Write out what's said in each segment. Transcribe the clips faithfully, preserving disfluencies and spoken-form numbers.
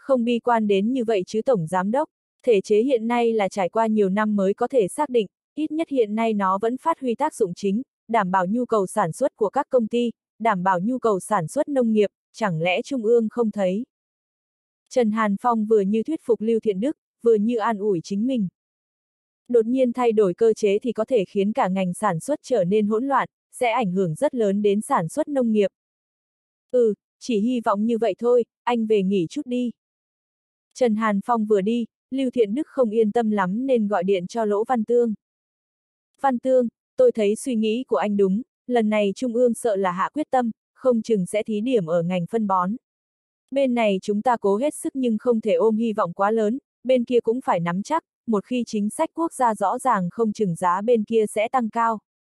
Không bi quan đến như vậy chứ Tổng Giám Đốc, thể chế hiện nay là trải qua nhiều năm mới có thể xác định, ít nhất hiện nay nó vẫn phát huy tác dụng chính, đảm bảo nhu cầu sản xuất của các công ty, đảm bảo nhu cầu sản xuất nông nghiệp, chẳng lẽ Trung ương không thấy. Trần Hàn Phong vừa như thuyết phục Lưu Thiện Đức, vừa như an ủi chính mình. Đột nhiên thay đổi cơ chế thì có thể khiến cả ngành sản xuất trở nên hỗn loạn, sẽ ảnh hưởng rất lớn đến sản xuất nông nghiệp. Ừ, chỉ hy vọng như vậy thôi, anh về nghỉ chút đi. Trần Hàn Phong vừa đi, Lưu Thiện Đức không yên tâm lắm nên gọi điện cho Lỗ Văn Tương. Văn Tương, tôi thấy suy nghĩ của anh đúng, lần này Trung ương sợ là hạ quyết tâm, không chừng sẽ thí điểm ở ngành phân bón. Bên này chúng ta cố hết sức nhưng không thể ôm hy vọng quá lớn, bên kia cũng phải nắm chắc, một khi chính sách quốc gia rõ ràng không chừng giá bên kia sẽ tăng cao.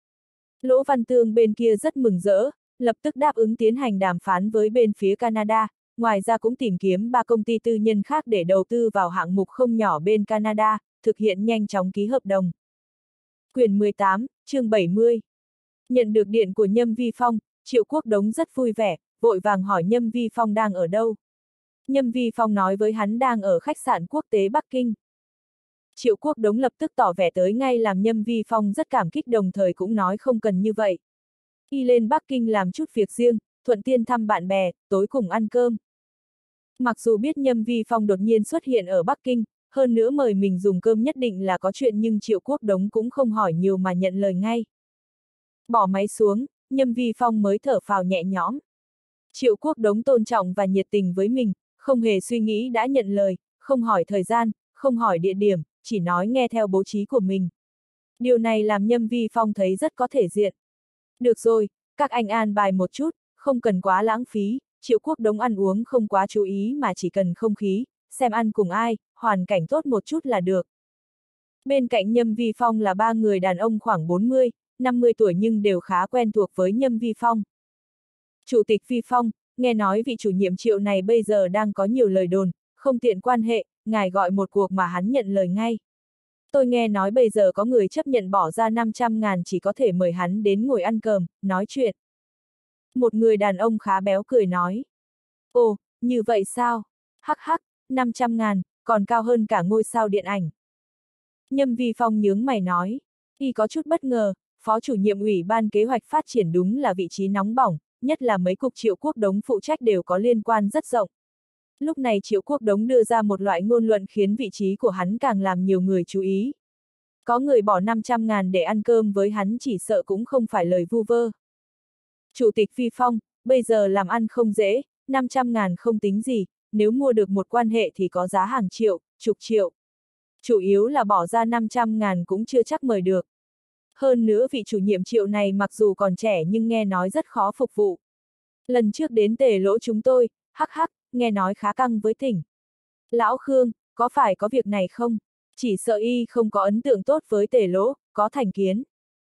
Lỗ Văn Tương bên kia rất mừng rỡ, lập tức đáp ứng tiến hành đàm phán với bên phía Canada, ngoài ra cũng tìm kiếm ba công ty tư nhân khác để đầu tư vào hạng mục không nhỏ bên Canada, thực hiện nhanh chóng ký hợp đồng. Quyển mười tám, chương bảy mươi. Nhận được điện của Nhâm Vi Phong, Triệu Quốc Đống rất vui vẻ, vội vàng hỏi Nhâm Vi Phong đang ở đâu. Nhâm Vi Phong nói với hắn đang ở khách sạn quốc tế Bắc Kinh. Triệu Quốc Đống lập tức tỏ vẻ tới ngay làm Nhâm Vi Phong rất cảm kích đồng thời cũng nói không cần như vậy. Y lên Bắc Kinh làm chút việc riêng, thuận tiện thăm bạn bè, tối cùng ăn cơm. Mặc dù biết Nhâm Vi Phong đột nhiên xuất hiện ở Bắc Kinh, hơn nữa mời mình dùng cơm nhất định là có chuyện nhưng Triệu Quốc Đống cũng không hỏi nhiều mà nhận lời ngay. Bỏ máy xuống, Nhâm Vi Phong mới thở phào nhẹ nhõm. Triệu Quốc Đống tôn trọng và nhiệt tình với mình, không hề suy nghĩ đã nhận lời, không hỏi thời gian, không hỏi địa điểm, chỉ nói nghe theo bố trí của mình. Điều này làm Nhâm Vi Phong thấy rất có thể diện. Được rồi, các anh an bài một chút, không cần quá lãng phí, Triệu Quốc Đống ăn uống không quá chú ý mà chỉ cần không khí, xem ăn cùng ai, hoàn cảnh tốt một chút là được. Bên cạnh Nhâm Vi Phong là ba người đàn ông khoảng bốn mươi, năm mươi tuổi nhưng đều khá quen thuộc với Nhâm Vi Phong. Chủ tịch Vi Phong, nghe nói vị chủ nhiệm Triệu này bây giờ đang có nhiều lời đồn, không tiện quan hệ, ngài gọi một cuộc mà hắn nhận lời ngay. Tôi nghe nói bây giờ có người chấp nhận bỏ ra năm trăm ngàn chỉ có thể mời hắn đến ngồi ăn cơm, nói chuyện. Một người đàn ông khá béo cười nói. Ồ, như vậy sao? Hắc hắc, năm trăm ngàn, còn cao hơn cả ngôi sao điện ảnh. Nhâm Vi Phong nhướng mày nói. Y có chút bất ngờ, phó chủ nhiệm ủy ban kế hoạch phát triển đúng là vị trí nóng bỏng, nhất là mấy cục Triệu Quốc Đống phụ trách đều có liên quan rất rộng. Lúc này Triệu Quốc Đống đưa ra một loại ngôn luận khiến vị trí của hắn càng làm nhiều người chú ý. Có người bỏ năm trăm ngàn để ăn cơm với hắn chỉ sợ cũng không phải lời vu vơ. Chủ tịch Vi Phong, bây giờ làm ăn không dễ, năm trăm ngàn không tính gì, nếu mua được một quan hệ thì có giá hàng triệu, chục triệu. Chủ yếu là bỏ ra năm trăm ngàn cũng chưa chắc mời được. Hơn nữa vị chủ nhiệm Triệu này mặc dù còn trẻ nhưng nghe nói rất khó phục vụ. Lần trước đến Tề Lỗ chúng tôi, hắc hắc, nghe nói khá căng với tỉnh. Lão Khương, có phải có việc này không? Chỉ sợ y không có ấn tượng tốt với Tề Lỗ, có thành kiến.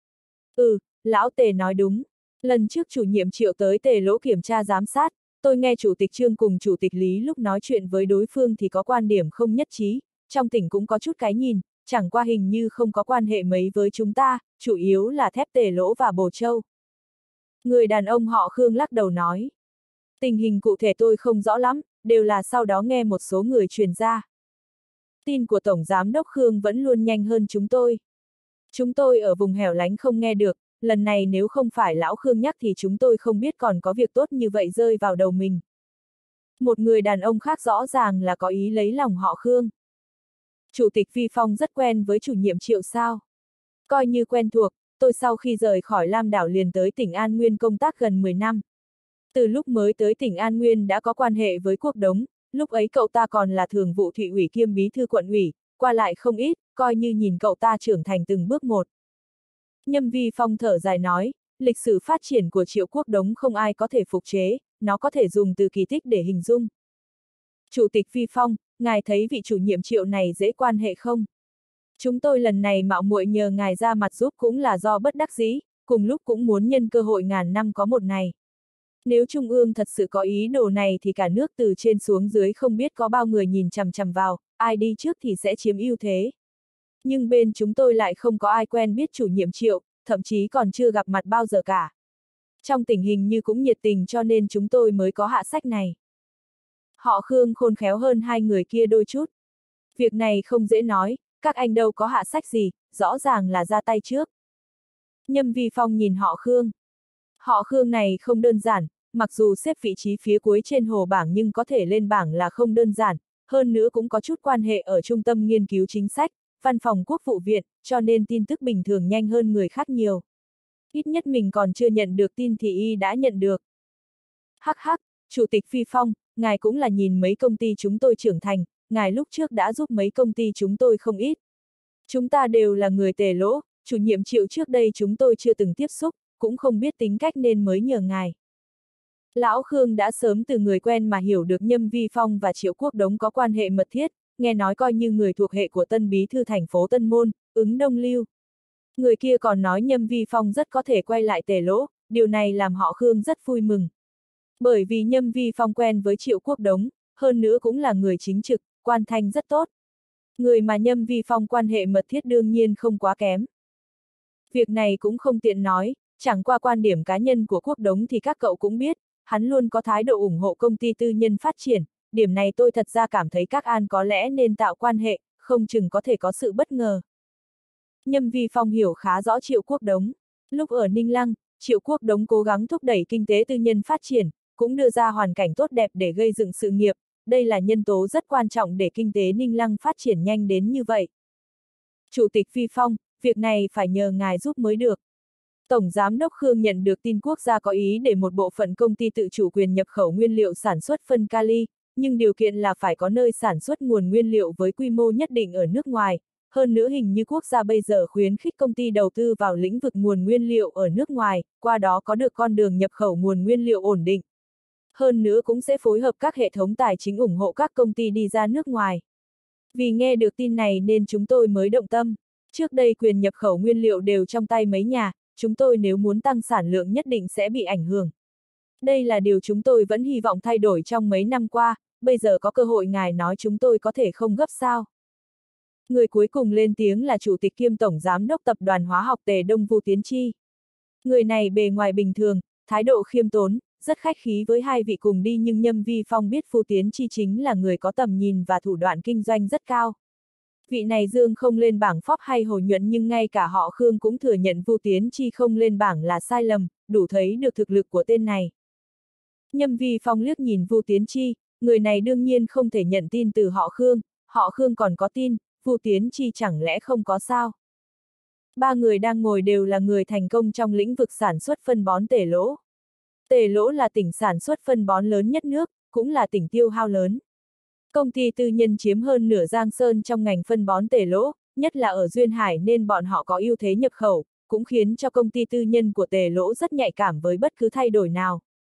Ừ, lão Tề nói đúng. Lần trước chủ nhiệm Triệu tới Tề Lỗ kiểm tra giám sát, tôi nghe chủ tịch Trương cùng chủ tịch Lý lúc nói chuyện với đối phương thì có quan điểm không nhất trí, trong tỉnh cũng có chút cái nhìn, chẳng qua hình như không có quan hệ mấy với chúng ta, chủ yếu là thép Tề Lỗ và Bồ Châu. Người đàn ông họ Khương lắc đầu nói. Tình hình cụ thể tôi không rõ lắm, đều là sau đó nghe một số người truyền ra. Tin của Tổng Giám đốc Khương vẫn luôn nhanh hơn chúng tôi. Chúng tôi ở vùng hẻo lánh không nghe được, lần này nếu không phải lão Khương nhắc thì chúng tôi không biết còn có việc tốt như vậy rơi vào đầu mình. Một người đàn ông khác rõ ràng là có ý lấy lòng họ Khương. Chủ tịch Vi Phong rất quen với chủ nhiệm Triệu sao? Coi như quen thuộc, tôi sau khi rời khỏi Lam Đảo liền tới tỉnh An Nguyên công tác gần mười năm. Từ lúc mới tới tỉnh An Nguyên đã có quan hệ với Quốc Đống, lúc ấy cậu ta còn là thường vụ thị ủy kiêm bí thư quận ủy, qua lại không ít, coi như nhìn cậu ta trưởng thành từng bước một. Nhâm Vi Phong thở dài nói, lịch sử phát triển của Triệu Quốc Đống không ai có thể phục chế, nó có thể dùng từ kỳ tích để hình dung. Chủ tịch Vi Phong, ngài thấy vị chủ nhiệm Triệu này dễ quan hệ không? Chúng tôi lần này mạo muội nhờ ngài ra mặt giúp cũng là do bất đắc dĩ, cùng lúc cũng muốn nhân cơ hội ngàn năm có một này. Nếu Trung ương thật sự có ý đồ này thì cả nước từ trên xuống dưới không biết có bao người nhìn chằm chằm vào, ai đi trước thì sẽ chiếm ưu thế. Nhưng bên chúng tôi lại không có ai quen biết chủ nhiệm Triệu, thậm chí còn chưa gặp mặt bao giờ cả. Trong tình hình như cũng nhiệt tình cho nên chúng tôi mới có hạ sách này. Họ Khương khôn khéo hơn hai người kia đôi chút. Việc này không dễ nói, các anh đâu có hạ sách gì, rõ ràng là ra tay trước. Nhâm Vi Phong nhìn họ Khương. Họ Khương này không đơn giản, mặc dù xếp vị trí phía cuối trên hồ bảng nhưng có thể lên bảng là không đơn giản, hơn nữa cũng có chút quan hệ ở Trung tâm Nghiên cứu Chính sách, Văn phòng Quốc vụ viện, cho nên tin tức bình thường nhanh hơn người khác nhiều. Ít nhất mình còn chưa nhận được tin thì y đã nhận được. Hắc hắc, Chủ tịch Phi Phong, ngài cũng là nhìn mấy công ty chúng tôi trưởng thành, ngài lúc trước đã giúp mấy công ty chúng tôi không ít. Chúng ta đều là người tề lỗ, chủ nhiệm Triệu trước đây chúng tôi chưa từng tiếp xúc, cũng không biết tính cách nên mới nhờ ngài. Lão Khương đã sớm từ người quen mà hiểu được Nhâm Vi Phong và Triệu Quốc Đống có quan hệ mật thiết, nghe nói coi như người thuộc hệ của tân bí thư thành phố Tân Môn, ứng Đông Lưu. Người kia còn nói Nhâm Vi Phong rất có thể quay lại tề lỗ, điều này làm họ Khương rất vui mừng. Bởi vì Nhâm Vi Phong quen với Triệu Quốc Đống, hơn nữa cũng là người chính trực, quan thanh rất tốt. Người mà Nhâm Vi Phong quan hệ mật thiết đương nhiên không quá kém. Việc này cũng không tiện nói, chẳng qua quan điểm cá nhân của Quốc Đống thì các cậu cũng biết, hắn luôn có thái độ ủng hộ công ty tư nhân phát triển, điểm này tôi thật ra cảm thấy các an có lẽ nên tạo quan hệ, không chừng có thể có sự bất ngờ. Nhâm Vi Phong hiểu khá rõ Triệu Quốc Đống. Lúc ở Ninh Lăng, Triệu Quốc Đống cố gắng thúc đẩy kinh tế tư nhân phát triển, cũng đưa ra hoàn cảnh tốt đẹp để gây dựng sự nghiệp, đây là nhân tố rất quan trọng để kinh tế Ninh Lăng phát triển nhanh đến như vậy. Chủ tịch Phi Phong, việc này phải nhờ ngài giúp mới được. Tổng Giám đốc Khương nhận được tin quốc gia có ý để một bộ phận công ty tự chủ quyền nhập khẩu nguyên liệu sản xuất phân kali, nhưng điều kiện là phải có nơi sản xuất nguồn nguyên liệu với quy mô nhất định ở nước ngoài. Hơn nữa hình như quốc gia bây giờ khuyến khích công ty đầu tư vào lĩnh vực nguồn nguyên liệu ở nước ngoài, qua đó có được con đường nhập khẩu nguồn nguyên liệu ổn định. Hơn nữa cũng sẽ phối hợp các hệ thống tài chính ủng hộ các công ty đi ra nước ngoài. Vì nghe được tin này nên chúng tôi mới động tâm. Trước đây quyền nhập khẩu nguyên liệu đều trong tay mấy nhà, chúng tôi nếu muốn tăng sản lượng nhất định sẽ bị ảnh hưởng. Đây là điều chúng tôi vẫn hy vọng thay đổi trong mấy năm qua, bây giờ có cơ hội ngài nói chúng tôi có thể không gấp sao. Người cuối cùng lên tiếng là Chủ tịch kiêm Tổng Giám đốc Tập đoàn Hóa học Tề Đông Vu Tiến Chi. Người này bề ngoài bình thường, thái độ khiêm tốn, rất khách khí với hai vị cùng đi nhưng Nhâm Vi Phong biết Vu Tiến Chi chính là người có tầm nhìn và thủ đoạn kinh doanh rất cao. Vị này dương không lên bảng Forbes hay Hồ Nhuận nhưng ngay cả họ Khương cũng thừa nhận Vu Tiến Chi không lên bảng là sai lầm, đủ thấy được thực lực của tên này. Nhâm Vi Phong liếc nhìn Vu Tiến Chi, người này đương nhiên không thể nhận tin từ họ Khương, họ Khương còn có tin, Vu Tiến Chi chẳng lẽ không có sao? Ba người đang ngồi đều là người thành công trong lĩnh vực sản xuất phân bón Tề Lỗ. Tề Lỗ là tỉnh sản xuất phân bón lớn nhất nước, cũng là tỉnh tiêu hao lớn. Công ty tư nhân chiếm hơn nửa Giang Sơn trong ngành phân bón Tề Lỗ, nhất là ở Duyên Hải nên bọn họ có ưu thế nhập khẩu, cũng khiến cho công ty tư nhân của Tề Lỗ rất nhạy cảm với bất cứ thay đổi nào.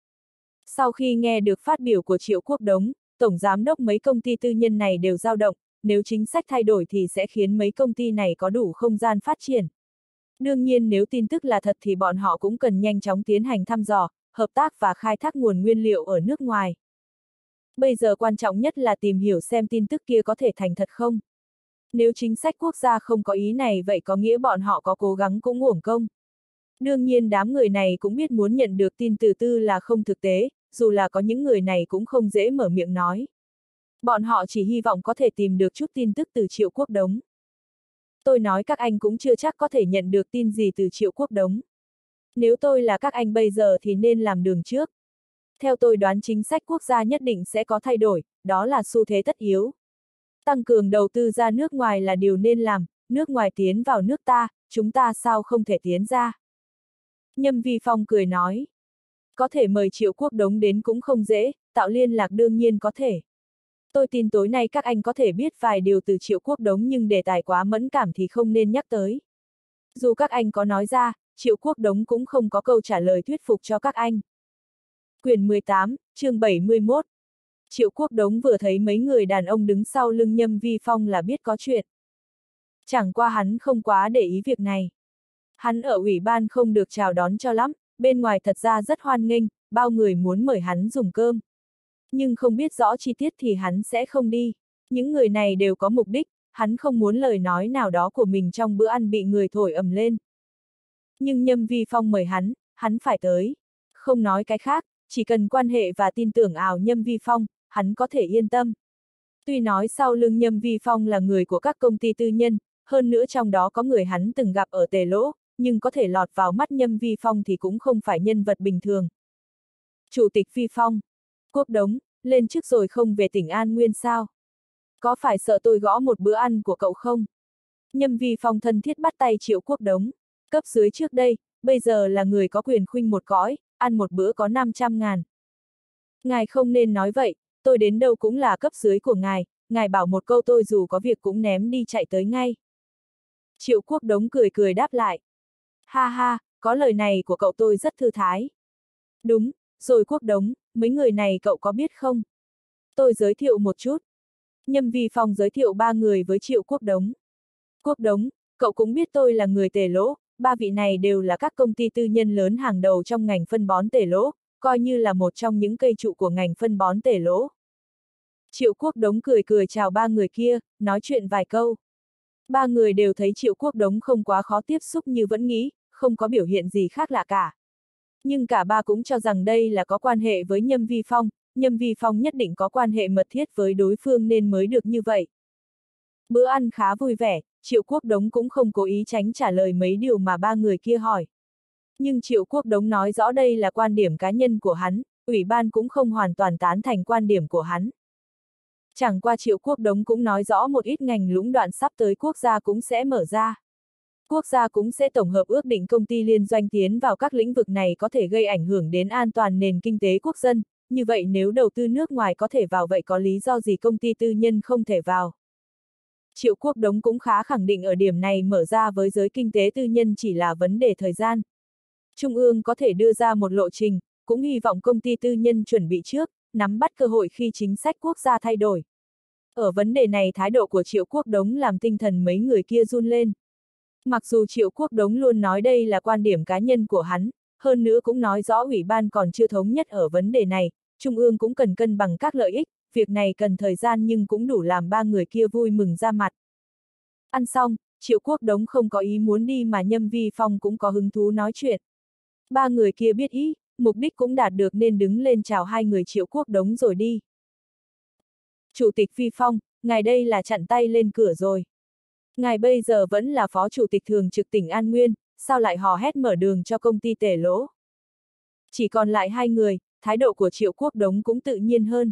Sau khi nghe được phát biểu của Triệu Quốc Đống, Tổng Giám đốc mấy công ty tư nhân này đều dao động, nếu chính sách thay đổi thì sẽ khiến mấy công ty này có đủ không gian phát triển. Đương nhiên nếu tin tức là thật thì bọn họ cũng cần nhanh chóng tiến hành thăm dò, hợp tác và khai thác nguồn nguyên liệu ở nước ngoài. Bây giờ quan trọng nhất là tìm hiểu xem tin tức kia có thể thành thật không. Nếu chính sách quốc gia không có ý này vậy có nghĩa bọn họ có cố gắng cũng uổng công. Đương nhiên đám người này cũng biết muốn nhận được tin từ tư là không thực tế, dù là có những người này cũng không dễ mở miệng nói. Bọn họ chỉ hy vọng có thể tìm được chút tin tức từ Triệu Quốc Đống. Tôi nói các anh cũng chưa chắc có thể nhận được tin gì từ Triệu Quốc Đống. Nếu tôi là các anh bây giờ thì nên làm đường trước. Theo tôi đoán chính sách quốc gia nhất định sẽ có thay đổi, đó là xu thế tất yếu. Tăng cường đầu tư ra nước ngoài là điều nên làm, nước ngoài tiến vào nước ta, chúng ta sao không thể tiến ra. Nhâm Vi Phong cười nói. Có thể mời Triệu Quốc Đống đến cũng không dễ, tạo liên lạc đương nhiên có thể. Tôi tin tối nay các anh có thể biết vài điều từ Triệu Quốc Đống nhưng đề tài quá mẫn cảm thì không nên nhắc tới. Dù các anh có nói ra, Triệu Quốc Đống cũng không có câu trả lời thuyết phục cho các anh. Quyển mười tám, chương bảy mươi mốt. Triệu Quốc Đống vừa thấy mấy người đàn ông đứng sau lưng Nhâm Vi Phong là biết có chuyện. Chẳng qua hắn không quá để ý việc này. Hắn ở ủy ban không được chào đón cho lắm, bên ngoài thật ra rất hoan nghênh, bao người muốn mời hắn dùng cơm. Nhưng không biết rõ chi tiết thì hắn sẽ không đi. Những người này đều có mục đích, hắn không muốn lời nói nào đó của mình trong bữa ăn bị người thổi ầm lên. Nhưng Nhâm Vi Phong mời hắn, hắn phải tới. Không nói cái khác, chỉ cần quan hệ và tin tưởng ảo Nhâm Vi Phong, hắn có thể yên tâm. Tuy nói sau lưng Nhâm Vi Phong là người của các công ty tư nhân, hơn nữa trong đó có người hắn từng gặp ở Tề Lỗ, nhưng có thể lọt vào mắt Nhâm Vi Phong thì cũng không phải nhân vật bình thường. Chủ tịch Vi Phong, Quốc Đống, lên chức rồi không về tỉnh An Nguyên sao? Có phải sợ tôi gõ một bữa ăn của cậu không? Nhâm Vi Phong thân thiết bắt tay Triệu Quốc Đống, cấp dưới trước đây, bây giờ là người có quyền khuynh một cõi, ăn một bữa có năm trăm ngàn. Ngài không nên nói vậy, tôi đến đâu cũng là cấp dưới của ngài, ngài bảo một câu tôi dù có việc cũng ném đi chạy tới ngay. Triệu Quốc Đống cười cười đáp lại. Ha ha, có lời này của cậu tôi rất thư thái. Đúng, rồi Quốc Đống, mấy người này cậu có biết không? Tôi giới thiệu một chút. Nhâm Vi Phong giới thiệu ba người với Triệu Quốc Đống. Quốc Đống, cậu cũng biết tôi là người Tề Lỗ, ba vị này đều là các công ty tư nhân lớn hàng đầu trong ngành phân bón Tề Lỗ, coi như là một trong những cây trụ của ngành phân bón Tề Lỗ. Triệu Quốc Đống cười cười chào ba người kia, nói chuyện vài câu. Ba người đều thấy Triệu Quốc Đống không quá khó tiếp xúc như vẫn nghĩ, không có biểu hiện gì khác lạ cả. Nhưng cả ba cũng cho rằng đây là có quan hệ với Nhâm Vi Phong, Nhâm Vi Phong nhất định có quan hệ mật thiết với đối phương nên mới được như vậy. Bữa ăn khá vui vẻ, Triệu Quốc Đống cũng không cố ý tránh trả lời mấy điều mà ba người kia hỏi. Nhưng Triệu Quốc Đống nói rõ đây là quan điểm cá nhân của hắn, ủy ban cũng không hoàn toàn tán thành quan điểm của hắn. Chẳng qua Triệu Quốc Đống cũng nói rõ một ít ngành lũng đoạn sắp tới quốc gia cũng sẽ mở ra. Quốc gia cũng sẽ tổng hợp ước định công ty liên doanh tiến vào các lĩnh vực này có thể gây ảnh hưởng đến an toàn nền kinh tế quốc dân, như vậy nếu đầu tư nước ngoài có thể vào vậy có lý do gì công ty tư nhân không thể vào. Triệu Quốc Đống cũng khá khẳng định ở điểm này mở ra với giới kinh tế tư nhân chỉ là vấn đề thời gian. Trung ương có thể đưa ra một lộ trình, cũng hy vọng công ty tư nhân chuẩn bị trước, nắm bắt cơ hội khi chính sách quốc gia thay đổi. Ở vấn đề này thái độ của Triệu Quốc Đống làm tinh thần mấy người kia run lên. Mặc dù Triệu Quốc Đống luôn nói đây là quan điểm cá nhân của hắn, hơn nữa cũng nói rõ ủy ban còn chưa thống nhất ở vấn đề này, Trung ương cũng cần cân bằng các lợi ích, việc này cần thời gian nhưng cũng đủ làm ba người kia vui mừng ra mặt. Ăn xong, Triệu Quốc Đống không có ý muốn đi mà Nhâm Vi Phong cũng có hứng thú nói chuyện. Ba người kia biết ý, mục đích cũng đạt được nên đứng lên chào hai người Triệu Quốc Đống rồi đi. Chủ tịch Vi Phong, ngài đây là chặn tay lên cửa rồi. Ngài bây giờ vẫn là phó chủ tịch thường trực tỉnh An Nguyên, sao lại hò hét mở đường cho công ty Tề Lỗ? Chỉ còn lại hai người, thái độ của Triệu Quốc Đống cũng tự nhiên hơn.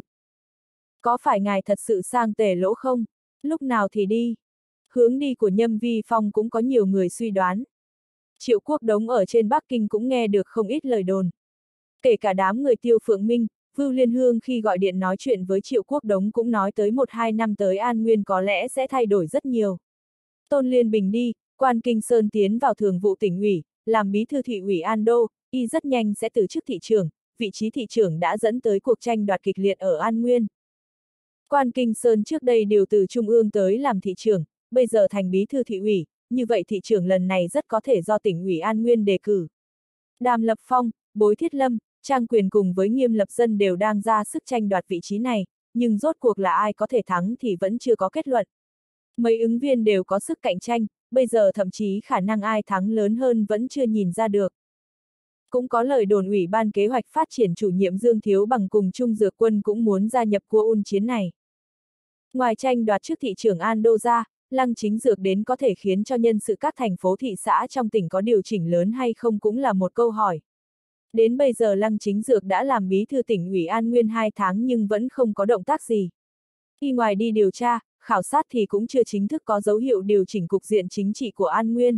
Có phải ngài thật sự sang Tề Lỗ không? Lúc nào thì đi? Hướng đi của Nhâm Vi Phong cũng có nhiều người suy đoán. Triệu Quốc Đống ở trên Bắc Kinh cũng nghe được không ít lời đồn. Kể cả đám người Tiêu Phượng Minh, Vưu Liên Hương khi gọi điện nói chuyện với Triệu Quốc Đống cũng nói tới một hai năm tới An Nguyên có lẽ sẽ thay đổi rất nhiều. Tôn Liên Bình đi, Quan Kinh Sơn tiến vào thường vụ tỉnh ủy, làm bí thư thị ủy An Đô, y rất nhanh sẽ từ chức thị trưởng, vị trí thị trưởng đã dẫn tới cuộc tranh đoạt kịch liệt ở An Nguyên. Quan Kinh Sơn trước đây điều từ Trung ương tới làm thị trưởng, bây giờ thành bí thư thị ủy, như vậy thị trưởng lần này rất có thể do tỉnh ủy An Nguyên đề cử. Đàm Lập Phong, Bối Thiết Lâm, Trang Quyền cùng với Nghiêm Lập Dân đều đang ra sức tranh đoạt vị trí này, nhưng rốt cuộc là ai có thể thắng thì vẫn chưa có kết luận. Mấy ứng viên đều có sức cạnh tranh, bây giờ thậm chí khả năng ai thắng lớn hơn vẫn chưa nhìn ra được. Cũng có lời đồn ủy ban kế hoạch phát triển chủ nhiệm Dương Thiếu Bằng cùng Trung Dược Quân cũng muốn gia nhập cua un chiến này. Ngoài tranh đoạt chức thị trưởng An Đô ra, Lăng Chính Dược đến có thể khiến cho nhân sự các thành phố thị xã trong tỉnh có điều chỉnh lớn hay không cũng là một câu hỏi. Đến bây giờ Lăng Chính Dược đã làm bí thư tỉnh ủy An Nguyên hai tháng nhưng vẫn không có động tác gì. Y ngoài đi điều tra, khảo sát thì cũng chưa chính thức có dấu hiệu điều chỉnh cục diện chính trị của An Nguyên.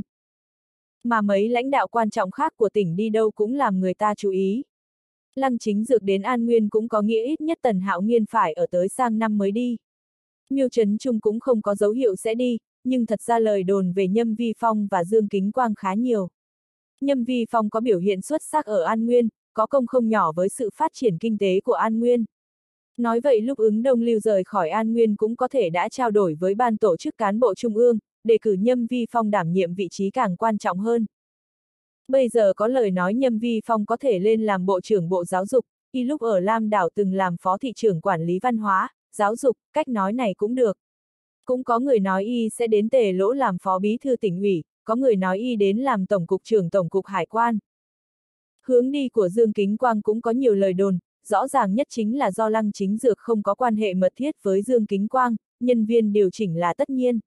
Mà mấy lãnh đạo quan trọng khác của tỉnh đi đâu cũng làm người ta chú ý. Lăng Chính Dược đến An Nguyên cũng có nghĩa ít nhất Tần Hạo Nghiên phải ở tới sang năm mới đi. Miêu Trấn Trung cũng không có dấu hiệu sẽ đi, nhưng thật ra lời đồn về Nhâm Vi Phong và Dương Kính Quang khá nhiều. Nhâm Vi Phong có biểu hiện xuất sắc ở An Nguyên, có công không nhỏ với sự phát triển kinh tế của An Nguyên. Nói vậy lúc ứng Đông Lưu rời khỏi An Nguyên cũng có thể đã trao đổi với ban tổ chức cán bộ trung ương, đề cử Nhâm Vi Phong đảm nhiệm vị trí càng quan trọng hơn. Bây giờ có lời nói Nhâm Vi Phong có thể lên làm Bộ trưởng Bộ Giáo dục, y lúc ở Lam Đảo từng làm Phó thị trưởng quản lý văn hóa, giáo dục, cách nói này cũng được. Cũng có người nói y sẽ đến Tề Lỗ làm Phó Bí thư tỉnh ủy, có người nói y đến làm Tổng cục trưởng Tổng cục Hải quan. Hướng đi của Dương Kính Quang cũng có nhiều lời đồn, rõ ràng nhất chính là do Lăng Chính Dược không có quan hệ mật thiết với Dương Kính Quang, nhân viên điều chỉnh là tất nhiên.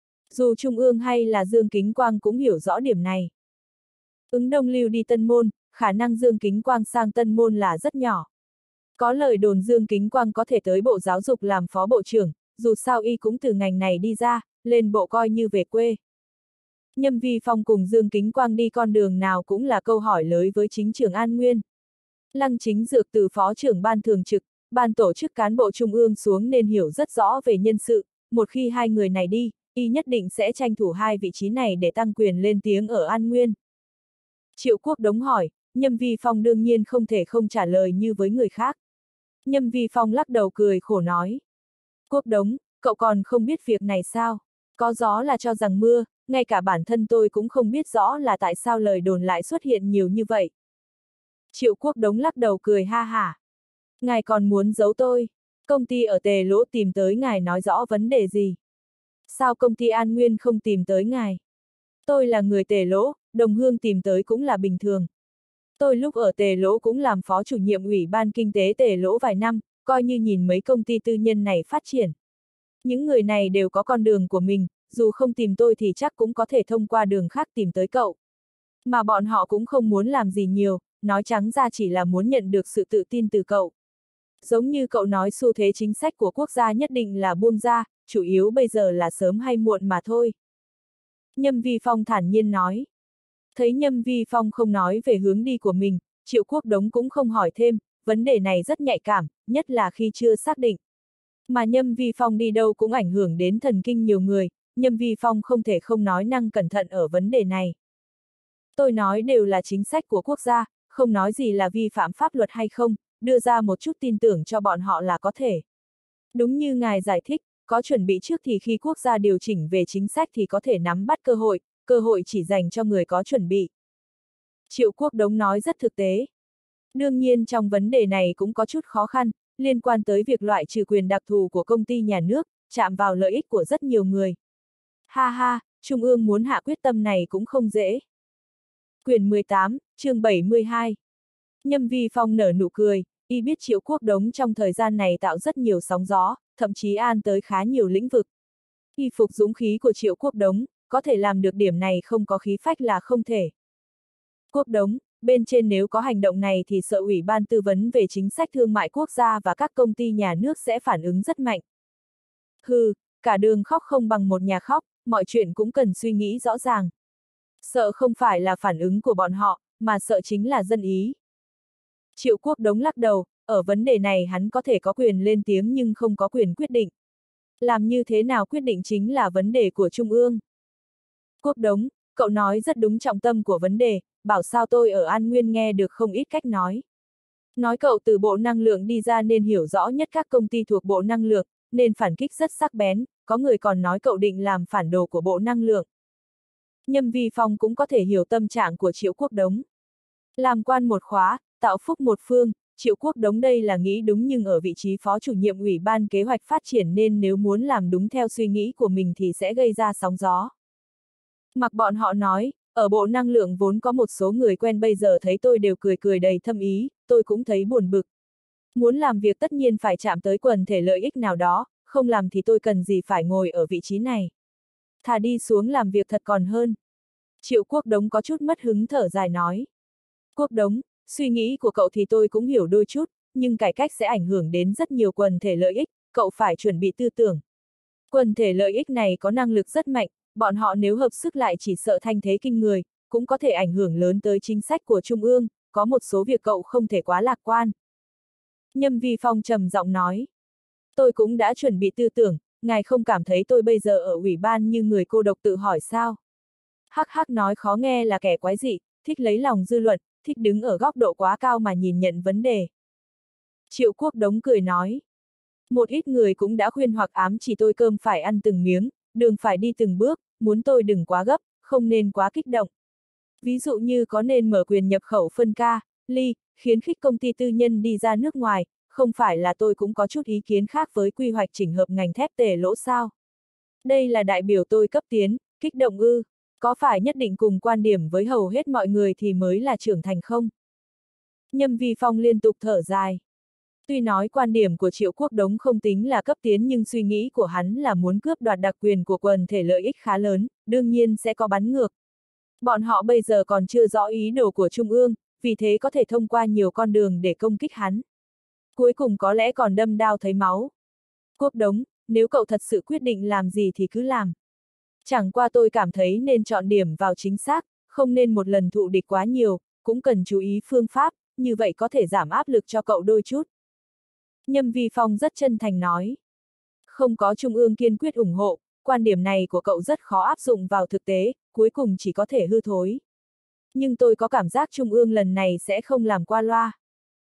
Dù Trung ương hay là Dương Kính Quang cũng hiểu rõ điểm này. Ứng Đông Lưu đi Tân Môn, khả năng Dương Kính Quang sang Tân Môn là rất nhỏ. Có lời đồn Dương Kính Quang có thể tới Bộ Giáo dục làm phó bộ trưởng, dù sao y cũng từ ngành này đi ra, lên bộ coi như về quê. Nhâm Vi Phong cùng Dương Kính Quang đi con đường nào cũng là câu hỏi lớn với chính trưởng An Nguyên. Lăng Chính Dược từ phó trưởng ban thường trực, ban tổ chức cán bộ trung ương xuống nên hiểu rất rõ về nhân sự, một khi hai người này đi, y nhất định sẽ tranh thủ hai vị trí này để tăng quyền lên tiếng ở An Nguyên. Triệu Quốc Đống hỏi, Nhâm Vi Phong đương nhiên không thể không trả lời như với người khác. Nhâm Vi Phong lắc đầu cười khổ nói. Quốc Đống, cậu còn không biết việc này sao? Có gió là cho rằng mưa, ngay cả bản thân tôi cũng không biết rõ là tại sao lời đồn lại xuất hiện nhiều như vậy. Triệu Quốc Đống lắc đầu cười ha hả. Ngài còn muốn giấu tôi? Công ty ở Tề Lỗ tìm tới ngài nói rõ vấn đề gì? Sao công ty An Nguyên không tìm tới ngài? Tôi là người Tề Lỗ, đồng hương tìm tới cũng là bình thường. Tôi lúc ở Tề Lỗ cũng làm phó chủ nhiệm ủy ban kinh tế Tề Lỗ vài năm, coi như nhìn mấy công ty tư nhân này phát triển. Những người này đều có con đường của mình, dù không tìm tôi thì chắc cũng có thể thông qua đường khác tìm tới cậu. Mà bọn họ cũng không muốn làm gì nhiều, nói trắng ra chỉ là muốn nhận được sự tự tin từ cậu. Giống như cậu nói xu thế chính sách của quốc gia nhất định là buông ra, chủ yếu bây giờ là sớm hay muộn mà thôi. Nhâm Vi Phong thản nhiên nói. Thấy Nhâm Vi Phong không nói về hướng đi của mình, Triệu Quốc Đống cũng không hỏi thêm, vấn đề này rất nhạy cảm, nhất là khi chưa xác định. Mà Nhâm Vi Phong đi đâu cũng ảnh hưởng đến thần kinh nhiều người, Nhâm Vi Phong không thể không nói năng cẩn thận ở vấn đề này. Tôi nói đều là chính sách của quốc gia, không nói gì là vi phạm pháp luật hay không, đưa ra một chút tin tưởng cho bọn họ là có thể. Đúng như ngài giải thích, có chuẩn bị trước thì khi quốc gia điều chỉnh về chính sách thì có thể nắm bắt cơ hội, cơ hội chỉ dành cho người có chuẩn bị. Triệu Quốc Đống nói rất thực tế. Đương nhiên trong vấn đề này cũng có chút khó khăn, liên quan tới việc loại trừ quyền đặc thù của công ty nhà nước, chạm vào lợi ích của rất nhiều người. Ha ha, Trung ương muốn hạ quyết tâm này cũng không dễ. Quyển mười tám, chương bảy mươi hai. Nhâm Vi Phong nở nụ cười, y biết Triệu Quốc Đống trong thời gian này tạo rất nhiều sóng gió, thậm chí an tới khá nhiều lĩnh vực. Y phục dũng khí của Triệu Quốc Đống, có thể làm được điểm này không có khí phách là không thể. Quốc Đống, bên trên nếu có hành động này thì sợ Ủy ban tư vấn về chính sách thương mại quốc gia và các công ty nhà nước sẽ phản ứng rất mạnh. Hừ, cả đường khóc không bằng một nhà khóc, mọi chuyện cũng cần suy nghĩ rõ ràng. Sợ không phải là phản ứng của bọn họ, mà sợ chính là dân ý. Triệu Quốc Đống lắc đầu, ở vấn đề này hắn có thể có quyền lên tiếng nhưng không có quyền quyết định. Làm như thế nào quyết định chính là vấn đề của Trung ương. Quốc Đống, cậu nói rất đúng trọng tâm của vấn đề, bảo sao tôi ở An Nguyên nghe được không ít cách nói. Nói cậu từ Bộ Năng lượng đi ra nên hiểu rõ nhất các công ty thuộc Bộ Năng lượng, nên phản kích rất sắc bén, có người còn nói cậu định làm phản đồ của Bộ Năng lượng. Nhâm Vi Phong cũng có thể hiểu tâm trạng của Triệu Quốc Đống. Làm quan một khóa, tạo phúc một phương, Triệu Quốc Đống đây là nghĩ đúng nhưng ở vị trí phó chủ nhiệm Ủy ban kế hoạch phát triển nên nếu muốn làm đúng theo suy nghĩ của mình thì sẽ gây ra sóng gió. Mặc bọn họ nói, ở Bộ Năng lượng vốn có một số người quen bây giờ thấy tôi đều cười cười đầy thâm ý, tôi cũng thấy buồn bực. Muốn làm việc tất nhiên phải chạm tới quần thể lợi ích nào đó, không làm thì tôi cần gì phải ngồi ở vị trí này. Thà đi xuống làm việc thật còn hơn. Triệu Quốc Đống có chút mất hứng thở dài nói. Quốc Đống, suy nghĩ của cậu thì tôi cũng hiểu đôi chút, nhưng cải cách sẽ ảnh hưởng đến rất nhiều quần thể lợi ích, cậu phải chuẩn bị tư tưởng. Quần thể lợi ích này có năng lực rất mạnh, bọn họ nếu hợp sức lại chỉ sợ thanh thế kinh người, cũng có thể ảnh hưởng lớn tới chính sách của Trung ương, có một số việc cậu không thể quá lạc quan. Nhâm Vi Phong trầm giọng nói. Tôi cũng đã chuẩn bị tư tưởng, ngài không cảm thấy tôi bây giờ ở ủy ban như người cô độc tự hỏi sao? Hắc hắc nói khó nghe là kẻ quái dị, thích lấy lòng dư luận, thích đứng ở góc độ quá cao mà nhìn nhận vấn đề. Triệu Quốc Đống cười nói. Một ít người cũng đã khuyên hoặc ám chỉ tôi cơm phải ăn từng miếng, đường phải đi từng bước, muốn tôi đừng quá gấp, không nên quá kích động. Ví dụ như có nên mở quyền nhập khẩu phân ca, ly, khiến khích công ty tư nhân đi ra nước ngoài, không phải là tôi cũng có chút ý kiến khác với quy hoạch chỉnh hợp ngành thép Tề Lỗ sao. Đây là đại biểu tôi cấp tiến, kích động ư, có phải nhất định cùng quan điểm với hầu hết mọi người thì mới là trưởng thành không? Nhâm Vi Phong liên tục thở dài. Tuy nói quan điểm của Triệu Quốc Đống không tính là cấp tiến nhưng suy nghĩ của hắn là muốn cướp đoạt đặc quyền của quần thể lợi ích khá lớn, đương nhiên sẽ có bắn ngược. Bọn họ bây giờ còn chưa rõ ý đồ của Trung ương, vì thế có thể thông qua nhiều con đường để công kích hắn. Cuối cùng có lẽ còn đâm đao thấy máu. Quốc Đống, nếu cậu thật sự quyết định làm gì thì cứ làm. Chẳng qua tôi cảm thấy nên chọn điểm vào chính xác, không nên một lần thụ địch quá nhiều, cũng cần chú ý phương pháp, như vậy có thể giảm áp lực cho cậu đôi chút. Nhâm Vi Phong rất chân thành nói. Không có Trung ương kiên quyết ủng hộ, quan điểm này của cậu rất khó áp dụng vào thực tế, cuối cùng chỉ có thể hư thối. Nhưng tôi có cảm giác Trung ương lần này sẽ không làm qua loa.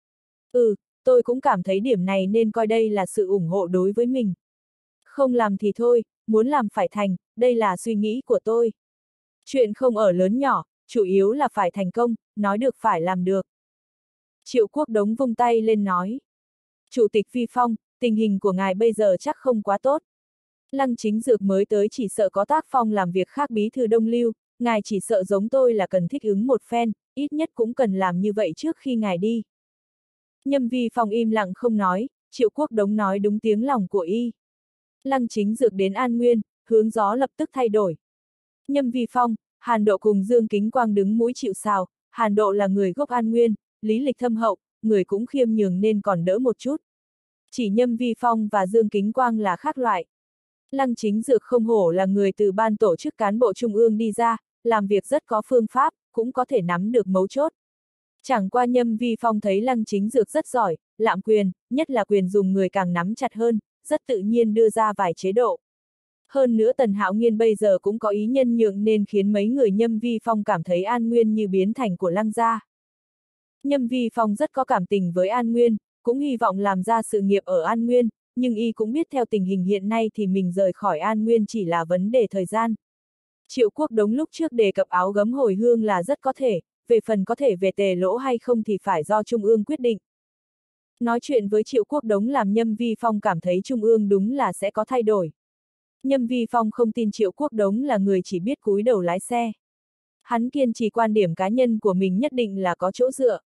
Ừ, tôi cũng cảm thấy điểm này nên coi đây là sự ủng hộ đối với mình. Không làm thì thôi, muốn làm phải thành, đây là suy nghĩ của tôi. Chuyện không ở lớn nhỏ, chủ yếu là phải thành công, nói được phải làm được. Triệu Quốc Đống vung tay lên nói. Chủ tịch Vi Phong, tình hình của ngài bây giờ chắc không quá tốt. Lăng Chính Dược mới tới chỉ sợ có tác phong làm việc khác bí thư Đông Lưu, ngài chỉ sợ giống tôi là cần thích ứng một phen, ít nhất cũng cần làm như vậy trước khi ngài đi. Nhâm Vi Phong im lặng không nói, Triệu Quốc Đống nói đúng tiếng lòng của y. Lăng Chính Dược đến An Nguyên, hướng gió lập tức thay đổi. Nhâm Vi Phong, Hàn Độ cùng Dương Kính Quang đứng mũi chịu sào, Hàn Độ là người gốc An Nguyên, lý lịch thâm hậu, người cũng khiêm nhường nên còn đỡ một chút. Chỉ Nhâm Vi Phong và Dương Kính Quang là khác loại. Lăng Chính Dược không hổ là người từ ban tổ chức cán bộ trung ương đi ra, làm việc rất có phương pháp, cũng có thể nắm được mấu chốt. Chẳng qua Nhâm Vi Phong thấy Lăng Chính Dược rất giỏi, lạm quyền, nhất là quyền dùng người càng nắm chặt hơn, rất tự nhiên đưa ra vài chế độ. Hơn nữa Tần Hạo Nghiên bây giờ cũng có ý nhân nhượng nên khiến mấy người Nhâm Vi Phong cảm thấy An Nguyên như biến thành của Lăng gia. Nhâm Vi Phong rất có cảm tình với An Nguyên, cũng hy vọng làm ra sự nghiệp ở An Nguyên, nhưng y cũng biết theo tình hình hiện nay thì mình rời khỏi An Nguyên chỉ là vấn đề thời gian. Triệu Quốc Đống lúc trước đề cập áo gấm hồi hương là rất có thể, về phần có thể về Tề Lỗ hay không thì phải do Trung ương quyết định. Nói chuyện với Triệu Quốc Đống làm Nhâm Vi Phong cảm thấy Trung ương đúng là sẽ có thay đổi. Nhâm Vi Phong không tin Triệu Quốc Đống là người chỉ biết cúi đầu lái xe. Hắn kiên trì quan điểm cá nhân của mình nhất định là có chỗ dựa.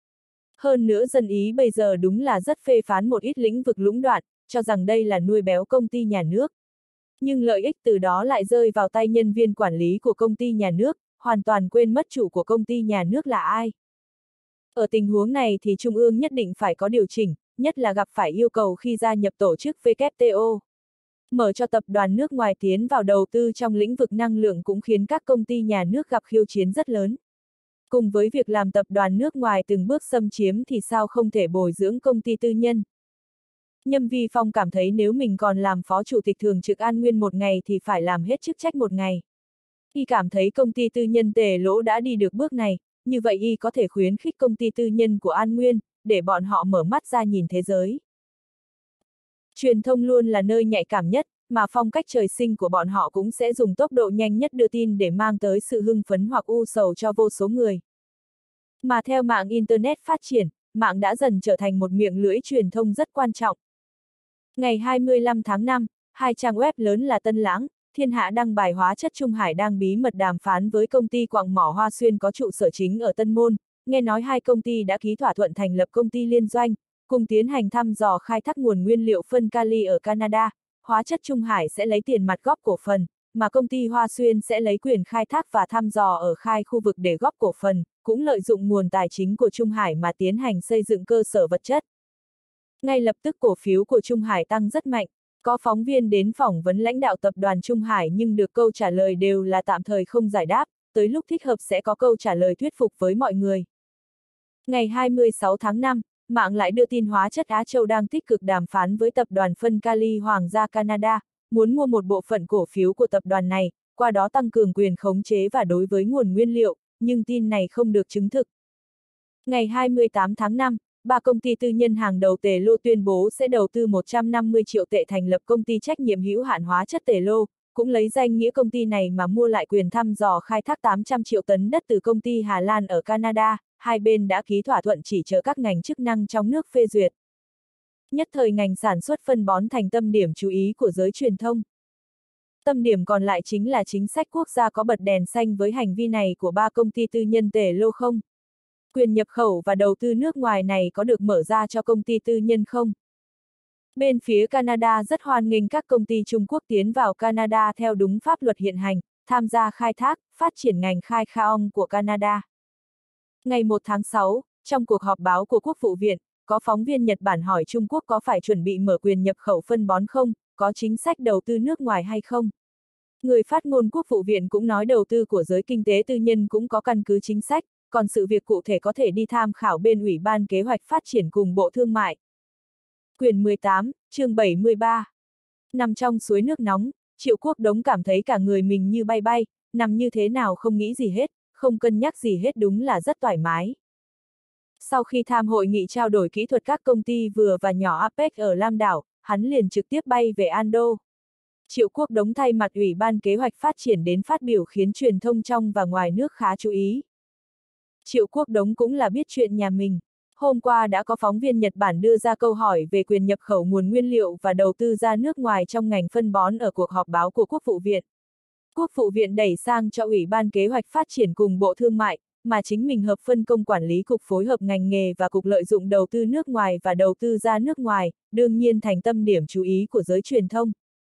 Hơn nữa dân Ý bây giờ đúng là rất phê phán một ít lĩnh vực lũng đoạn, cho rằng đây là nuôi béo công ty nhà nước. Nhưng lợi ích từ đó lại rơi vào tay nhân viên quản lý của công ty nhà nước, hoàn toàn quên mất chủ của công ty nhà nước là ai. Ở tình huống này thì Trung ương nhất định phải có điều chỉnh, nhất là gặp phải yêu cầu khi gia nhập tổ chức W T O. Mở cho tập đoàn nước ngoài tiến vào đầu tư trong lĩnh vực năng lượng cũng khiến các công ty nhà nước gặp khiêu chiến rất lớn. Cùng với việc làm tập đoàn nước ngoài từng bước xâm chiếm thì sao không thể bồi dưỡng công ty tư nhân. Nhâm Vi Phong cảm thấy nếu mình còn làm phó chủ tịch thường trực An Nguyên một ngày thì phải làm hết chức trách một ngày. Y cảm thấy công ty tư nhân Tề Lỗ đã đi được bước này, như vậy Y có thể khuyến khích công ty tư nhân của An Nguyên, để bọn họ mở mắt ra nhìn thế giới. Truyền thông luôn là nơi nhạy cảm nhất, mà phong cách trời sinh của bọn họ cũng sẽ dùng tốc độ nhanh nhất đưa tin để mang tới sự hưng phấn hoặc u sầu cho vô số người. Mà theo mạng Internet phát triển, mạng đã dần trở thành một miệng lưỡi truyền thông rất quan trọng. Ngày hai mươi lăm tháng năm, hai trang web lớn là Tân Lãng, Thiên Hạ đăng bài hóa chất Trung Hải đang bí mật đàm phán với công ty quặng mỏ Hoa Xuyên có trụ sở chính ở Tân Môn, nghe nói hai công ty đã ký thỏa thuận thành lập công ty liên doanh, cùng tiến hành thăm dò khai thác nguồn nguyên liệu phân kali ở Canada, hóa chất Trung Hải sẽ lấy tiền mặt góp cổ phần, mà công ty Hoa Xuyên sẽ lấy quyền khai thác và thăm dò ở khai khu vực để góp cổ phần, cũng lợi dụng nguồn tài chính của Trung Hải mà tiến hành xây dựng cơ sở vật chất. Ngay lập tức cổ phiếu của Trung Hải tăng rất mạnh, có phóng viên đến phỏng vấn lãnh đạo tập đoàn Trung Hải nhưng được câu trả lời đều là tạm thời không giải đáp, tới lúc thích hợp sẽ có câu trả lời thuyết phục với mọi người. Ngày hai mươi sáu tháng năm, mạng lại đưa tin hóa chất Á Châu đang tích cực đàm phán với tập đoàn phân kali Hoàng gia Canada, muốn mua một bộ phận cổ phiếu của tập đoàn này, qua đó tăng cường quyền khống chế và đối với nguồn nguyên liệu, nhưng tin này không được chứng thực. Ngày hai mươi tám tháng năm, ba công ty tư nhân hàng đầu Tề Lô tuyên bố sẽ đầu tư một trăm năm mươi triệu tệ thành lập công ty trách nhiệm hữu hạn hóa chất Tề Lô, cũng lấy danh nghĩa công ty này mà mua lại quyền thăm dò khai thác tám trăm triệu tấn đất từ công ty Hà Lan ở Canada, hai bên đã ký thỏa thuận chỉ chờ các ngành chức năng trong nước phê duyệt. Nhất thời ngành sản xuất phân bón thành tâm điểm chú ý của giới truyền thông. Tâm điểm còn lại chính là chính sách quốc gia có bật đèn xanh với hành vi này của ba công ty tư nhân Tề Lô không? Quyền nhập khẩu và đầu tư nước ngoài này có được mở ra cho công ty tư nhân không? Bên phía Canada rất hoan nghênh các công ty Trung Quốc tiến vào Canada theo đúng pháp luật hiện hành, tham gia khai thác, phát triển ngành khai khoáng của Canada. Ngày một tháng sáu, trong cuộc họp báo của Quốc vụ viện, có phóng viên Nhật Bản hỏi Trung Quốc có phải chuẩn bị mở quyền nhập khẩu phân bón không, có chính sách đầu tư nước ngoài hay không. Người phát ngôn Quốc vụ viện cũng nói đầu tư của giới kinh tế tư nhân cũng có căn cứ chính sách, còn sự việc cụ thể có thể đi tham khảo bên Ủy ban Kế hoạch Phát triển cùng Bộ Thương mại. Quyển mười tám, chương bảy mươi ba. Nằm trong suối nước nóng, Triệu Quốc Đống cảm thấy cả người mình như bay bay, nằm như thế nào không nghĩ gì hết, không cân nhắc gì hết, đúng là rất thoải mái. Sau khi tham hội nghị trao đổi kỹ thuật các công ty vừa và nhỏ a pếch ở Lam Đảo, hắn liền trực tiếp bay về Ando. Triệu Quốc Đống thay mặt Ủy ban Kế hoạch Phát triển đến phát biểu khiến truyền thông trong và ngoài nước khá chú ý. Triệu Quốc Đống cũng là biết chuyện nhà mình. Hôm qua đã có phóng viên Nhật Bản đưa ra câu hỏi về quyền nhập khẩu nguồn nguyên liệu và đầu tư ra nước ngoài trong ngành phân bón ở cuộc họp báo của Quốc vụ viện. Quốc vụ viện đẩy sang cho Ủy ban Kế hoạch Phát triển cùng Bộ Thương mại, mà chính mình hợp phân công quản lý Cục Phối hợp ngành nghề và Cục Lợi dụng đầu tư nước ngoài và đầu tư ra nước ngoài, đương nhiên thành tâm điểm chú ý của giới truyền thông.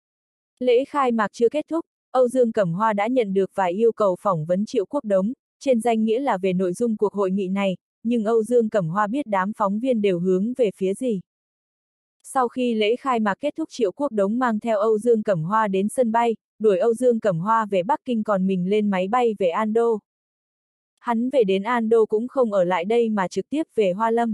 Lễ khai mạc chưa kết thúc, Âu Dương Cẩm Hoa đã nhận được vài yêu cầu phỏng vấn Triệu Quốc Đống, trên danh nghĩa là về nội dung cuộc hội nghị này, nhưng Âu Dương Cẩm Hoa biết đám phóng viên đều hướng về phía gì. Sau khi lễ khai mạc kết thúc, Triệu Quốc Đống mang theo Âu Dương Cẩm Hoa đến sân bay, đuổi Âu Dương Cẩm Hoa về Bắc Kinh, còn mình lên máy bay về Ando. Hắn về đến Ando cũng không ở lại đây mà trực tiếp về Hoa Lâm.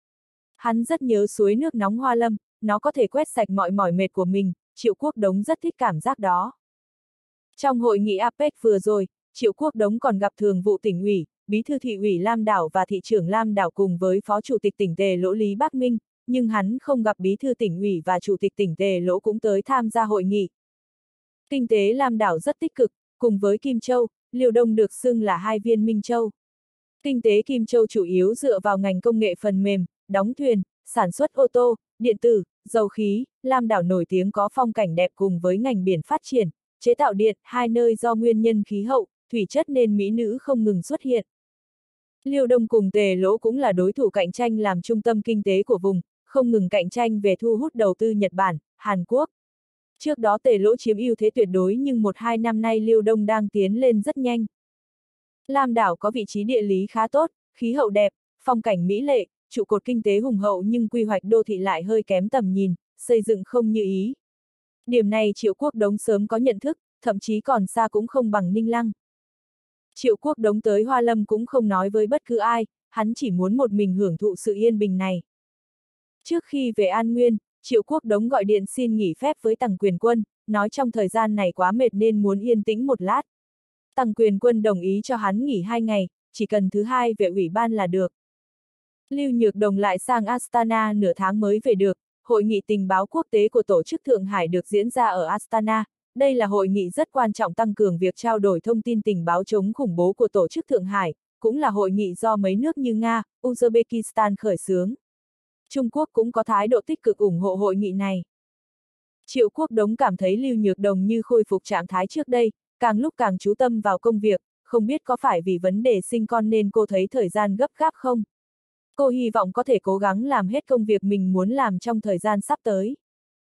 Hắn rất nhớ suối nước nóng Hoa Lâm, nó có thể quét sạch mọi mỏi mệt của mình, Triệu Quốc Đống rất thích cảm giác đó. Trong hội nghị a pếch vừa rồi, Triệu Quốc Đống còn gặp thường vụ tỉnh ủy, bí thư thị ủy Lam Đảo và thị trưởng Lam Đảo cùng với phó chủ tịch tỉnh Tề Lỗ Lý Bắc Minh, nhưng hắn không gặp bí thư tỉnh ủy và chủ tịch tỉnh Tề Lỗ cũng tới tham gia hội nghị. Kinh tế Lam Đảo rất tích cực, cùng với Kim Châu, Liêu Đông được xưng là hai viên Minh Châu. Kinh tế Kim Châu chủ yếu dựa vào ngành công nghệ phần mềm, đóng thuyền, sản xuất ô tô, điện tử, dầu khí. Lam Đảo nổi tiếng có phong cảnh đẹp cùng với ngành biển phát triển, chế tạo điện, hai nơi do nguyên nhân khí hậu, thủy chất nên mỹ nữ không ngừng xuất hiện. Liêu Đông cùng Tề Lỗ cũng là đối thủ cạnh tranh làm trung tâm kinh tế của vùng, không ngừng cạnh tranh về thu hút đầu tư Nhật Bản, Hàn Quốc. Trước đó Tề Lỗ chiếm ưu thế tuyệt đối nhưng một hai năm nay Liêu Đông đang tiến lên rất nhanh. Lam Đảo có vị trí địa lý khá tốt, khí hậu đẹp, phong cảnh mỹ lệ, trụ cột kinh tế hùng hậu nhưng quy hoạch đô thị lại hơi kém tầm nhìn, xây dựng không như ý. Điểm này Triệu Quốc Đống sớm có nhận thức, thậm chí còn xa cũng không bằng Ninh Lăng. Triệu Quốc Đống tới Hoa Lâm cũng không nói với bất cứ ai, hắn chỉ muốn một mình hưởng thụ sự yên bình này. Trước khi về An Nguyên, Triệu Quốc Đống gọi điện xin nghỉ phép với Tằng Quyền Quân, nói trong thời gian này quá mệt nên muốn yên tĩnh một lát. Tằng Quyền Quân đồng ý cho hắn nghỉ hai ngày, chỉ cần thứ hai về ủy ban là được. Lưu Nhược Đồng lại sang Astana nửa tháng mới về được. Hội nghị tình báo quốc tế của Tổ chức Thượng Hải được diễn ra ở Astana. Đây là hội nghị rất quan trọng tăng cường việc trao đổi thông tin tình báo chống khủng bố của Tổ chức Thượng Hải, cũng là hội nghị do mấy nước như Nga, Uzbekistan khởi xướng. Trung Quốc cũng có thái độ tích cực ủng hộ hội nghị này. Triệu Quốc Đống cảm thấy Lưu Nhược Đồng như khôi phục trạng thái trước đây, càng lúc càng chú tâm vào công việc, không biết có phải vì vấn đề sinh con nên cô thấy thời gian gấp gáp không? Cô hy vọng có thể cố gắng làm hết công việc mình muốn làm trong thời gian sắp tới.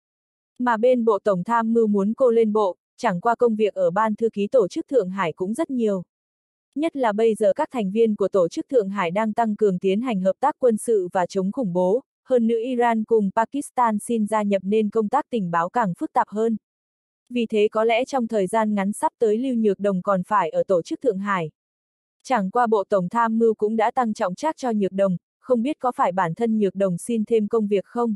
Mà bên Bộ Tổng tham mưu muốn cô lên bộ, chẳng qua công việc ở Ban Thư ký Tổ chức Thượng Hải cũng rất nhiều. Nhất là bây giờ các thành viên của Tổ chức Thượng Hải đang tăng cường tiến hành hợp tác quân sự và chống khủng bố, hơn nữa Iran cùng Pakistan xin gia nhập nên công tác tình báo càng phức tạp hơn. Vì thế có lẽ trong thời gian ngắn sắp tới Lưu Nhược Đồng còn phải ở Tổ chức Thượng Hải. Chẳng qua Bộ Tổng tham mưu cũng đã tăng trọng trách cho Nhược Đồng, không biết có phải bản thân Nhược Đồng xin thêm công việc không?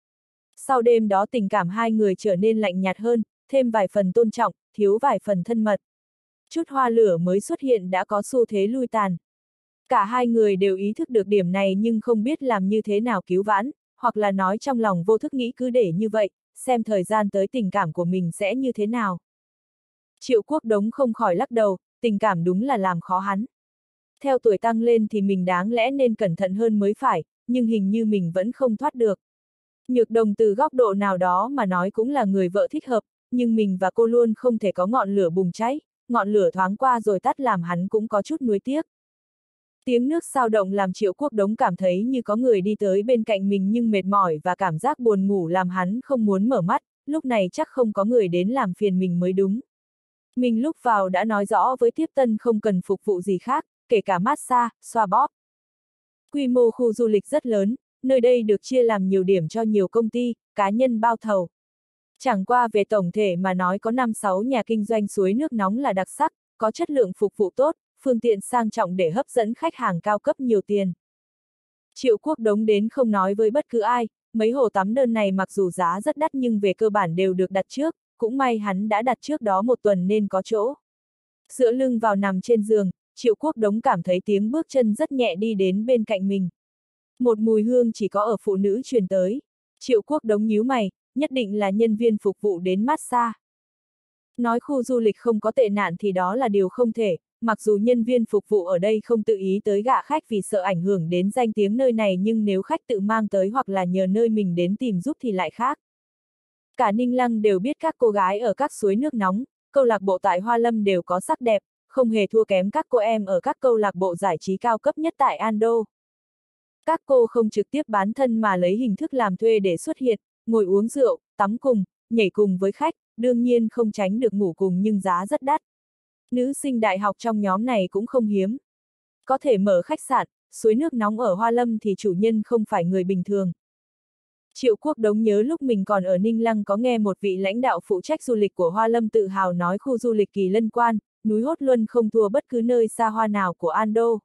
Sau đêm đó tình cảm hai người trở nên lạnh nhạt hơn, thêm vài phần tôn trọng, thiếu vài phần thân mật. Chút hoa lửa mới xuất hiện đã có xu thế lui tàn. Cả hai người đều ý thức được điểm này nhưng không biết làm như thế nào cứu vãn, hoặc là nói trong lòng vô thức nghĩ cứ để như vậy, xem thời gian tới tình cảm của mình sẽ như thế nào. Triệu Quốc Đống không khỏi lắc đầu, tình cảm đúng là làm khó hắn. Theo tuổi tăng lên thì mình đáng lẽ nên cẩn thận hơn mới phải, nhưng hình như mình vẫn không thoát được. Nhược Đồng từ góc độ nào đó mà nói cũng là người vợ thích hợp, nhưng mình và cô luôn không thể có ngọn lửa bùng cháy, ngọn lửa thoáng qua rồi tắt làm hắn cũng có chút nuối tiếc. Tiếng nước sao động làm Triệu Quốc Đống cảm thấy như có người đi tới bên cạnh mình nhưng mệt mỏi và cảm giác buồn ngủ làm hắn không muốn mở mắt, lúc này chắc không có người đến làm phiền mình mới đúng. Mình lúc vào đã nói rõ với tiếp tân không cần phục vụ gì khác, kể cả massage, xoa bóp. Quy mô khu du lịch rất lớn, nơi đây được chia làm nhiều điểm cho nhiều công ty, cá nhân bao thầu. Chẳng qua về tổng thể mà nói có năm sáu nhà kinh doanh suối nước nóng là đặc sắc, có chất lượng phục vụ tốt, phương tiện sang trọng để hấp dẫn khách hàng cao cấp nhiều tiền. Triệu Quốc Đống đến không nói với bất cứ ai, mấy hồ tắm đơn này mặc dù giá rất đắt nhưng về cơ bản đều được đặt trước, cũng may hắn đã đặt trước đó một tuần nên có chỗ. Dựa lưng vào nằm trên giường, Triệu Quốc Đống cảm thấy tiếng bước chân rất nhẹ đi đến bên cạnh mình. Một mùi hương chỉ có ở phụ nữ truyền tới. Triệu Quốc Đống nhíu mày, nhất định là nhân viên phục vụ đến massage. Nói khu du lịch không có tệ nạn thì đó là điều không thể, mặc dù nhân viên phục vụ ở đây không tự ý tới gạ khách vì sợ ảnh hưởng đến danh tiếng nơi này nhưng nếu khách tự mang tới hoặc là nhờ nơi mình đến tìm giúp thì lại khác. Cả Ninh Lăng đều biết các cô gái ở các suối nước nóng, câu lạc bộ tại Hoa Lâm đều có sắc đẹp, không hề thua kém các cô em ở các câu lạc bộ giải trí cao cấp nhất tại Ando. Các cô không trực tiếp bán thân mà lấy hình thức làm thuê để xuất hiện, ngồi uống rượu, tắm cùng, nhảy cùng với khách, đương nhiên không tránh được ngủ cùng nhưng giá rất đắt. Nữ sinh đại học trong nhóm này cũng không hiếm. Có thể mở khách sạn, suối nước nóng ở Hoa Lâm thì chủ nhân không phải người bình thường. Triệu Quốc Đống nhớ lúc mình còn ở Ninh Lăng có nghe một vị lãnh đạo phụ trách du lịch của Hoa Lâm tự hào nói khu du lịch Kỳ Lân Quan, núi Hốt Luân không thua bất cứ nơi xa hoa nào của Ando.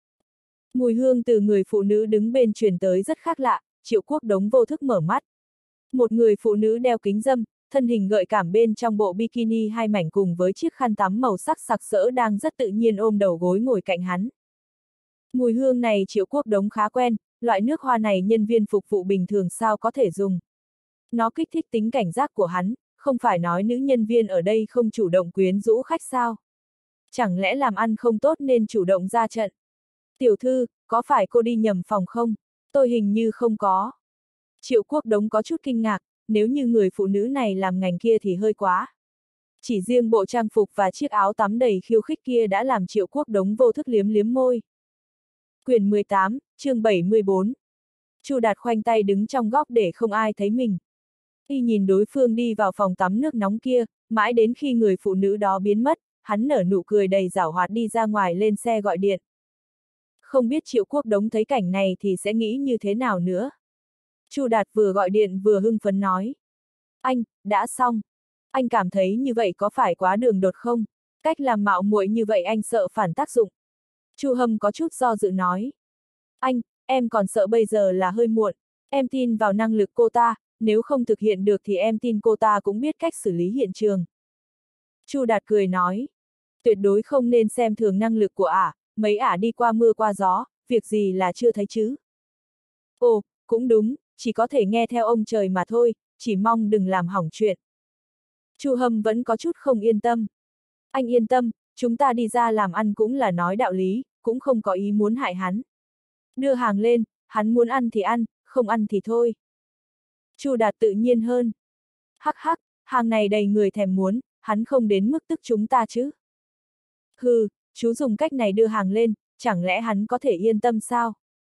Mùi hương từ người phụ nữ đứng bên truyền tới rất khác lạ, Triệu Quốc Đống vô thức mở mắt. Một người phụ nữ đeo kính râm, thân hình gợi cảm bên trong bộ bikini hai mảnh cùng với chiếc khăn tắm màu sắc sặc sỡ đang rất tự nhiên ôm đầu gối ngồi cạnh hắn. Mùi hương này Triệu Quốc Đống khá quen, loại nước hoa này nhân viên phục vụ bình thường sao có thể dùng. Nó kích thích tính cảnh giác của hắn, không phải nói nữ nhân viên ở đây không chủ động quyến rũ khách sao. Chẳng lẽ làm ăn không tốt nên chủ động ra trận. Tiểu thư, có phải cô đi nhầm phòng không? Tôi hình như không có. Triệu Quốc Đống có chút kinh ngạc, nếu như người phụ nữ này làm ngành kia thì hơi quá. Chỉ riêng bộ trang phục và chiếc áo tắm đầy khiêu khích kia đã làm Triệu Quốc Đống vô thức liếm liếm môi. Quyển mười tám, chương bảy mươi bốn. Chu Đạt khoanh tay đứng trong góc để không ai thấy mình. Y nhìn đối phương đi vào phòng tắm nước nóng kia, mãi đến khi người phụ nữ đó biến mất, hắn nở nụ cười đầy giảo hoạt đi ra ngoài lên xe gọi điện. Không biết Triệu Quốc Đống thấy cảnh này thì sẽ nghĩ như thế nào nữa. Chu Đạt vừa gọi điện vừa hưng phấn nói. Anh, đã xong. Anh cảm thấy như vậy có phải quá đường đột không? Cách làm mạo muội như vậy anh sợ phản tác dụng. Chu Hâm có chút do dự nói. Anh, em còn sợ bây giờ là hơi muộn. Em tin vào năng lực cô ta, nếu không thực hiện được thì em tin cô ta cũng biết cách xử lý hiện trường. Chu Đạt cười nói. Tuyệt đối không nên xem thường năng lực của ả, mấy ả đi qua mưa qua gió, việc gì là chưa thấy chứ. Ồ, cũng đúng, chỉ có thể nghe theo ông trời mà thôi, chỉ mong đừng làm hỏng chuyện. Chu Hâm vẫn có chút không yên tâm. Anh yên tâm, chúng ta đi ra làm ăn cũng là nói đạo lý, cũng không có ý muốn hại hắn. Đưa hàng lên, hắn muốn ăn thì ăn, không ăn thì thôi. Chu Đạt tự nhiên hơn. Hắc hắc, hàng này đầy người thèm muốn, hắn không đến mức tức chúng ta chứ. Hừ, chú dùng cách này đưa hàng lên, chẳng lẽ hắn có thể yên tâm sao?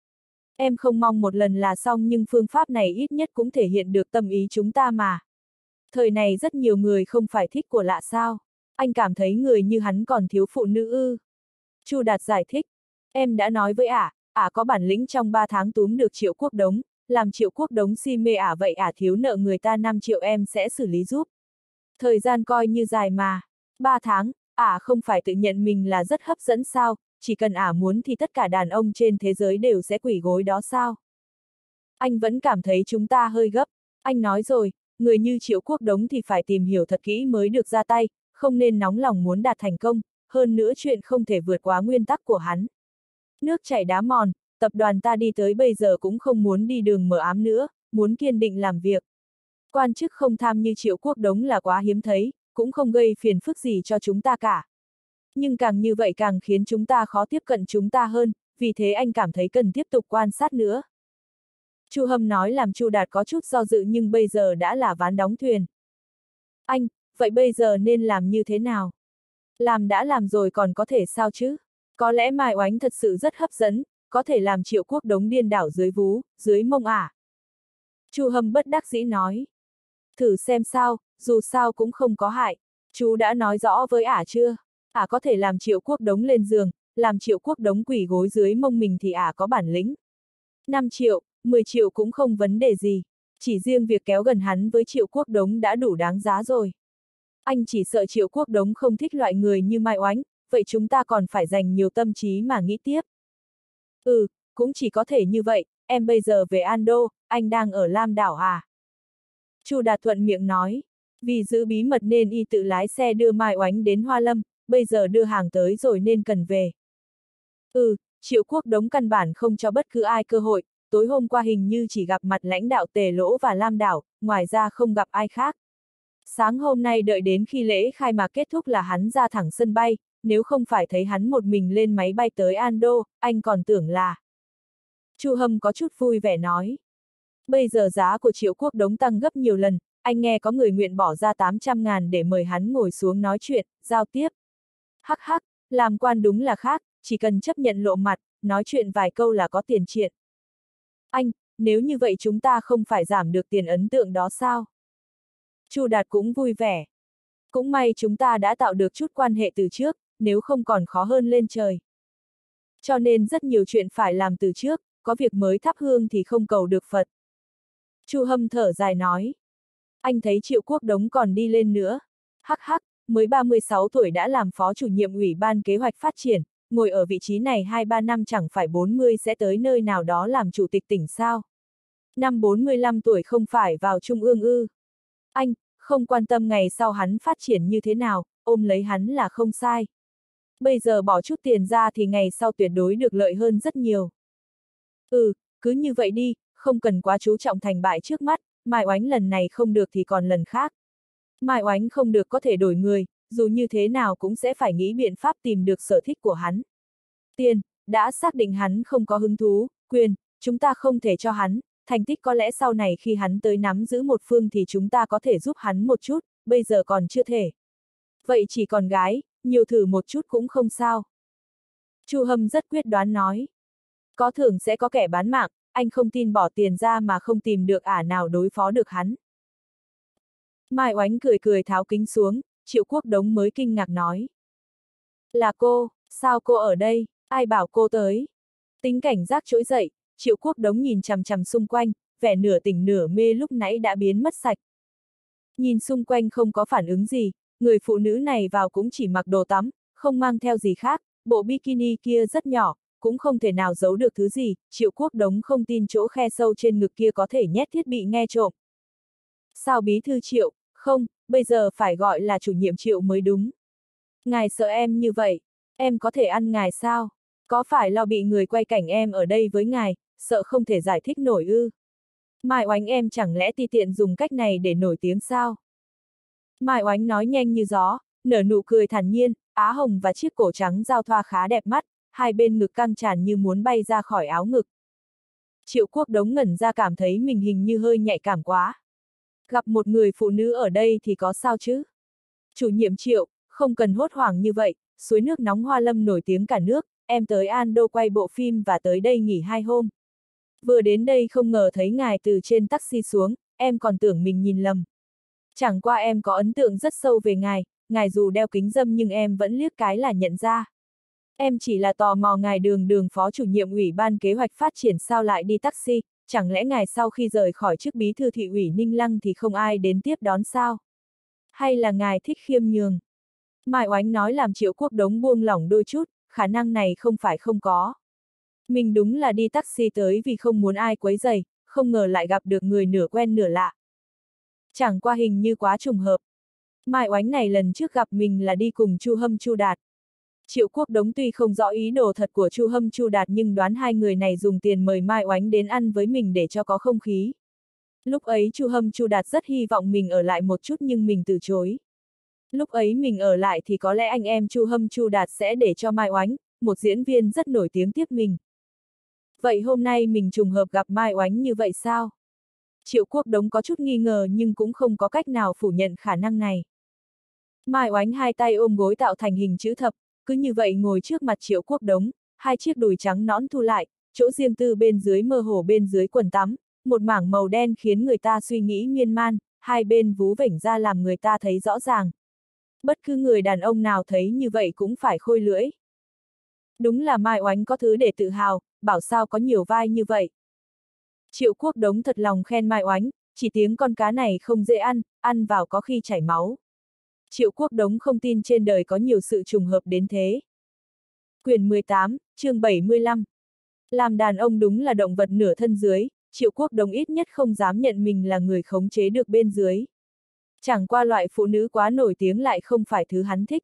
Em không mong một lần là xong nhưng phương pháp này ít nhất cũng thể hiện được tâm ý chúng ta mà. Thời này rất nhiều người không phải thích của lạ sao? Anh cảm thấy người như hắn còn thiếu phụ nữ ư? Chu Đạt giải thích. Em đã nói với ả, ả có bản lĩnh trong ba tháng túm được Triệu Quốc Đống, làm Triệu Quốc Đống si mê ả vậy ả thiếu nợ người ta năm triệu em sẽ xử lý giúp. Thời gian coi như dài mà. ba tháng, ả không phải tự nhận mình là rất hấp dẫn sao, chỉ cần ả muốn thì tất cả đàn ông trên thế giới đều sẽ quỳ gối đó sao? Anh vẫn cảm thấy chúng ta hơi gấp. Anh nói rồi, người như Triệu Quốc Đống thì phải tìm hiểu thật kỹ mới được ra tay, không nên nóng lòng muốn đạt thành công, hơn nữa chuyện không thể vượt quá nguyên tắc của hắn. Nước chảy đá mòn, tập đoàn ta đi tới bây giờ cũng không muốn đi đường mờ ám nữa, muốn kiên định làm việc. Quan chức không tham như Triệu Quốc Đống là quá hiếm thấy, cũng không gây phiền phức gì cho chúng ta cả. Nhưng càng như vậy càng khiến chúng ta khó tiếp cận chúng ta hơn, vì thế anh cảm thấy cần tiếp tục quan sát nữa. Chu Hâm nói làm Chu Đạt có chút do dự nhưng bây giờ đã là ván đóng thuyền. Anh, vậy bây giờ nên làm như thế nào? Làm đã làm rồi còn có thể sao chứ? Có lẽ Mai Oánh thật sự rất hấp dẫn, có thể làm Triệu Quốc Đống điên đảo dưới vú, dưới mông ả. Chu Hâm bất đắc dĩ nói. Thử xem sao, dù sao cũng không có hại. Chú đã nói rõ với ả chưa? Ả có thể làm Triệu Quốc Đống lên giường, làm Triệu Quốc Đống quỳ gối dưới mông mình thì ả có bản lĩnh. năm triệu, mười triệu cũng không vấn đề gì. Chỉ riêng việc kéo gần hắn với Triệu Quốc Đống đã đủ đáng giá rồi. Anh chỉ sợ Triệu Quốc Đống không thích loại người như Mai Oánh, vậy chúng ta còn phải dành nhiều tâm trí mà nghĩ tiếp. Ừ, cũng chỉ có thể như vậy, em bây giờ về Ando, anh đang ở Lam Đảo à? Chu Đạt thuận miệng nói, vì giữ bí mật nên y tự lái xe đưa Mai Oánh đến Hoa Lâm, bây giờ đưa hàng tới rồi nên cần về. Ừ, Triệu Quốc Đống căn bản không cho bất cứ ai cơ hội, tối hôm qua hình như chỉ gặp mặt lãnh đạo Tề Lỗ và Lam Đảo, ngoài ra không gặp ai khác. Sáng hôm nay đợi đến khi lễ khai mạc kết thúc là hắn ra thẳng sân bay, nếu không phải thấy hắn một mình lên máy bay tới Ando, anh còn tưởng là... Chu Hâm có chút vui vẻ nói. Bây giờ giá của Triệu Quốc Đống tăng gấp nhiều lần, anh nghe có người nguyện bỏ ra tám trăm ngàn để mời hắn ngồi xuống nói chuyện, giao tiếp. Hắc hắc, làm quan đúng là khác, chỉ cần chấp nhận lộ mặt, nói chuyện vài câu là có tiền triện. Anh, nếu như vậy chúng ta không phải giảm được tiền ấn tượng đó sao? Chu Đạt cũng vui vẻ. Cũng may chúng ta đã tạo được chút quan hệ từ trước, nếu không còn khó hơn lên trời. Cho nên rất nhiều chuyện phải làm từ trước, có việc mới thắp hương thì không cầu được Phật. Chu Hâm thở dài nói. Anh thấy Triệu Quốc Đống còn đi lên nữa. Hắc hắc, mới ba mươi sáu tuổi đã làm phó chủ nhiệm ủy ban kế hoạch phát triển, ngồi ở vị trí này hai ba năm chẳng phải bốn mươi sẽ tới nơi nào đó làm chủ tịch tỉnh sao. Năm bốn mươi lăm tuổi không phải vào trung ương ư. Anh, không quan tâm ngày sau hắn phát triển như thế nào, ôm lấy hắn là không sai. Bây giờ bỏ chút tiền ra thì ngày sau tuyệt đối được lợi hơn rất nhiều. Ừ, cứ như vậy đi, không cần quá chú trọng thành bại trước mắt, Mai Oánh lần này không được thì còn lần khác. Mai Oánh không được có thể đổi người, dù như thế nào cũng sẽ phải nghĩ biện pháp tìm được sở thích của hắn. Tiền, đã xác định hắn không có hứng thú, quyền, chúng ta không thể cho hắn, thành tích có lẽ sau này khi hắn tới nắm giữ một phương thì chúng ta có thể giúp hắn một chút, bây giờ còn chưa thể. Vậy chỉ còn gái, nhiều thử một chút cũng không sao. Chu Hâm rất quyết đoán nói. Có thưởng sẽ có kẻ bán mạng, anh không tin bỏ tiền ra mà không tìm được ả nào đối phó được hắn. Mai Oánh cười cười tháo kính xuống, Triệu Quốc Đống mới kinh ngạc nói. Là cô, sao cô ở đây, ai bảo cô tới? Tính cảnh giác trỗi dậy, Triệu Quốc Đống nhìn chằm chằm xung quanh, vẻ nửa tỉnh nửa mê lúc nãy đã biến mất sạch. Nhìn xung quanh không có phản ứng gì, người phụ nữ này vào cũng chỉ mặc đồ tắm, không mang theo gì khác, bộ bikini kia rất nhỏ, cũng không thể nào giấu được thứ gì, Triệu Quốc Đống không tin chỗ khe sâu trên ngực kia có thể nhét thiết bị nghe trộm. Sao bí thư Triệu, không, bây giờ phải gọi là chủ nhiệm Triệu mới đúng. Ngài sợ em như vậy, em có thể ăn ngài sao? Có phải lo bị người quay cảnh em ở đây với ngài, sợ không thể giải thích nổi ư? Mai Oánh em chẳng lẽ ti tiện dùng cách này để nổi tiếng sao? Mai Oánh nói nhanh như gió, nở nụ cười thản nhiên, á hồng và chiếc cổ trắng giao thoa khá đẹp mắt, hai bên ngực căng tràn như muốn bay ra khỏi áo ngực. Triệu Quốc Đống ngẩn ra cảm thấy mình hình như hơi nhạy cảm quá. Gặp một người phụ nữ ở đây thì có sao chứ? Chủ nhiệm Triệu, không cần hốt hoảng như vậy, suối nước nóng Hoa Lâm nổi tiếng cả nước, em tới Ando quay bộ phim và tới đây nghỉ hai hôm. Vừa đến đây không ngờ thấy ngài từ trên taxi xuống, em còn tưởng mình nhìn lầm. Chẳng qua em có ấn tượng rất sâu về ngài, ngài dù đeo kính râm nhưng em vẫn liếc cái là nhận ra. Em chỉ là tò mò ngài Đường Đường phó chủ nhiệm ủy ban kế hoạch phát triển sao lại đi taxi, chẳng lẽ ngài sau khi rời khỏi chức bí thư thị ủy Ninh Lăng thì không ai đến tiếp đón sao? Hay là ngài thích khiêm nhường? Mai Oánh nói làm Triệu Quốc Đống buông lỏng đôi chút, khả năng này không phải không có. Mình đúng là đi taxi tới vì không muốn ai quấy rầy, không ngờ lại gặp được người nửa quen nửa lạ. Chẳng qua hình như quá trùng hợp. Mai Oánh này lần trước gặp mình là đi cùng Chu Hâm Chu Đạt. Triệu Quốc Đống tuy không rõ ý đồ thật của Chu Hâm Chu Đạt nhưng đoán hai người này dùng tiền mời Mai Oánh đến ăn với mình để cho có không khí. Lúc ấy Chu Hâm Chu Đạt rất hy vọng mình ở lại một chút nhưng mình từ chối. Lúc ấy mình ở lại thì có lẽ anh em Chu Hâm Chu Đạt sẽ để cho Mai Oánh, một diễn viên rất nổi tiếng tiếp mình. Vậy hôm nay mình trùng hợp gặp Mai Oánh như vậy sao? Triệu Quốc Đống có chút nghi ngờ nhưng cũng không có cách nào phủ nhận khả năng này. Mai Oánh hai tay ôm gối tạo thành hình chữ thập, cứ như vậy ngồi trước mặt Triệu Quốc Đống, hai chiếc đùi trắng nõn thu lại, chỗ riêng tư bên dưới mơ hồ bên dưới quần tắm, một mảng màu đen khiến người ta suy nghĩ miên man, hai bên vú vểnh ra làm người ta thấy rõ ràng. Bất cứ người đàn ông nào thấy như vậy cũng phải khôi lưỡi. Đúng là Mai Oánh có thứ để tự hào, bảo sao có nhiều vai như vậy. Triệu Quốc Đống thật lòng khen Mai Oánh, chỉ tiếng con cá này không dễ ăn, ăn vào có khi chảy máu. Triệu Quốc Đống không tin trên đời có nhiều sự trùng hợp đến thế. Quyển mười tám, chương bảy mươi lăm. Làm đàn ông đúng là động vật nửa thân dưới, Triệu Quốc Đống ít nhất không dám nhận mình là người khống chế được bên dưới. Chẳng qua loại phụ nữ quá nổi tiếng lại không phải thứ hắn thích.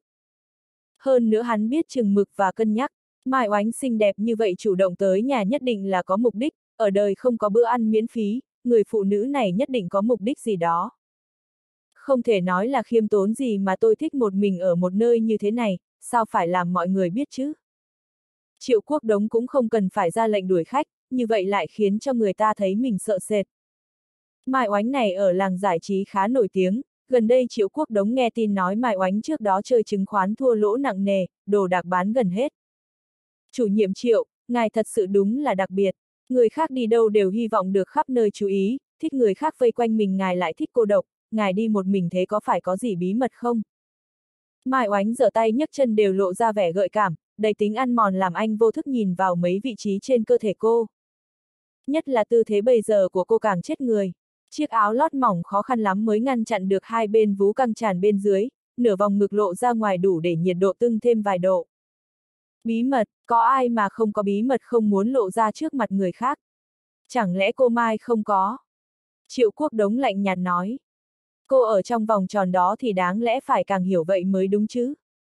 Hơn nữa hắn biết chừng mực và cân nhắc, Mai Oánh xinh đẹp như vậy chủ động tới nhà nhất định là có mục đích, ở đời không có bữa ăn miễn phí, người phụ nữ này nhất định có mục đích gì đó. Không thể nói là khiêm tốn gì mà tôi thích một mình ở một nơi như thế này, sao phải làm mọi người biết chứ? Triệu Quốc Đống cũng không cần phải ra lệnh đuổi khách, như vậy lại khiến cho người ta thấy mình sợ sệt. Mai Oánh này ở làng giải trí khá nổi tiếng, gần đây Triệu Quốc Đống nghe tin nói Mai Oánh trước đó chơi chứng khoán thua lỗ nặng nề, đồ đạc bán gần hết. Chủ nhiệm Triệu, ngài thật sự đúng là đặc biệt, người khác đi đâu đều hy vọng được khắp nơi chú ý, thích người khác vây quanh mình ngài lại thích cô độc, ngài đi một mình thế có phải có gì bí mật không? Mai Oánh giở tay nhấc chân đều lộ ra vẻ gợi cảm, đầy tính ăn mòn làm anh vô thức nhìn vào mấy vị trí trên cơ thể cô. Nhất là tư thế bây giờ của cô càng chết người. Chiếc áo lót mỏng khó khăn lắm mới ngăn chặn được hai bên vú căng tràn bên dưới, nửa vòng ngực lộ ra ngoài đủ để nhiệt độ tăng thêm vài độ. Bí mật, có ai mà không có bí mật không muốn lộ ra trước mặt người khác? Chẳng lẽ cô Mai không có? Triệu Quốc Đống lạnh nhạt nói. Cô ở trong vòng tròn đó thì đáng lẽ phải càng hiểu vậy mới đúng chứ.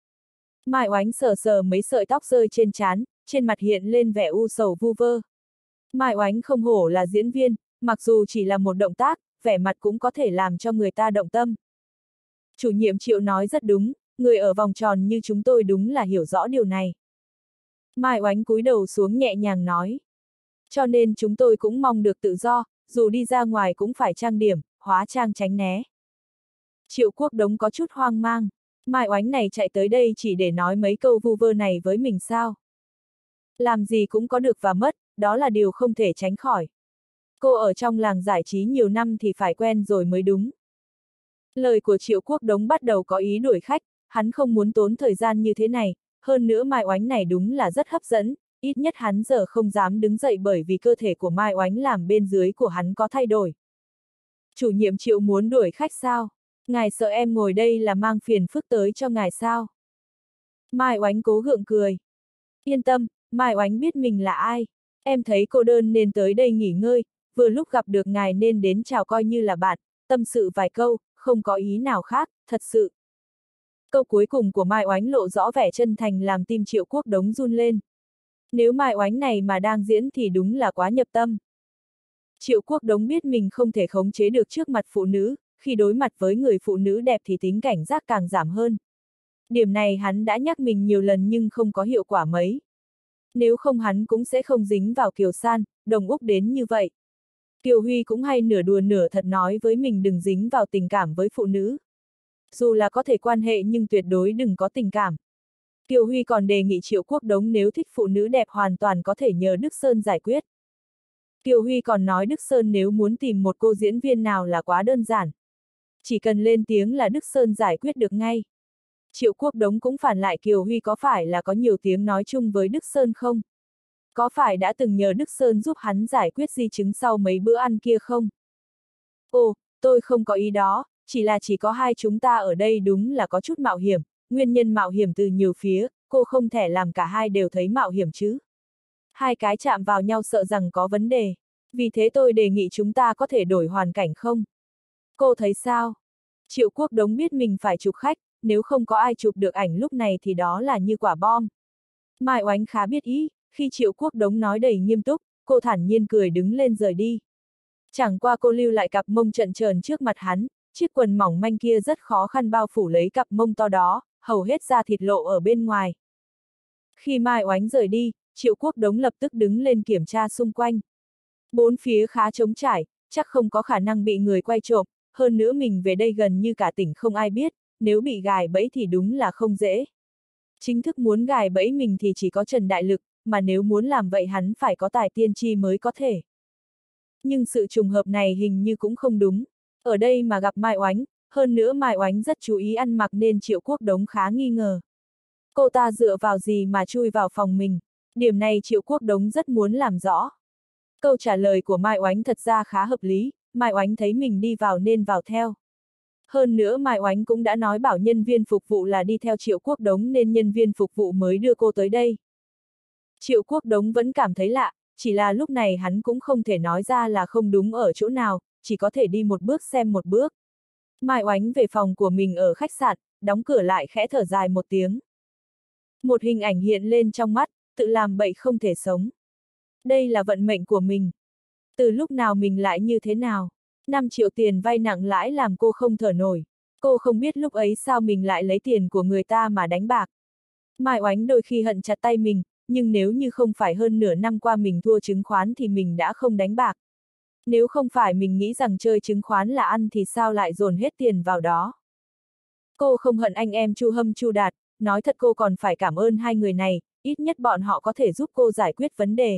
Mai Oánh sờ sờ mấy sợi tóc rơi trên trán, trên mặt hiện lên vẻ u sầu vu vơ. Mai Oánh không hổ là diễn viên, mặc dù chỉ là một động tác, vẻ mặt cũng có thể làm cho người ta động tâm. Chủ nhiệm Triệu nói rất đúng, người ở vòng tròn như chúng tôi đúng là hiểu rõ điều này. Mai Oánh cúi đầu xuống nhẹ nhàng nói. Cho nên chúng tôi cũng mong được tự do, dù đi ra ngoài cũng phải trang điểm, hóa trang tránh né. Triệu Quốc Đống có chút hoang mang, Mai Oánh này chạy tới đây chỉ để nói mấy câu vu vơ này với mình sao? Làm gì cũng có được và mất, đó là điều không thể tránh khỏi. Cô ở trong làng giải trí nhiều năm thì phải quen rồi mới đúng. Lời của Triệu Quốc Đống bắt đầu có ý đuổi khách, hắn không muốn tốn thời gian như thế này, hơn nữa Mai Oánh này đúng là rất hấp dẫn, ít nhất hắn giờ không dám đứng dậy bởi vì cơ thể của Mai Oánh làm bên dưới của hắn có thay đổi. Chủ nhiệm Triệu muốn đuổi khách sao? Ngài sợ em ngồi đây là mang phiền phức tới cho ngài sao? Mai Oánh cố gượng cười. Yên tâm, Mai Oánh biết mình là ai. Em thấy cô đơn nên tới đây nghỉ ngơi, vừa lúc gặp được ngài nên đến chào coi như là bạn, tâm sự vài câu, không có ý nào khác, thật sự. Câu cuối cùng của Mai Oánh lộ rõ vẻ chân thành làm tim Triệu Quốc Đống run lên. Nếu Mai Oánh này mà đang diễn thì đúng là quá nhập tâm. Triệu Quốc Đống biết mình không thể khống chế được trước mặt phụ nữ, khi đối mặt với người phụ nữ đẹp thì tính cảnh giác càng giảm hơn. Điểm này hắn đã nhắc mình nhiều lần nhưng không có hiệu quả mấy. Nếu không hắn cũng sẽ không dính vào Kiều San, Đồng Úc đến như vậy. Kiều Huy cũng hay nửa đùa nửa thật nói với mình đừng dính vào tình cảm với phụ nữ. Dù là có thể quan hệ nhưng tuyệt đối đừng có tình cảm. Kiều Huy còn đề nghị Triệu Quốc Đống nếu thích phụ nữ đẹp hoàn toàn có thể nhờ Đức Sơn giải quyết. Kiều Huy còn nói Đức Sơn nếu muốn tìm một cô diễn viên nào là quá đơn giản. Chỉ cần lên tiếng là Đức Sơn giải quyết được ngay. Triệu Quốc Đống cũng phản lại Kiều Huy có phải là có nhiều tiếng nói chung với Đức Sơn không? Có phải đã từng nhờ Đức Sơn giúp hắn giải quyết di chứng sau mấy bữa ăn kia không? Ồ, tôi không có ý đó, chỉ là chỉ có hai chúng ta ở đây đúng là có chút mạo hiểm, nguyên nhân mạo hiểm từ nhiều phía, cô không thể làm cả hai đều thấy mạo hiểm chứ. Hai cái chạm vào nhau sợ rằng có vấn đề, vì thế tôi đề nghị chúng ta có thể đổi hoàn cảnh không? Cô thấy sao? Triệu Quốc Đống biết mình phải chụp khách, nếu không có ai chụp được ảnh lúc này thì đó là như quả bom. Mai Oánh khá biết ý, khi Triệu Quốc Đống nói đầy nghiêm túc, cô thản nhiên cười đứng lên rời đi. Chẳng qua cô lưu lại cặp mông trần trờn trước mặt hắn, chiếc quần mỏng manh kia rất khó khăn bao phủ lấy cặp mông to đó, hầu hết da thịt lộ ở bên ngoài. Khi Mai Oánh rời đi, Triệu Quốc Đống lập tức đứng lên kiểm tra xung quanh. Bốn phía khá trống trải, chắc không có khả năng bị người quay trộm, hơn nữa mình về đây gần như cả tỉnh không ai biết, nếu bị gài bẫy thì đúng là không dễ. Chính thức muốn gài bẫy mình thì chỉ có Trần Đại Lực, mà nếu muốn làm vậy hắn phải có tài tiên tri mới có thể. Nhưng sự trùng hợp này hình như cũng không đúng. Ở đây mà gặp Mai Oánh, hơn nữa Mai Oánh rất chú ý ăn mặc nên Triệu Quốc Đống khá nghi ngờ. Cô ta dựa vào gì mà chui vào phòng mình? Điểm này Triệu Quốc Đống rất muốn làm rõ. Câu trả lời của Mai Oánh thật ra khá hợp lý, Mai Oánh thấy mình đi vào nên vào theo. Hơn nữa Mai Oánh cũng đã nói bảo nhân viên phục vụ là đi theo Triệu Quốc Đống nên nhân viên phục vụ mới đưa cô tới đây. Triệu Quốc Đống vẫn cảm thấy lạ, chỉ là lúc này hắn cũng không thể nói ra là không đúng ở chỗ nào, chỉ có thể đi một bước xem một bước. Mai Oánh về phòng của mình ở khách sạn, đóng cửa lại khẽ thở dài một tiếng. Một hình ảnh hiện lên trong mắt, tự làm bậy không thể sống. Đây là vận mệnh của mình. Từ lúc nào mình lại như thế nào? năm triệu tiền vay nặng lãi làm cô không thở nổi. Cô không biết lúc ấy sao mình lại lấy tiền của người ta mà đánh bạc. Mai Oánh đôi khi hận chặt tay mình, nhưng nếu như không phải hơn nửa năm qua mình thua chứng khoán thì mình đã không đánh bạc. Nếu không phải mình nghĩ rằng chơi chứng khoán là ăn thì sao lại dồn hết tiền vào đó. Cô không hận anh em Chu Hâm Chu Đạt, nói thật cô còn phải cảm ơn hai người này, ít nhất bọn họ có thể giúp cô giải quyết vấn đề.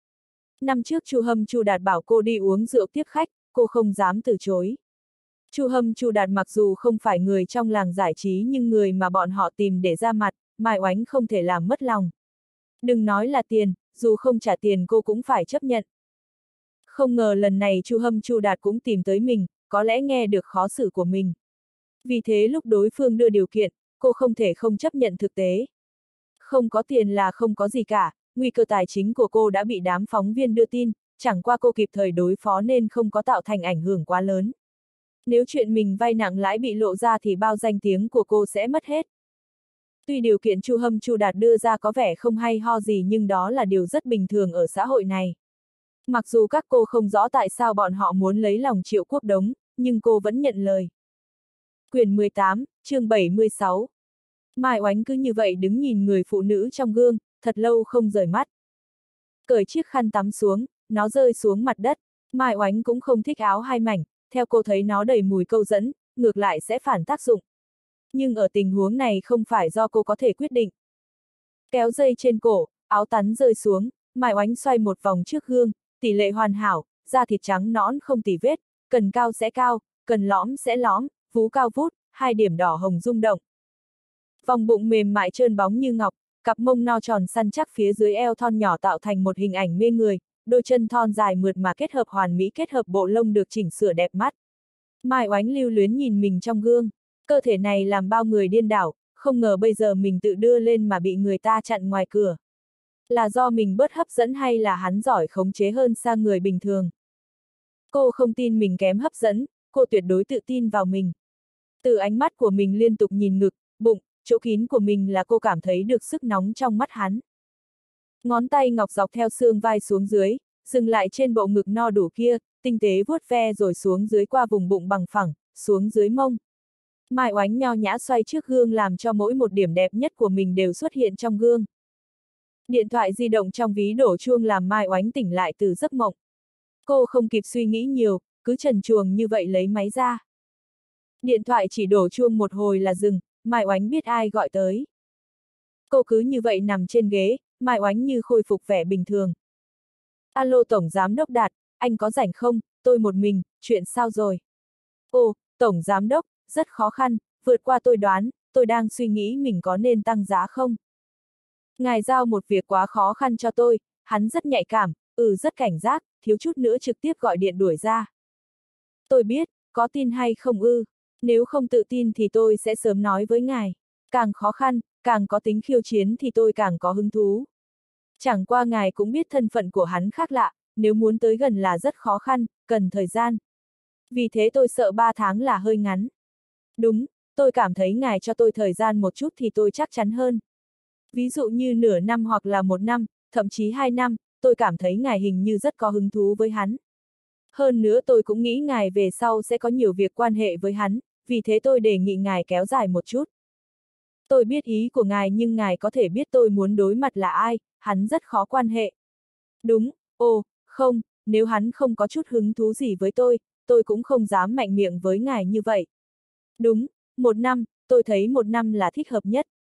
Năm trước Chu Hâm Chu Đạt bảo cô đi uống rượu tiếp khách, cô không dám từ chối. Chu Hâm Chu Đạt mặc dù không phải người trong làng giải trí nhưng người mà bọn họ tìm để ra mặt, Mai Oánh không thể làm mất lòng. Đừng nói là tiền, dù không trả tiền cô cũng phải chấp nhận. Không ngờ lần này Chu Hâm Chu Đạt cũng tìm tới mình, có lẽ nghe được khó xử của mình. Vì thế lúc đối phương đưa điều kiện, cô không thể không chấp nhận thực tế. Không có tiền là không có gì cả, nguy cơ tài chính của cô đã bị đám phóng viên đưa tin, chẳng qua cô kịp thời đối phó nên không có tạo thành ảnh hưởng quá lớn. Nếu chuyện mình vay nặng lãi bị lộ ra thì bao danh tiếng của cô sẽ mất hết. Tuy điều kiện Chu Hâm Chu Đạt đưa ra có vẻ không hay ho gì nhưng đó là điều rất bình thường ở xã hội này. Mặc dù các cô không rõ tại sao bọn họ muốn lấy lòng Triệu Quốc Đống, nhưng cô vẫn nhận lời. Quyển mười tám, chương bảy mươi sáu. Mai Oánh cứ như vậy đứng nhìn người phụ nữ trong gương, thật lâu không rời mắt. Cởi chiếc khăn tắm xuống, nó rơi xuống mặt đất. Mai Oánh cũng không thích áo hai mảnh, theo cô thấy nó đầy mùi câu dẫn, ngược lại sẽ phản tác dụng. Nhưng ở tình huống này không phải do cô có thể quyết định. Kéo dây trên cổ, áo tắn rơi xuống, Mai Oánh xoay một vòng trước gương, tỷ lệ hoàn hảo, da thịt trắng nõn không tì vết, cần cao sẽ cao, cần lõm sẽ lõm, vú cao vút, hai điểm đỏ hồng rung động. Vòng bụng mềm mại trơn bóng như ngọc, cặp mông no tròn săn chắc phía dưới eo thon nhỏ tạo thành một hình ảnh mê người, đôi chân thon dài mượt mà kết hợp hoàn mỹ kết hợp bộ lông được chỉnh sửa đẹp mắt. Mai Oánh lưu luyến nhìn mình trong gương, cơ thể này làm bao người điên đảo, không ngờ bây giờ mình tự đưa lên mà bị người ta chặn ngoài cửa. Là do mình bớt hấp dẫn hay là hắn giỏi khống chế hơn xa người bình thường? Cô không tin mình kém hấp dẫn, cô tuyệt đối tự tin vào mình. Từ ánh mắt của mình liên tục nhìn ngực, bụng, chỗ kín của mình là cô cảm thấy được sức nóng trong mắt hắn. Ngón tay ngọc dọc theo xương vai xuống dưới, dừng lại trên bộ ngực no đủ kia, tinh tế vuốt ve rồi xuống dưới qua vùng bụng bằng phẳng, xuống dưới mông. Mai Oánh nho nhã xoay trước gương làm cho mỗi một điểm đẹp nhất của mình đều xuất hiện trong gương. Điện thoại di động trong ví đổ chuông làm Mai Oánh tỉnh lại từ giấc mộng. Cô không kịp suy nghĩ nhiều, cứ trần truồng như vậy lấy máy ra. Điện thoại chỉ đổ chuông một hồi là dừng, Mai Oánh biết ai gọi tới. Cô cứ như vậy nằm trên ghế, Mai Oánh như khôi phục vẻ bình thường. Alo Tổng Giám Đốc Đạt, anh có rảnh không, tôi một mình, chuyện sao rồi? Ồ, Tổng Giám Đốc, rất khó khăn, vượt qua tôi đoán, tôi đang suy nghĩ mình có nên tăng giá không? Ngài giao một việc quá khó khăn cho tôi, hắn rất nhạy cảm, ừ rất cảnh giác, thiếu chút nữa trực tiếp gọi điện đuổi ra. Tôi biết, có tin hay không ư, nếu không tự tin thì tôi sẽ sớm nói với ngài. Càng khó khăn, càng có tính khiêu chiến thì tôi càng có hứng thú. Chẳng qua ngài cũng biết thân phận của hắn khác lạ, nếu muốn tới gần là rất khó khăn, cần thời gian. Vì thế tôi sợ ba tháng là hơi ngắn. Đúng, tôi cảm thấy ngài cho tôi thời gian một chút thì tôi chắc chắn hơn. Ví dụ như nửa năm hoặc là một năm, thậm chí hai năm, tôi cảm thấy ngài hình như rất có hứng thú với hắn. Hơn nữa tôi cũng nghĩ ngài về sau sẽ có nhiều việc quan hệ với hắn, vì thế tôi đề nghị ngài kéo dài một chút. Tôi biết ý của ngài nhưng ngài có thể biết tôi muốn đối mặt là ai, hắn rất khó quan hệ. Đúng, ồ, không, nếu hắn không có chút hứng thú gì với tôi, tôi cũng không dám mạnh miệng với ngài như vậy. Đúng, một năm, tôi thấy một năm là thích hợp nhất.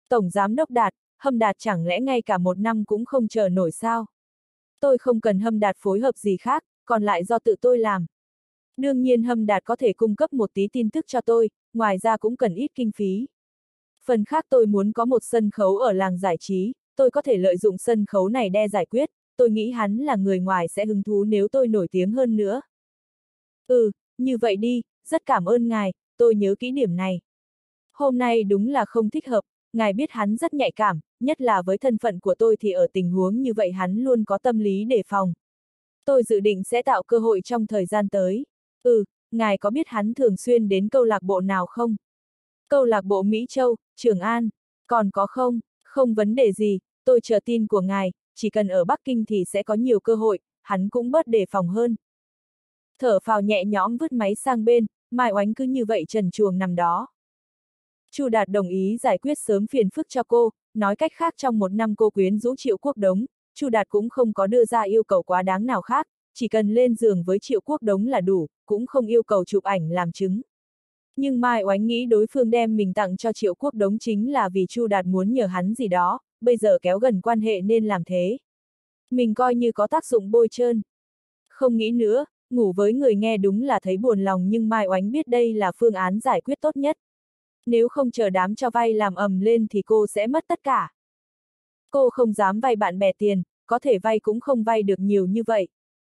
Tổng Giám đốc Đạt, Hâm Đạt chẳng lẽ ngay cả một năm cũng không chờ nổi sao? Tôi không cần Hâm Đạt phối hợp gì khác, còn lại do tự tôi làm. Đương nhiên Hâm Đạt có thể cung cấp một tí tin tức cho tôi, ngoài ra cũng cần ít kinh phí. Phần khác tôi muốn có một sân khấu ở làng giải trí, tôi có thể lợi dụng sân khấu này để giải quyết, tôi nghĩ hắn là người ngoài sẽ hứng thú nếu tôi nổi tiếng hơn nữa. Ừ, như vậy đi, rất cảm ơn ngài, tôi nhớ kỹ điểm này. Hôm nay đúng là không thích hợp, ngài biết hắn rất nhạy cảm, nhất là với thân phận của tôi thì ở tình huống như vậy hắn luôn có tâm lý đề phòng. Tôi dự định sẽ tạo cơ hội trong thời gian tới. Ừ, ngài có biết hắn thường xuyên đến câu lạc bộ nào không? Câu lạc bộ Mỹ Châu, Trường An, còn có không? Không vấn đề gì, tôi chờ tin của ngài, chỉ cần ở Bắc Kinh thì sẽ có nhiều cơ hội, hắn cũng bớt đề phòng hơn. Thở phào nhẹ nhõm vứt máy sang bên, Mai Oánh cứ như vậy trần truồng nằm đó. Chu Đạt đồng ý giải quyết sớm phiền phức cho cô, nói cách khác trong một năm cô quyến rũ Triệu Quốc Đống, Chu Đạt cũng không có đưa ra yêu cầu quá đáng nào khác, chỉ cần lên giường với Triệu Quốc Đống là đủ, cũng không yêu cầu chụp ảnh làm chứng. Nhưng Mai Oánh nghĩ đối phương đem mình tặng cho Triệu Quốc Đống chính là vì Chu Đạt muốn nhờ hắn gì đó, bây giờ kéo gần quan hệ nên làm thế. Mình coi như có tác dụng bôi trơn. Không nghĩ nữa, ngủ với người nghe đúng là thấy buồn lòng nhưng Mai Oánh biết đây là phương án giải quyết tốt nhất. Nếu không chờ đám cho vay làm ầm lên thì cô sẽ mất tất cả. Cô không dám vay bạn bè tiền, có thể vay cũng không vay được nhiều như vậy.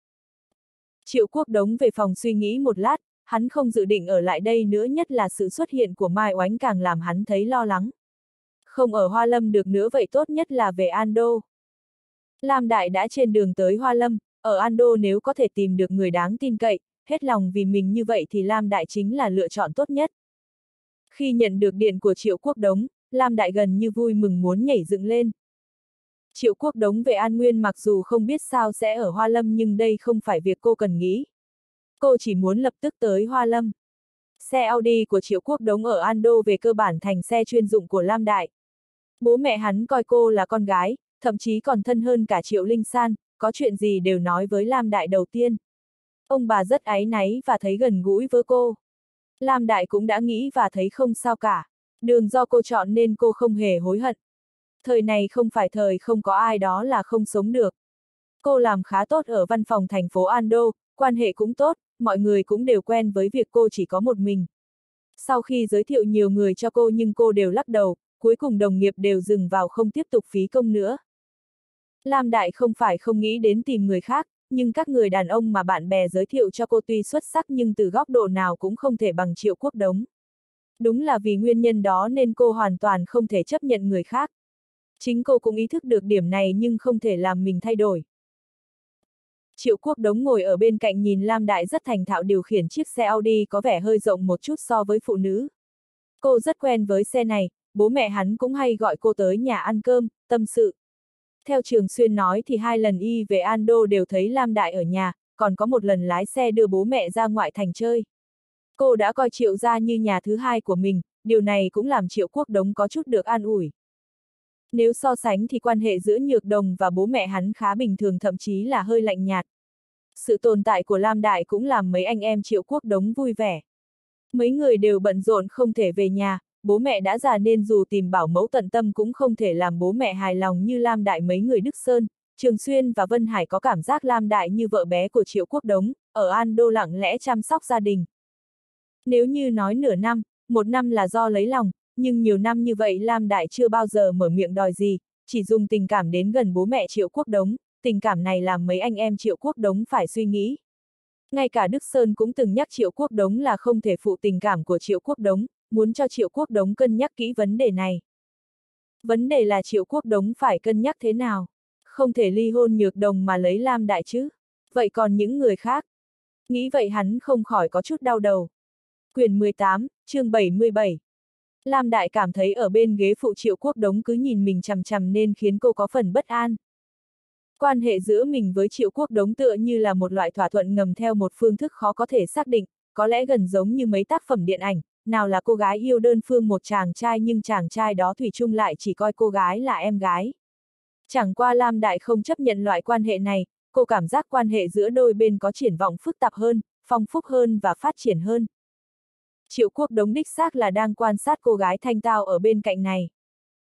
Triệu Quốc Đống về phòng suy nghĩ một lát, hắn không dự định ở lại đây nữa, nhất là sự xuất hiện của Mai Oánh càng làm hắn thấy lo lắng. Không ở Hoa Lâm được nữa vậy tốt nhất là về An Đô. Lam Đại đã trên đường tới Hoa Lâm, ở An Đô nếu có thể tìm được người đáng tin cậy, hết lòng vì mình như vậy thì Lam Đại chính là lựa chọn tốt nhất. Khi nhận được điện của Triệu Quốc Đống, Lam Đại gần như vui mừng muốn nhảy dựng lên. Triệu Quốc Đống về An Nguyên mặc dù không biết sao sẽ ở Hoa Lâm nhưng đây không phải việc cô cần nghĩ. Cô chỉ muốn lập tức tới Hoa Lâm. Xe Audi của Triệu Quốc Đống ở An Đô về cơ bản thành xe chuyên dụng của Lam Đại. Bố mẹ hắn coi cô là con gái, thậm chí còn thân hơn cả Triệu Linh San, có chuyện gì đều nói với Lam Đại đầu tiên. Ông bà rất áy náy và thấy gần gũi với cô. Lam Đại cũng đã nghĩ và thấy không sao cả. Đường do cô chọn nên cô không hề hối hận. Thời này không phải thời không có ai đó là không sống được. Cô làm khá tốt ở văn phòng thành phố An Đô, quan hệ cũng tốt, mọi người cũng đều quen với việc cô chỉ có một mình. Sau khi giới thiệu nhiều người cho cô nhưng cô đều lắc đầu, cuối cùng đồng nghiệp đều dừng vào không tiếp tục phí công nữa. Lam Đại không phải không nghĩ đến tìm người khác, nhưng các người đàn ông mà bạn bè giới thiệu cho cô tuy xuất sắc nhưng từ góc độ nào cũng không thể bằng Triệu Quốc Đống. Đúng là vì nguyên nhân đó nên cô hoàn toàn không thể chấp nhận người khác. Chính cô cũng ý thức được điểm này nhưng không thể làm mình thay đổi. Triệu Quốc Đống ngồi ở bên cạnh nhìn Lam Đại rất thành thạo điều khiển chiếc xe Audi có vẻ hơi rộng một chút so với phụ nữ. Cô rất quen với xe này, bố mẹ hắn cũng hay gọi cô tới nhà ăn cơm, tâm sự. Theo Trường Xuyên nói thì hai lần y về An Đô đều thấy Lam Đại ở nhà, còn có một lần lái xe đưa bố mẹ ra ngoại thành chơi. Cô đã coi Triệu gia như nhà thứ hai của mình, điều này cũng làm Triệu Quốc Đống có chút được an ủi. Nếu so sánh thì quan hệ giữa Nhược Đồng và bố mẹ hắn khá bình thường, thậm chí là hơi lạnh nhạt. Sự tồn tại của Lam Đại cũng làm mấy anh em Triệu Quốc Đống vui vẻ. Mấy người đều bận rộn không thể về nhà, bố mẹ đã già nên dù tìm bảo mẫu tận tâm cũng không thể làm bố mẹ hài lòng như Lam Đại. Mấy người Đức Sơn, Trường Xuyên và Vân Hải có cảm giác Lam Đại như vợ bé của Triệu Quốc Đống, ở An Đô lặng lẽ chăm sóc gia đình. Nếu như nói nửa năm, một năm là do lấy lòng, nhưng nhiều năm như vậy Lam Đại chưa bao giờ mở miệng đòi gì, chỉ dùng tình cảm đến gần bố mẹ Triệu Quốc Đống, tình cảm này làm mấy anh em Triệu Quốc Đống phải suy nghĩ. Ngay cả Đức Sơn cũng từng nhắc Triệu Quốc Đống là không thể phụ tình cảm của Triệu Quốc Đống, muốn cho Triệu Quốc Đống cân nhắc kỹ vấn đề này. Vấn đề là Triệu Quốc Đống phải cân nhắc thế nào? Không thể ly hôn Nhược Đồng mà lấy Lam Đại chứ? Vậy còn những người khác? Nghĩ vậy hắn không khỏi có chút đau đầu. Quyển mười tám, chương bảy mươi bảy. Lam Đại cảm thấy ở bên ghế phụ Triệu Quốc Đống cứ nhìn mình chằm chằm nên khiến cô có phần bất an. Quan hệ giữa mình với Triệu Quốc Đống tựa như là một loại thỏa thuận ngầm theo một phương thức khó có thể xác định, có lẽ gần giống như mấy tác phẩm điện ảnh, nào là cô gái yêu đơn phương một chàng trai nhưng chàng trai đó thủy chung lại chỉ coi cô gái là em gái. Chẳng qua Lam Đại không chấp nhận loại quan hệ này, cô cảm giác quan hệ giữa đôi bên có triển vọng phức tạp hơn, phong phúc hơn và phát triển hơn. Triệu Quốc Đống đích xác là đang quan sát cô gái thanh tao ở bên cạnh này.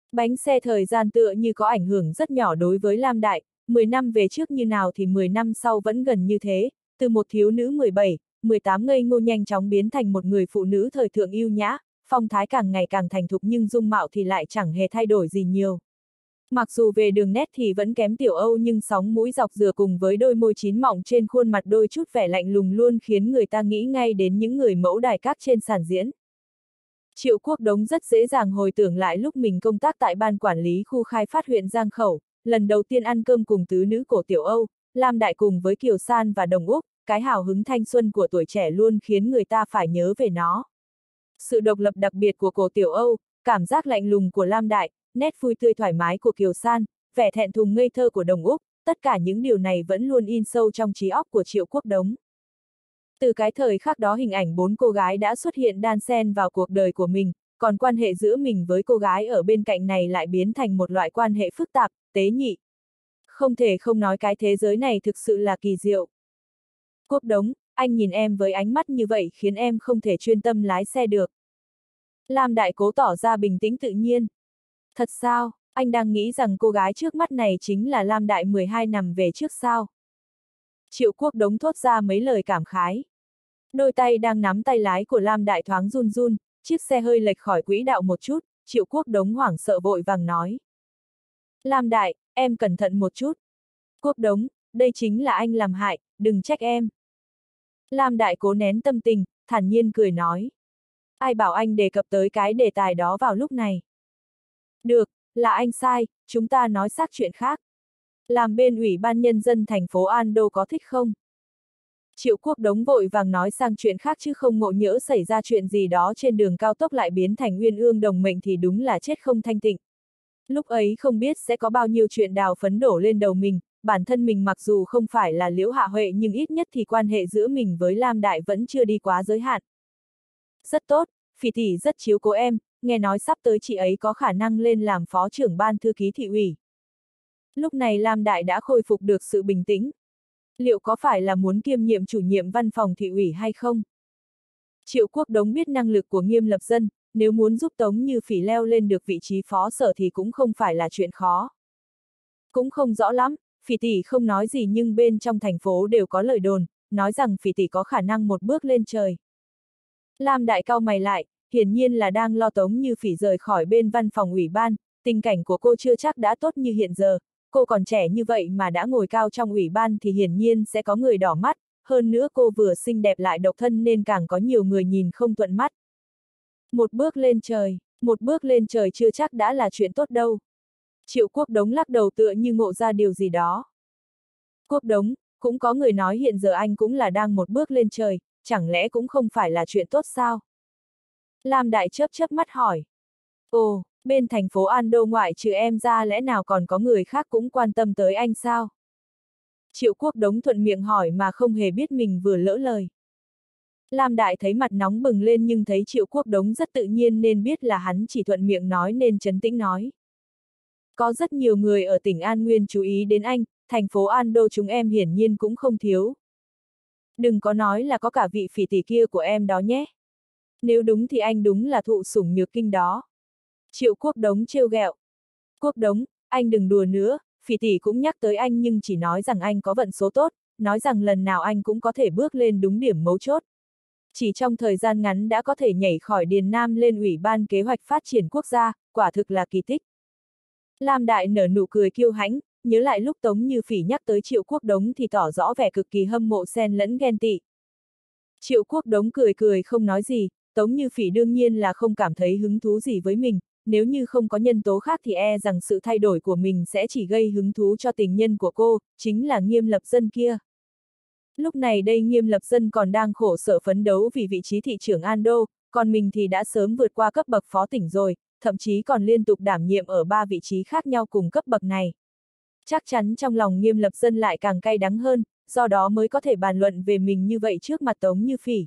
Bánh xe thời gian tựa như có ảnh hưởng rất nhỏ đối với Lam Đại, mười năm về trước như nào thì mười năm sau vẫn gần như thế, từ một thiếu nữ mười bảy, mười tám ngây ngô nhanh chóng biến thành một người phụ nữ thời thượng yêu nhã, phong thái càng ngày càng thành thục nhưng dung mạo thì lại chẳng hề thay đổi gì nhiều. Mặc dù về đường nét thì vẫn kém Tiểu Âu nhưng sóng mũi dọc dừa cùng với đôi môi chín mọng trên khuôn mặt đôi chút vẻ lạnh lùng luôn khiến người ta nghĩ ngay đến những người mẫu đài các trên sàn diễn. Triệu Quốc Đống rất dễ dàng hồi tưởng lại lúc mình công tác tại ban quản lý khu khai phát huyện Giang Khẩu, lần đầu tiên ăn cơm cùng tứ nữ của Tiểu Âu, Lam Đại cùng với Kiều San và Đồng Úc, cái hào hứng thanh xuân của tuổi trẻ luôn khiến người ta phải nhớ về nó. Sự độc lập đặc biệt của cổ Tiểu Âu, cảm giác lạnh lùng của Lam Đại, nét vui tươi thoải mái của Kiều San, vẻ thẹn thùng ngây thơ của Đồng Úc, tất cả những điều này vẫn luôn in sâu trong trí óc của Triệu Quốc Đống. Từ cái thời khắc đó hình ảnh bốn cô gái đã xuất hiện đan xen vào cuộc đời của mình, còn quan hệ giữa mình với cô gái ở bên cạnh này lại biến thành một loại quan hệ phức tạp, tế nhị. Không thể không nói cái thế giới này thực sự là kỳ diệu. Quốc Đống, anh nhìn em với ánh mắt như vậy khiến em không thể chuyên tâm lái xe được. Lam Đại cố tỏ ra bình tĩnh tự nhiên. Thật sao, anh đang nghĩ rằng cô gái trước mắt này chính là Lam Đại mười hai năm về trước sao? Triệu Quốc Đống thốt ra mấy lời cảm khái. Đôi tay đang nắm tay lái của Lam Đại thoáng run run, chiếc xe hơi lệch khỏi quỹ đạo một chút, Triệu Quốc Đống hoảng sợ vội vàng nói. Lam Đại, em cẩn thận một chút. Quốc Đống, đây chính là anh làm hại, đừng trách em. Lam Đại cố nén tâm tình, thản nhiên cười nói. Ai bảo anh đề cập tới cái đề tài đó vào lúc này? Được, là anh sai, chúng ta nói xác chuyện khác. Làm bên Ủy ban Nhân dân thành phố Ando có thích không? Triệu Quốc Đống vội vàng nói sang chuyện khác chứ không ngộ nhỡ xảy ra chuyện gì đó trên đường cao tốc lại biến thành uyên ương đồng mệnh thì đúng là chết không thanh tịnh. Lúc ấy không biết sẽ có bao nhiêu chuyện đào phấn đổ lên đầu mình, bản thân mình mặc dù không phải là Liễu Hạ Huệ nhưng ít nhất thì quan hệ giữa mình với Lam Đại vẫn chưa đi quá giới hạn. Rất tốt, Phỉ tỷ rất chiếu cố em, nghe nói sắp tới chị ấy có khả năng lên làm phó trưởng ban thư ký thị ủy. Lúc này Lam Đại đã khôi phục được sự bình tĩnh. Liệu có phải là muốn kiêm nhiệm chủ nhiệm văn phòng thị ủy hay không? Triệu Quốc Đống biết năng lực của Nghiêm Lập Dân, nếu muốn giúp Tống Như Phỉ leo lên được vị trí phó sở thì cũng không phải là chuyện khó. Cũng không rõ lắm, Phỉ tỷ không nói gì nhưng bên trong thành phố đều có lời đồn, nói rằng Phỉ tỷ có khả năng một bước lên trời. Lam Đại cau mày lại, hiển nhiên là đang lo Tống Như Phỉ rời khỏi bên văn phòng ủy ban, tình cảnh của cô chưa chắc đã tốt như hiện giờ, cô còn trẻ như vậy mà đã ngồi cao trong ủy ban thì hiển nhiên sẽ có người đỏ mắt, hơn nữa cô vừa xinh đẹp lại độc thân nên càng có nhiều người nhìn không thuận mắt. Một bước lên trời, một bước lên trời chưa chắc đã là chuyện tốt đâu. Triệu Quốc Đống lắc đầu tựa như ngộ ra điều gì đó. Quốc Đống, cũng có người nói hiện giờ anh cũng là đang một bước lên trời, chẳng lẽ cũng không phải là chuyện tốt sao? Lam Đại chớp chớp mắt hỏi. Ồ, bên thành phố Ando ngoại trừ em ra lẽ nào còn có người khác cũng quan tâm tới anh sao? Triệu Quốc Đống thuận miệng hỏi mà không hề biết mình vừa lỡ lời. Lam Đại thấy mặt nóng bừng lên nhưng thấy Triệu Quốc Đống rất tự nhiên nên biết là hắn chỉ thuận miệng nói nên trấn tĩnh nói. Có rất nhiều người ở tỉnh An Nguyên chú ý đến anh, thành phố Ando chúng em hiển nhiên cũng không thiếu. Đừng có nói là có cả vị Phỉ tỷ kia của em đó nhé. Nếu đúng thì anh đúng là thụ sủng nhược kinh đó. Triệu Quốc Đống trêu ghẹo. Quốc Đống, anh đừng đùa nữa, Phỉ tỷ cũng nhắc tới anh nhưng chỉ nói rằng anh có vận số tốt, nói rằng lần nào anh cũng có thể bước lên đúng điểm mấu chốt. Chỉ trong thời gian ngắn đã có thể nhảy khỏi Điền Nam lên Ủy ban Kế hoạch Phát triển Quốc gia, quả thực là kỳ tích. Lam Đại nở nụ cười kiêu hãnh, nhớ lại lúc Tống Như Phỉ nhắc tới Triệu Quốc Đống thì tỏ rõ vẻ cực kỳ hâm mộ xen lẫn ghen tị. Triệu Quốc Đống cười cười không nói gì, Tống Như Phỉ đương nhiên là không cảm thấy hứng thú gì với mình, nếu như không có nhân tố khác thì e rằng sự thay đổi của mình sẽ chỉ gây hứng thú cho tình nhân của cô, chính là Nghiêm Lập Dân kia. Lúc này đây Nghiêm Lập Dân còn đang khổ sở phấn đấu vì vị trí thị trưởng Ando, còn mình thì đã sớm vượt qua cấp bậc phó tỉnh rồi, thậm chí còn liên tục đảm nhiệm ở ba vị trí khác nhau cùng cấp bậc này. Chắc chắn trong lòng Nghiêm Lập Dân lại càng cay đắng hơn, do đó mới có thể bàn luận về mình như vậy trước mặt Tống Như Phỉ.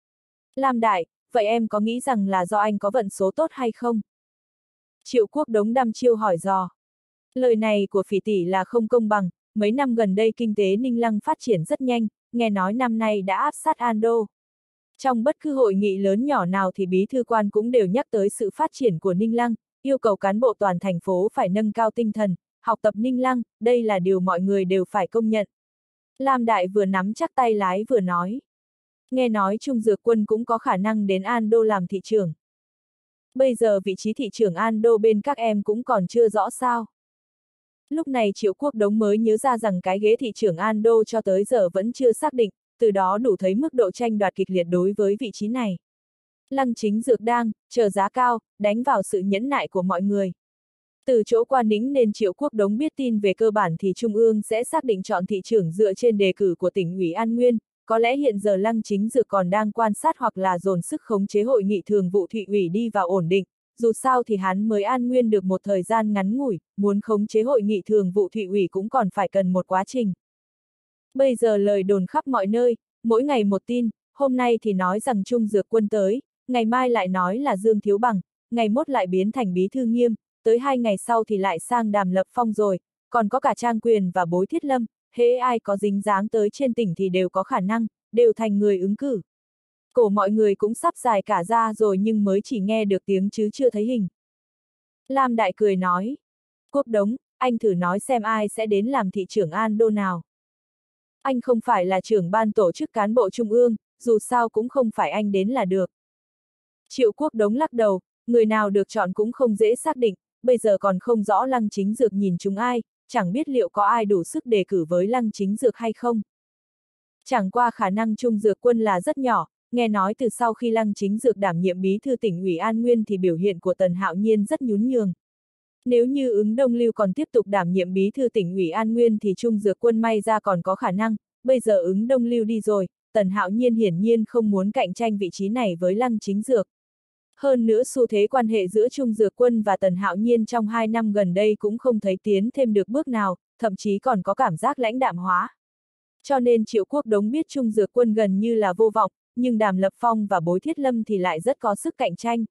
Lam Đại, vậy em có nghĩ rằng là do anh có vận số tốt hay không? Triệu Quốc Đống đăm chiêu hỏi dò. Lời này của Phỉ tỷ là không công bằng, mấy năm gần đây kinh tế Ninh Lăng phát triển rất nhanh, nghe nói năm nay đã áp sát Ando. Trong bất cứ hội nghị lớn nhỏ nào thì bí thư quan cũng đều nhắc tới sự phát triển của Ninh Lăng, yêu cầu cán bộ toàn thành phố phải nâng cao tinh thần, học tập Ninh Lăng, đây là điều mọi người đều phải công nhận. Lam Đại vừa nắm chắc tay lái vừa nói. Nghe nói Trung Dược Quân cũng có khả năng đến An Đô làm thị trưởng. Bây giờ vị trí thị trưởng An Đô bên các em cũng còn chưa rõ sao. Lúc này Triệu Quốc Đống mới nhớ ra rằng cái ghế thị trưởng An Đô cho tới giờ vẫn chưa xác định, từ đó đủ thấy mức độ tranh đoạt kịch liệt đối với vị trí này. Lăng Chính Dược đang chờ giá cao, đánh vào sự nhẫn nại của mọi người. Từ chỗ Quan Nĩnh nên Triệu Quốc Đống biết tin về cơ bản thì Trung ương sẽ xác định chọn thị trưởng dựa trên đề cử của tỉnh ủy An Nguyên, có lẽ hiện giờ Lăng Chính Dược còn đang quan sát hoặc là dồn sức khống chế hội nghị thường vụ thị ủy đi vào ổn định, dù sao thì hắn mới An Nguyên được một thời gian ngắn ngủi, muốn khống chế hội nghị thường vụ thị ủy cũng còn phải cần một quá trình. Bây giờ lời đồn khắp mọi nơi, mỗi ngày một tin, hôm nay thì nói rằng Trung Dược Quân tới, ngày mai lại nói là Dương Thiếu Bằng, ngày mốt lại biến thành Bí Thư Nghiêm, tới hai ngày sau thì lại sang Đàm Lập Phong rồi, còn có cả Trang Quyền và Bối Thiết Lâm, hễ ai có dính dáng tới trên tỉnh thì đều có khả năng, đều thành người ứng cử. Cổ mọi người cũng sắp dài cả ra rồi nhưng mới chỉ nghe được tiếng chứ chưa thấy hình. Lam Đại cười nói, Quốc Đống, anh thử nói xem ai sẽ đến làm thị trưởng An Đô nào. Anh không phải là trưởng ban tổ chức cán bộ trung ương, dù sao cũng không phải anh đến là được. Triệu Quốc Đống lắc đầu, người nào được chọn cũng không dễ xác định, bây giờ còn không rõ Lăng Chính Dược nhìn chúng ai, chẳng biết liệu có ai đủ sức đề cử với Lăng Chính Dược hay không. Chẳng qua khả năng Trung Dược Quân là rất nhỏ, nghe nói từ sau khi Lăng Chính Dược đảm nhiệm bí thư tỉnh ủy An Nguyên thì biểu hiện của Tần Hạo Nhiên rất nhún nhường. Nếu như Ứng Đông Lưu còn tiếp tục đảm nhiệm bí thư tỉnh ủy An Nguyên thì Trung Dược Quân may ra còn có khả năng, bây giờ Ứng Đông Lưu đi rồi, Tần Hạo Nhiên hiển nhiên không muốn cạnh tranh vị trí này với Lăng Chính Dược. Hơn nữa xu thế quan hệ giữa Trung Dược Quân và Tần Hạo Nhiên trong hai năm gần đây cũng không thấy tiến thêm được bước nào, thậm chí còn có cảm giác lãnh đạm hóa. Cho nên Triệu Quốc Đống biết Trung Dược Quân gần như là vô vọng, nhưng Đàm Lập Phong và Bối Thiết Lâm thì lại rất có sức cạnh tranh.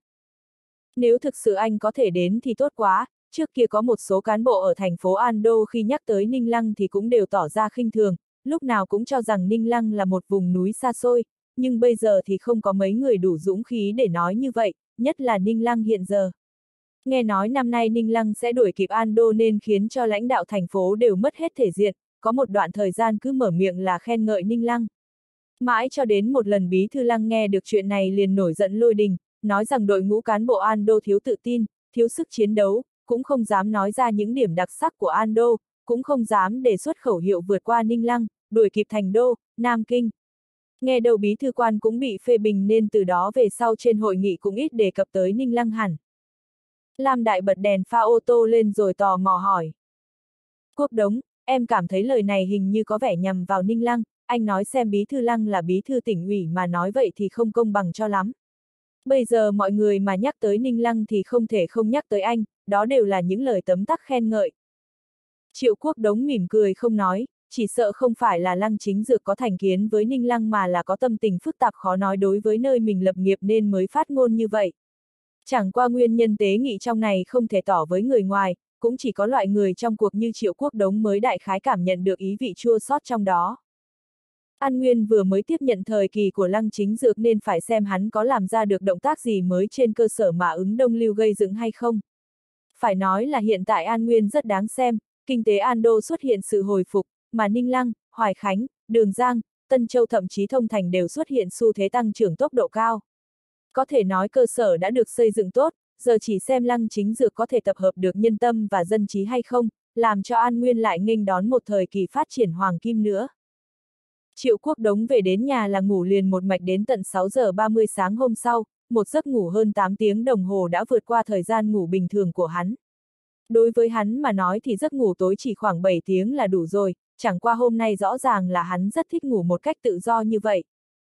Nếu thực sự anh có thể đến thì tốt quá, trước kia có một số cán bộ ở thành phố An Đô khi nhắc tới Ninh Lăng thì cũng đều tỏ ra khinh thường, lúc nào cũng cho rằng Ninh Lăng là một vùng núi xa xôi, nhưng bây giờ thì không có mấy người đủ dũng khí để nói như vậy, nhất là Ninh Lăng hiện giờ. Nghe nói năm nay Ninh Lăng sẽ đuổi kịp An Đô nên khiến cho lãnh đạo thành phố đều mất hết thể diện, có một đoạn thời gian cứ mở miệng là khen ngợi Ninh Lăng. Mãi cho đến một lần Bí Thư Lăng nghe được chuyện này liền nổi giận lôi đình, nói rằng đội ngũ cán bộ An Đô thiếu tự tin, thiếu sức chiến đấu, cũng không dám nói ra những điểm đặc sắc của An Đô, cũng không dám đề xuất khẩu hiệu vượt qua Ninh Lăng, đuổi kịp Thành Đô, Nam Kinh. Nghe đầu Bí Thư Quan cũng bị phê bình nên từ đó về sau trên hội nghị cũng ít đề cập tới Ninh Lăng hẳn. Lam Đại bật đèn pha ô tô lên rồi tò mò hỏi. Quốc Đống, em cảm thấy lời này hình như có vẻ nhằm vào Ninh Lăng, anh nói xem Bí Thư Lăng là bí thư tỉnh ủy mà nói vậy thì không công bằng cho lắm. Bây giờ mọi người mà nhắc tới Ninh Lăng thì không thể không nhắc tới anh, đó đều là những lời tấm tắc khen ngợi. Triệu Quốc Đống mỉm cười không nói, chỉ sợ không phải là Lăng Chính Dược có thành kiến với Ninh Lăng mà là có tâm tình phức tạp khó nói đối với nơi mình lập nghiệp nên mới phát ngôn như vậy. Chẳng qua nguyên nhân tế nghị trong này không thể tỏ với người ngoài, cũng chỉ có loại người trong cuộc như Triệu Quốc Đống mới đại khái cảm nhận được ý vị chua xót trong đó. An Nguyên vừa mới tiếp nhận thời kỳ của Lăng Chính Dược nên phải xem hắn có làm ra được động tác gì mới trên cơ sở mà Ứng Đông Lưu gây dựng hay không. Phải nói là hiện tại An Nguyên rất đáng xem, kinh tế An Đô xuất hiện sự hồi phục, mà Ninh Lăng, Hoài Khánh, Đường Giang, Tân Châu thậm chí Thông Thành đều xuất hiện xu thế tăng trưởng tốc độ cao. Có thể nói cơ sở đã được xây dựng tốt, giờ chỉ xem Lăng Chính Dược có thể tập hợp được nhân tâm và dân trí hay không, làm cho An Nguyên lại nghênh đón một thời kỳ phát triển hoàng kim nữa. Triệu Quốc Đống về đến nhà là ngủ liền một mạch đến tận sáu giờ ba mươi sáng hôm sau, một giấc ngủ hơn tám tiếng đồng hồ đã vượt qua thời gian ngủ bình thường của hắn. Đối với hắn mà nói thì giấc ngủ tối chỉ khoảng bảy tiếng là đủ rồi, chẳng qua hôm nay rõ ràng là hắn rất thích ngủ một cách tự do như vậy.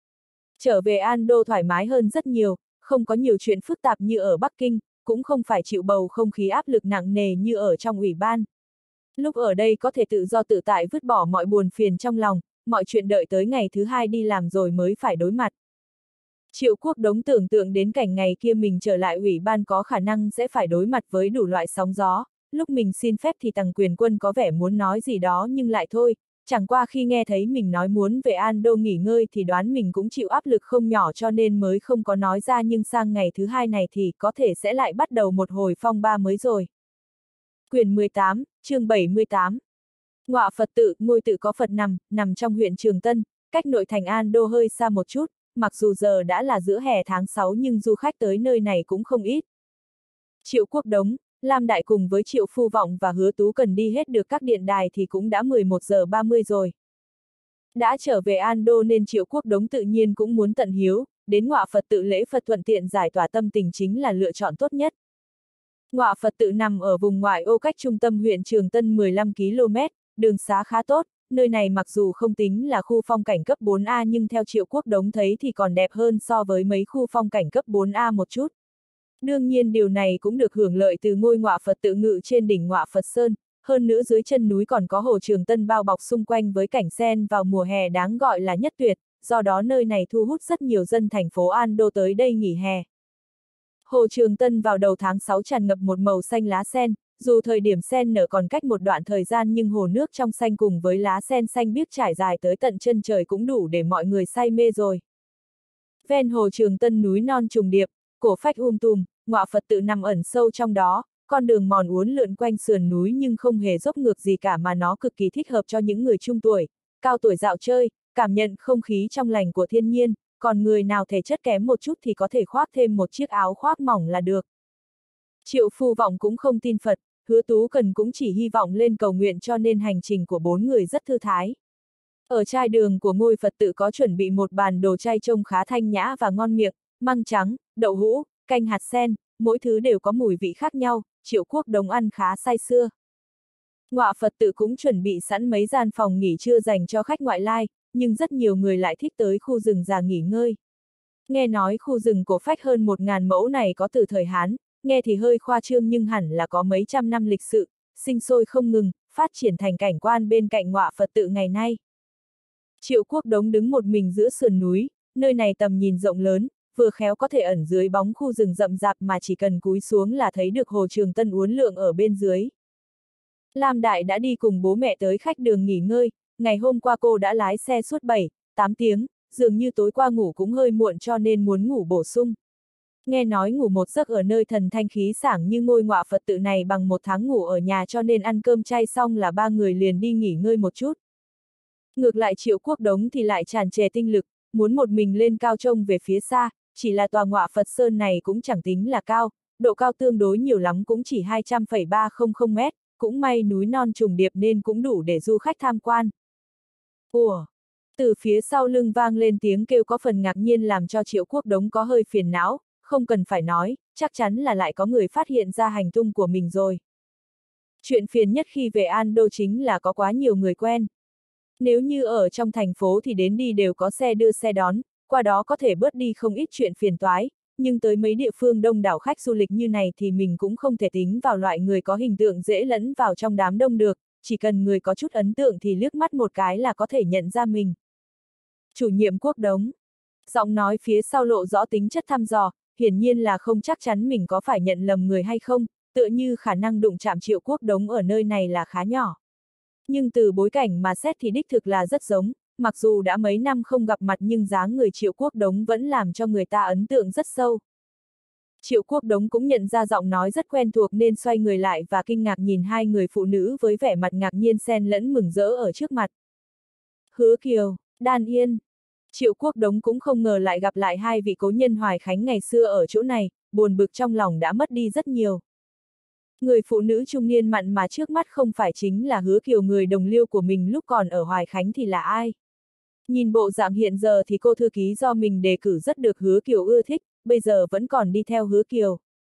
Trở về An Đô thoải mái hơn rất nhiều, không có nhiều chuyện phức tạp như ở Bắc Kinh, cũng không phải chịu bầu không khí áp lực nặng nề như ở trong ủy ban. Lúc ở đây có thể tự do tự tại vứt bỏ mọi buồn phiền trong lòng, mọi chuyện đợi tới ngày thứ hai đi làm rồi mới phải đối mặt. Triệu Quốc Đống tưởng tượng đến cảnh ngày kia mình trở lại ủy ban có khả năng sẽ phải đối mặt với đủ loại sóng gió, lúc mình xin phép thì Tằng Quyền Quân có vẻ muốn nói gì đó nhưng lại thôi, chẳng qua khi nghe thấy mình nói muốn về An Đô nghỉ ngơi thì đoán mình cũng chịu áp lực không nhỏ cho nên mới không có nói ra, nhưng sang ngày thứ hai này thì có thể sẽ lại bắt đầu một hồi phong ba mới rồi. Quyển mười tám, chương bảy mươi tám. Ngọa Phật tự, ngôi tự có Phật nằm, nằm trong huyện Trường Tân, cách nội thành An Đô hơi xa một chút, mặc dù giờ đã là giữa hè tháng sáu nhưng du khách tới nơi này cũng không ít. Triệu Quốc Đống, Lam Đại cùng với Triệu Phu Vọng và Hứa Tú Cần đi hết được các điện đài thì cũng đã mười một giờ ba mươi rồi. Đã trở về An Đô nên Triệu Quốc Đống tự nhiên cũng muốn tận hiếu, đến Ngọa Phật tự lễ Phật thuận tiện giải tỏa tâm tình chính là lựa chọn tốt nhất. Ngọa Phật tự nằm ở vùng ngoại ô cách trung tâm huyện Trường Tân mười lăm ki lô mét, đường xá khá tốt, nơi này mặc dù không tính là khu phong cảnh cấp bốn A nhưng theo Triệu Quốc Đống thấy thì còn đẹp hơn so với mấy khu phong cảnh cấp bốn A một chút. Đương nhiên điều này cũng được hưởng lợi từ ngôi Ngọa Phật tự ngự trên đỉnh Ngọa Phật Sơn, hơn nữa dưới chân núi còn có hồ Trường Tân bao bọc xung quanh với cảnh sen vào mùa hè đáng gọi là nhất tuyệt, do đó nơi này thu hút rất nhiều dân thành phố An Đô tới đây nghỉ hè. Hồ Trường Tân vào đầu tháng sáu tràn ngập một màu xanh lá sen, dù thời điểm sen nở còn cách một đoạn thời gian nhưng hồ nước trong xanh cùng với lá sen xanh biếc trải dài tới tận chân trời cũng đủ để mọi người say mê rồi. Ven hồ Trường Tân núi non trùng điệp, cổ phách um tùm, Ngọa Phật tự nằm ẩn sâu trong đó, con đường mòn uốn lượn quanh sườn núi nhưng không hề dốc ngược gì cả mà nó cực kỳ thích hợp cho những người trung tuổi, cao tuổi dạo chơi, cảm nhận không khí trong lành của thiên nhiên, còn người nào thể chất kém một chút thì có thể khoác thêm một chiếc áo khoác mỏng là được. Triệu Phu Vọng cũng không tin Phật, Hứa Tú Cần cũng chỉ hy vọng lên cầu nguyện cho nên hành trình của bốn người rất thư thái. Ở trai đường của ngôi Phật tự có chuẩn bị một bàn đồ chay trông khá thanh nhã và ngon miệng, măng trắng, đậu hũ, canh hạt sen, mỗi thứ đều có mùi vị khác nhau, Triệu Quốc Đống ăn khá say sưa. Ngọa Phật tự cũng chuẩn bị sẵn mấy gian phòng nghỉ trưa dành cho khách ngoại lai, nhưng rất nhiều người lại thích tới khu rừng già nghỉ ngơi. Nghe nói khu rừng cổ phách hơn một ngàn mẫu này có từ thời Hán, nghe thì hơi khoa trương nhưng hẳn là có mấy trăm năm lịch sự, sinh sôi không ngừng, phát triển thành cảnh quan bên cạnh Ngọa Phật tự ngày nay. Triệu Quốc Đống đứng một mình giữa sườn núi, nơi này tầm nhìn rộng lớn, vừa khéo có thể ẩn dưới bóng khu rừng rậm rạp mà chỉ cần cúi xuống là thấy được hồ Trường Tân uốn lượn ở bên dưới. Lam Đại đã đi cùng bố mẹ tới khách đường nghỉ ngơi, ngày hôm qua cô đã lái xe suốt bảy, tám tiếng, dường như tối qua ngủ cũng hơi muộn cho nên muốn ngủ bổ sung. Nghe nói ngủ một giấc ở nơi thần thanh khí sảng như ngôi Ngọa Phật tự này bằng một tháng ngủ ở nhà cho nên ăn cơm chay xong là ba người liền đi nghỉ ngơi một chút. Ngược lại Triệu Quốc Đống thì lại tràn trề tinh lực, muốn một mình lên cao trông về phía xa, chỉ là tòa Ngọa Phật Sơn này cũng chẳng tính là cao, độ cao tương đối nhiều lắm cũng chỉ hai trăm phẩy ba trăm mét, cũng may núi non trùng điệp nên cũng đủ để du khách tham quan. Ủa? Từ phía sau lưng vang lên tiếng kêu có phần ngạc nhiên làm cho Triệu Quốc Đống có hơi phiền não, không cần phải nói, chắc chắn là lại có người phát hiện ra hành tung của mình rồi. Chuyện phiền nhất khi về An Đô chính là có quá nhiều người quen. Nếu như ở trong thành phố thì đến đi đều có xe đưa xe đón, qua đó có thể bớt đi không ít chuyện phiền toái, nhưng tới mấy địa phương đông đảo khách du lịch như này thì mình cũng không thể tính vào loại người có hình tượng dễ lẫn vào trong đám đông được, chỉ cần người có chút ấn tượng thì liếc mắt một cái là có thể nhận ra mình. Chủ nhiệm Quốc Đống. Giọng nói phía sau lộ rõ tính chất thăm dò, hiển nhiên là không chắc chắn mình có phải nhận lầm người hay không, tựa như khả năng đụng chạm Triệu Quốc Đống ở nơi này là khá nhỏ. Nhưng từ bối cảnh mà xét thì đích thực là rất giống, mặc dù đã mấy năm không gặp mặt nhưng dáng người Triệu Quốc Đống vẫn làm cho người ta ấn tượng rất sâu. Triệu Quốc Đống cũng nhận ra giọng nói rất quen thuộc nên xoay người lại và kinh ngạc nhìn hai người phụ nữ với vẻ mặt ngạc nhiên xen lẫn mừng rỡ ở trước mặt. Hứa Kiều, Đan Yên. Triệu Quốc Đống cũng không ngờ lại gặp lại hai vị cố nhân Hoài Khánh ngày xưa ở chỗ này, buồn bực trong lòng đã mất đi rất nhiều. Người phụ nữ trung niên mặn mà trước mắt không phải chính là Hứa Kiều người đồng liêu của mình lúc còn ở Hoài Khánh thì là ai? Nhìn bộ dạng hiện giờ thì cô thư ký do mình đề cử rất được Hứa Kiều ưa thích, bây giờ vẫn còn đi theo Hứa Kiều.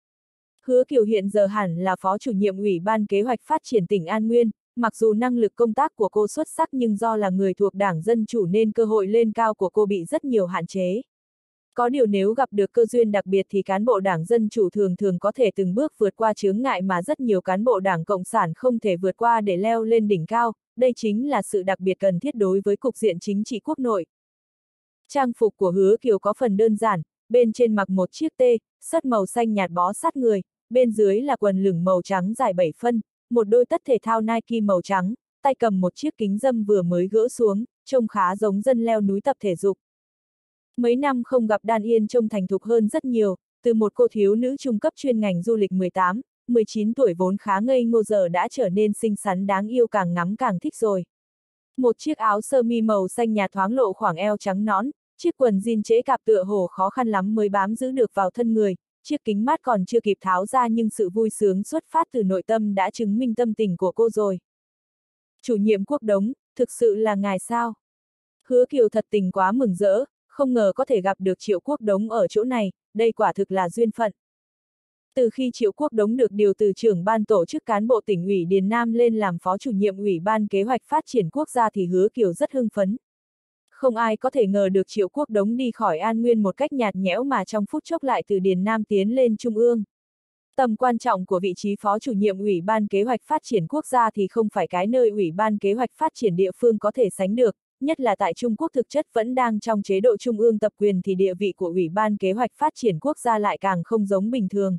Hứa Kiều hiện giờ hẳn là phó chủ nhiệm Ủy ban Kế hoạch Phát triển tỉnh An Nguyên, mặc dù năng lực công tác của cô xuất sắc nhưng do là người thuộc Đảng Dân Chủ nên cơ hội lên cao của cô bị rất nhiều hạn chế. Có điều nếu gặp được cơ duyên đặc biệt thì cán bộ Đảng Dân Chủ thường thường có thể từng bước vượt qua chướng ngại mà rất nhiều cán bộ Đảng Cộng sản không thể vượt qua để leo lên đỉnh cao, đây chính là sự đặc biệt cần thiết đối với cục diện chính trị quốc nội. Trang phục của Hứa Kiều có phần đơn giản, bên trên mặc một chiếc tê, sất màu xanh nhạt bó sát người, bên dưới là quần lửng màu trắng dài bảy phân, một đôi tất thể thao Nike màu trắng, tay cầm một chiếc kính râm vừa mới gỡ xuống, trông khá giống dân leo núi tập thể dục. Mấy năm không gặp Đan Yên trông thành thục hơn rất nhiều, từ một cô thiếu nữ trung cấp chuyên ngành du lịch mười tám, mười chín tuổi vốn khá ngây ngô giờ đã trở nên xinh xắn đáng yêu, càng ngắm càng thích rồi. Một chiếc áo sơ mi màu xanh nhạt thoáng lộ khoảng eo trắng nõn, chiếc quần jean trễ cạp tựa hồ khó khăn lắm mới bám giữ được vào thân người, chiếc kính mát còn chưa kịp tháo ra nhưng sự vui sướng xuất phát từ nội tâm đã chứng minh tâm tình của cô rồi. Chủ nhiệm Quốc Đống, thực sự là ngài sao? Hứa Kiều thật tình quá mừng rỡ, không ngờ có thể gặp được Triệu Quốc Đống ở chỗ này, đây quả thực là duyên phận. Từ khi Triệu Quốc Đống được điều từ trưởng ban tổ chức cán bộ tỉnh ủy Điền Nam lên làm phó chủ nhiệm Ủy ban Kế hoạch Phát triển Quốc gia thì Hứa Kiều rất hưng phấn. Không ai có thể ngờ được Triệu Quốc Đống đi khỏi An Nguyên một cách nhạt nhẽo mà trong phút chốc lại từ Điền Nam tiến lên Trung ương. Tầm quan trọng của vị trí phó chủ nhiệm Ủy ban Kế hoạch Phát triển Quốc gia thì không phải cái nơi Ủy ban Kế hoạch Phát triển địa phương có thể sánh được, nhất là tại Trung Quốc thực chất vẫn đang trong chế độ Trung ương tập quyền thì địa vị của Ủy ban Kế hoạch Phát triển Quốc gia lại càng không giống bình thường.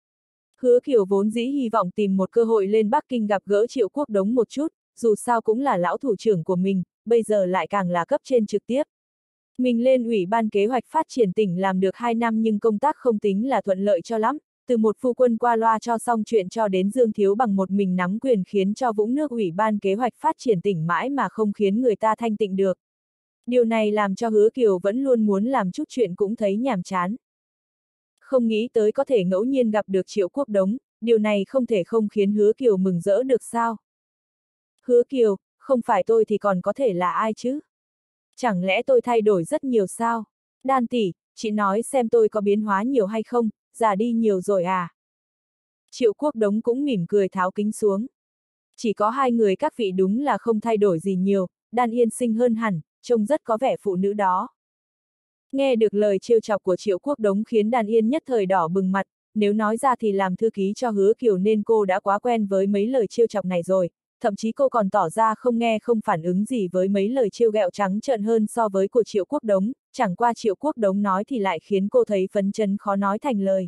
Hứa Kiều vốn dĩ hy vọng tìm một cơ hội lên Bắc Kinh gặp gỡ Triệu Quốc Đống một chút, dù sao cũng là lão thủ trưởng của mình, bây giờ lại càng là cấp trên trực tiếp. Mình lên Ủy ban Kế hoạch Phát triển tỉnh làm được hai năm nhưng công tác không tính là thuận lợi cho lắm, từ một phu quân qua loa cho xong chuyện cho đến Dương Thiếu Bằng một mình nắm quyền khiến cho vũng nước Ủy ban Kế hoạch Phát triển tỉnh mãi mà không khiến người ta thanh tịnh được. Điều này làm cho Hứa Kiều vẫn luôn muốn làm chút chuyện cũng thấy nhàm chán. Không nghĩ tới có thể ngẫu nhiên gặp được Triệu Quốc Đống, điều này không thể không khiến Hứa Kiều mừng rỡ được sao? Hứa Kiều, không phải tôi thì còn có thể là ai chứ? Chẳng lẽ tôi thay đổi rất nhiều sao? Đan tỷ, chị nói xem tôi có biến hóa nhiều hay không, già đi nhiều rồi à? Triệu Quốc Đống cũng mỉm cười tháo kính xuống. Chỉ có hai người các vị đúng là không thay đổi gì nhiều, Đan Yên xinh hơn hẳn, trông rất có vẻ phụ nữ đó. Nghe được lời trêu chọc của Triệu Quốc Đống khiến Đan Yên nhất thời đỏ bừng mặt, nếu nói ra thì làm thư ký cho Hứa Kiều nên cô đã quá quen với mấy lời trêu chọc này rồi, thậm chí cô còn tỏ ra không nghe không phản ứng gì với mấy lời trêu ghẹo trắng trợn hơn so với của Triệu Quốc Đống, chẳng qua Triệu Quốc Đống nói thì lại khiến cô thấy phấn chấn khó nói thành lời.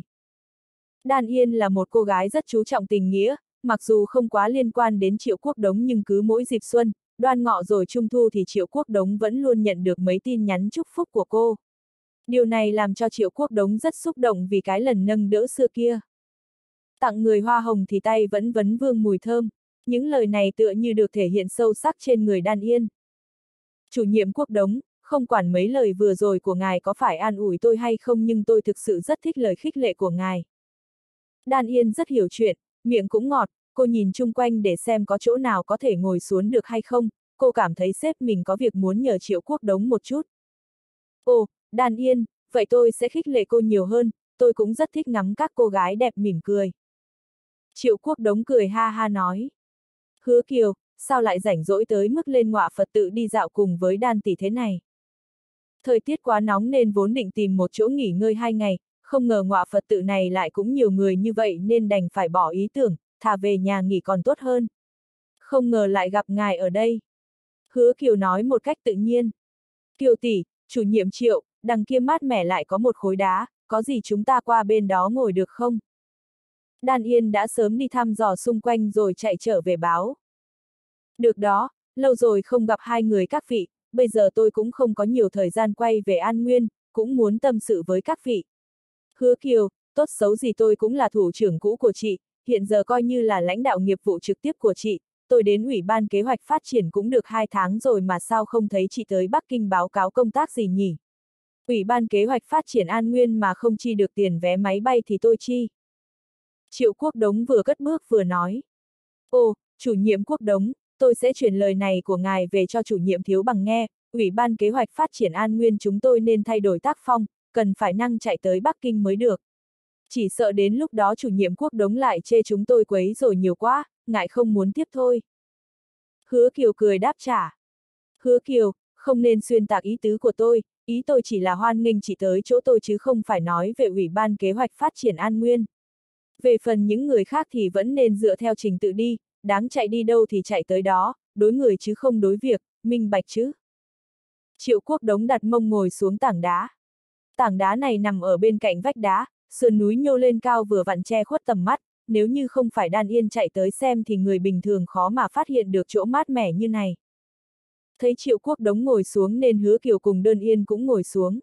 Đan Yên là một cô gái rất chú trọng tình nghĩa, mặc dù không quá liên quan đến Triệu Quốc Đống nhưng cứ mỗi dịp xuân, Đoan Ngọ rồi Trung Thu thì Triệu Quốc Đống vẫn luôn nhận được mấy tin nhắn chúc phúc của cô. Điều này làm cho Triệu Quốc Đống rất xúc động vì cái lần nâng đỡ xưa kia. Tặng người hoa hồng thì tay vẫn vấn vương mùi thơm, những lời này tựa như được thể hiện sâu sắc trên người Đan Yên. Chủ nhiệm Quốc Đống, không quản mấy lời vừa rồi của ngài có phải an ủi tôi hay không nhưng tôi thực sự rất thích lời khích lệ của ngài. Đan Yên rất hiểu chuyện, miệng cũng ngọt, cô nhìn chung quanh để xem có chỗ nào có thể ngồi xuống được hay không, cô cảm thấy sếp mình có việc muốn nhờ Triệu Quốc Đống một chút. Ồ, Đan Yên, vậy tôi sẽ khích lệ cô nhiều hơn, tôi cũng rất thích ngắm các cô gái đẹp mỉm cười. Triệu Quốc Đống cười ha ha nói. Hứa Kiều, sao lại rảnh rỗi tới mức lên ngọa Phật tự đi dạo cùng với Đan tỷ thế này? Thời tiết quá nóng nên vốn định tìm một chỗ nghỉ ngơi hai ngày, không ngờ ngọa Phật tự này lại cũng nhiều người như vậy nên đành phải bỏ ý tưởng, thà về nhà nghỉ còn tốt hơn. Không ngờ lại gặp ngài ở đây. Hứa Kiều nói một cách tự nhiên. Kiều tỷ, chủ nhiệm Triệu, đằng kia mát mẻ lại có một khối đá, có gì chúng ta qua bên đó ngồi được không? Đan Yên đã sớm đi thăm dò xung quanh rồi chạy trở về báo. Được đó, lâu rồi không gặp hai người các vị, bây giờ tôi cũng không có nhiều thời gian quay về An Nguyên, cũng muốn tâm sự với các vị. Hứa Kiều, tốt xấu gì tôi cũng là thủ trưởng cũ của chị, hiện giờ coi như là lãnh đạo nghiệp vụ trực tiếp của chị, tôi đến Ủy ban Kế hoạch Phát triển cũng được hai tháng rồi mà sao không thấy chị tới Bắc Kinh báo cáo công tác gì nhỉ? Ủy ban Kế hoạch Phát triển An Nguyên mà không chi được tiền vé máy bay thì tôi chi. Triệu Quốc Đống vừa cất bước vừa nói. Ồ, chủ nhiệm Quốc Đống, tôi sẽ chuyển lời này của ngài về cho chủ nhiệm Thiếu Bằng nghe, Ủy ban Kế hoạch Phát triển An Nguyên chúng tôi nên thay đổi tác phong, cần phải năng chạy tới Bắc Kinh mới được. Chỉ sợ đến lúc đó chủ nhiệm Quốc Đống lại chê chúng tôi quấy rồi nhiều quá, ngại không muốn tiếp thôi. Hứa Kiều cười đáp trả. Hứa Kiều, không nên xuyên tạc ý tứ của tôi, ý tôi chỉ là hoan nghênh chị tới chỗ tôi chứ không phải nói về Ủy ban Kế hoạch Phát triển An Nguyên. Về phần những người khác thì vẫn nên dựa theo trình tự đi, đáng chạy đi đâu thì chạy tới đó, đối người chứ không đối việc, minh bạch chứ. Triệu Quốc Đống đặt mông ngồi xuống tảng đá. Tảng đá này nằm ở bên cạnh vách đá, sườn núi nhô lên cao vừa vặn che khuất tầm mắt, nếu như không phải Đan Yên chạy tới xem thì người bình thường khó mà phát hiện được chỗ mát mẻ như này. Thấy Triệu Quốc Đống ngồi xuống nên Hứa Kiều cùng Đơn Yên cũng ngồi xuống.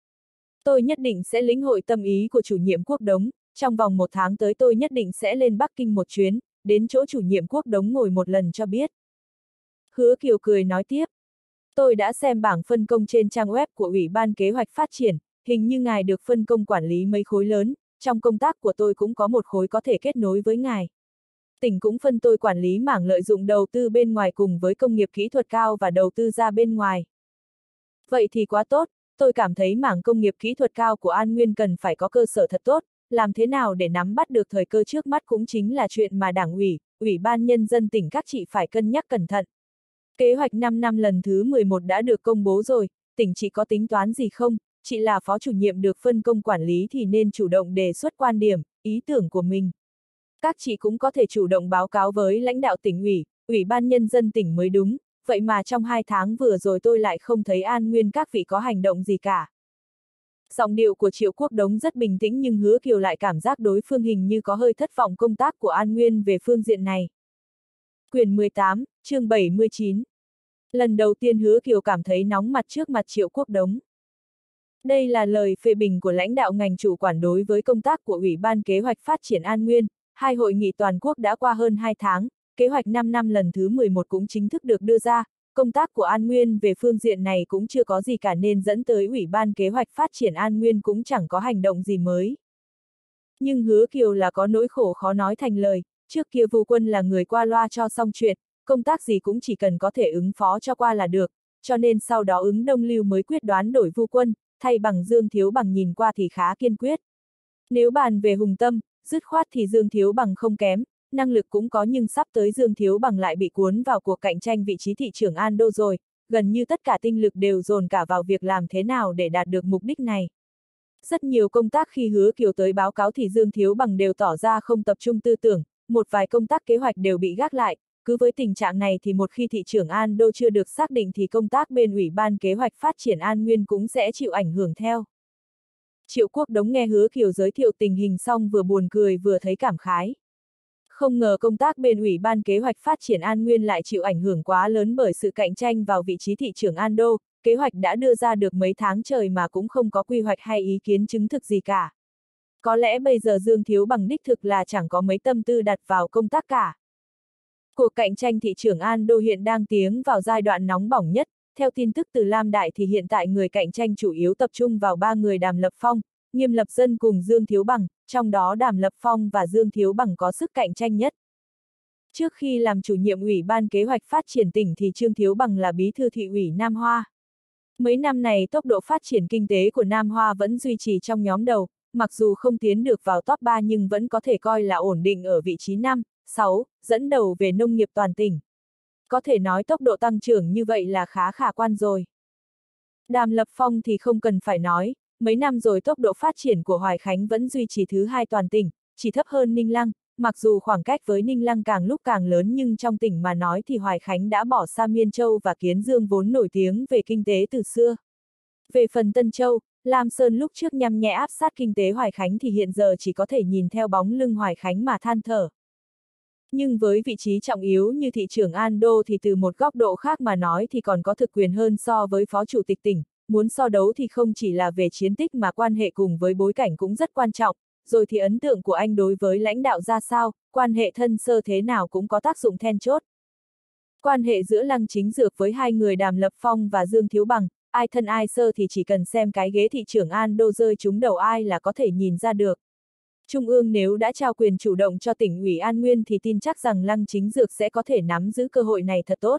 Tôi nhất định sẽ lĩnh hội tâm ý của chủ nhiệm Quốc Đống, trong vòng một tháng tới tôi nhất định sẽ lên Bắc Kinh một chuyến, đến chỗ chủ nhiệm Quốc Đống ngồi một lần cho biết. Hứa Kiều cười nói tiếp. Tôi đã xem bảng phân công trên trang web của Ủy ban Kế hoạch Phát triển, hình như ngài được phân công quản lý mấy khối lớn, trong công tác của tôi cũng có một khối có thể kết nối với ngài. Tỉnh cũng phân tôi quản lý mảng lợi dụng đầu tư bên ngoài cùng với công nghiệp kỹ thuật cao và đầu tư ra bên ngoài. Vậy thì quá tốt, tôi cảm thấy mảng công nghiệp kỹ thuật cao của An Nguyên cần phải có cơ sở thật tốt, làm thế nào để nắm bắt được thời cơ trước mắt cũng chính là chuyện mà Đảng ủy, Ủy ban Nhân dân tỉnh các chị phải cân nhắc cẩn thận. Kế hoạch năm năm lần thứ mười một đã được công bố rồi, tỉnh chị có tính toán gì không? Chị là phó chủ nhiệm được phân công quản lý thì nên chủ động đề xuất quan điểm, ý tưởng của mình. Các chị cũng có thể chủ động báo cáo với lãnh đạo tỉnh ủy, Ủy ban Nhân dân tỉnh mới đúng, vậy mà trong hai tháng vừa rồi tôi lại không thấy An Nguyên các vị có hành động gì cả. Giọng điệu của Triệu Quốc Đống rất bình tĩnh nhưng Hứa Kiều lại cảm giác đối phương hình như có hơi thất vọng công tác của An Nguyên về phương diện này. Quyển mười tám, chương bảy mươi chín. Lần đầu tiên Hứa Kiều cảm thấy nóng mặt trước mặt Triệu Quốc Đống. Đây là lời phê bình của lãnh đạo ngành chủ quản đối với công tác của Ủy ban Kế hoạch Phát triển An Nguyên. Hai hội nghị toàn quốc đã qua hơn hai tháng, kế hoạch năm năm lần thứ mười một cũng chính thức được đưa ra, công tác của An Nguyên về phương diện này cũng chưa có gì cả nên dẫn tới Ủy ban Kế hoạch Phát triển An Nguyên cũng chẳng có hành động gì mới. Nhưng Hứa Kiều là có nỗi khổ khó nói thành lời, trước kia Vu Quân là người qua loa cho xong chuyện, công tác gì cũng chỉ cần có thể ứng phó cho qua là được, cho nên sau đó Ứng Đông Lưu mới quyết đoán đổi Vu Quân, thay bằng Dương Thiếu Bằng nhìn qua thì khá kiên quyết. Nếu bàn về hùng tâm, dứt khoát thì Dương Thiếu Bằng không kém, năng lực cũng có nhưng sắp tới Dương Thiếu Bằng lại bị cuốn vào cuộc cạnh tranh vị trí thị trưởng An Đô rồi, gần như tất cả tinh lực đều dồn cả vào việc làm thế nào để đạt được mục đích này. Rất nhiều công tác khi Hứa Kiều tới báo cáo thì Dương Thiếu Bằng đều tỏ ra không tập trung tư tưởng, một vài công tác kế hoạch đều bị gác lại, cứ với tình trạng này thì một khi thị trưởng An Đô chưa được xác định thì công tác bên Ủy ban Kế hoạch Phát triển An Nguyên cũng sẽ chịu ảnh hưởng theo. Triệu Quốc Đống nghe Hứa Kiều giới thiệu tình hình xong vừa buồn cười vừa thấy cảm khái. Không ngờ công tác bên Ủy ban Kế hoạch Phát triển An Nguyên lại chịu ảnh hưởng quá lớn bởi sự cạnh tranh vào vị trí thị trưởng An Đô, kế hoạch đã đưa ra được mấy tháng trời mà cũng không có quy hoạch hay ý kiến chứng thực gì cả. Có lẽ bây giờ Dương Thiếu Bằng đích thực là chẳng có mấy tâm tư đặt vào công tác cả. Cuộc cạnh tranh thị trưởng An Đô hiện đang tiến vào giai đoạn nóng bỏng nhất, theo tin tức từ Lam Đại thì hiện tại người cạnh tranh chủ yếu tập trung vào ba người Đàm Lập Phong, Nghiêm Lập Dân cùng Dương Thiếu Bằng, trong đó Đàm Lập Phong và Dương Thiếu Bằng có sức cạnh tranh nhất. Trước khi làm chủ nhiệm Ủy ban Kế hoạch Phát triển tỉnh thì Trương Thiếu Bằng là bí thư thị ủy Nam Hoa. Mấy năm này tốc độ phát triển kinh tế của Nam Hoa vẫn duy trì trong nhóm đầu, mặc dù không tiến được vào top ba nhưng vẫn có thể coi là ổn định ở vị trí năm, sáu, dẫn đầu về nông nghiệp toàn tỉnh. Có thể nói tốc độ tăng trưởng như vậy là khá khả quan rồi. Đàm Lập Phong thì không cần phải nói, mấy năm rồi tốc độ phát triển của Hoài Khánh vẫn duy trì thứ hai toàn tỉnh, chỉ thấp hơn Ninh Lăng, mặc dù khoảng cách với Ninh Lăng càng lúc càng lớn nhưng trong tỉnh mà nói thì Hoài Khánh đã bỏ xa Miên Châu và Kiến Dương vốn nổi tiếng về kinh tế từ xưa. Về phần Tân Châu, Lam Sơn lúc trước nhằm nhẹ áp sát kinh tế Hoài Khánh thì hiện giờ chỉ có thể nhìn theo bóng lưng Hoài Khánh mà than thở. Nhưng với vị trí trọng yếu như thị trưởng An Đô thì từ một góc độ khác mà nói thì còn có thực quyền hơn so với phó chủ tịch tỉnh, muốn so đấu thì không chỉ là về chiến tích mà quan hệ cùng với bối cảnh cũng rất quan trọng, rồi thì ấn tượng của anh đối với lãnh đạo ra sao, quan hệ thân sơ thế nào cũng có tác dụng then chốt. Quan hệ giữa Lăng Chính Dược với hai người Đàm Lập Phong và Dương Thiếu Bằng, ai thân ai sơ thì chỉ cần xem cái ghế thị trưởng An Đô rơi trúng đầu ai là có thể nhìn ra được. Trung ương nếu đã trao quyền chủ động cho tỉnh ủy An Nguyên thì tin chắc rằng Lăng Chính Dược sẽ có thể nắm giữ cơ hội này thật tốt.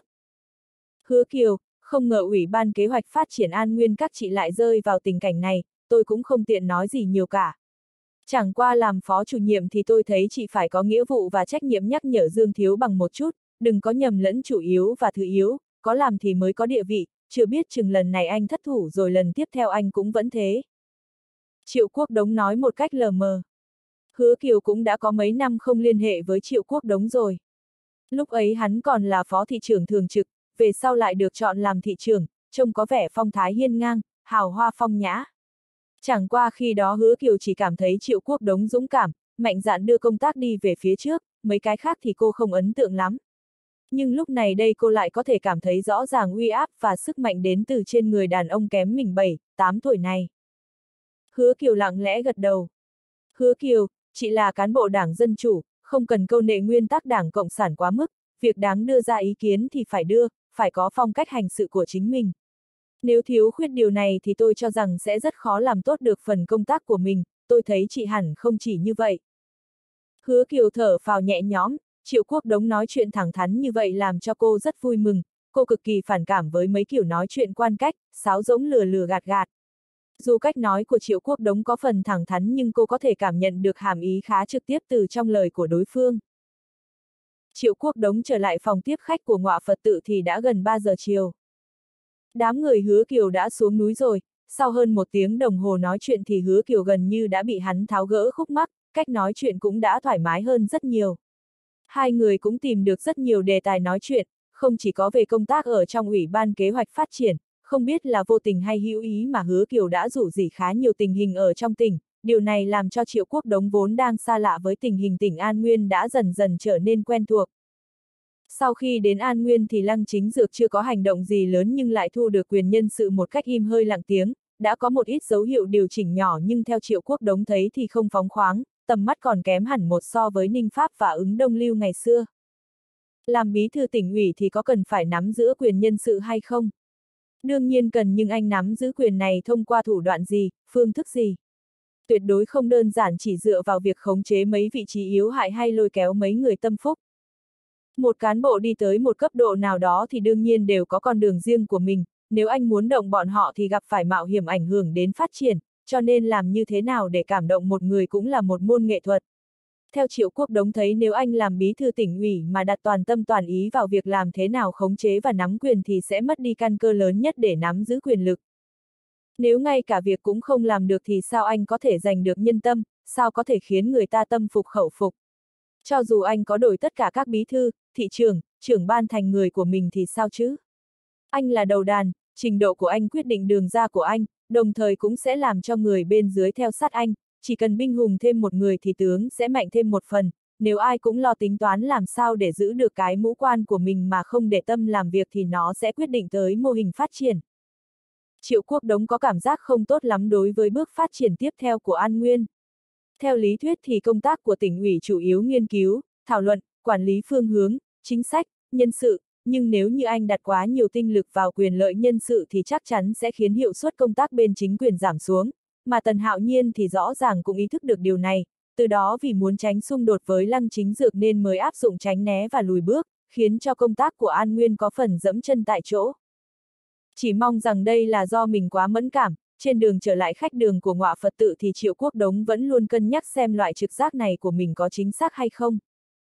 Hứa Kiều, không ngờ Ủy ban Kế hoạch Phát triển An Nguyên các chị lại rơi vào tình cảnh này, tôi cũng không tiện nói gì nhiều cả. Chẳng qua làm phó chủ nhiệm thì tôi thấy chị phải có nghĩa vụ và trách nhiệm nhắc nhở Dương Thiếu Bằng một chút, đừng có nhầm lẫn chủ yếu và thứ yếu, có làm thì mới có địa vị, chưa biết chừng lần này anh thất thủ rồi lần tiếp theo anh cũng vẫn thế. Triệu Quốc Đống nói một cách lờ mờ. Hứa Kiều cũng đã có mấy năm không liên hệ với Triệu Quốc Đống rồi. Lúc ấy hắn còn là phó thị trưởng thường trực, về sau lại được chọn làm thị trưởng, trông có vẻ phong thái hiên ngang, hào hoa phong nhã. Chẳng qua khi đó Hứa Kiều chỉ cảm thấy Triệu Quốc Đống dũng cảm, mạnh dạn đưa công tác đi về phía trước, mấy cái khác thì cô không ấn tượng lắm. Nhưng lúc này đây cô lại có thể cảm thấy rõ ràng uy áp và sức mạnh đến từ trên người đàn ông kém mình bảy, tám tuổi này. Hứa Kiều lặng lẽ gật đầu. Hứa Kiều, chị là cán bộ Đảng Dân Chủ, không cần câu nệ nguyên tắc Đảng Cộng sản quá mức, việc đáng đưa ra ý kiến thì phải đưa, phải có phong cách hành sự của chính mình. Nếu thiếu khuyết điều này thì tôi cho rằng sẽ rất khó làm tốt được phần công tác của mình, tôi thấy chị hẳn không chỉ như vậy. Hứa Kiều thở phào nhẹ nhõm, Triệu Quốc Đống nói chuyện thẳng thắn như vậy làm cho cô rất vui mừng, cô cực kỳ phản cảm với mấy kiểu nói chuyện quan cách, sáo rỗng lừa lừa gạt gạt. Dù cách nói của Triệu Quốc Đống có phần thẳng thắn nhưng cô có thể cảm nhận được hàm ý khá trực tiếp từ trong lời của đối phương. Triệu Quốc Đống trở lại phòng tiếp khách của Ngọa Phật tự thì đã gần ba giờ chiều. Đám người Hứa Kiều đã xuống núi rồi, sau hơn một tiếng đồng hồ nói chuyện thì Hứa Kiều gần như đã bị hắn tháo gỡ khúc mắc, cách nói chuyện cũng đã thoải mái hơn rất nhiều. Hai người cũng tìm được rất nhiều đề tài nói chuyện, không chỉ có về công tác ở trong Ủy ban Kế hoạch Phát triển, không biết là vô tình hay hữu ý mà Hứa Kiều đã rủ rỉ khá nhiều tình hình ở trong tỉnh, điều này làm cho Triệu Quốc Đống vốn đang xa lạ với tình hình tỉnh An Nguyên đã dần dần trở nên quen thuộc. Sau khi đến An Nguyên thì Lăng Chính Dược chưa có hành động gì lớn nhưng lại thu được quyền nhân sự một cách im hơi lặng tiếng, đã có một ít dấu hiệu điều chỉnh nhỏ nhưng theo Triệu Quốc Đống thấy thì không phóng khoáng, tầm mắt còn kém hẳn một so với Ninh Pháp và Ứng Đông Lưu ngày xưa. Làm bí thư tỉnh ủy thì có cần phải nắm giữ quyền nhân sự hay không? Đương nhiên cần, nhưng anh nắm giữ quyền này thông qua thủ đoạn gì, phương thức gì? Tuyệt đối không đơn giản chỉ dựa vào việc khống chế mấy vị trí yếu hại hay lôi kéo mấy người tâm phúc. Một cán bộ đi tới một cấp độ nào đó thì đương nhiên đều có con đường riêng của mình, nếu anh muốn động bọn họ thì gặp phải mạo hiểm ảnh hưởng đến phát triển, cho nên làm như thế nào để cảm động một người cũng là một môn nghệ thuật. Theo Triệu Quốc Đống thấy nếu anh làm bí thư tỉnh ủy mà đặt toàn tâm toàn ý vào việc làm thế nào khống chế và nắm quyền thì sẽ mất đi căn cơ lớn nhất để nắm giữ quyền lực. Nếu ngay cả việc cũng không làm được thì sao anh có thể giành được nhân tâm, sao có thể khiến người ta tâm phục khẩu phục. Cho dù anh có đổi tất cả các bí thư, thị trưởng, trưởng ban thành người của mình thì sao chứ? Anh là đầu đàn, trình độ của anh quyết định đường ra của anh, đồng thời cũng sẽ làm cho người bên dưới theo sát anh, chỉ cần binh hùng thêm một người thì tướng sẽ mạnh thêm một phần, nếu ai cũng lo tính toán làm sao để giữ được cái mũ quan của mình mà không để tâm làm việc thì nó sẽ quyết định tới mô hình phát triển. Triệu Quốc Đống có cảm giác không tốt lắm đối với bước phát triển tiếp theo của An Nguyên. Theo lý thuyết thì công tác của tỉnh ủy chủ yếu nghiên cứu, thảo luận, quản lý phương hướng, chính sách, nhân sự, nhưng nếu như anh đặt quá nhiều tinh lực vào quyền lợi nhân sự thì chắc chắn sẽ khiến hiệu suất công tác bên chính quyền giảm xuống, mà Tần Hạo Nhiên thì rõ ràng cũng ý thức được điều này, từ đó vì muốn tránh xung đột với Lăng Chính Dược nên mới áp dụng tránh né và lùi bước, khiến cho công tác của An Nguyên có phần dẫm chân tại chỗ. Chỉ mong rằng đây là do mình quá mẫn cảm. Trên đường trở lại khách đường của Ngọa Phật tự thì Triệu Quốc Đống vẫn luôn cân nhắc xem loại trực giác này của mình có chính xác hay không.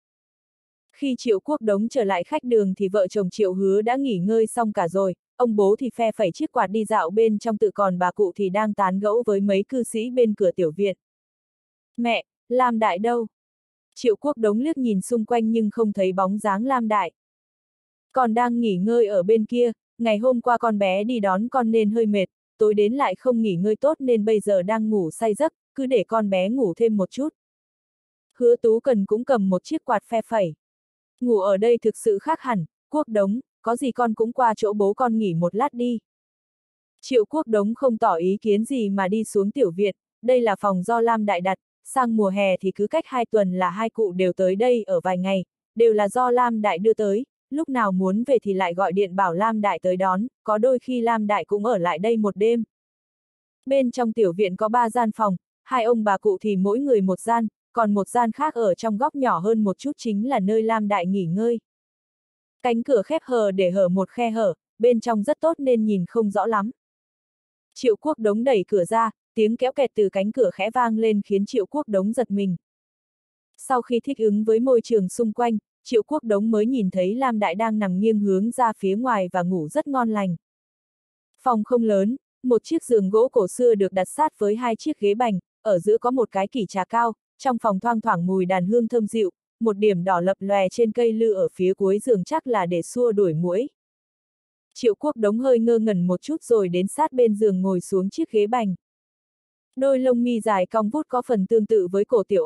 Khi Triệu Quốc Đống trở lại khách đường thì vợ chồng Triệu Hứa đã nghỉ ngơi xong cả rồi, ông bố thì phe phẩy chiếc quạt đi dạo bên trong tự, còn bà cụ thì đang tán gẫu với mấy cư sĩ bên cửa tiểu viện. Mẹ, Lam Đại đâu? Triệu Quốc Đống liếc nhìn xung quanh nhưng không thấy bóng dáng Lam Đại. Còn đang nghỉ ngơi ở bên kia, ngày hôm qua con bé đi đón con nên hơi mệt. Tối đến lại không nghỉ ngơi tốt nên bây giờ đang ngủ say giấc, cứ để con bé ngủ thêm một chút. Hứa Tú Cần cũng cầm một chiếc quạt phe phẩy. Ngủ ở đây thực sự khác hẳn, Quốc Đống, có gì con cũng qua chỗ bố con nghỉ một lát đi. Triệu Quốc Đống không tỏ ý kiến gì mà đi xuống tiểu viện, đây là phòng do Lam Đại đặt, sang mùa hè thì cứ cách hai tuần là hai cụ đều tới đây ở vài ngày, đều là do Lam Đại đưa tới. Lúc nào muốn về thì lại gọi điện bảo Lam Đại tới đón, có đôi khi Lam Đại cũng ở lại đây một đêm. Bên trong tiểu viện có ba gian phòng, hai ông bà cụ thì mỗi người một gian, còn một gian khác ở trong góc nhỏ hơn một chút chính là nơi Lam Đại nghỉ ngơi. Cánh cửa khép hờ để hở một khe hở, bên trong rất tốt nên nhìn không rõ lắm. Triệu Quốc Đống đẩy cửa ra, tiếng kéo kẹt từ cánh cửa khẽ vang lên khiến Triệu Quốc Đống giật mình. Sau khi thích ứng với môi trường xung quanh, Triệu Quốc Đống mới nhìn thấy Lam Đại đang nằm nghiêng hướng ra phía ngoài và ngủ rất ngon lành. Phòng không lớn, một chiếc giường gỗ cổ xưa được đặt sát với hai chiếc ghế bành, ở giữa có một cái kỷ trà cao, trong phòng thoang thoảng mùi đàn hương thơm dịu, một điểm đỏ lập lòe trên cây lư ở phía cuối giường chắc là để xua đuổi muỗi. Triệu Quốc Đống hơi ngơ ngẩn một chút rồi đến sát bên giường ngồi xuống chiếc ghế bành. Đôi lông mi dài cong vút có phần tương tự với cổ Tiểu Âu,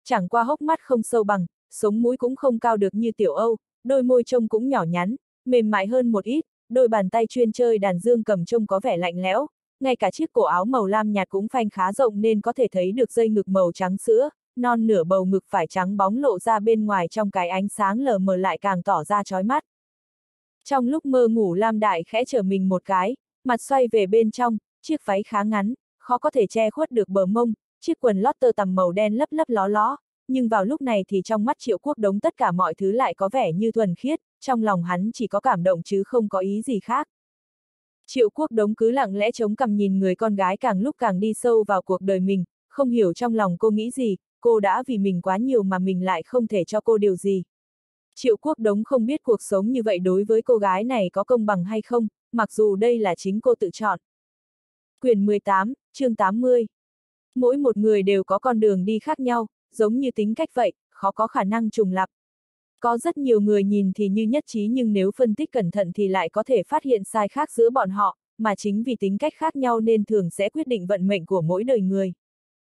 chẳng qua hốc mắt không sâu bằng, sống mũi cũng không cao được như Tiểu Âu, đôi môi trông cũng nhỏ nhắn, mềm mại hơn một ít, đôi bàn tay chuyên chơi đàn dương cầm trông có vẻ lạnh lẽo, ngay cả chiếc cổ áo màu lam nhạt cũng phanh khá rộng nên có thể thấy được dây ngực màu trắng sữa, non nửa bầu ngực phải trắng bóng lộ ra bên ngoài trong cái ánh sáng lờ mờ lại càng tỏ ra chói mắt. Trong lúc mơ ngủ Lam Đại khẽ trở mình một cái, mặt xoay về bên trong, chiếc váy khá ngắn, khó có thể che khuất được bờ mông, chiếc quần lót tơ tằm màu đen lấp lấp ló ló, nhưng vào lúc này thì trong mắt Triệu Quốc Đống tất cả mọi thứ lại có vẻ như thuần khiết, trong lòng hắn chỉ có cảm động chứ không có ý gì khác. Triệu Quốc Đống cứ lặng lẽ chống cằm nhìn người con gái càng lúc càng đi sâu vào cuộc đời mình, không hiểu trong lòng cô nghĩ gì, cô đã vì mình quá nhiều mà mình lại không thể cho cô điều gì. Triệu Quốc Đống không biết cuộc sống như vậy đối với cô gái này có công bằng hay không, mặc dù đây là chính cô tự chọn. Quyển mười tám, chương tám mươi. Mỗi một người đều có con đường đi khác nhau, giống như tính cách vậy, khó có khả năng trùng lặp. Có rất nhiều người nhìn thì như nhất trí nhưng nếu phân tích cẩn thận thì lại có thể phát hiện sai khác giữa bọn họ, mà chính vì tính cách khác nhau nên thường sẽ quyết định vận mệnh của mỗi đời người.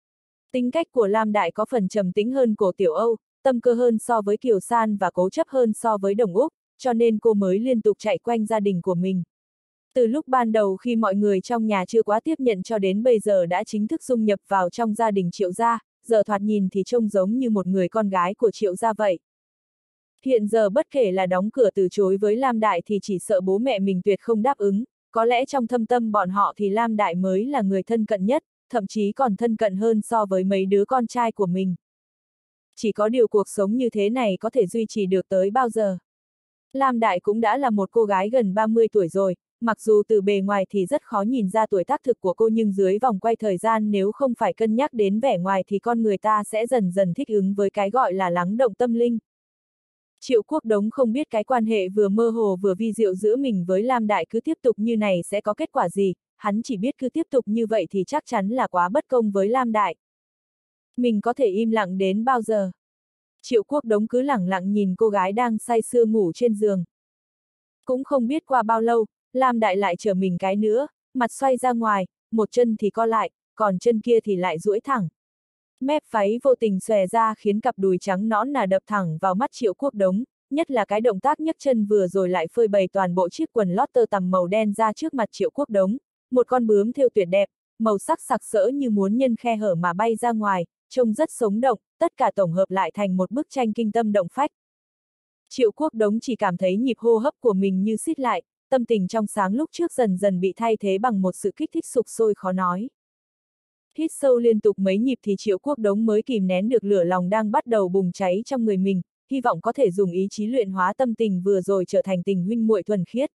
Tính cách của Lam Đại có phần trầm tĩnh hơn của Tiểu Âu, tâm cơ hơn so với Kiều San và cố chấp hơn so với Đồng Úc, cho nên cô mới liên tục chạy quanh gia đình của mình. Từ lúc ban đầu khi mọi người trong nhà chưa quá tiếp nhận cho đến bây giờ đã chính thức dung nhập vào trong gia đình Triệu gia, giờ thoạt nhìn thì trông giống như một người con gái của Triệu gia vậy. Hiện giờ bất kể là đóng cửa từ chối với Lam Đại thì chỉ sợ bố mẹ mình tuyệt không đáp ứng, có lẽ trong thâm tâm bọn họ thì Lam Đại mới là người thân cận nhất, thậm chí còn thân cận hơn so với mấy đứa con trai của mình. Chỉ có điều cuộc sống như thế này có thể duy trì được tới bao giờ. Lam Đại cũng đã là một cô gái gần ba mươi tuổi rồi, mặc dù từ bề ngoài thì rất khó nhìn ra tuổi tác thực của cô nhưng dưới vòng quay thời gian nếu không phải cân nhắc đến vẻ ngoài thì con người ta sẽ dần dần thích ứng với cái gọi là lắng động tâm linh. Triệu Quốc Đống không biết cái quan hệ vừa mơ hồ vừa vi diệu giữa mình với Lam Đại cứ tiếp tục như này sẽ có kết quả gì, hắn chỉ biết cứ tiếp tục như vậy thì chắc chắn là quá bất công với Lam Đại. Mình có thể im lặng đến bao giờ? Triệu Quốc Đống cứ lẳng lặng nhìn cô gái đang say sưa ngủ trên giường. Cũng không biết qua bao lâu, Lam Đại lại trở mình cái nữa, mặt xoay ra ngoài, một chân thì co lại, còn chân kia thì lại duỗi thẳng. Mép váy vô tình xòe ra khiến cặp đùi trắng nõn nà đập thẳng vào mắt Triệu Quốc Đống, nhất là cái động tác nhấc chân vừa rồi lại phơi bày toàn bộ chiếc quần lót tơ tằm màu đen ra trước mặt Triệu Quốc Đống, một con bướm thêu tuyệt đẹp, màu sắc sặc sỡ như muốn nhân khe hở mà bay ra ngoài, trông rất sống động, tất cả tổng hợp lại thành một bức tranh kinh tâm động phách. Triệu Quốc Đống chỉ cảm thấy nhịp hô hấp của mình như xít lại, tâm tình trong sáng lúc trước dần dần bị thay thế bằng một sự kích thích sục sôi khó nói. Hít sâu liên tục mấy nhịp thì Triệu Quốc Đống mới kìm nén được lửa lòng đang bắt đầu bùng cháy trong người mình, hy vọng có thể dùng ý chí luyện hóa tâm tình vừa rồi trở thành tình huynh muội thuần khiết.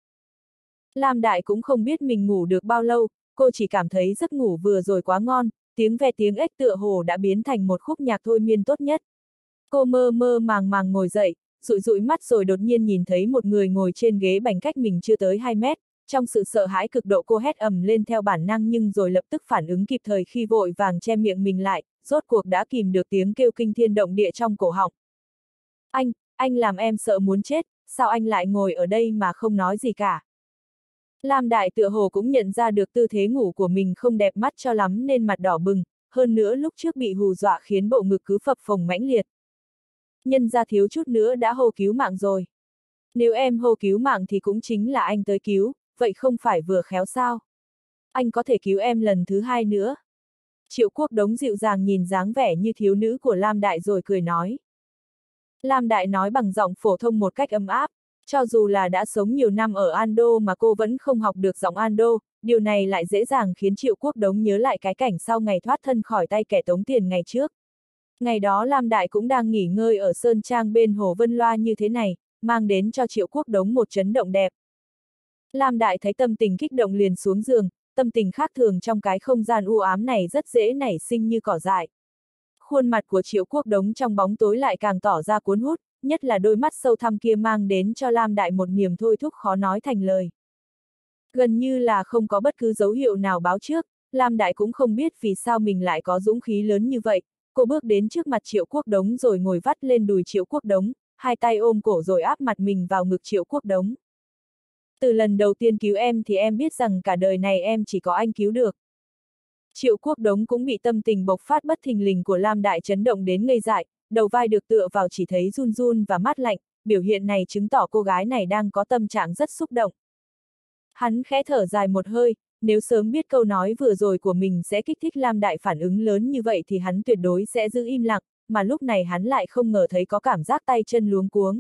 Lam Đại cũng không biết mình ngủ được bao lâu, cô chỉ cảm thấy giấc ngủ vừa rồi quá ngon, tiếng ve tiếng ếch tựa hồ đã biến thành một khúc nhạc thôi miên tốt nhất. Cô mơ mơ màng màng ngồi dậy, dụi dụi mắt rồi đột nhiên nhìn thấy một người ngồi trên ghế bành cách mình chưa tới hai mét. Trong sự sợ hãi cực độ cô hét ầm lên theo bản năng nhưng rồi lập tức phản ứng kịp thời khi vội vàng che miệng mình lại, rốt cuộc đã kìm được tiếng kêu kinh thiên động địa trong cổ họng. Anh, anh làm em sợ muốn chết, sao anh lại ngồi ở đây mà không nói gì cả? Lam Đại tựa hồ cũng nhận ra được tư thế ngủ của mình không đẹp mắt cho lắm nên mặt đỏ bừng, hơn nữa lúc trước bị hù dọa khiến bộ ngực cứ phập phồng mãnh liệt. Nhân ra thiếu chút nữa đã hô cứu mạng rồi. Nếu em hô cứu mạng thì cũng chính là anh tới cứu, vậy không phải vừa khéo sao? Anh có thể cứu em lần thứ hai nữa. Triệu Quốc Đống dịu dàng nhìn dáng vẻ như thiếu nữ của Lam Đại rồi cười nói. Lam Đại nói bằng giọng phổ thông một cách ấm áp, cho dù là đã sống nhiều năm ở Ando mà cô vẫn không học được giọng Ando, điều này lại dễ dàng khiến Triệu Quốc Đống nhớ lại cái cảnh sau ngày thoát thân khỏi tay kẻ tống tiền ngày trước. Ngày đó Lam Đại cũng đang nghỉ ngơi ở Sơn Trang bên Hồ Vân Loa như thế này, mang đến cho Triệu Quốc Đống một chấn động đẹp. Lam Đại thấy tâm tình kích động liền xuống giường, tâm tình khác thường trong cái không gian u ám này rất dễ nảy sinh như cỏ dại. Khuôn mặt của Triệu Quốc Đống trong bóng tối lại càng tỏ ra cuốn hút, nhất là đôi mắt sâu thẳm kia mang đến cho Lam Đại một niềm thôi thúc khó nói thành lời. Gần như là không có bất cứ dấu hiệu nào báo trước, Lam Đại cũng không biết vì sao mình lại có dũng khí lớn như vậy. Cô bước đến trước mặt Triệu Quốc Đống rồi ngồi vắt lên đùi Triệu Quốc Đống, hai tay ôm cổ rồi áp mặt mình vào ngực Triệu Quốc Đống. Từ lần đầu tiên cứu em thì em biết rằng cả đời này em chỉ có anh cứu được. Triệu Quốc Đống cũng bị tâm tình bộc phát bất thình lình của Lam Đại chấn động đến ngây dại, đầu vai được tựa vào chỉ thấy run run và mát lạnh, biểu hiện này chứng tỏ cô gái này đang có tâm trạng rất xúc động. Hắn khẽ thở dài một hơi, nếu sớm biết câu nói vừa rồi của mình sẽ kích thích Lam Đại phản ứng lớn như vậy thì hắn tuyệt đối sẽ giữ im lặng, mà lúc này hắn lại không ngờ thấy có cảm giác tay chân luống cuống.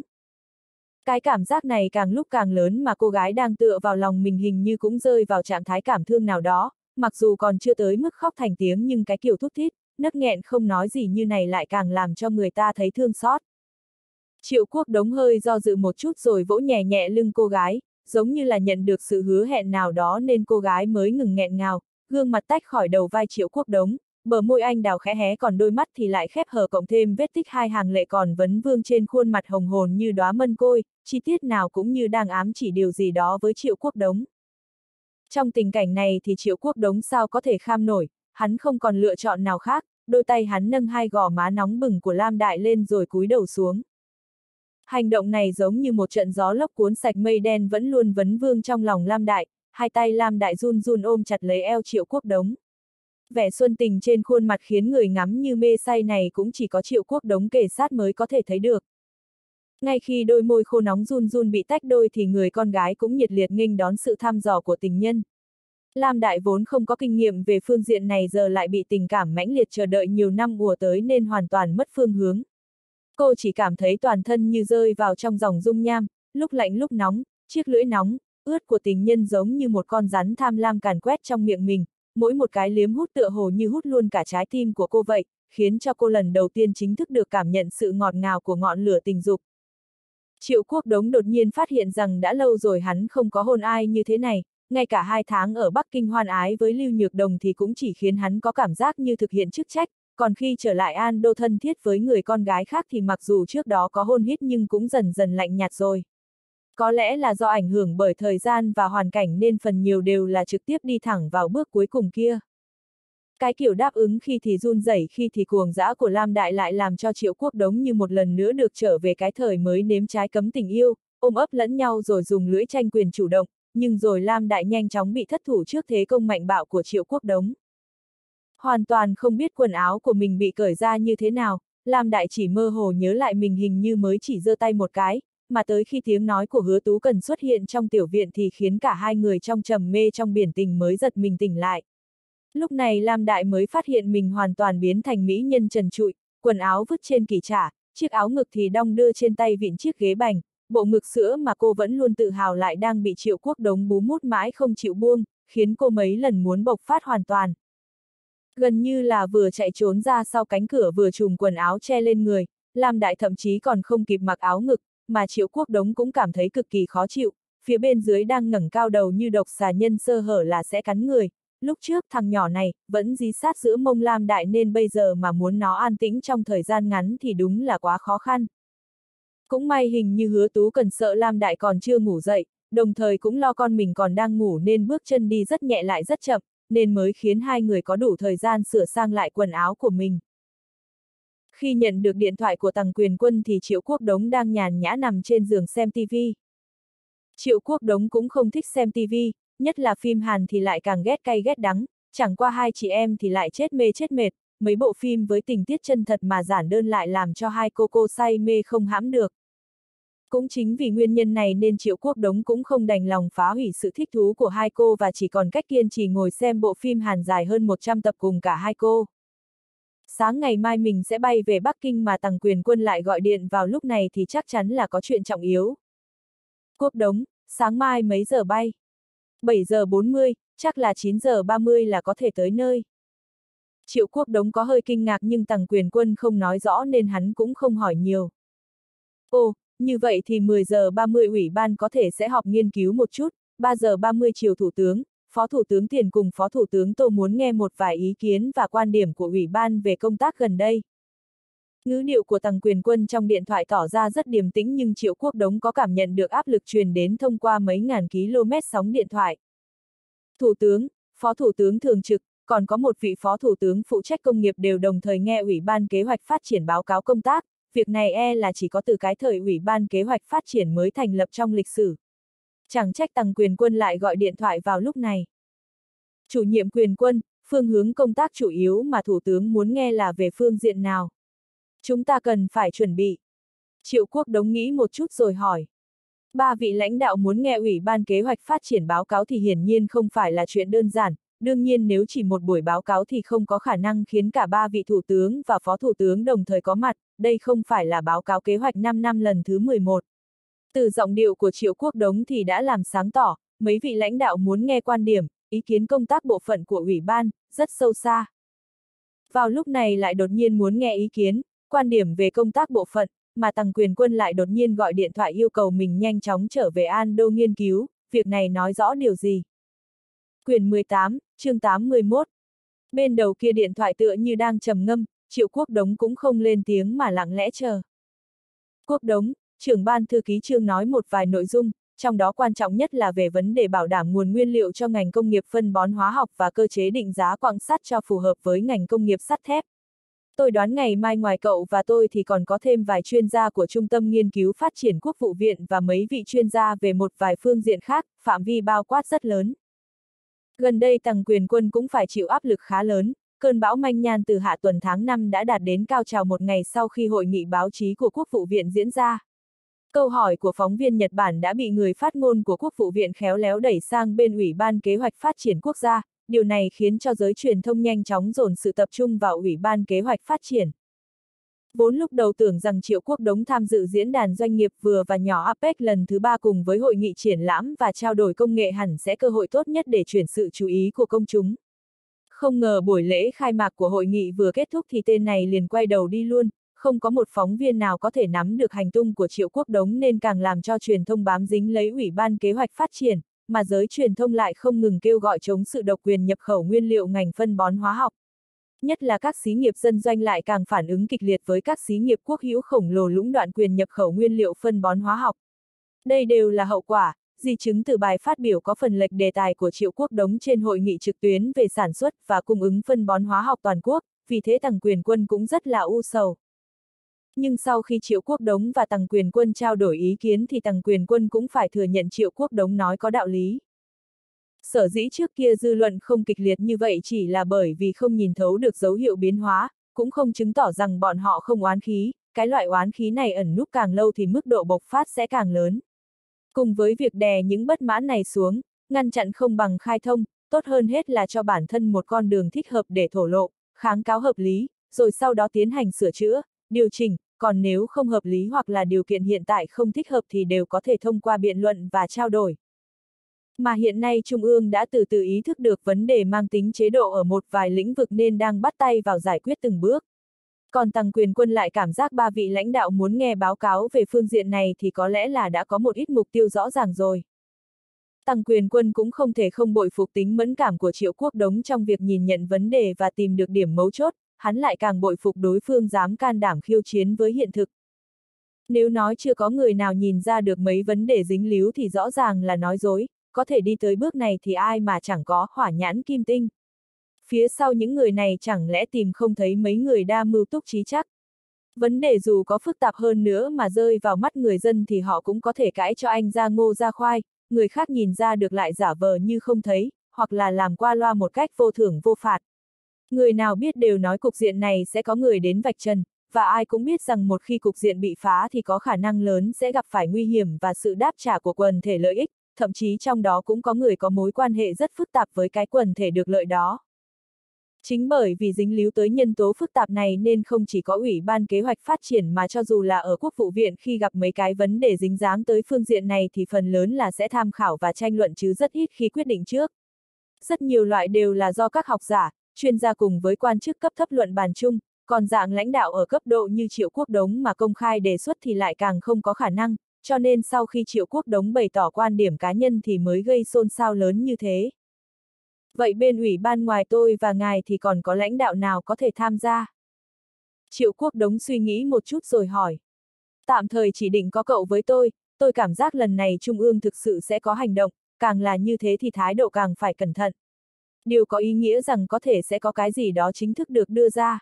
Cái cảm giác này càng lúc càng lớn mà cô gái đang tựa vào lòng mình hình như cũng rơi vào trạng thái cảm thương nào đó, mặc dù còn chưa tới mức khóc thành tiếng nhưng cái kiểu thút thít, nấc nghẹn không nói gì như này lại càng làm cho người ta thấy thương xót. Triệu Quốc Đống hơi do dự một chút rồi vỗ nhẹ nhẹ lưng cô gái, giống như là nhận được sự hứa hẹn nào đó nên cô gái mới ngừng nghẹn ngào, gương mặt tách khỏi đầu vai Triệu Quốc Đống, bờ môi anh đào khẽ hé còn đôi mắt thì lại khép hờ cộng thêm vết tích hai hàng lệ còn vấn vương trên khuôn mặt hồng hồn như đóa mân côi, chi tiết nào cũng như đang ám chỉ điều gì đó với Triệu Quốc Đống. Trong tình cảnh này thì Triệu Quốc Đống sao có thể kham nổi, hắn không còn lựa chọn nào khác, đôi tay hắn nâng hai gò má nóng bừng của Lam Đại lên rồi cúi đầu xuống. Hành động này giống như một trận gió lốc cuốn sạch mây đen vẫn luôn vấn vương trong lòng Lam Đại, hai tay Lam Đại run run ôm chặt lấy eo Triệu Quốc Đống. Vẻ xuân tình trên khuôn mặt khiến người ngắm như mê say này cũng chỉ có Triệu Quốc Đống kề sát mới có thể thấy được. Ngay khi đôi môi khô nóng run run bị tách đôi thì người con gái cũng nhiệt liệt nghênh đón sự thăm dò của tình nhân. Lam Đại vốn không có kinh nghiệm về phương diện này giờ lại bị tình cảm mãnh liệt chờ đợi nhiều năm ùa tới nên hoàn toàn mất phương hướng. Cô chỉ cảm thấy toàn thân như rơi vào trong dòng dung nham, lúc lạnh lúc nóng, chiếc lưỡi nóng, ướt của tình nhân giống như một con rắn tham lam càn quét trong miệng mình, mỗi một cái liếm hút tựa hồ như hút luôn cả trái tim của cô vậy, khiến cho cô lần đầu tiên chính thức được cảm nhận sự ngọt ngào của ngọn lửa tình dục. Triệu Quốc Đống đột nhiên phát hiện rằng đã lâu rồi hắn không có hôn ai như thế này, ngay cả hai tháng ở Bắc Kinh hoan ái với Lưu Nhược Đồng thì cũng chỉ khiến hắn có cảm giác như thực hiện chức trách, còn khi trở lại An Đô thân thiết với người con gái khác thì mặc dù trước đó có hôn hít nhưng cũng dần dần lạnh nhạt rồi. Có lẽ là do ảnh hưởng bởi thời gian và hoàn cảnh nên phần nhiều đều là trực tiếp đi thẳng vào bước cuối cùng kia. Cái kiểu đáp ứng khi thì run rẩy khi thì cuồng dã của Lam Đại lại làm cho Triệu Quốc Đống như một lần nữa được trở về cái thời mới nếm trái cấm tình yêu, ôm ấp lẫn nhau rồi dùng lưỡi tranh quyền chủ động, nhưng rồi Lam Đại nhanh chóng bị thất thủ trước thế công mạnh bạo của Triệu Quốc Đống. Hoàn toàn không biết quần áo của mình bị cởi ra như thế nào, Lam Đại chỉ mơ hồ nhớ lại mình hình như mới chỉ giơ tay một cái, mà tới khi tiếng nói của Hứa Tú Cần xuất hiện trong tiểu viện thì khiến cả hai người trong trầm mê trong biển tình mới giật mình tỉnh lại. Lúc này Lam Đại mới phát hiện mình hoàn toàn biến thành mỹ nhân trần trụi, quần áo vứt trên kỷ trà, chiếc áo ngực thì đong đưa trên tay vịn chiếc ghế bành, bộ ngực sữa mà cô vẫn luôn tự hào lại đang bị Triệu Quốc Đống bú mút mãi không chịu buông, khiến cô mấy lần muốn bộc phát hoàn toàn. Gần như là vừa chạy trốn ra sau cánh cửa vừa trùm quần áo che lên người, Lam Đại thậm chí còn không kịp mặc áo ngực, mà Triệu Quốc Đống cũng cảm thấy cực kỳ khó chịu, phía bên dưới đang ngẩng cao đầu như độc xà nhân sơ hở là sẽ cắn người. Lúc trước thằng nhỏ này vẫn dí sát giữa mông Lam Đại nên bây giờ mà muốn nó an tĩnh trong thời gian ngắn thì đúng là quá khó khăn. Cũng may hình như Hứa Tú Cần sợ Lam Đại còn chưa ngủ dậy, đồng thời cũng lo con mình còn đang ngủ nên bước chân đi rất nhẹ lại rất chậm, nên mới khiến hai người có đủ thời gian sửa sang lại quần áo của mình. Khi nhận được điện thoại của Tằng Quyền Quân thì Triệu Quốc Đống đang nhàn nhã nằm trên giường xem tivi. Triệu Quốc Đống cũng không thích xem tivi, nhất là phim Hàn thì lại càng ghét cay ghét đắng, chẳng qua hai chị em thì lại chết mê chết mệt, mấy bộ phim với tình tiết chân thật mà giản đơn lại làm cho hai cô cô say mê không hãm được. Cũng chính vì nguyên nhân này nên Triệu Quốc Đống cũng không đành lòng phá hủy sự thích thú của hai cô và chỉ còn cách kiên trì ngồi xem bộ phim Hàn dài hơn một trăm tập cùng cả hai cô. Sáng ngày mai mình sẽ bay về Bắc Kinh mà Tằng Quyền Quân lại gọi điện vào lúc này thì chắc chắn là có chuyện trọng yếu. Quốc Đống, sáng mai mấy giờ bay? bảy giờ bốn mươi, chắc là chín giờ ba mươi là có thể tới nơi. Triệu Quốc Đống có hơi kinh ngạc nhưng Tằng Quyền Quân không nói rõ nên hắn cũng không hỏi nhiều. Ồ, như vậy thì mười giờ ba mươi ủy ban có thể sẽ họp nghiên cứu một chút, ba giờ ba mươi chiều Thủ tướng, Phó Thủ tướng Tiền cùng Phó Thủ tướng Tô muốn nghe một vài ý kiến và quan điểm của ủy ban về công tác gần đây. Ngữ điệu của Tằng Quyền Quân trong điện thoại tỏ ra rất điềm tĩnh nhưng Triệu Quốc Đống có cảm nhận được áp lực truyền đến thông qua mấy ngàn km sóng điện thoại. Thủ tướng, Phó Thủ tướng Thường trực, còn có một vị Phó Thủ tướng phụ trách công nghiệp đều đồng thời nghe Ủy ban Kế hoạch Phát triển báo cáo công tác, việc này e là chỉ có từ cái thời Ủy ban Kế hoạch Phát triển mới thành lập trong lịch sử. Chẳng trách Tằng Quyền Quân lại gọi điện thoại vào lúc này. Chủ nhiệm Quyền Quân, phương hướng công tác chủ yếu mà Thủ tướng muốn nghe là về phương diện nào? Chúng ta cần phải chuẩn bị. Triệu Quốc Đống nghĩ một chút rồi hỏi. Ba vị lãnh đạo muốn nghe Ủy ban kế hoạch phát triển báo cáo thì hiển nhiên không phải là chuyện đơn giản, đương nhiên nếu chỉ một buổi báo cáo thì không có khả năng khiến cả ba vị thủ tướng và phó thủ tướng đồng thời có mặt, đây không phải là báo cáo kế hoạch năm năm lần thứ mười một. Từ giọng điệu của Triệu Quốc Đống thì đã làm sáng tỏ, mấy vị lãnh đạo muốn nghe quan điểm, ý kiến công tác bộ phận của Ủy ban, rất sâu xa. Vào lúc này lại đột nhiên muốn nghe ý kiến, quan điểm về công tác bộ phận, mà Tằng Quyền Quân lại đột nhiên gọi điện thoại yêu cầu mình nhanh chóng trở về An Đô nghiên cứu, việc này nói rõ điều gì? Quyển mười tám, chương tám mươi mốt. Bên đầu kia điện thoại tựa như đang trầm ngâm, Triệu Quốc Đống cũng không lên tiếng mà lặng lẽ chờ. Quốc Đống, trưởng ban thư ký Trương nói một vài nội dung, trong đó quan trọng nhất là về vấn đề bảo đảm nguồn nguyên liệu cho ngành công nghiệp phân bón hóa học và cơ chế định giá quặng sắt cho phù hợp với ngành công nghiệp sắt thép. Tôi đoán ngày mai ngoài cậu và tôi thì còn có thêm vài chuyên gia của Trung tâm Nghiên cứu Phát triển Quốc vụ viện và mấy vị chuyên gia về một vài phương diện khác, phạm vi bao quát rất lớn. Gần đây Tằng Quyền Quân cũng phải chịu áp lực khá lớn, cơn bão manh nhan từ hạ tuần tháng năm đã đạt đến cao trào một ngày sau khi hội nghị báo chí của Quốc vụ viện diễn ra. Câu hỏi của phóng viên Nhật Bản đã bị người phát ngôn của Quốc vụ viện khéo léo đẩy sang bên Ủy ban Kế hoạch Phát triển Quốc gia, điều này khiến cho giới truyền thông nhanh chóng dồn sự tập trung vào Ủy ban Kế hoạch Phát triển. Vốn lúc đầu tưởng rằng Triệu Quốc Đống tham dự diễn đàn doanh nghiệp vừa và nhỏ a pếch lần thứ ba cùng với hội nghị triển lãm và trao đổi công nghệ hẳn sẽ cơ hội tốt nhất để chuyển sự chú ý của công chúng. Không ngờ buổi lễ khai mạc của hội nghị vừa kết thúc thì tên này liền quay đầu đi luôn, không có một phóng viên nào có thể nắm được hành tung của Triệu Quốc Đống nên càng làm cho truyền thông bám dính lấy Ủy ban Kế hoạch Phát triển, mà giới truyền thông lại không ngừng kêu gọi chống sự độc quyền nhập khẩu nguyên liệu ngành phân bón hóa học. Nhất là các xí nghiệp dân doanh lại càng phản ứng kịch liệt với các xí nghiệp quốc hữu khổng lồ lũng đoạn quyền nhập khẩu nguyên liệu phân bón hóa học. Đây đều là hậu quả, di chứng từ bài phát biểu có phần lệch đề tài của Triệu Quốc Đống trên hội nghị trực tuyến về sản xuất và cung ứng phân bón hóa học toàn quốc, vì thế Tằng Quyền Quân cũng rất là u sầu. Nhưng sau khi Triệu Quốc Đống và Tằng Quyền Quân trao đổi ý kiến thì Tằng Quyền Quân cũng phải thừa nhận Triệu Quốc Đống nói có đạo lý. Sở dĩ trước kia dư luận không kịch liệt như vậy chỉ là bởi vì không nhìn thấu được dấu hiệu biến hóa, cũng không chứng tỏ rằng bọn họ không oán khí, cái loại oán khí này ẩn núp càng lâu thì mức độ bộc phát sẽ càng lớn. Cùng với việc đè những bất mãn này xuống, ngăn chặn không bằng khai thông, tốt hơn hết là cho bản thân một con đường thích hợp để thổ lộ, kháng cáo hợp lý, rồi sau đó tiến hành sửa chữa, điều chỉnh, còn nếu không hợp lý hoặc là điều kiện hiện tại không thích hợp thì đều có thể thông qua biện luận và trao đổi. Mà hiện nay Trung ương đã từ từ ý thức được vấn đề mang tính chế độ ở một vài lĩnh vực nên đang bắt tay vào giải quyết từng bước. Còn Tằng Quyền Quân lại cảm giác ba vị lãnh đạo muốn nghe báo cáo về phương diện này thì có lẽ là đã có một ít mục tiêu rõ ràng rồi. Tằng Quyền Quân cũng không thể không bội phục tính mẫn cảm của Triệu Quốc Đống trong việc nhìn nhận vấn đề và tìm được điểm mấu chốt, hắn lại càng bội phục đối phương dám can đảm khiêu chiến với hiện thực. Nếu nói chưa có người nào nhìn ra được mấy vấn đề dính líu thì rõ ràng là nói dối, có thể đi tới bước này thì ai mà chẳng có hỏa nhãn kim tinh. Phía sau những người này chẳng lẽ tìm không thấy mấy người đa mưu túc trí chắc. Vấn đề dù có phức tạp hơn nữa mà rơi vào mắt người dân thì họ cũng có thể cãi cho anh ra ngô ra khoai, người khác nhìn ra được lại giả vờ như không thấy, hoặc là làm qua loa một cách vô thưởng vô phạt. Người nào biết đều nói cục diện này sẽ có người đến vạch trần, và ai cũng biết rằng một khi cục diện bị phá thì có khả năng lớn sẽ gặp phải nguy hiểm và sự đáp trả của quần thể lợi ích, thậm chí trong đó cũng có người có mối quan hệ rất phức tạp với cái quần thể được lợi đó. Chính bởi vì dính líu tới nhân tố phức tạp này nên không chỉ có Ủy ban Kế hoạch Phát triển mà cho dù là ở Quốc vụ viện khi gặp mấy cái vấn đề dính dáng tới phương diện này thì phần lớn là sẽ tham khảo và tranh luận chứ rất ít khi quyết định trước. Rất nhiều loại đều là do các học giả, chuyên gia cùng với quan chức cấp thấp luận bàn chung, còn dạng lãnh đạo ở cấp độ như Triệu Quốc Đống mà công khai đề xuất thì lại càng không có khả năng, cho nên sau khi Triệu Quốc Đống bày tỏ quan điểm cá nhân thì mới gây xôn xao lớn như thế. Vậy bên Ủy ban ngoài tôi và ngài thì còn có lãnh đạo nào có thể tham gia? Triệu Quốc Đống suy nghĩ một chút rồi hỏi. Tạm thời chỉ định có cậu với tôi, tôi cảm giác lần này Trung ương thực sự sẽ có hành động, càng là như thế thì thái độ càng phải cẩn thận. Điều có ý nghĩa rằng có thể sẽ có cái gì đó chính thức được đưa ra.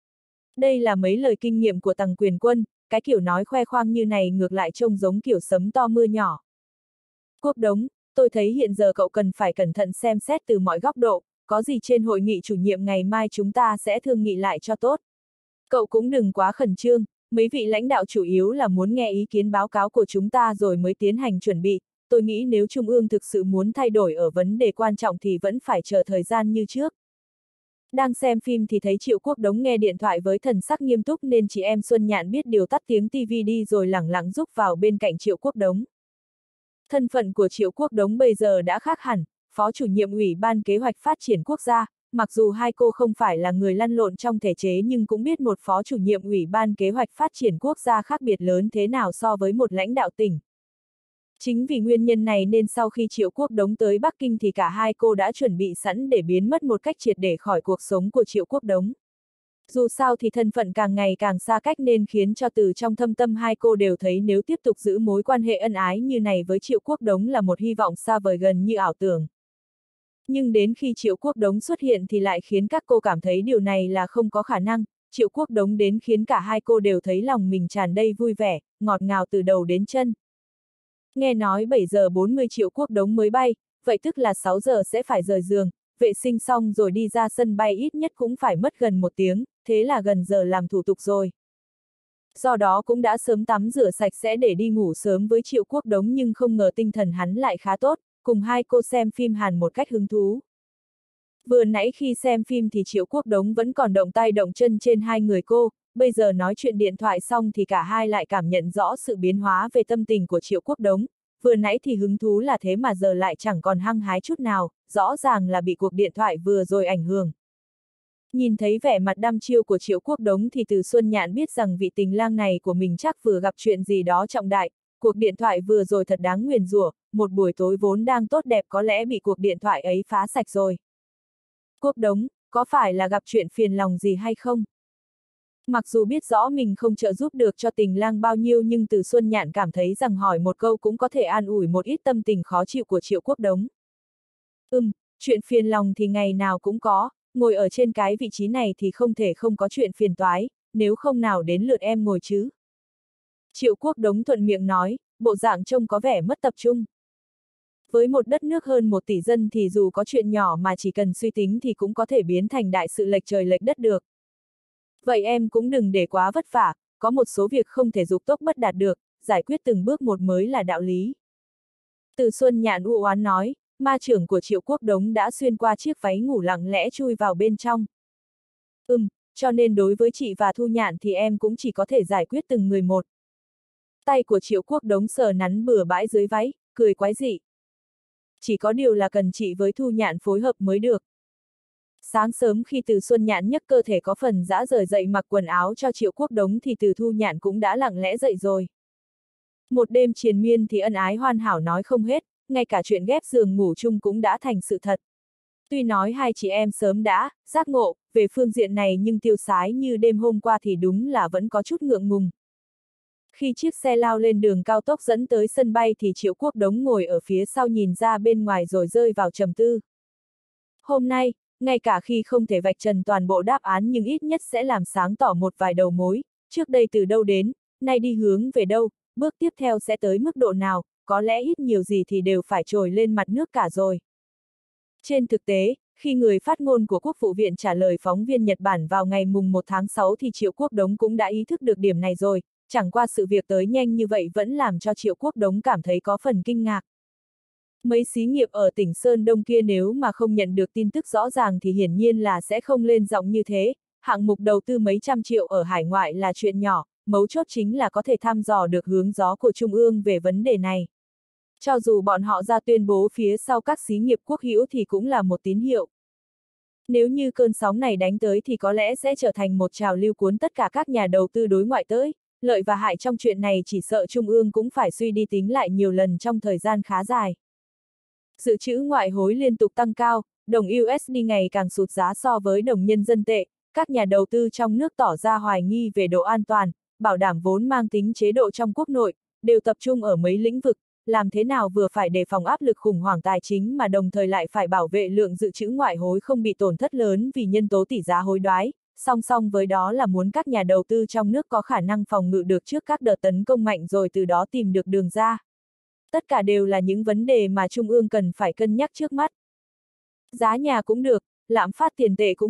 Đây là mấy lời kinh nghiệm của Tằng Quyền Quân, cái kiểu nói khoe khoang như này ngược lại trông giống kiểu sấm to mưa nhỏ. Quốc Đống, tôi thấy hiện giờ cậu cần phải cẩn thận xem xét từ mọi góc độ, có gì trên hội nghị chủ nhiệm ngày mai chúng ta sẽ thương nghị lại cho tốt. Cậu cũng đừng quá khẩn trương, mấy vị lãnh đạo chủ yếu là muốn nghe ý kiến báo cáo của chúng ta rồi mới tiến hành chuẩn bị, tôi nghĩ nếu Trung ương thực sự muốn thay đổi ở vấn đề quan trọng thì vẫn phải chờ thời gian như trước. Đang xem phim thì thấy Triệu Quốc Đống nghe điện thoại với thần sắc nghiêm túc nên chị em Xuân Nhạn biết điều tắt tiếng tivi đi rồi lẳng lặng rúc vào bên cạnh Triệu Quốc Đống. Thân phận của Triệu Quốc Đống bây giờ đã khác hẳn, Phó chủ nhiệm Ủy ban Kế hoạch Phát triển Quốc gia, mặc dù hai cô không phải là người lăn lộn trong thể chế nhưng cũng biết một Phó chủ nhiệm Ủy ban Kế hoạch Phát triển Quốc gia khác biệt lớn thế nào so với một lãnh đạo tỉnh. Chính vì nguyên nhân này nên sau khi Triệu Quốc Đống tới Bắc Kinh thì cả hai cô đã chuẩn bị sẵn để biến mất một cách triệt để khỏi cuộc sống của Triệu Quốc Đống. Dù sao thì thân phận càng ngày càng xa cách nên khiến cho từ trong thâm tâm hai cô đều thấy nếu tiếp tục giữ mối quan hệ ân ái như này với Triệu Quốc Đống là một hy vọng xa vời gần như ảo tưởng. Nhưng đến khi Triệu Quốc Đống xuất hiện thì lại khiến các cô cảm thấy điều này là không có khả năng, Triệu Quốc Đống đến khiến cả hai cô đều thấy lòng mình tràn đầy vui vẻ, ngọt ngào từ đầu đến chân. Nghe nói bảy giờ bốn mươi Triệu Quốc Đống mới bay, vậy tức là sáu giờ sẽ phải rời giường, vệ sinh xong rồi đi ra sân bay ít nhất cũng phải mất gần một tiếng, thế là gần giờ làm thủ tục rồi. Do đó cũng đã sớm tắm rửa sạch sẽ để đi ngủ sớm với Triệu Quốc Đống nhưng không ngờ tinh thần hắn lại khá tốt, cùng hai cô xem phim Hàn một cách hứng thú. Vừa nãy khi xem phim thì Triệu Quốc Đống vẫn còn động tay động chân trên hai người cô, bây giờ nói chuyện điện thoại xong thì cả hai lại cảm nhận rõ sự biến hóa về tâm tình của Triệu Quốc Đống, vừa nãy thì hứng thú là thế mà giờ lại chẳng còn hăng hái chút nào, rõ ràng là bị cuộc điện thoại vừa rồi ảnh hưởng. Nhìn thấy vẻ mặt đăm chiêu của Triệu Quốc Đống thì Từ Xuân Nhạn biết rằng vị tình lang này của mình chắc vừa gặp chuyện gì đó trọng đại, cuộc điện thoại vừa rồi thật đáng nguyền rủa, một buổi tối vốn đang tốt đẹp có lẽ bị cuộc điện thoại ấy phá sạch rồi. Quốc Đống, có phải là gặp chuyện phiền lòng gì hay không? Mặc dù biết rõ mình không trợ giúp được cho tình lang bao nhiêu nhưng Từ Xuân Nhạn cảm thấy rằng hỏi một câu cũng có thể an ủi một ít tâm tình khó chịu của Triệu Quốc Đống. Ừm, chuyện phiền lòng thì ngày nào cũng có, ngồi ở trên cái vị trí này thì không thể không có chuyện phiền toái, nếu không nào đến lượt em ngồi chứ. Triệu Quốc Đống thuận miệng nói, bộ dạng trông có vẻ mất tập trung. Với một đất nước hơn một tỷ dân thì dù có chuyện nhỏ mà chỉ cần suy tính thì cũng có thể biến thành đại sự lệch trời lệch đất được. Vậy em cũng đừng để quá vất vả, có một số việc không thể dục tốc bất đạt được, giải quyết từng bước một mới là đạo lý. Từ Xuân Nhạn u oán nói, ma trưởng của Triệu Quốc Đống đã xuyên qua chiếc váy ngủ lặng lẽ chui vào bên trong. Ừm, cho nên đối với chị và Thu Nhạn thì em cũng chỉ có thể giải quyết từng người một. Tay của Triệu Quốc Đống sờ nắn bừa bãi dưới váy, cười quái dị. Chỉ có điều là cần chị với Thu Nhạn phối hợp mới được. Sáng sớm khi Từ Xuân Nhạn nhấc cơ thể có phần rã rời dậy mặc quần áo cho Triệu Quốc Đống thì Từ Thu Nhạn cũng đã lặng lẽ dậy rồi. Một đêm triền miên thì ân ái hoàn hảo nói không hết, ngay cả chuyện ghép giường ngủ chung cũng đã thành sự thật. Tuy nói hai chị em sớm đã giác ngộ về phương diện này nhưng tiêu sái như đêm hôm qua thì đúng là vẫn có chút ngượng ngùng. Khi chiếc xe lao lên đường cao tốc dẫn tới sân bay thì Triệu Quốc Đống ngồi ở phía sau nhìn ra bên ngoài rồi rơi vào trầm tư. Hôm nay, ngay cả khi không thể vạch trần toàn bộ đáp án nhưng ít nhất sẽ làm sáng tỏ một vài đầu mối, trước đây từ đâu đến, nay đi hướng về đâu, bước tiếp theo sẽ tới mức độ nào, có lẽ ít nhiều gì thì đều phải trồi lên mặt nước cả rồi. Trên thực tế, khi người phát ngôn của Quốc vụ viện trả lời phóng viên Nhật Bản vào ngày mùng một tháng sáu thì Triệu Quốc Đống cũng đã ý thức được điểm này rồi, chẳng qua sự việc tới nhanh như vậy vẫn làm cho Triệu Quốc Đống cảm thấy có phần kinh ngạc. Mấy xí nghiệp ở tỉnh Sơn Đông kia nếu mà không nhận được tin tức rõ ràng thì hiển nhiên là sẽ không lên giọng như thế, hạng mục đầu tư mấy trăm triệu ở hải ngoại là chuyện nhỏ, mấu chốt chính là có thể thăm dò được hướng gió của Trung ương về vấn đề này. Cho dù bọn họ ra tuyên bố phía sau các xí nghiệp quốc hữu thì cũng là một tín hiệu. Nếu như cơn sóng này đánh tới thì có lẽ sẽ trở thành một trào lưu cuốn tất cả các nhà đầu tư đối ngoại tới, lợi và hại trong chuyện này chỉ sợ Trung ương cũng phải suy đi tính lại nhiều lần trong thời gian khá dài. Dự trữ ngoại hối liên tục tăng cao, đồng u ét đê ngày càng sụt giá so với đồng nhân dân tệ, các nhà đầu tư trong nước tỏ ra hoài nghi về độ an toàn, bảo đảm vốn mang tính chế độ trong quốc nội, đều tập trung ở mấy lĩnh vực, làm thế nào vừa phải đề phòng áp lực khủng hoảng tài chính mà đồng thời lại phải bảo vệ lượng dự trữ ngoại hối không bị tổn thất lớn vì nhân tố tỷ giá hối đoái, song song với đó là muốn các nhà đầu tư trong nước có khả năng phòng ngự được trước các đợt tấn công mạnh rồi từ đó tìm được đường ra. Tất cả đều là những vấn đề mà Trung ương cần phải cân nhắc trước mắt. Giá nhà cũng được, lạm phát tiền tệ cũng tốt,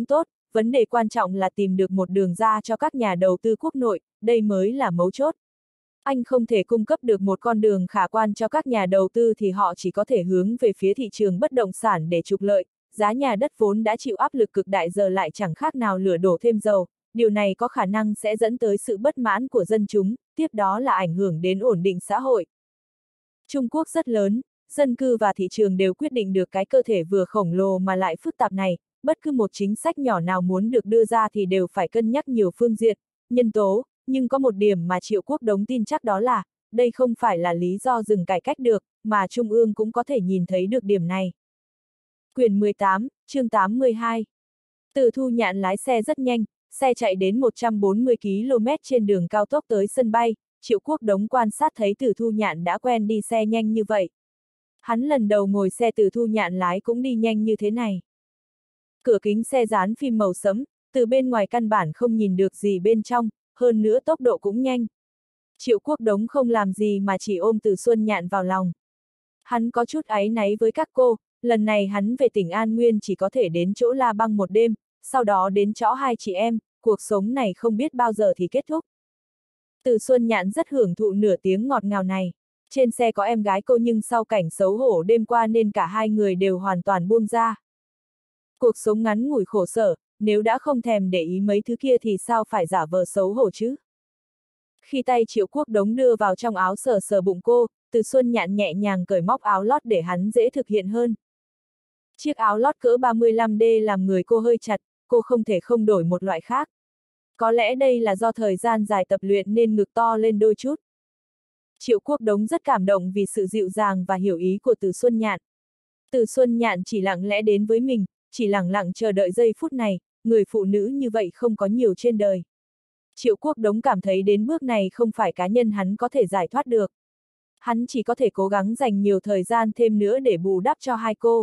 vấn đề quan trọng là tìm được một đường ra cho các nhà đầu tư quốc nội, đây mới là mấu chốt. Anh không thể cung cấp được một con đường khả quan cho các nhà đầu tư thì họ chỉ có thể hướng về phía thị trường bất động sản để trục lợi, giá nhà đất vốn đã chịu áp lực cực đại giờ lại chẳng khác nào lửa đổ thêm dầu, điều này có khả năng sẽ dẫn tới sự bất mãn của dân chúng, tiếp đó là ảnh hưởng đến ổn định xã hội. Trung Quốc rất lớn, dân cư và thị trường đều quyết định được cái cơ thể vừa khổng lồ mà lại phức tạp này, bất cứ một chính sách nhỏ nào muốn được đưa ra thì đều phải cân nhắc nhiều phương diện, nhân tố, nhưng có một điểm mà Triệu Quốc Đống tin chắc đó là, đây không phải là lý do dừng cải cách được, mà Trung ương cũng có thể nhìn thấy được điểm này. Quyển mười tám, chương tám mươi hai. Từ Thu Nhạn lái xe rất nhanh, xe chạy đến một trăm bốn mươi ki lô mét trên đường cao tốc tới sân bay, Triệu Quốc Đống quan sát thấy Từ Thu Nhạn đã quen đi xe nhanh như vậy. Hắn lần đầu ngồi xe Từ Thu Nhạn lái cũng đi nhanh như thế này. Cửa kính xe dán phim màu sẫm, từ bên ngoài căn bản không nhìn được gì bên trong, hơn nữa tốc độ cũng nhanh. Triệu Quốc Đống không làm gì mà chỉ ôm Từ Xuân Nhạn vào lòng. Hắn có chút áy náy với các cô, lần này hắn về tỉnh An Nguyên chỉ có thể đến chỗ La Băng một đêm, sau đó đến chỗ hai chị em, cuộc sống này không biết bao giờ thì kết thúc. Từ Xuân Nhạn rất hưởng thụ nửa tiếng ngọt ngào này. Trên xe có em gái cô nhưng sau cảnh xấu hổ đêm qua nên cả hai người đều hoàn toàn buông ra. Cuộc sống ngắn ngủi khổ sở, nếu đã không thèm để ý mấy thứ kia thì sao phải giả vờ xấu hổ chứ? Khi tay Triệu Quốc Đống đưa vào trong áo sờ sờ bụng cô, Từ Xuân Nhạn nhẹ nhàng cởi móc áo lót để hắn dễ thực hiện hơn. Chiếc áo lót cỡ ba mươi lăm D làm người cô hơi chặt, cô không thể không đổi một loại khác. Có lẽ đây là do thời gian dài tập luyện nên ngực to lên đôi chút. Triệu Quốc Đống rất cảm động vì sự dịu dàng và hiểu ý của Từ Xuân Nhạn. Từ Xuân Nhạn chỉ lặng lẽ đến với mình, chỉ lặng lặng chờ đợi giây phút này, người phụ nữ như vậy không có nhiều trên đời. Triệu Quốc Đống cảm thấy đến bước này không phải cá nhân hắn có thể giải thoát được. Hắn chỉ có thể cố gắng dành nhiều thời gian thêm nữa để bù đắp cho hai cô.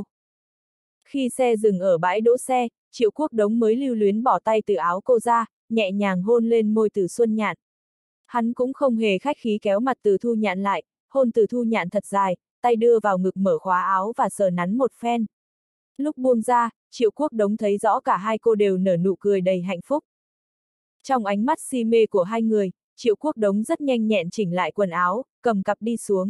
Khi xe dừng ở bãi đỗ xe, Triệu Quốc Đống mới lưu luyến bỏ tay từ áo cô ra, nhẹ nhàng hôn lên môi Từ Xuân Nhạn. Hắn cũng không hề khách khí kéo mặt Từ Thu Nhạn lại, hôn Từ Thu Nhạn thật dài, tay đưa vào ngực mở khóa áo và sờ nắn một phen. Lúc buông ra, Triệu Quốc Đống thấy rõ cả hai cô đều nở nụ cười đầy hạnh phúc. Trong ánh mắt si mê của hai người, Triệu Quốc Đống rất nhanh nhẹn chỉnh lại quần áo, cầm cặp đi xuống.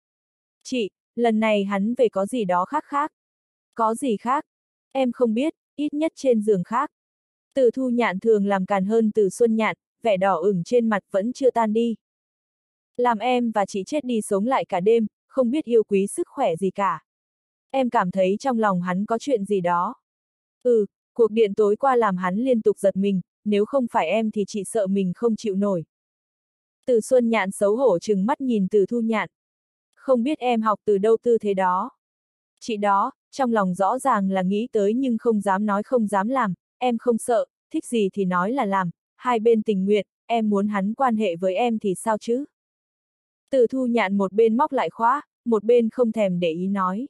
Chị, lần này hắn về có gì đó khác khác. Có gì khác? Em không biết, ít nhất trên giường khác. Từ Thu Nhạn thường làm càn hơn Từ Xuân Nhạn, vẻ đỏ ửng trên mặt vẫn chưa tan đi. Làm em và chị chết đi sống lại cả đêm, không biết yêu quý sức khỏe gì cả. Em cảm thấy trong lòng hắn có chuyện gì đó. Ừ, cuộc điện tối qua làm hắn liên tục giật mình, nếu không phải em thì chị sợ mình không chịu nổi. Từ Xuân Nhạn xấu hổ trừng mắt nhìn Từ Thu Nhạn. Không biết em học từ đâu tư thế đó. Chị đó, trong lòng rõ ràng là nghĩ tới nhưng không dám nói không dám làm, em không sợ, thích gì thì nói là làm, hai bên tình nguyện, em muốn hắn quan hệ với em thì sao chứ? Từ Thu Nhạn một bên móc lại khóa, một bên không thèm để ý nói.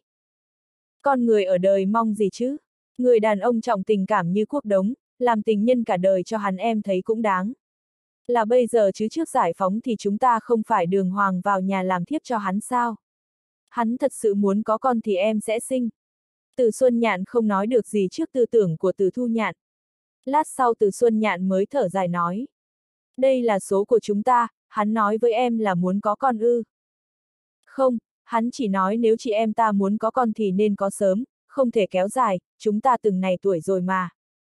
Con người ở đời mong gì chứ? Người đàn ông trọng tình cảm như Quốc Đống, làm tình nhân cả đời cho hắn em thấy cũng đáng. Là bây giờ chứ trước giải phóng thì chúng ta không phải đường hoàng vào nhà làm thiếp cho hắn sao? Hắn thật sự muốn có con thì em sẽ sinh. Từ Xuân Nhạn không nói được gì trước tư tưởng của Từ Thu Nhạn. Lát sau Từ Xuân Nhạn mới thở dài nói. Đây là số của chúng ta, hắn nói với em là muốn có con ư. Không, hắn chỉ nói nếu chị em ta muốn có con thì nên có sớm, không thể kéo dài, chúng ta từng này tuổi rồi mà.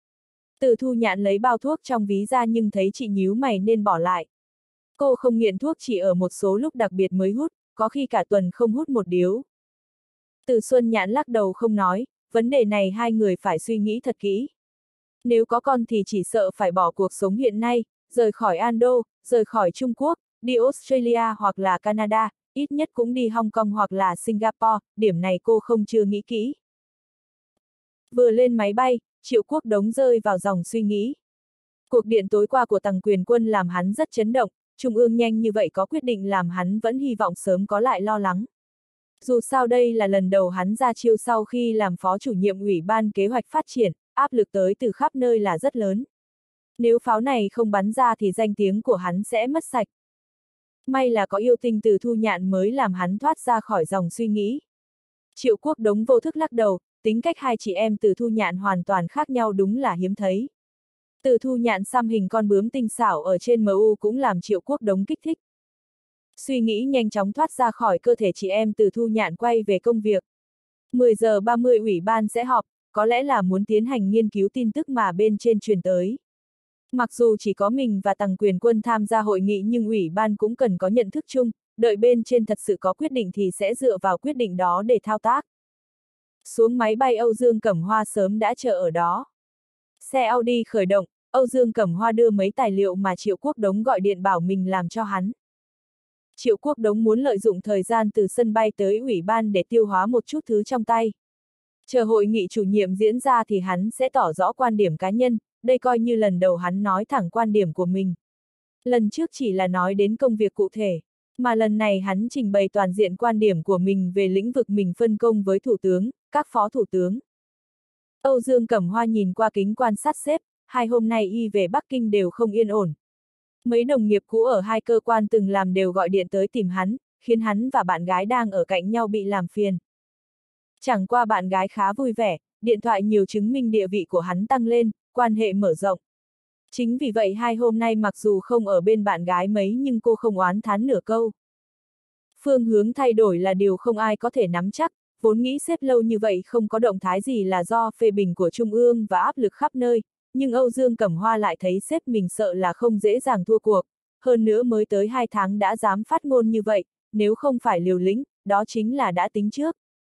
Từ Thu Nhạn lấy bao thuốc trong ví ra nhưng thấy chị nhíu mày nên bỏ lại. Cô không nghiện thuốc, chỉ ở một số lúc đặc biệt mới hút, có khi cả tuần không hút một điếu. Từ Xuân Nhạn lắc đầu không nói, vấn đề này hai người phải suy nghĩ thật kỹ. Nếu có con thì chỉ sợ phải bỏ cuộc sống hiện nay, rời khỏi Ando, rời khỏi Trung Quốc, đi Australia hoặc là Canada, ít nhất cũng đi Hong Kong hoặc là Singapore, điểm này cô không chưa nghĩ kỹ. Vừa lên máy bay, Triệu Quốc Đống rơi vào dòng suy nghĩ. Cuộc điện tối qua của Tằng Quyền Quân làm hắn rất chấn động, Trung ương nhanh như vậy có quyết định làm hắn vẫn hy vọng sớm có lại lo lắng. Dù sao đây là lần đầu hắn ra chiêu sau khi làm phó chủ nhiệm Ủy ban Kế hoạch Phát triển, áp lực tới từ khắp nơi là rất lớn. Nếu pháo này không bắn ra thì danh tiếng của hắn sẽ mất sạch. May là có yêu tinh Từ Thu Nhạn mới làm hắn thoát ra khỏi dòng suy nghĩ. Triệu Quốc Đống vô thức lắc đầu, tính cách hai chị em Từ Thu Nhạn hoàn toàn khác nhau đúng là hiếm thấy. Từ Thu Nhạn xăm hình con bướm tinh xảo ở trên em u cũng làm Triệu Quốc Đống kích thích. Suy nghĩ nhanh chóng thoát ra khỏi cơ thể chị em Từ Thu Nhạn quay về công việc. mười giờ ba mươi ủy ban sẽ họp, có lẽ là muốn tiến hành nghiên cứu tin tức mà bên trên truyền tới. Mặc dù chỉ có mình và Tằng Quyền Quân tham gia hội nghị nhưng ủy ban cũng cần có nhận thức chung, đợi bên trên thật sự có quyết định thì sẽ dựa vào quyết định đó để thao tác. Xuống máy bay Âu Dương Cẩm Hoa sớm đã chờ ở đó. Xe Audi khởi động, Âu Dương Cẩm Hoa đưa mấy tài liệu mà Triệu Quốc Đống gọi điện bảo mình làm cho hắn. Triệu Quốc Đống muốn lợi dụng thời gian từ sân bay tới ủy ban để tiêu hóa một chút thứ trong tay. Chờ hội nghị chủ nhiệm diễn ra thì hắn sẽ tỏ rõ quan điểm cá nhân, đây coi như lần đầu hắn nói thẳng quan điểm của mình. Lần trước chỉ là nói đến công việc cụ thể, mà lần này hắn trình bày toàn diện quan điểm của mình về lĩnh vực mình phân công với thủ tướng, các phó thủ tướng. Âu Dương Cẩm Hoa nhìn qua kính quan sát sếp, hai hôm nay y về Bắc Kinh đều không yên ổn. Mấy đồng nghiệp cũ ở hai cơ quan từng làm đều gọi điện tới tìm hắn, khiến hắn và bạn gái đang ở cạnh nhau bị làm phiền. Chẳng qua bạn gái khá vui vẻ, điện thoại nhiều chứng minh địa vị của hắn tăng lên, quan hệ mở rộng. Chính vì vậy hai hôm nay mặc dù không ở bên bạn gái mấy nhưng cô không oán thán nửa câu. Phương hướng thay đổi là điều không ai có thể nắm chắc, vốn nghĩ xếp lâu như vậy không có động thái gì là do phê bình của Trung ương và áp lực khắp nơi, nhưng Âu Dương Cẩm Hoa lại thấy sếp mình sợ là không dễ dàng thua cuộc, hơn nữa mới tới hai tháng đã dám phát ngôn như vậy, nếu không phải liều lĩnh, đó chính là đã tính trước.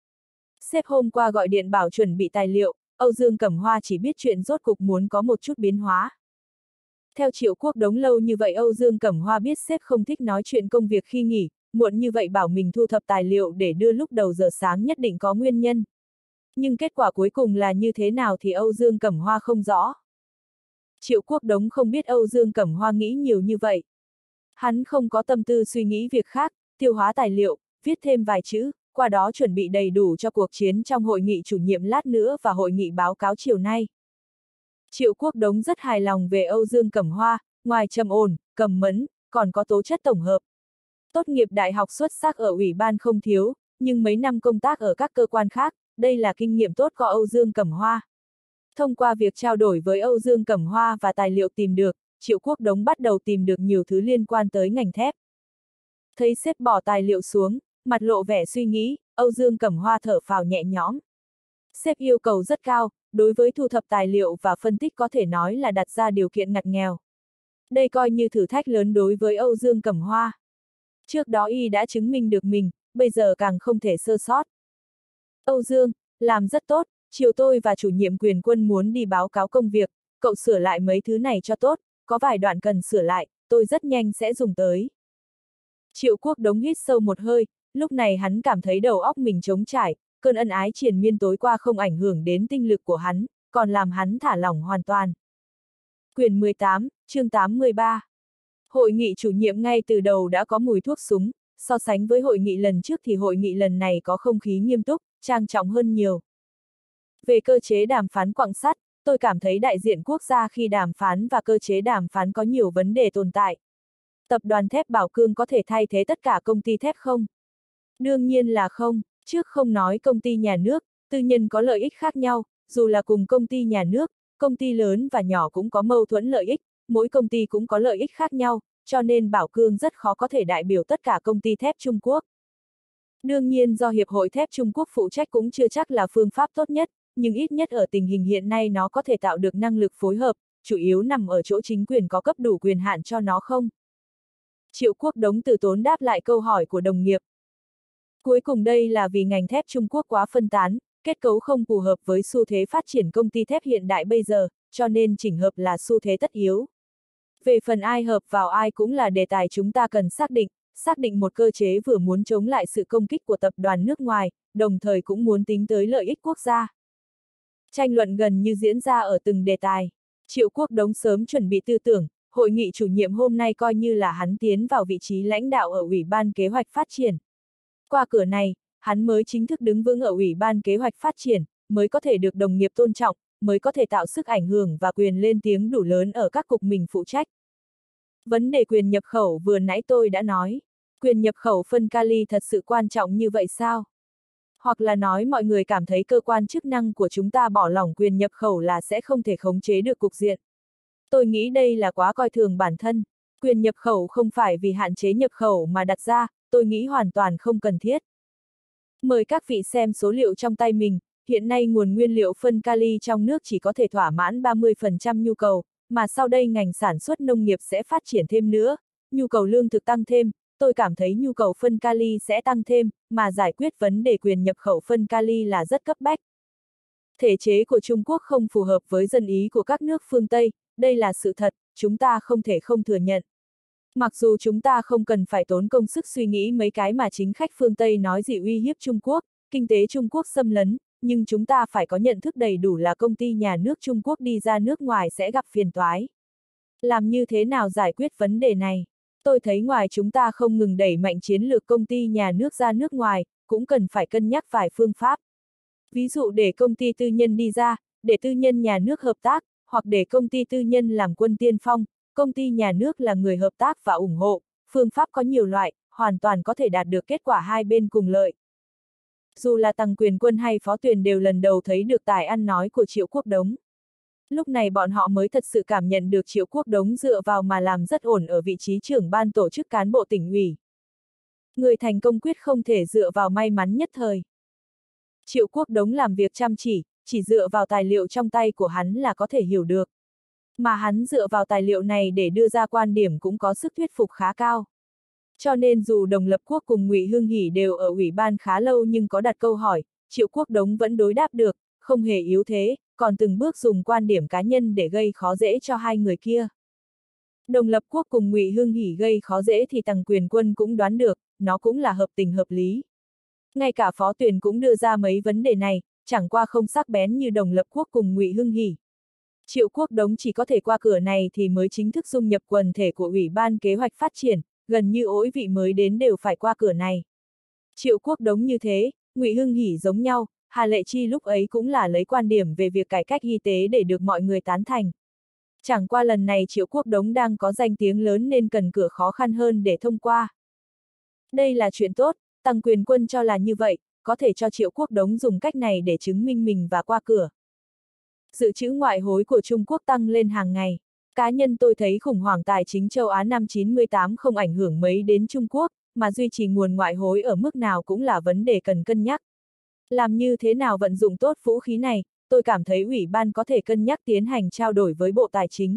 Sếp hôm qua gọi điện bảo chuẩn bị tài liệu, Âu Dương Cẩm Hoa chỉ biết chuyện rốt cục muốn có một chút biến hóa. Theo Triệu Quốc Đống lâu như vậy Âu Dương Cẩm Hoa biết sếp không thích nói chuyện công việc khi nghỉ, muộn như vậy bảo mình thu thập tài liệu để đưa lúc đầu giờ sáng nhất định có nguyên nhân. Nhưng kết quả cuối cùng là như thế nào thì Âu Dương Cẩm Hoa không rõ. Triệu Quốc Đống không biết Âu Dương Cẩm Hoa nghĩ nhiều như vậy. Hắn không có tâm tư suy nghĩ việc khác, tiêu hóa tài liệu, viết thêm vài chữ, qua đó chuẩn bị đầy đủ cho cuộc chiến trong hội nghị chủ nhiệm lát nữa và hội nghị báo cáo chiều nay. Triệu Quốc Đống rất hài lòng về Âu Dương Cẩm Hoa, ngoài trầm ổn, cầm mẫn, còn có tố chất tổng hợp. Tốt nghiệp đại học xuất sắc ở ủy ban không thiếu, nhưng mấy năm công tác ở các cơ quan khác, đây là kinh nghiệm tốt của Âu Dương Cẩm Hoa. Thông qua việc trao đổi với Âu Dương Cẩm Hoa và tài liệu tìm được, Triệu Quốc Đống bắt đầu tìm được nhiều thứ liên quan tới ngành thép. Thấy sếp bỏ tài liệu xuống, mặt lộ vẻ suy nghĩ, Âu Dương Cẩm Hoa thở phào nhẹ nhõm. Sếp yêu cầu rất cao, đối với thu thập tài liệu và phân tích có thể nói là đặt ra điều kiện ngặt nghèo. Đây coi như thử thách lớn đối với Âu Dương Cẩm Hoa. Trước đó y đã chứng minh được mình, bây giờ càng không thể sơ sót. Âu Dương, làm rất tốt, chiều tôi và chủ nhiệm Quyền Quân muốn đi báo cáo công việc, cậu sửa lại mấy thứ này cho tốt, có vài đoạn cần sửa lại, tôi rất nhanh sẽ dùng tới. Triệu Quốc Đống hít sâu một hơi, lúc này hắn cảm thấy đầu óc mình trống trải, cơn ân ái triền miên tối qua không ảnh hưởng đến tinh lực của hắn, còn làm hắn thả lỏng hoàn toàn. Quyển mười tám, chương tám mươi ba. Hội nghị chủ nhiệm ngay từ đầu đã có mùi thuốc súng, so sánh với hội nghị lần trước thì hội nghị lần này có không khí nghiêm túc, trang trọng hơn nhiều. Về cơ chế đàm phán quặng sắt, tôi cảm thấy đại diện quốc gia khi đàm phán và cơ chế đàm phán có nhiều vấn đề tồn tại. Tập đoàn thép Bảo Cương có thể thay thế tất cả công ty thép không? Đương nhiên là không, trước không nói công ty nhà nước, tư nhân có lợi ích khác nhau, dù là cùng công ty nhà nước, công ty lớn và nhỏ cũng có mâu thuẫn lợi ích, mỗi công ty cũng có lợi ích khác nhau, cho nên Bảo Cương rất khó có thể đại biểu tất cả công ty thép Trung Quốc. Đương nhiên do Hiệp hội Thép Trung Quốc phụ trách cũng chưa chắc là phương pháp tốt nhất, nhưng ít nhất ở tình hình hiện nay nó có thể tạo được năng lực phối hợp, chủ yếu nằm ở chỗ chính quyền có cấp đủ quyền hạn cho nó không. Triệu Quốc Đống từ tốn đáp lại câu hỏi của đồng nghiệp. Cuối cùng đây là vì ngành thép Trung Quốc quá phân tán, kết cấu không phù hợp với xu thế phát triển công ty thép hiện đại bây giờ, cho nên chỉnh hợp là xu thế tất yếu. Về phần ai hợp vào ai cũng là đề tài chúng ta cần xác định, xác định một cơ chế vừa muốn chống lại sự công kích của tập đoàn nước ngoài, đồng thời cũng muốn tính tới lợi ích quốc gia. Tranh luận gần như diễn ra ở từng đề tài. Triệu Quốc Đống sớm chuẩn bị tư tưởng, hội nghị chủ nhiệm hôm nay coi như là hắn tiến vào vị trí lãnh đạo ở Ủy ban Kế hoạch Phát triển. Qua cửa này, hắn mới chính thức đứng vững ở Ủy ban Kế hoạch Phát triển, mới có thể được đồng nghiệp tôn trọng, mới có thể tạo sức ảnh hưởng và quyền lên tiếng đủ lớn ở các cục mình phụ trách. Vấn đề quyền nhập khẩu vừa nãy tôi đã nói, quyền nhập khẩu phân kali thật sự quan trọng như vậy sao? Hoặc là nói mọi người cảm thấy cơ quan chức năng của chúng ta bỏ lỏng quyền nhập khẩu là sẽ không thể khống chế được cục diện. Tôi nghĩ đây là quá coi thường bản thân. Quyền nhập khẩu không phải vì hạn chế nhập khẩu mà đặt ra, tôi nghĩ hoàn toàn không cần thiết. Mời các vị xem số liệu trong tay mình, hiện nay nguồn nguyên liệu phân kali trong nước chỉ có thể thỏa mãn ba mươi phần trăm nhu cầu, mà sau đây ngành sản xuất nông nghiệp sẽ phát triển thêm nữa, nhu cầu lương thực tăng thêm, tôi cảm thấy nhu cầu phân kali sẽ tăng thêm, mà giải quyết vấn đề quyền nhập khẩu phân kali là rất cấp bách. Thể chế của Trung Quốc không phù hợp với dân ý của các nước phương Tây, đây là sự thật, chúng ta không thể không thừa nhận. Mặc dù chúng ta không cần phải tốn công sức suy nghĩ mấy cái mà chính khách phương Tây nói gì uy hiếp Trung Quốc, kinh tế Trung Quốc xâm lấn, nhưng chúng ta phải có nhận thức đầy đủ là công ty nhà nước Trung Quốc đi ra nước ngoài sẽ gặp phiền toái. Làm như thế nào giải quyết vấn đề này? Tôi thấy ngoài chúng ta không ngừng đẩy mạnh chiến lược công ty nhà nước ra nước ngoài, cũng cần phải cân nhắc vài phương pháp. Ví dụ để công ty tư nhân đi ra, để tư nhân nhà nước hợp tác, hoặc để công ty tư nhân làm quân tiên phong, công ty nhà nước là người hợp tác và ủng hộ, phương pháp có nhiều loại, hoàn toàn có thể đạt được kết quả hai bên cùng lợi. Dù là Tằng Quyền Quân hay Phó Tuyền đều lần đầu thấy được tài ăn nói của Triệu Quốc Đống. Lúc này bọn họ mới thật sự cảm nhận được Triệu Quốc Đống dựa vào mà làm rất ổn ở vị trí trưởng ban tổ chức cán bộ tỉnh ủy. Người thành công quyết không thể dựa vào may mắn nhất thời. Triệu Quốc Đống làm việc chăm chỉ, chỉ dựa vào tài liệu trong tay của hắn là có thể hiểu được. Mà hắn dựa vào tài liệu này để đưa ra quan điểm cũng có sức thuyết phục khá cao. Cho nên dù Đồng Lập Quốc cùng Ngụy Hưng Hỉ đều ở ủy ban khá lâu nhưng có đặt câu hỏi, Triệu Quốc Đống vẫn đối đáp được, không hề yếu thế, còn từng bước dùng quan điểm cá nhân để gây khó dễ cho hai người kia. Đồng Lập Quốc cùng Ngụy Hưng Hỉ gây khó dễ thì Tằng Quyền Quân cũng đoán được, nó cũng là hợp tình hợp lý. Ngay cả Phó Tuyền cũng đưa ra mấy vấn đề này, chẳng qua không sắc bén như Đồng Lập Quốc cùng Ngụy Hưng Hỉ. Triệu Quốc Đống chỉ có thể qua cửa này thì mới chính thức dung nhập quần thể của Ủy ban Kế hoạch Phát triển, gần như ối vị mới đến đều phải qua cửa này. Triệu Quốc Đống như thế, Ngụy Hưng Hỉ giống nhau, Hà Lệ Chi lúc ấy cũng là lấy quan điểm về việc cải cách y tế để được mọi người tán thành. Chẳng qua lần này Triệu Quốc Đống đang có danh tiếng lớn nên cần cửa khó khăn hơn để thông qua. Đây là chuyện tốt, Tằng Quyền Quân cho là như vậy, có thể cho Triệu Quốc Đống dùng cách này để chứng minh mình và qua cửa. Dự trữ ngoại hối của Trung Quốc tăng lên hàng ngày. Cá nhân tôi thấy khủng hoảng tài chính châu Á năm chín mươi tám không ảnh hưởng mấy đến Trung Quốc, mà duy trì nguồn ngoại hối ở mức nào cũng là vấn đề cần cân nhắc. Làm như thế nào vận dụng tốt vũ khí này, tôi cảm thấy Ủy ban có thể cân nhắc tiến hành trao đổi với Bộ Tài chính.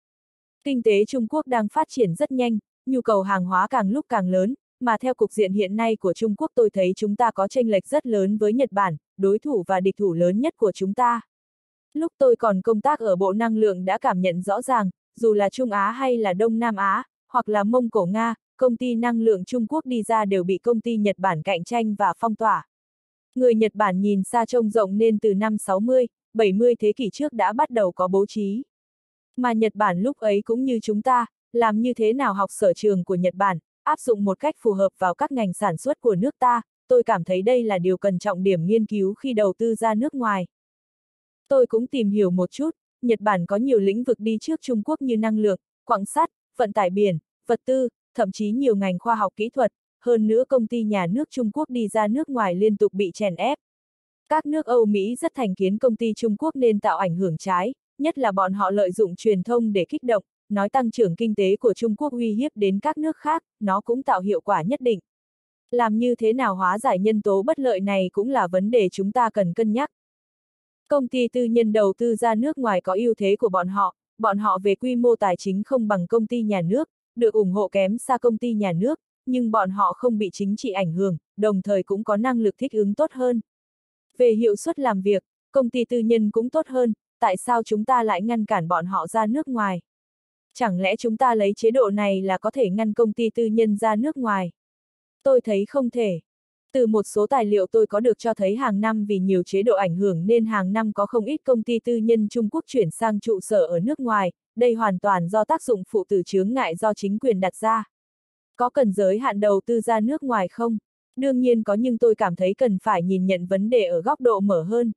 Kinh tế Trung Quốc đang phát triển rất nhanh, nhu cầu hàng hóa càng lúc càng lớn, mà theo cục diện hiện nay của Trung Quốc tôi thấy chúng ta có chênh lệch rất lớn với Nhật Bản, đối thủ và địch thủ lớn nhất của chúng ta. Lúc tôi còn công tác ở Bộ Năng lượng đã cảm nhận rõ ràng, dù là Trung Á hay là Đông Nam Á, hoặc là Mông Cổ Nga, công ty năng lượng Trung Quốc đi ra đều bị công ty Nhật Bản cạnh tranh và phong tỏa. Người Nhật Bản nhìn xa trông rộng nên từ năm sáu mươi, bảy mươi thế kỷ trước đã bắt đầu có bố trí. Mà Nhật Bản lúc ấy cũng như chúng ta, làm như thế nào học sở trường của Nhật Bản, áp dụng một cách phù hợp vào các ngành sản xuất của nước ta, tôi cảm thấy đây là điều cần trọng điểm nghiên cứu khi đầu tư ra nước ngoài. Tôi cũng tìm hiểu một chút, Nhật Bản có nhiều lĩnh vực đi trước Trung Quốc như năng lượng, quặng sắt, vận tải biển, vật tư, thậm chí nhiều ngành khoa học kỹ thuật, hơn nữa công ty nhà nước Trung Quốc đi ra nước ngoài liên tục bị chèn ép. Các nước Âu Mỹ rất thành kiến công ty Trung Quốc nên tạo ảnh hưởng trái, nhất là bọn họ lợi dụng truyền thông để kích động, nói tăng trưởng kinh tế của Trung Quốc uy hiếp đến các nước khác, nó cũng tạo hiệu quả nhất định. Làm như thế nào hóa giải nhân tố bất lợi này cũng là vấn đề chúng ta cần cân nhắc. Công ty tư nhân đầu tư ra nước ngoài có ưu thế của bọn họ, bọn họ về quy mô tài chính không bằng công ty nhà nước, được ủng hộ kém xa công ty nhà nước, nhưng bọn họ không bị chính trị ảnh hưởng, đồng thời cũng có năng lực thích ứng tốt hơn. Về hiệu suất làm việc, công ty tư nhân cũng tốt hơn, tại sao chúng ta lại ngăn cản bọn họ ra nước ngoài? Chẳng lẽ chúng ta lấy chế độ này là có thể ngăn công ty tư nhân ra nước ngoài? Tôi thấy không thể. Từ một số tài liệu tôi có được cho thấy hàng năm vì nhiều chế độ ảnh hưởng nên hàng năm có không ít công ty tư nhân Trung Quốc chuyển sang trụ sở ở nước ngoài, đây hoàn toàn do tác dụng phụ từ chướng ngại do chính quyền đặt ra. Có cần giới hạn đầu tư ra nước ngoài không? Đương nhiên có, nhưng tôi cảm thấy cần phải nhìn nhận vấn đề ở góc độ mở hơn.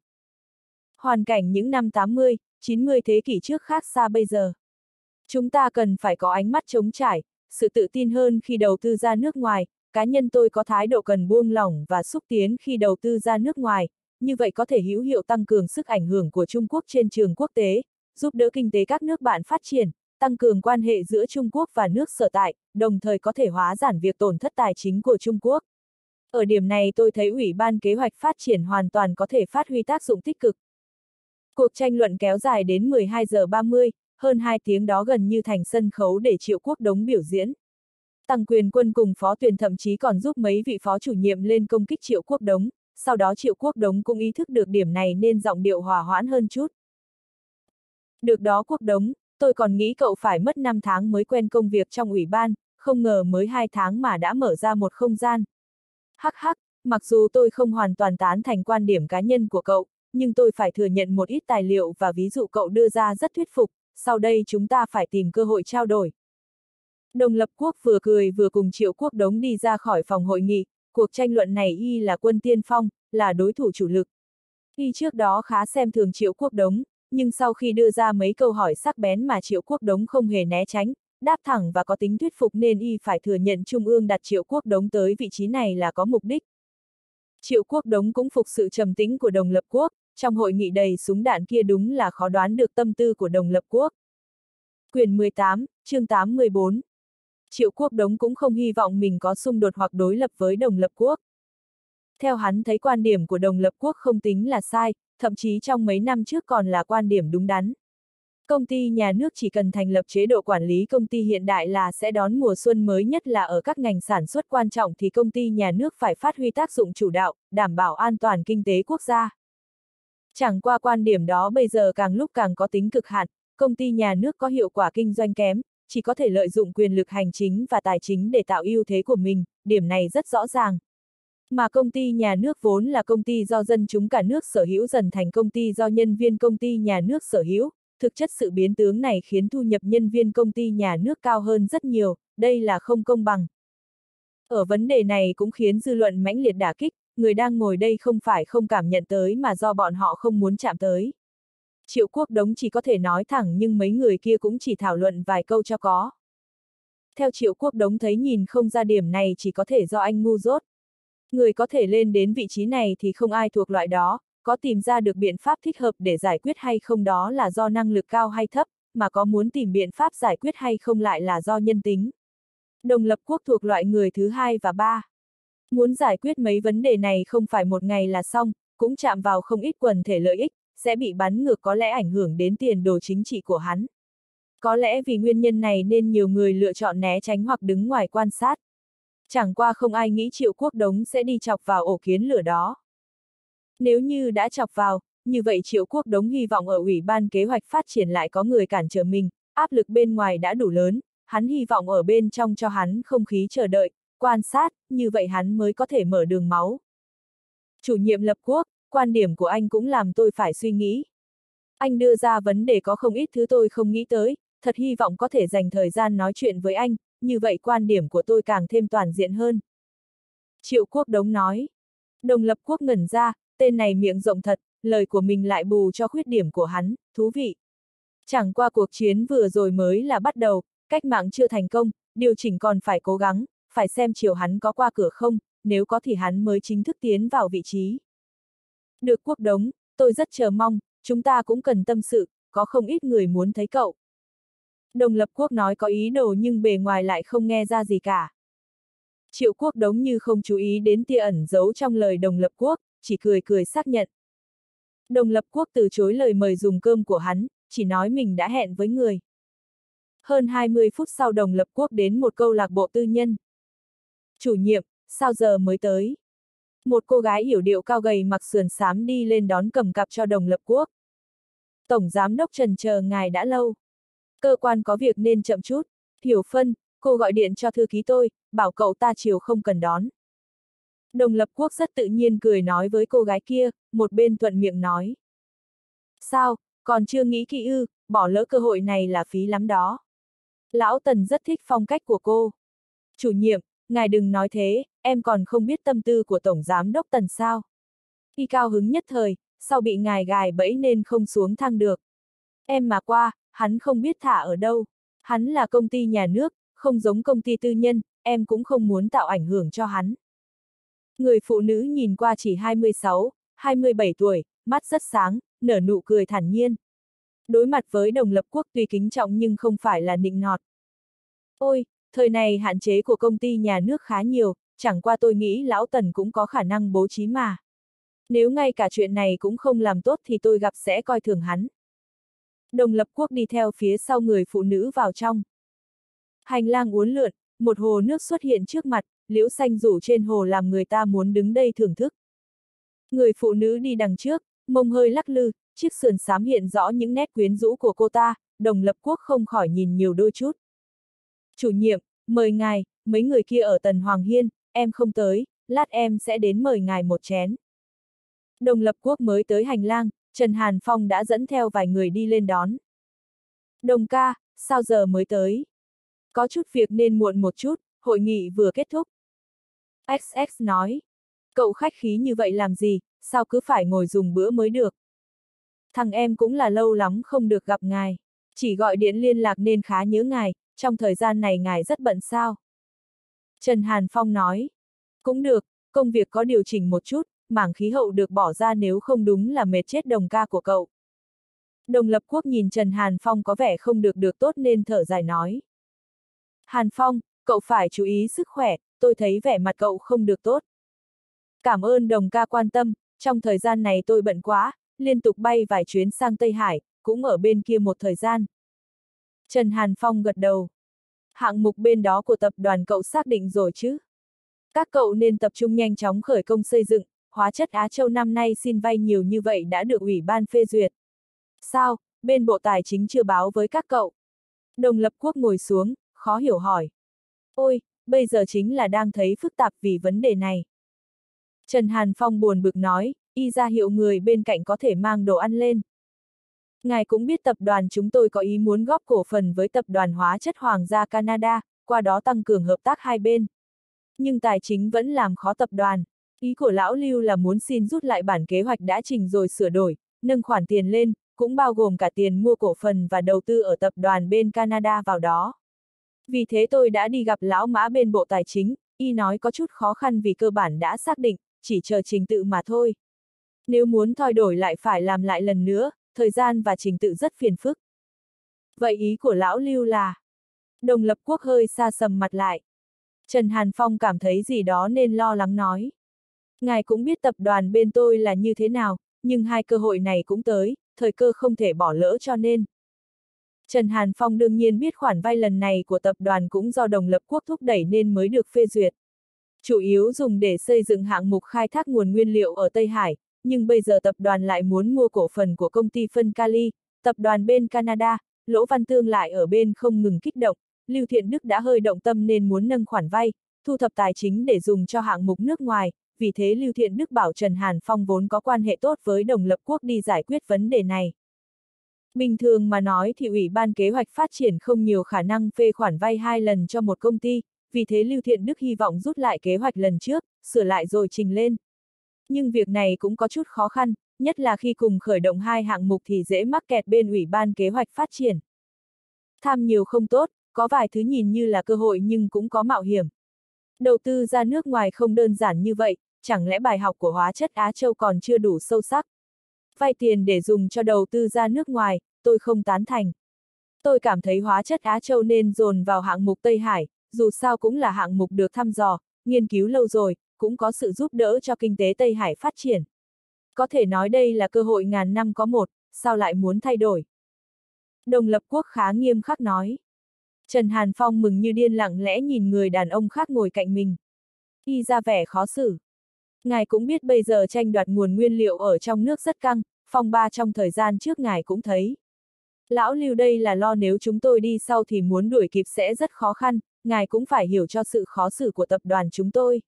Hoàn cảnh những năm tám mươi, chín mươi thế kỷ trước khác xa bây giờ. Chúng ta cần phải có ánh mắt trống trải, sự tự tin hơn khi đầu tư ra nước ngoài. Cá nhân tôi có thái độ cần buông lỏng và xúc tiến khi đầu tư ra nước ngoài, như vậy có thể hữu hiệu tăng cường sức ảnh hưởng của Trung Quốc trên trường quốc tế, giúp đỡ kinh tế các nước bạn phát triển, tăng cường quan hệ giữa Trung Quốc và nước sở tại, đồng thời có thể hóa giải việc tổn thất tài chính của Trung Quốc. Ở điểm này tôi thấy Ủy ban Kế hoạch Phát triển hoàn toàn có thể phát huy tác dụng tích cực. Cuộc tranh luận kéo dài đến mười hai giờ ba mươi, hơn hai tiếng đó gần như thành sân khấu để Triệu Quốc Đống biểu diễn. Tăng Quyền Quân cùng Phó Tuyền thậm chí còn giúp mấy vị phó chủ nhiệm lên công kích Triệu Quốc Đống, sau đó Triệu Quốc Đống cũng ý thức được điểm này nên giọng điệu hòa hoãn hơn chút. Được đó Quốc Đống, tôi còn nghĩ cậu phải mất năm tháng mới quen công việc trong ủy ban, không ngờ mới hai tháng mà đã mở ra một không gian. Hắc hắc, mặc dù tôi không hoàn toàn tán thành quan điểm cá nhân của cậu, nhưng tôi phải thừa nhận một ít tài liệu và ví dụ cậu đưa ra rất thuyết phục, sau đây chúng ta phải tìm cơ hội trao đổi. Đồng Lập Quốc vừa cười vừa cùng Triệu Quốc Đống đi ra khỏi phòng hội nghị, cuộc tranh luận này y là quân tiên phong, là đối thủ chủ lực. Y trước đó khá xem thường Triệu Quốc Đống, nhưng sau khi đưa ra mấy câu hỏi sắc bén mà Triệu Quốc Đống không hề né tránh, đáp thẳng và có tính thuyết phục nên y phải thừa nhận Trung ương đặt Triệu Quốc Đống tới vị trí này là có mục đích. Triệu Quốc Đống cũng phục sự trầm tĩnh của Đồng Lập Quốc, trong hội nghị đầy súng đạn kia đúng là khó đoán được tâm tư của Đồng Lập Quốc. Quyển mười tám, chương tám mươi bốn. Triệu Quốc Đống cũng không hy vọng mình có xung đột hoặc đối lập với Đồng Lập Quốc. Theo hắn thấy quan điểm của Đồng Lập Quốc không tính là sai, thậm chí trong mấy năm trước còn là quan điểm đúng đắn. Công ty nhà nước chỉ cần thành lập chế độ quản lý công ty hiện đại là sẽ đón mùa xuân mới, nhất là ở các ngành sản xuất quan trọng thì công ty nhà nước phải phát huy tác dụng chủ đạo, đảm bảo an toàn kinh tế quốc gia. Chẳng qua quan điểm đó bây giờ càng lúc càng có tính cực hạn, công ty nhà nước có hiệu quả kinh doanh kém, chỉ có thể lợi dụng quyền lực hành chính và tài chính để tạo ưu thế của mình, điểm này rất rõ ràng. Mà công ty nhà nước vốn là công ty do dân chúng cả nước sở hữu dần thành công ty do nhân viên công ty nhà nước sở hữu, thực chất sự biến tướng này khiến thu nhập nhân viên công ty nhà nước cao hơn rất nhiều, đây là không công bằng. Ở vấn đề này cũng khiến dư luận mãnh liệt đả kích, người đang ngồi đây không phải không cảm nhận tới mà do bọn họ không muốn chạm tới. Triệu Quốc Đống chỉ có thể nói thẳng nhưng mấy người kia cũng chỉ thảo luận vài câu cho có. Theo Triệu Quốc Đống thấy nhìn không ra điểm này chỉ có thể do anh ngu dốt. Người có thể lên đến vị trí này thì không ai thuộc loại đó, có tìm ra được biện pháp thích hợp để giải quyết hay không đó là do năng lực cao hay thấp, mà có muốn tìm biện pháp giải quyết hay không lại là do nhân tính. Đồng Lập Quốc thuộc loại người thứ hai và ba. Muốn giải quyết mấy vấn đề này không phải một ngày là xong, cũng chạm vào không ít quần thể lợi ích, sẽ bị bắn ngược có lẽ ảnh hưởng đến tiền đồ chính trị của hắn. Có lẽ vì nguyên nhân này nên nhiều người lựa chọn né tránh hoặc đứng ngoài quan sát. Chẳng qua không ai nghĩ Triệu Quốc Đống sẽ đi chọc vào ổ kiến lửa đó. Nếu như đã chọc vào, như vậy Triệu Quốc Đống hy vọng ở Ủy ban Kế hoạch Phát triển lại có người cản trở mình, áp lực bên ngoài đã đủ lớn, hắn hy vọng ở bên trong cho hắn không khí chờ đợi, quan sát, như vậy hắn mới có thể mở đường máu. Chủ nhiệm Lập Quốc, quan điểm của anh cũng làm tôi phải suy nghĩ. Anh đưa ra vấn đề có không ít thứ tôi không nghĩ tới, thật hy vọng có thể dành thời gian nói chuyện với anh, như vậy quan điểm của tôi càng thêm toàn diện hơn. Triệu Quốc Đống nói. Đồng Lập Quốc ngẩn ra, tên này miệng rộng thật, lời của mình lại bù cho khuyết điểm của hắn, thú vị. Chẳng qua cuộc chiến vừa rồi mới là bắt đầu, cách mạng chưa thành công, điều chỉnh còn phải cố gắng, phải xem chiều hắn có qua cửa không, nếu có thì hắn mới chính thức tiến vào vị trí. Được Quốc Đống, tôi rất chờ mong, chúng ta cũng cần tâm sự, có không ít người muốn thấy cậu. Đồng Lập Quốc nói có ý đồ nhưng bề ngoài lại không nghe ra gì cả. Triệu Quốc Đống như không chú ý đến tia ẩn giấu trong lời Đồng Lập Quốc, chỉ cười cười xác nhận. Đồng Lập Quốc từ chối lời mời dùng cơm của hắn, chỉ nói mình đã hẹn với người. Hơn hai mươi phút sau Đồng Lập Quốc đến một câu lạc bộ tư nhân. Chủ nhiệm, sao giờ mới tới? Một cô gái yểu điệu cao gầy mặc sườn xám đi lên đón cầm cặp cho Đồng Lập Quốc. Tổng Giám đốc trần chờ ngài đã lâu. Cơ quan có việc nên chậm chút. Hiểu Phân, cô gọi điện cho thư ký tôi, bảo cậu ta chiều không cần đón. Đồng Lập Quốc rất tự nhiên cười nói với cô gái kia, một bên thuận miệng nói. Sao, còn chưa nghĩ kỹ ư, bỏ lỡ cơ hội này là phí lắm đó. Lão Tần rất thích phong cách của cô. Chủ nhiệm, ngài đừng nói thế, em còn không biết tâm tư của Tổng Giám đốc Tần sao. Y cao hứng nhất thời, sau bị ngài gài bẫy nên không xuống thang được. Em mà qua, hắn không biết thả ở đâu. Hắn là công ty nhà nước, không giống công ty tư nhân, em cũng không muốn tạo ảnh hưởng cho hắn. Người phụ nữ nhìn qua chỉ hai mươi sáu, hai mươi bảy tuổi, mắt rất sáng, nở nụ cười thản nhiên. Đối mặt với Đồng Lập Quốc tuy kính trọng nhưng không phải là nịnh nọt. Ôi, thời này hạn chế của công ty nhà nước khá nhiều, chẳng qua tôi nghĩ lão Tần cũng có khả năng bố trí mà. Nếu ngay cả chuyện này cũng không làm tốt thì tôi gặp sẽ coi thường hắn. Đồng Lập Quốc đi theo phía sau người phụ nữ vào trong. Hành lang uốn lượn, một hồ nước xuất hiện trước mặt, liễu xanh rủ trên hồ làm người ta muốn đứng đây thưởng thức. Người phụ nữ đi đằng trước, mông hơi lắc lư, chiếc sườn xám hiện rõ những nét quyến rũ của cô ta, Đồng Lập Quốc không khỏi nhìn nhiều đôi chút. Chủ nhiệm, mời ngài, mấy người kia ở Tần Hoàng Hiên, em không tới, lát em sẽ đến mời ngài một chén. Đồng Lập Quốc mới tới hành lang, Trần Hàn Phong đã dẫn theo vài người đi lên đón. Đồng ca, sao giờ mới tới? Có chút việc nên muộn một chút, hội nghị vừa kết thúc. ích ích nói, cậu khách khí như vậy làm gì, sao cứ phải ngồi dùng bữa mới được? Thằng em cũng là lâu lắm không được gặp ngài, chỉ gọi điện liên lạc nên khá nhớ ngài, trong thời gian này ngài rất bận sao? Trần Hàn Phong nói, cũng được, công việc có điều chỉnh một chút, mảng khí hậu được bỏ ra nếu không đúng là mệt chết Đồng ca của cậu. Đồng Lập Quốc nhìn Trần Hàn Phong có vẻ không được được tốt nên thở dài nói. Hàn Phong, cậu phải chú ý sức khỏe, tôi thấy vẻ mặt cậu không được tốt. Cảm ơn Đồng ca quan tâm, trong thời gian này tôi bận quá, liên tục bay vài chuyến sang Tây Hải, cũng ở bên kia một thời gian. Trần Hàn Phong gật đầu. Hạng mục bên đó của tập đoàn cậu xác định rồi chứ? Các cậu nên tập trung nhanh chóng khởi công xây dựng, hóa chất Á Châu năm nay xin vay nhiều như vậy đã được ủy ban phê duyệt. Sao, bên Bộ Tài chính chưa báo với các cậu? Đồng Lập Quốc ngồi xuống, khó hiểu hỏi. Ôi, bây giờ chính là đang thấy phức tạp vì vấn đề này. Trần Hàn Phong buồn bực nói, y ra hiệu người bên cạnh có thể mang đồ ăn lên. Ngài cũng biết tập đoàn chúng tôi có ý muốn góp cổ phần với tập đoàn hóa chất Hoàng gia Canada, qua đó tăng cường hợp tác hai bên. Nhưng tài chính vẫn làm khó tập đoàn. Ý của lão Lưu là muốn xin rút lại bản kế hoạch đã trình rồi sửa đổi, nâng khoản tiền lên, cũng bao gồm cả tiền mua cổ phần và đầu tư ở tập đoàn bên Canada vào đó. Vì thế tôi đã đi gặp lão Mã bên Bộ Tài chính, y nói có chút khó khăn vì cơ bản đã xác định, chỉ chờ trình tự mà thôi. Nếu muốn thay đổi lại phải làm lại lần nữa, thời gian và trình tự rất phiền phức. Vậy ý của lão Lưu là? Đồng Lập Quốc hơi xa sầm mặt lại. Trần Hàn Phong cảm thấy gì đó nên lo lắng nói. Ngài cũng biết tập đoàn bên tôi là như thế nào, nhưng hai cơ hội này cũng tới, thời cơ không thể bỏ lỡ cho nên. Trần Hàn Phong đương nhiên biết khoản vay lần này của tập đoàn cũng do Đồng Lập Quốc thúc đẩy nên mới được phê duyệt. Chủ yếu dùng để xây dựng hạng mục khai thác nguồn nguyên liệu ở Tây Hải, nhưng bây giờ tập đoàn lại muốn mua cổ phần của công ty phân Cali, tập đoàn bên Canada, Lỗ Văn Tương lại ở bên không ngừng kích động, Lưu Thiện Đức đã hơi động tâm nên muốn nâng khoản vay, thu thập tài chính để dùng cho hạng mục nước ngoài, vì thế Lưu Thiện Đức bảo Trần Hàn Phong vốn có quan hệ tốt với Đồng Lập Quốc đi giải quyết vấn đề này. Bình thường mà nói thì Ủy ban Kế hoạch Phát triển không nhiều khả năng phê khoản vay hai lần cho một công ty, vì thế Lưu Thiện Đức hy vọng rút lại kế hoạch lần trước, sửa lại rồi trình lên. Nhưng việc này cũng có chút khó khăn, nhất là khi cùng khởi động hai hạng mục thì dễ mắc kẹt bên Ủy ban Kế hoạch Phát triển. Tham nhiều không tốt, có vài thứ nhìn như là cơ hội nhưng cũng có mạo hiểm. Đầu tư ra nước ngoài không đơn giản như vậy, chẳng lẽ bài học của hóa chất Á Châu còn chưa đủ sâu sắc? Vay tiền để dùng cho đầu tư ra nước ngoài, tôi không tán thành. Tôi cảm thấy hóa chất Á Châu nên dồn vào hạng mục Tây Hải, dù sao cũng là hạng mục được thăm dò, nghiên cứu lâu rồi, cũng có sự giúp đỡ cho kinh tế Tây Hải phát triển. Có thể nói đây là cơ hội ngàn năm có một, sao lại muốn thay đổi? Đồng Lập Quốc khá nghiêm khắc nói. Trần Hàn Phong mừng như điên lặng lẽ nhìn người đàn ông khác ngồi cạnh mình. Y ra vẻ khó xử. Ngài cũng biết bây giờ tranh đoạt nguồn nguyên liệu ở trong nước rất căng, phong ba trong thời gian trước ngài cũng thấy. Lão Lưu đây là lo nếu chúng tôi đi sau thì muốn đuổi kịp sẽ rất khó khăn, ngài cũng phải hiểu cho sự khó xử của tập đoàn chúng tôi.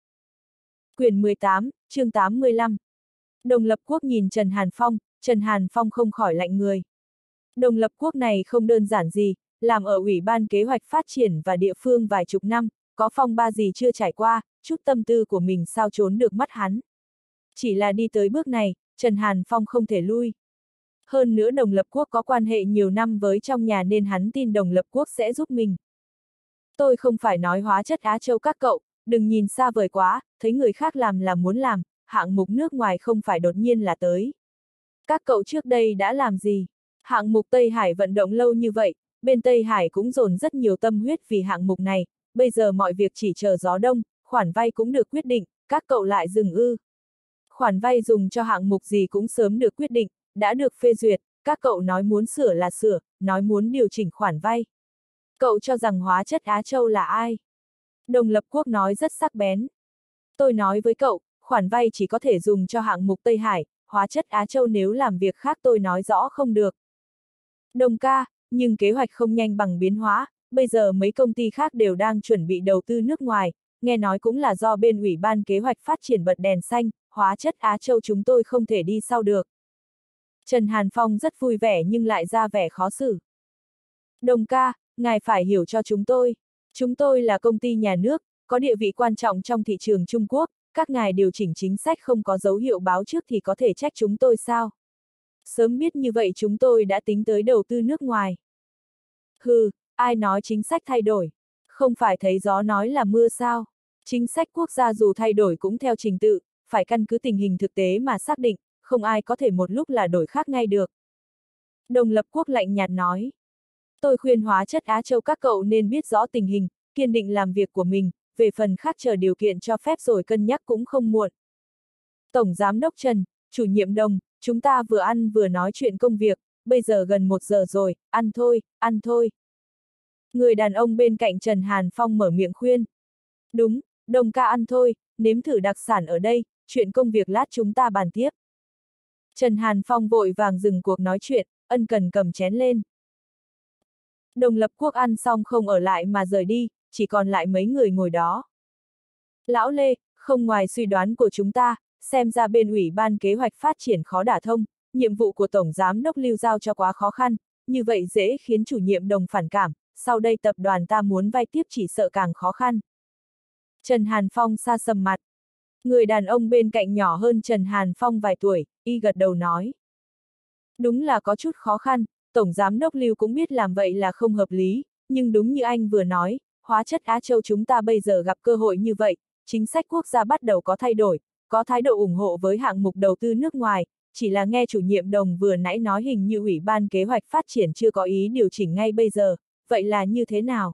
Quyển mười tám, chương tám mươi lăm. Đồng Lập Quốc nhìn Trần Hàn Phong, Trần Hàn Phong không khỏi lạnh người. Đồng Lập Quốc này không đơn giản gì, làm ở Ủy ban Kế hoạch Phát triển và địa phương vài chục năm, có phong ba gì chưa trải qua, chút tâm tư của mình sao trốn được mắt hắn. Chỉ là đi tới bước này, Trần Hàn Phong không thể lui. Hơn nữa Đồng Lập Quốc có quan hệ nhiều năm với trong nhà nên hắn tin Đồng Lập Quốc sẽ giúp mình. Tôi không phải nói hóa chất Á Châu các cậu, đừng nhìn xa vời quá, thấy người khác làm là muốn làm, hạng mục nước ngoài không phải đột nhiên là tới. Các cậu trước đây đã làm gì? Hạng mục Tây Hải vận động lâu như vậy, bên Tây Hải cũng dồn rất nhiều tâm huyết vì hạng mục này, bây giờ mọi việc chỉ chờ gió đông, khoản vay cũng được quyết định, các cậu lại dừng ư. Khoản vay dùng cho hạng mục gì cũng sớm được quyết định, đã được phê duyệt, các cậu nói muốn sửa là sửa, nói muốn điều chỉnh khoản vay. Cậu cho rằng hóa chất Á Châu là ai? Đồng Lập Quốc nói rất sắc bén. Tôi nói với cậu, khoản vay chỉ có thể dùng cho hạng mục Tây Hải, hóa chất Á Châu nếu làm việc khác tôi nói rõ không được. Đồng ca, nhưng kế hoạch không nhanh bằng biến hóa, bây giờ mấy công ty khác đều đang chuẩn bị đầu tư nước ngoài, nghe nói cũng là do bên Ủy ban kế hoạch phát triển bật đèn xanh, hóa chất Á Châu chúng tôi không thể đi sau được. Trần Hàn Phong rất vui vẻ nhưng lại ra vẻ khó xử. Đồng ca, ngài phải hiểu cho chúng tôi. Chúng tôi là công ty nhà nước, có địa vị quan trọng trong thị trường Trung Quốc, các ngài điều chỉnh chính sách không có dấu hiệu báo trước thì có thể trách chúng tôi sao? Sớm biết như vậy chúng tôi đã tính tới đầu tư nước ngoài. Hừ, ai nói chính sách thay đổi? Không phải thấy gió nói là mưa sao? Chính sách quốc gia dù thay đổi cũng theo trình tự, phải căn cứ tình hình thực tế mà xác định, không ai có thể một lúc là đổi khác ngay được. Đồng Lập Quốc lạnh nhạt nói. Tôi khuyên hóa chất Á Châu các cậu nên biết rõ tình hình, kiên định làm việc của mình, về phần khác chờ điều kiện cho phép rồi cân nhắc cũng không muộn. Tổng Giám đốc Trần, chủ nhiệm Đồng, chúng ta vừa ăn vừa nói chuyện công việc, bây giờ gần một giờ rồi, ăn thôi, ăn thôi. Người đàn ông bên cạnh Trần Hàn Phong mở miệng khuyên. Đúng, Đồng ca ăn thôi, nếm thử đặc sản ở đây, chuyện công việc lát chúng ta bàn tiếp. Trần Hàn Phong vội vàng dừng cuộc nói chuyện, ân cần cầm chén lên. Đồng Lập Quốc ăn xong không ở lại mà rời đi, chỉ còn lại mấy người ngồi đó. Lão Lê, không ngoài suy đoán của chúng ta, xem ra bên Ủy ban kế hoạch phát triển khó đả thông, nhiệm vụ của Tổng Giám đốc Lưu giao cho quá khó khăn, như vậy dễ khiến chủ nhiệm Đồng phản cảm, sau đây tập đoàn ta muốn vay tiếp chỉ sợ càng khó khăn. Trần Hàn Phong sa sầm mặt. Người đàn ông bên cạnh nhỏ hơn Trần Hàn Phong vài tuổi, y gật đầu nói. Đúng là có chút khó khăn, Tổng Giám đốc Lưu cũng biết làm vậy là không hợp lý, nhưng đúng như anh vừa nói, hóa chất Á Châu chúng ta bây giờ gặp cơ hội như vậy, chính sách quốc gia bắt đầu có thay đổi, có thái độ ủng hộ với hạng mục đầu tư nước ngoài, chỉ là nghe chủ nhiệm Đồng vừa nãy nói hình như Ủy ban kế hoạch phát triển chưa có ý điều chỉnh ngay bây giờ, vậy là như thế nào?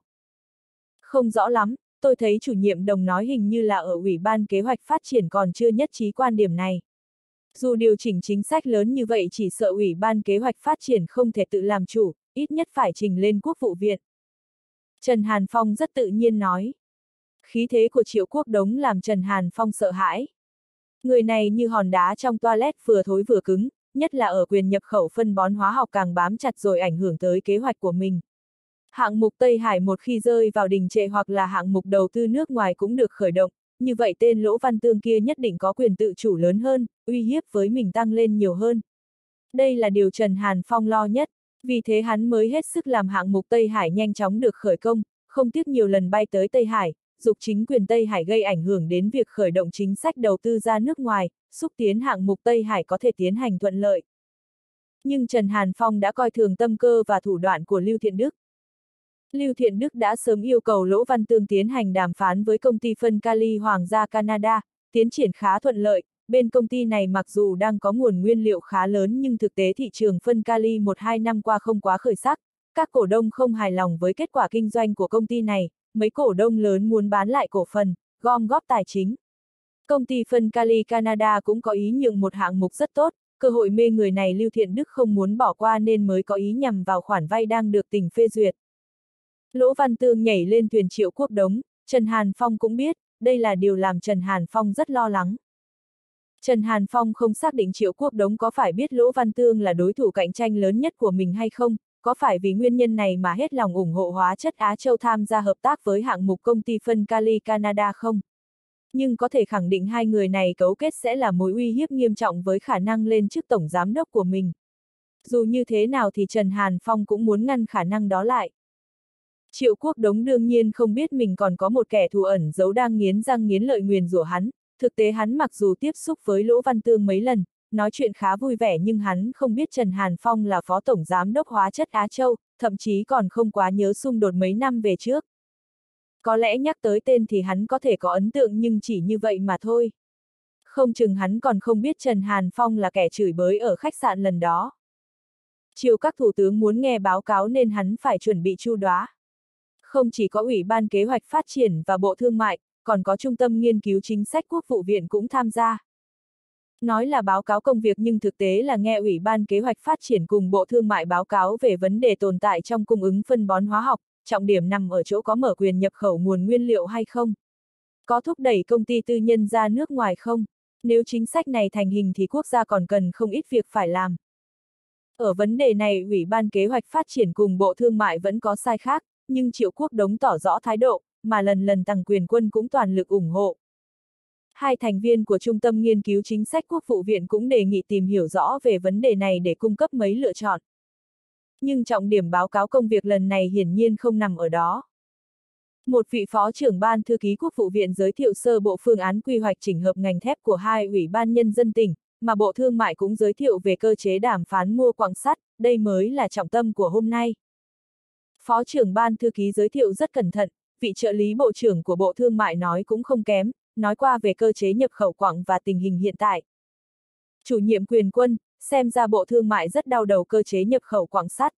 Không rõ lắm, tôi thấy chủ nhiệm Đồng nói hình như là ở Ủy ban kế hoạch phát triển còn chưa nhất trí quan điểm này. Dù điều chỉnh chính sách lớn như vậy chỉ sợ Ủy ban kế hoạch phát triển không thể tự làm chủ, ít nhất phải trình lên Quốc vụ viện. Trần Hàn Phong rất tự nhiên nói. Khí thế của Triệu Quốc Đống làm Trần Hàn Phong sợ hãi. Người này như hòn đá trong toilet vừa thối vừa cứng, nhất là ở quyền nhập khẩu phân bón hóa học càng bám chặt rồi ảnh hưởng tới kế hoạch của mình. Hạng mục Tây Hải một khi rơi vào đình trệ hoặc là hạng mục đầu tư nước ngoài cũng được khởi động, như vậy tên Lỗ Văn Tương kia nhất định có quyền tự chủ lớn hơn, uy hiếp với mình tăng lên nhiều hơn. Đây là điều Trần Hàn Phong lo nhất, vì thế hắn mới hết sức làm hạng mục Tây Hải nhanh chóng được khởi công, không tiếc nhiều lần bay tới Tây Hải, giục chính quyền Tây Hải gây ảnh hưởng đến việc khởi động chính sách đầu tư ra nước ngoài, xúc tiến hạng mục Tây Hải có thể tiến hành thuận lợi. Nhưng Trần Hàn Phong đã coi thường tâm cơ và thủ đoạn của Lưu Thiện Đức. Lưu Thiện Đức đã sớm yêu cầu Lỗ Văn Tương tiến hành đàm phán với công ty phân kali Hoàng gia Canada, tiến triển khá thuận lợi, bên công ty này mặc dù đang có nguồn nguyên liệu khá lớn nhưng thực tế thị trường phân kali một hai năm qua không quá khởi sắc, các cổ đông không hài lòng với kết quả kinh doanh của công ty này, mấy cổ đông lớn muốn bán lại cổ phần, gom góp tài chính. Công ty phân kali Canada cũng có ý nhượng một hạng mục rất tốt, cơ hội mê người này Lưu Thiện Đức không muốn bỏ qua nên mới có ý nhằm vào khoản vay đang được tỉnh phê duyệt. Lỗ Văn Tương nhảy lên thuyền Triệu Quốc Đống, Trần Hàn Phong cũng biết, đây là điều làm Trần Hàn Phong rất lo lắng. Trần Hàn Phong không xác định Triệu Quốc Đống có phải biết Lỗ Văn Tương là đối thủ cạnh tranh lớn nhất của mình hay không, có phải vì nguyên nhân này mà hết lòng ủng hộ hóa chất Á Châu tham gia hợp tác với hạng mục công ty phân kali Canada không? Nhưng có thể khẳng định hai người này cấu kết sẽ là mối uy hiếp nghiêm trọng với khả năng lên chức tổng giám đốc của mình. Dù như thế nào thì Trần Hàn Phong cũng muốn ngăn khả năng đó lại. Triệu Quốc Đống đương nhiên không biết mình còn có một kẻ thù ẩn giấu đang nghiến răng nghiến lợi nguyền rủa hắn, thực tế hắn mặc dù tiếp xúc với Lỗ Văn Tương mấy lần, nói chuyện khá vui vẻ nhưng hắn không biết Trần Hàn Phong là phó tổng giám đốc hóa chất Á Châu, thậm chí còn không quá nhớ xung đột mấy năm về trước. Có lẽ nhắc tới tên thì hắn có thể có ấn tượng nhưng chỉ như vậy mà thôi. Không chừng hắn còn không biết Trần Hàn Phong là kẻ chửi bới ở khách sạn lần đó. Triều các thủ tướng muốn nghe báo cáo nên hắn phải chuẩn bị chu đáo. Không chỉ có Ủy ban Kế hoạch Phát triển và Bộ Thương mại, còn có Trung tâm Nghiên cứu Chính sách Quốc vụ viện cũng tham gia. Nói là báo cáo công việc nhưng thực tế là nghe Ủy ban Kế hoạch Phát triển cùng Bộ Thương mại báo cáo về vấn đề tồn tại trong cung ứng phân bón hóa học, trọng điểm nằm ở chỗ có mở quyền nhập khẩu nguồn nguyên liệu hay không. Có thúc đẩy công ty tư nhân ra nước ngoài không? Nếu chính sách này thành hình thì quốc gia còn cần không ít việc phải làm. Ở vấn đề này Ủy ban Kế hoạch Phát triển cùng Bộ Thương mại vẫn có sai khác, nhưng Triệu Quốc Đống tỏ rõ thái độ, mà lần lần Tằng Quyền Quân cũng toàn lực ủng hộ. Hai thành viên của Trung tâm Nghiên cứu Chính sách Quốc vụ viện cũng đề nghị tìm hiểu rõ về vấn đề này để cung cấp mấy lựa chọn. Nhưng trọng điểm báo cáo công việc lần này hiển nhiên không nằm ở đó. Một vị phó trưởng ban thư ký Quốc vụ viện giới thiệu sơ bộ phương án quy hoạch chỉnh hợp ngành thép của hai ủy ban nhân dân tỉnh, mà Bộ Thương mại cũng giới thiệu về cơ chế đàm phán mua quặng sắt, đây mới là trọng tâm của hôm nay. Phó trưởng ban thư ký giới thiệu rất cẩn thận, vị trợ lý bộ trưởng của Bộ Thương mại nói cũng không kém, nói qua về cơ chế nhập khẩu quặng và tình hình hiện tại. Chủ nhiệm Quyền Quân, xem ra Bộ Thương mại rất đau đầu cơ chế nhập khẩu quặng sắt.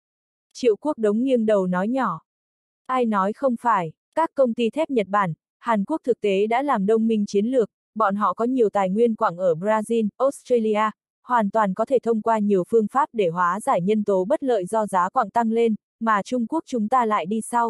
Triệu Quốc Đống nghiêng đầu nói nhỏ. Ai nói không phải, các công ty thép Nhật Bản, Hàn Quốc thực tế đã làm đồng minh chiến lược, bọn họ có nhiều tài nguyên quặng ở Brazil, Australia, hoàn toàn có thể thông qua nhiều phương pháp để hóa giải nhân tố bất lợi do giá quặng tăng lên, mà Trung Quốc chúng ta lại đi sau.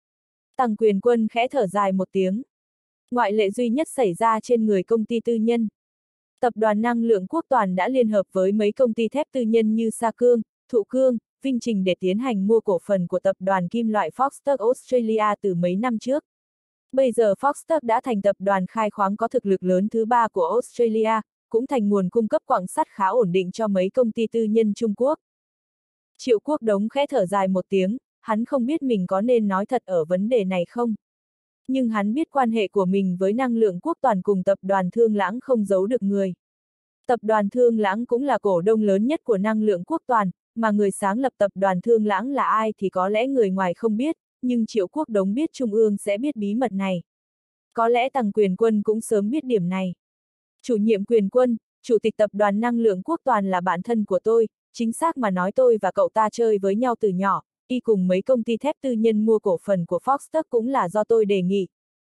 Tằng Quyền Quân khẽ thở dài một tiếng. Ngoại lệ duy nhất xảy ra trên người công ty tư nhân. Tập đoàn Năng lượng Quốc Toàn đã liên hợp với mấy công ty thép tư nhân như Sa Cương, Thụ Cương, Vinh Trình để tiến hành mua cổ phần của tập đoàn kim loại Foxtech Australia từ mấy năm trước. Bây giờ Foxtech đã thành tập đoàn khai khoáng có thực lực lớn thứ ba của Australia, cũng thành nguồn cung cấp quặng sắt khá ổn định cho mấy công ty tư nhân Trung Quốc. Triệu Quốc Đống khẽ thở dài một tiếng, hắn không biết mình có nên nói thật ở vấn đề này không. Nhưng hắn biết quan hệ của mình với Năng lượng Quốc Toàn cùng tập đoàn Thương Lãng không giấu được người. Tập đoàn Thương Lãng cũng là cổ đông lớn nhất của Năng lượng Quốc Toàn, mà người sáng lập tập đoàn Thương Lãng là ai thì có lẽ người ngoài không biết, nhưng Triệu Quốc Đống biết Trung ương sẽ biết bí mật này. Có lẽ Tằng Quyền Quân cũng sớm biết điểm này. Chủ nhiệm Quyền Quân, Chủ tịch tập đoàn Năng lượng Quốc Toàn là bạn thân của tôi, chính xác mà nói tôi và cậu ta chơi với nhau từ nhỏ, y cùng mấy công ty thép tư nhân mua cổ phần của Foxtech cũng là do tôi đề nghị.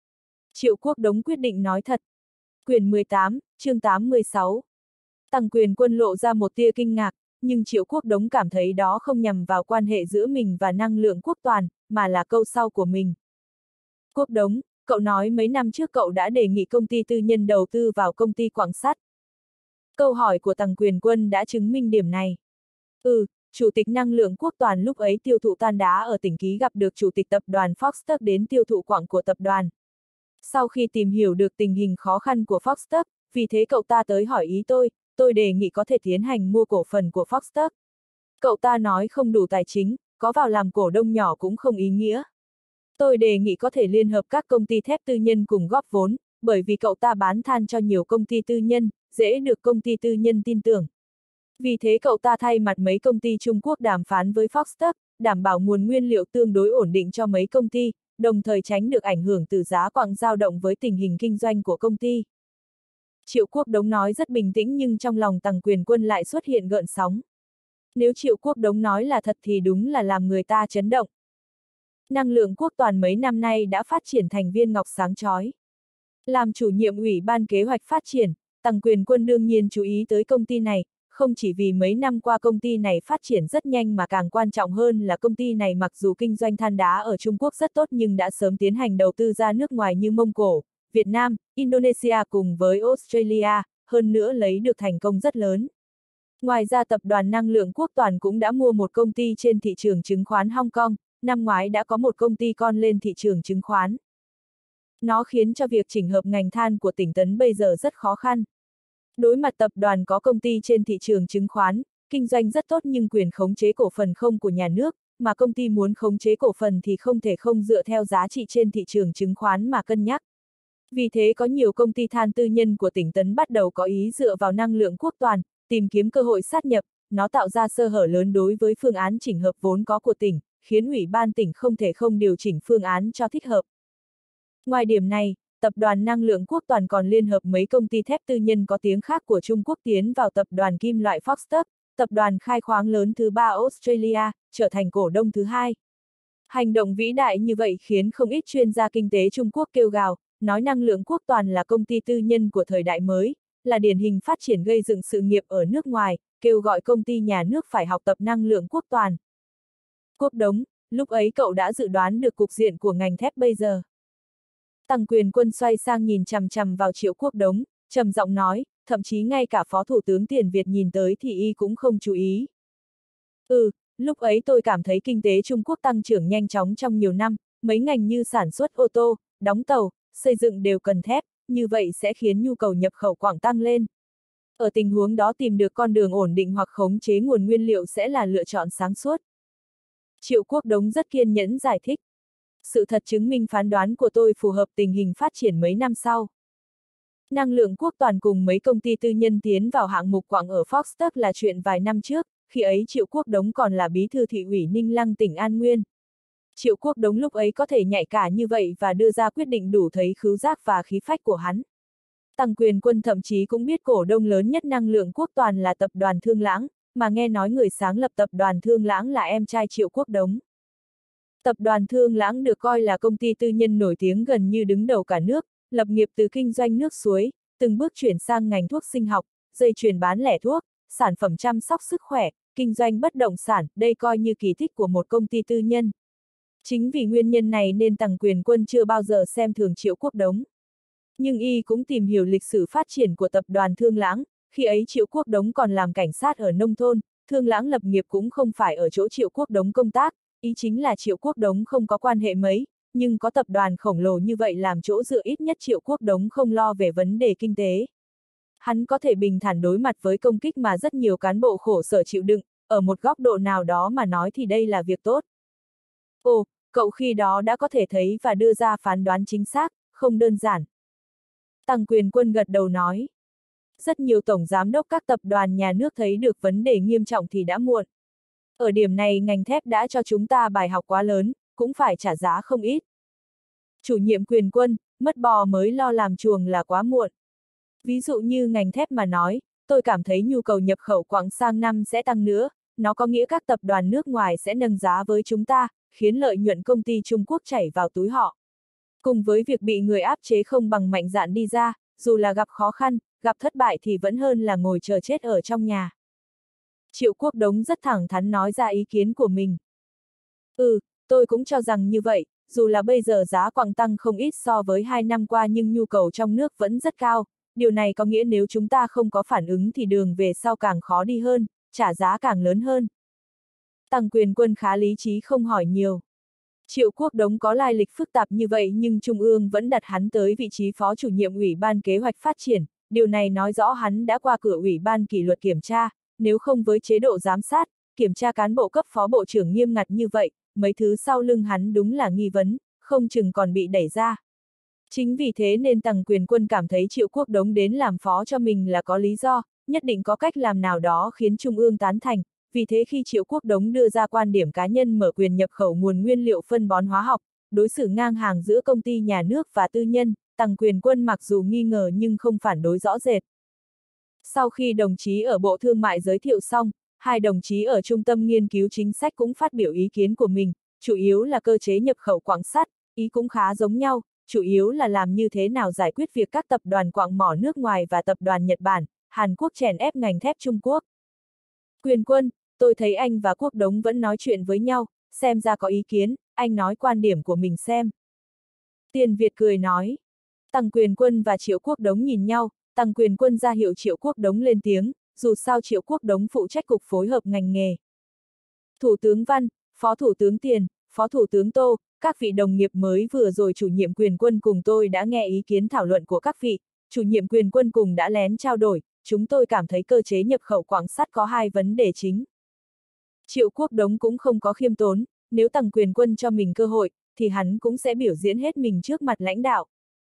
Triệu Quốc Đống quyết định nói thật. Quyển mười tám, chương tám mươi sáu. Tằng Quyền Quân lộ ra một tia kinh ngạc, nhưng Triệu Quốc Đống cảm thấy đó không nhằm vào quan hệ giữa mình và Năng lượng Quốc Toàn, mà là câu sau của mình. Quốc Đống, cậu nói mấy năm trước cậu đã đề nghị công ty tư nhân đầu tư vào công ty quặng sắt. Câu hỏi của Tằng Quyền Quân đã chứng minh điểm này. Ừ, Chủ tịch Năng lượng Quốc Toàn lúc ấy tiêu thụ than đá ở tỉnh Ký gặp được Chủ tịch tập đoàn Foxtech đến tiêu thụ quặng của tập đoàn. Sau khi tìm hiểu được tình hình khó khăn của Foxtech, vì thế cậu ta tới hỏi ý tôi, tôi đề nghị có thể tiến hành mua cổ phần của Foxtech. Cậu ta nói không đủ tài chính, có vào làm cổ đông nhỏ cũng không ý nghĩa. Tôi đề nghị có thể liên hợp các công ty thép tư nhân cùng góp vốn, bởi vì cậu ta bán than cho nhiều công ty tư nhân, dễ được công ty tư nhân tin tưởng. Vì thế cậu ta thay mặt mấy công ty Trung Quốc đàm phán với Foxtech, đảm bảo nguồn nguyên liệu tương đối ổn định cho mấy công ty, đồng thời tránh được ảnh hưởng từ giá quặng dao động với tình hình kinh doanh của công ty. Triệu Quốc Đống nói rất bình tĩnh nhưng trong lòng Tằng Quyền Quân lại xuất hiện gợn sóng. Nếu Triệu Quốc Đống nói là thật thì đúng là làm người ta chấn động. Năng lượng Quốc Toàn mấy năm nay đã phát triển thành viên ngọc sáng chói. Làm chủ nhiệm Ủy ban Kế hoạch Phát triển, Tằng Quyền Quân đương nhiên chú ý tới công ty này, không chỉ vì mấy năm qua công ty này phát triển rất nhanh mà càng quan trọng hơn là công ty này mặc dù kinh doanh than đá ở Trung Quốc rất tốt nhưng đã sớm tiến hành đầu tư ra nước ngoài như Mông Cổ, Việt Nam, Indonesia cùng với Australia, hơn nữa lấy được thành công rất lớn. Ngoài ra tập đoàn Năng lượng Quốc Toàn cũng đã mua một công ty trên thị trường chứng khoán Hong Kong, năm ngoái đã có một công ty con lên thị trường chứng khoán. Nó khiến cho việc chỉnh hợp ngành than của tỉnh Tấn bây giờ rất khó khăn. Đối mặt tập đoàn có công ty trên thị trường chứng khoán, kinh doanh rất tốt nhưng quyền khống chế cổ phần không của nhà nước, mà công ty muốn khống chế cổ phần thì không thể không dựa theo giá trị trên thị trường chứng khoán mà cân nhắc. Vì thế có nhiều công ty than tư nhân của tỉnh Tấn bắt đầu có ý dựa vào Năng lượng Quốc Toàn, tìm kiếm cơ hội sát nhập, nó tạo ra sơ hở lớn đối với phương án chỉnh hợp vốn có của tỉnh, khiến Ủy ban tỉnh không thể không điều chỉnh phương án cho thích hợp. Ngoài điểm này, tập đoàn Năng lượng Quốc Toàn còn liên hợp mấy công ty thép tư nhân có tiếng khác của Trung Quốc tiến vào tập đoàn kim loại Foxtech, tập đoàn khai khoáng lớn thứ ba Australia, trở thành cổ đông thứ hai. Hành động vĩ đại như vậy khiến không ít chuyên gia kinh tế Trung Quốc kêu gào, nói năng lượng quốc toàn là công ty tư nhân của thời đại mới, là điển hình phát triển gây dựng sự nghiệp ở nước ngoài, kêu gọi công ty nhà nước phải học tập năng lượng quốc toàn. Quốc Đống, lúc ấy cậu đã dự đoán được cục diện của ngành thép bây giờ. Tăng Quyền Quân xoay sang nhìn chằm chằm vào Triệu Quốc Đống, trầm giọng nói, thậm chí ngay cả Phó Thủ tướng Tiền Việt nhìn tới thì y cũng không chú ý. Ừ, lúc ấy tôi cảm thấy kinh tế Trung Quốc tăng trưởng nhanh chóng trong nhiều năm, mấy ngành như sản xuất ô tô, đóng tàu, xây dựng đều cần thép, như vậy sẽ khiến nhu cầu nhập khẩu quảng tăng lên. Ở tình huống đó tìm được con đường ổn định hoặc khống chế nguồn nguyên liệu sẽ là lựa chọn sáng suốt. Triệu Quốc Đống rất kiên nhẫn giải thích. Sự thật chứng minh phán đoán của tôi phù hợp tình hình phát triển mấy năm sau. Năng lượng quốc toàn cùng mấy công ty tư nhân tiến vào hạng mục quặng ở Foxtech là chuyện vài năm trước, khi ấy Triệu Quốc Đống còn là bí thư thị ủy Ninh Lăng tỉnh An Nguyên. Triệu Quốc Đống lúc ấy có thể nhạy cả như vậy và đưa ra quyết định đủ thấy khứu giác và khí phách của hắn. Tăng Quyền Quân thậm chí cũng biết cổ đông lớn nhất năng lượng quốc toàn là tập đoàn Thương Lãng, mà nghe nói người sáng lập tập đoàn Thương Lãng là em trai Triệu Quốc Đống. Tập đoàn Thương Lãng được coi là công ty tư nhân nổi tiếng gần như đứng đầu cả nước, lập nghiệp từ kinh doanh nước suối, từng bước chuyển sang ngành thuốc sinh học, dây chuyền bán lẻ thuốc, sản phẩm chăm sóc sức khỏe, kinh doanh bất động sản, đây coi như kỳ tích của một công ty tư nhân. Chính vì nguyên nhân này nên Tăng Quyền Quân chưa bao giờ xem thường Triệu Quốc Đống. Nhưng y cũng tìm hiểu lịch sử phát triển của tập đoàn Thương Lãng, khi ấy Triệu Quốc Đống còn làm cảnh sát ở nông thôn, Thương Lãng lập nghiệp cũng không phải ở chỗ Triệu Quốc Đống công tác, ý chính là Triệu Quốc Đống không có quan hệ mấy, nhưng có tập đoàn khổng lồ như vậy làm chỗ dựa ít nhất Triệu Quốc Đống không lo về vấn đề kinh tế. Hắn có thể bình thản đối mặt với công kích mà rất nhiều cán bộ khổ sở chịu đựng, ở một góc độ nào đó mà nói thì đây là việc tốt. Ồ, cậu khi đó đã có thể thấy và đưa ra phán đoán chính xác, không đơn giản. Tăng Quyền Quân gật đầu nói. Rất nhiều tổng giám đốc các tập đoàn nhà nước thấy được vấn đề nghiêm trọng thì đã muộn. Ở điểm này ngành thép đã cho chúng ta bài học quá lớn, cũng phải trả giá không ít. Chủ nhiệm Quyền Quân, mất bò mới lo làm chuồng là quá muộn. Ví dụ như ngành thép mà nói, tôi cảm thấy nhu cầu nhập khẩu quặng sang năm sẽ tăng nữa, nó có nghĩa các tập đoàn nước ngoài sẽ nâng giá với chúng ta, khiến lợi nhuận công ty Trung Quốc chảy vào túi họ. Cùng với việc bị người áp chế không bằng mạnh dạn đi ra, dù là gặp khó khăn, gặp thất bại thì vẫn hơn là ngồi chờ chết ở trong nhà. Triệu Quốc Đống rất thẳng thắn nói ra ý kiến của mình. Ừ, tôi cũng cho rằng như vậy, dù là bây giờ giá quặng tăng không ít so với hai năm qua nhưng nhu cầu trong nước vẫn rất cao, điều này có nghĩa nếu chúng ta không có phản ứng thì đường về sau càng khó đi hơn, trả giá càng lớn hơn. Tăng Quyền Quân khá lý trí không hỏi nhiều. Triệu Quốc Đống có lai lịch phức tạp như vậy nhưng Trung ương vẫn đặt hắn tới vị trí phó chủ nhiệm Ủy ban Kế hoạch Phát triển, điều này nói rõ hắn đã qua cửa Ủy ban kỷ luật kiểm tra, nếu không với chế độ giám sát, kiểm tra cán bộ cấp phó bộ trưởng nghiêm ngặt như vậy, mấy thứ sau lưng hắn đúng là nghi vấn, không chừng còn bị đẩy ra. Chính vì thế nên Tăng Quyền Quân cảm thấy Triệu Quốc Đống đến làm phó cho mình là có lý do, nhất định có cách làm nào đó khiến Trung ương tán thành. Vì thế khi Triệu Quốc Đống đưa ra quan điểm cá nhân mở quyền nhập khẩu nguồn nguyên liệu phân bón hóa học, đối xử ngang hàng giữa công ty nhà nước và tư nhân, Tăng Quyền Quân mặc dù nghi ngờ nhưng không phản đối rõ rệt. Sau khi đồng chí ở Bộ Thương mại giới thiệu xong, hai đồng chí ở Trung tâm Nghiên cứu Chính sách cũng phát biểu ý kiến của mình, chủ yếu là cơ chế nhập khẩu quặng sắt, ý cũng khá giống nhau, chủ yếu là làm như thế nào giải quyết việc các tập đoàn quặng mỏ nước ngoài và tập đoàn Nhật Bản, Hàn Quốc chèn ép ngành thép Trung Quốc. Quyền Quân, tôi thấy anh và Quốc Đống vẫn nói chuyện với nhau, xem ra có ý kiến, anh nói quan điểm của mình xem. Tiền Việt cười nói. Tăng Quyền Quân và Triệu Quốc Đống nhìn nhau, Tăng Quyền Quân ra hiệu Triệu Quốc Đống lên tiếng, dù sao Triệu Quốc Đống phụ trách cục phối hợp ngành nghề. Thủ tướng Văn, Phó Thủ tướng Tiền, Phó Thủ tướng Tô, các vị đồng nghiệp mới vừa rồi chủ nhiệm Quyền Quân cùng tôi đã nghe ý kiến thảo luận của các vị, chủ nhiệm Quyền Quân cùng đã lén trao đổi, chúng tôi cảm thấy cơ chế nhập khẩu quặng sắt có hai vấn đề chính. Triệu Quốc Đống cũng không có khiêm tốn, nếu Tăng Quyền Quân cho mình cơ hội, thì hắn cũng sẽ biểu diễn hết mình trước mặt lãnh đạo.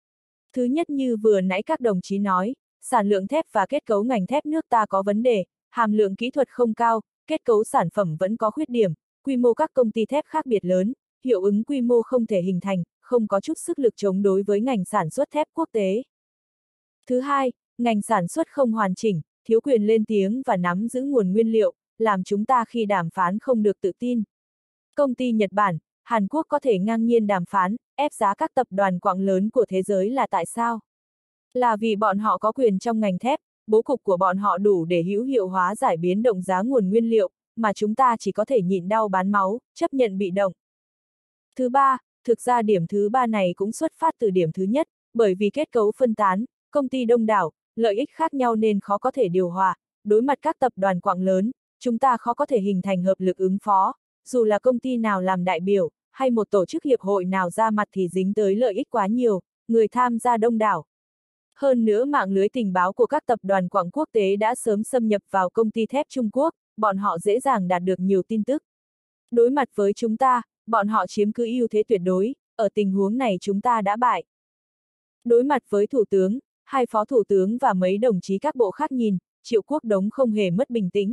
Thứ nhất như vừa nãy các đồng chí nói, sản lượng thép và kết cấu ngành thép nước ta có vấn đề, hàm lượng kỹ thuật không cao, kết cấu sản phẩm vẫn có khuyết điểm, quy mô các công ty thép khác biệt lớn, hiệu ứng quy mô không thể hình thành, không có chút sức lực chống đối với ngành sản xuất thép quốc tế. Thứ hai, ngành sản xuất không hoàn chỉnh, thiếu quyền lên tiếng và nắm giữ nguồn nguyên liệu, làm chúng ta khi đàm phán không được tự tin. Công ty Nhật Bản, Hàn Quốc có thể ngang nhiên đàm phán, ép giá các tập đoàn quặng lớn của thế giới là tại sao? Là vì bọn họ có quyền trong ngành thép, bố cục của bọn họ đủ để hữu hiệu hóa giải biến động giá nguồn nguyên liệu, mà chúng ta chỉ có thể nhịn đau bán máu, chấp nhận bị động. Thứ ba, thực ra điểm thứ ba này cũng xuất phát từ điểm thứ nhất, bởi vì kết cấu phân tán, công ty đông đảo, lợi ích khác nhau nên khó có thể điều hòa, đối mặt các tập đoàn quặng lớn, chúng ta khó có thể hình thành hợp lực ứng phó, dù là công ty nào làm đại biểu, hay một tổ chức hiệp hội nào ra mặt thì dính tới lợi ích quá nhiều, người tham gia đông đảo. Hơn nữa mạng lưới tình báo của các tập đoàn quặng quốc tế đã sớm xâm nhập vào công ty thép Trung Quốc, bọn họ dễ dàng đạt được nhiều tin tức. Đối mặt với chúng ta, bọn họ chiếm cứ ưu thế tuyệt đối, ở tình huống này chúng ta đã bại. Đối mặt với Thủ tướng, hai Phó Thủ tướng và mấy đồng chí các bộ khác nhìn, Triệu Quốc Đống không hề mất bình tĩnh.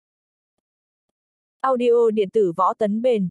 Audio điện tử Võ Tấn Bền.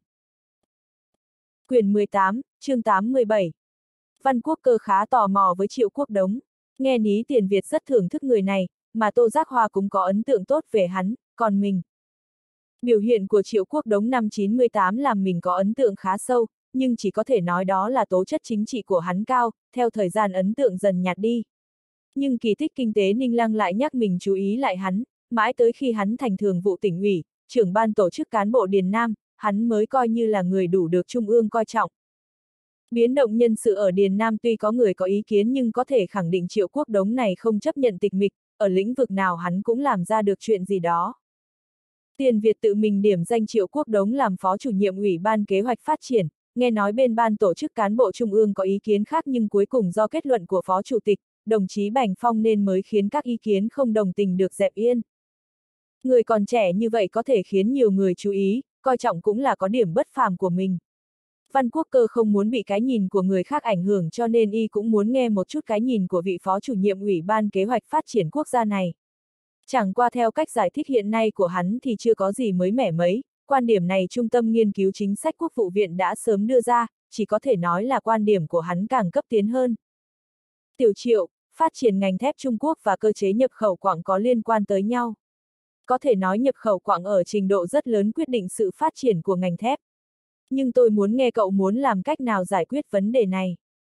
Quyển mười tám, chương tám mươi bảy. Văn Quốc Cơ khá tò mò với Triệu Quốc Đống. Nghe Ní Tiền Việt rất thưởng thức người này, mà Tô Giác Hoa cũng có ấn tượng tốt về hắn, còn mình. Biểu hiện của Triệu Quốc Đống năm chín mươi tám làm mình có ấn tượng khá sâu, nhưng chỉ có thể nói đó là tố chất chính trị của hắn cao, theo thời gian ấn tượng dần nhạt đi. Nhưng kỳ tích kinh tế Ninh Lăng lại nhắc mình chú ý lại hắn, mãi tới khi hắn thành thường vụ tỉnh ủy, trưởng ban tổ chức cán bộ Điền Nam, hắn mới coi như là người đủ được Trung ương coi trọng. Biến động nhân sự ở Điền Nam tuy có người có ý kiến nhưng có thể khẳng định Triệu Quốc Đống này không chấp nhận tịch mịch, ở lĩnh vực nào hắn cũng làm ra được chuyện gì đó. Tiền Việt tự mình điểm danh Triệu Quốc Đống làm phó chủ nhiệm Ủy ban Kế hoạch Phát triển, nghe nói bên ban tổ chức cán bộ Trung ương có ý kiến khác nhưng cuối cùng do kết luận của Phó Chủ tịch, đồng chí Bành Phong nên mới khiến các ý kiến không đồng tình được dẹp yên. Người còn trẻ như vậy có thể khiến nhiều người chú ý, coi trọng cũng là có điểm bất phàm của mình. Văn Quốc Cơ không muốn bị cái nhìn của người khác ảnh hưởng cho nên y cũng muốn nghe một chút cái nhìn của vị Phó chủ nhiệm Ủy ban Kế hoạch Phát triển Quốc gia này. Chẳng qua theo cách giải thích hiện nay của hắn thì chưa có gì mới mẻ mấy, quan điểm này Trung tâm Nghiên cứu Chính sách Quốc vụ viện đã sớm đưa ra, chỉ có thể nói là quan điểm của hắn càng cấp tiến hơn. Tiểu Triệu, phát triển ngành thép Trung Quốc và cơ chế nhập khẩu quặng có liên quan tới nhau. Có thể nói nhập khẩu quặng ở trình độ rất lớn quyết định sự phát triển của ngành thép. Nhưng tôi muốn nghe cậu muốn làm cách nào giải quyết vấn đề này.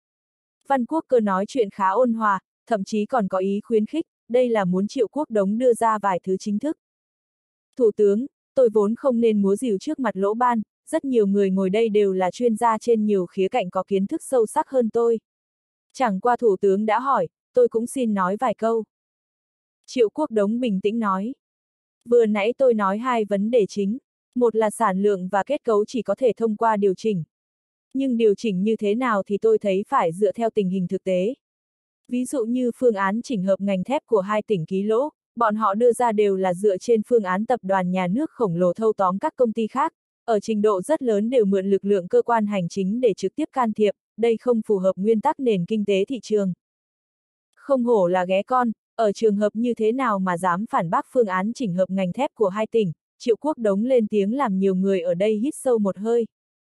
Văn Quốc Cơ nói chuyện khá ôn hòa, thậm chí còn có ý khuyến khích, đây là muốn Triệu Quốc Đống đưa ra vài thứ chính thức. Thủ tướng, tôi vốn không nên múa rìu trước mặt lỗ ban, rất nhiều người ngồi đây đều là chuyên gia trên nhiều khía cạnh có kiến thức sâu sắc hơn tôi. Chẳng qua Thủ tướng đã hỏi, tôi cũng xin nói vài câu. Triệu Quốc Đống bình tĩnh nói. Vừa nãy tôi nói hai vấn đề chính, một là sản lượng và kết cấu chỉ có thể thông qua điều chỉnh. Nhưng điều chỉnh như thế nào thì tôi thấy phải dựa theo tình hình thực tế. Ví dụ như phương án chỉnh hợp ngành thép của hai tỉnh ký lỗ, bọn họ đưa ra đều là dựa trên phương án tập đoàn nhà nước khổng lồ thâu tóm các công ty khác, ở trình độ rất lớn đều mượn lực lượng cơ quan hành chính để trực tiếp can thiệp, đây không phù hợp nguyên tắc nền kinh tế thị trường. Không hổ là ghé con, ở trường hợp như thế nào mà dám phản bác phương án chỉnh hợp ngành thép của hai tỉnh, Triệu Quốc Đống lên tiếng làm nhiều người ở đây hít sâu một hơi.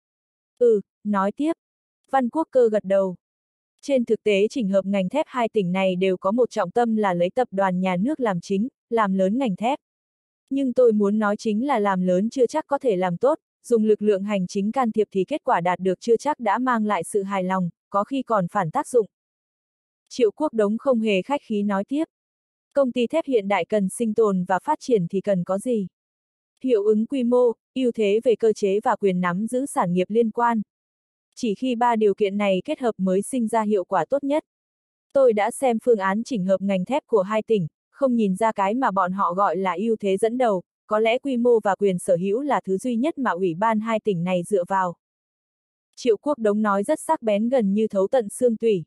Ừ, nói tiếp. Văn Quốc Cơ gật đầu. Trên thực tế chỉnh hợp ngành thép hai tỉnh này đều có một trọng tâm là lấy tập đoàn nhà nước làm chính, làm lớn ngành thép. Nhưng tôi muốn nói chính là làm lớn chưa chắc có thể làm tốt, dùng lực lượng hành chính can thiệp thì kết quả đạt được chưa chắc đã mang lại sự hài lòng, có khi còn phản tác dụng. Triệu Quốc Đống không hề khách khí nói tiếp. Công ty thép hiện đại cần sinh tồn và phát triển thì cần có gì? Hiệu ứng quy mô, ưu thế về cơ chế và quyền nắm giữ sản nghiệp liên quan. Chỉ khi ba điều kiện này kết hợp mới sinh ra hiệu quả tốt nhất. Tôi đã xem phương án chỉnh hợp ngành thép của hai tỉnh, không nhìn ra cái mà bọn họ gọi là ưu thế dẫn đầu, có lẽ quy mô và quyền sở hữu là thứ duy nhất mà ủy ban hai tỉnh này dựa vào. Triệu Quốc Đống nói rất sắc bén gần như thấu tận xương tủy.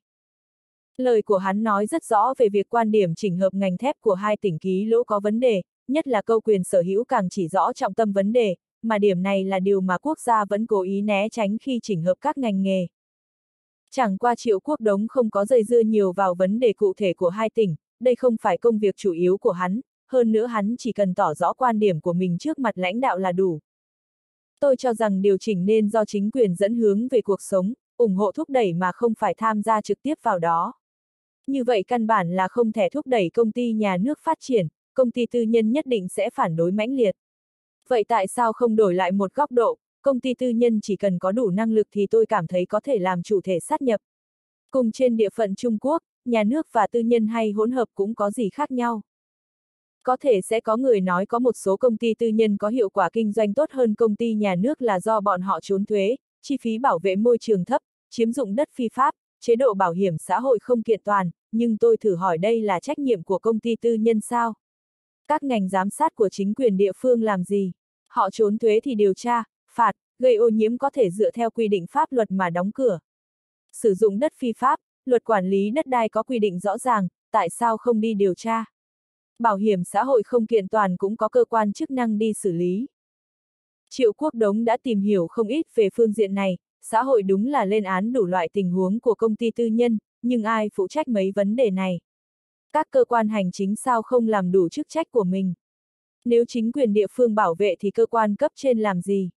Lời của hắn nói rất rõ về việc quan điểm chỉnh hợp ngành thép của hai tỉnh ký lỗ có vấn đề, nhất là câu quyền sở hữu càng chỉ rõ trọng tâm vấn đề, mà điểm này là điều mà quốc gia vẫn cố ý né tránh khi chỉnh hợp các ngành nghề. Chẳng qua Triệu Quốc Đống không có dây dưa nhiều vào vấn đề cụ thể của hai tỉnh, đây không phải công việc chủ yếu của hắn, hơn nữa hắn chỉ cần tỏ rõ quan điểm của mình trước mặt lãnh đạo là đủ. Tôi cho rằng điều chỉnh nên do chính quyền dẫn hướng về cuộc sống, ủng hộ thúc đẩy mà không phải tham gia trực tiếp vào đó. Như vậy căn bản là không thể thúc đẩy công ty nhà nước phát triển, công ty tư nhân nhất định sẽ phản đối mãnh liệt. Vậy tại sao không đổi lại một góc độ, công ty tư nhân chỉ cần có đủ năng lực thì tôi cảm thấy có thể làm chủ thể sát nhập. Cùng trên địa phận Trung Quốc, nhà nước và tư nhân hay hỗn hợp cũng có gì khác nhau. Có thể sẽ có người nói có một số công ty tư nhân có hiệu quả kinh doanh tốt hơn công ty nhà nước là do bọn họ trốn thuế, chi phí bảo vệ môi trường thấp, chiếm dụng đất phi pháp, chế độ bảo hiểm xã hội không kiện toàn, nhưng tôi thử hỏi đây là trách nhiệm của công ty tư nhân sao? Các ngành giám sát của chính quyền địa phương làm gì? Họ trốn thuế thì điều tra, phạt, gây ô nhiễm có thể dựa theo quy định pháp luật mà đóng cửa. Sử dụng đất phi pháp, luật quản lý đất đai có quy định rõ ràng, tại sao không đi điều tra? Bảo hiểm xã hội không kiện toàn cũng có cơ quan chức năng đi xử lý. Triệu Quốc Đống đã tìm hiểu không ít về phương diện này, xã hội đúng là lên án đủ loại tình huống của công ty tư nhân, nhưng ai phụ trách mấy vấn đề này? Các cơ quan hành chính sao không làm đủ chức trách của mình? Nếu chính quyền địa phương bảo vệ thì cơ quan cấp trên làm gì?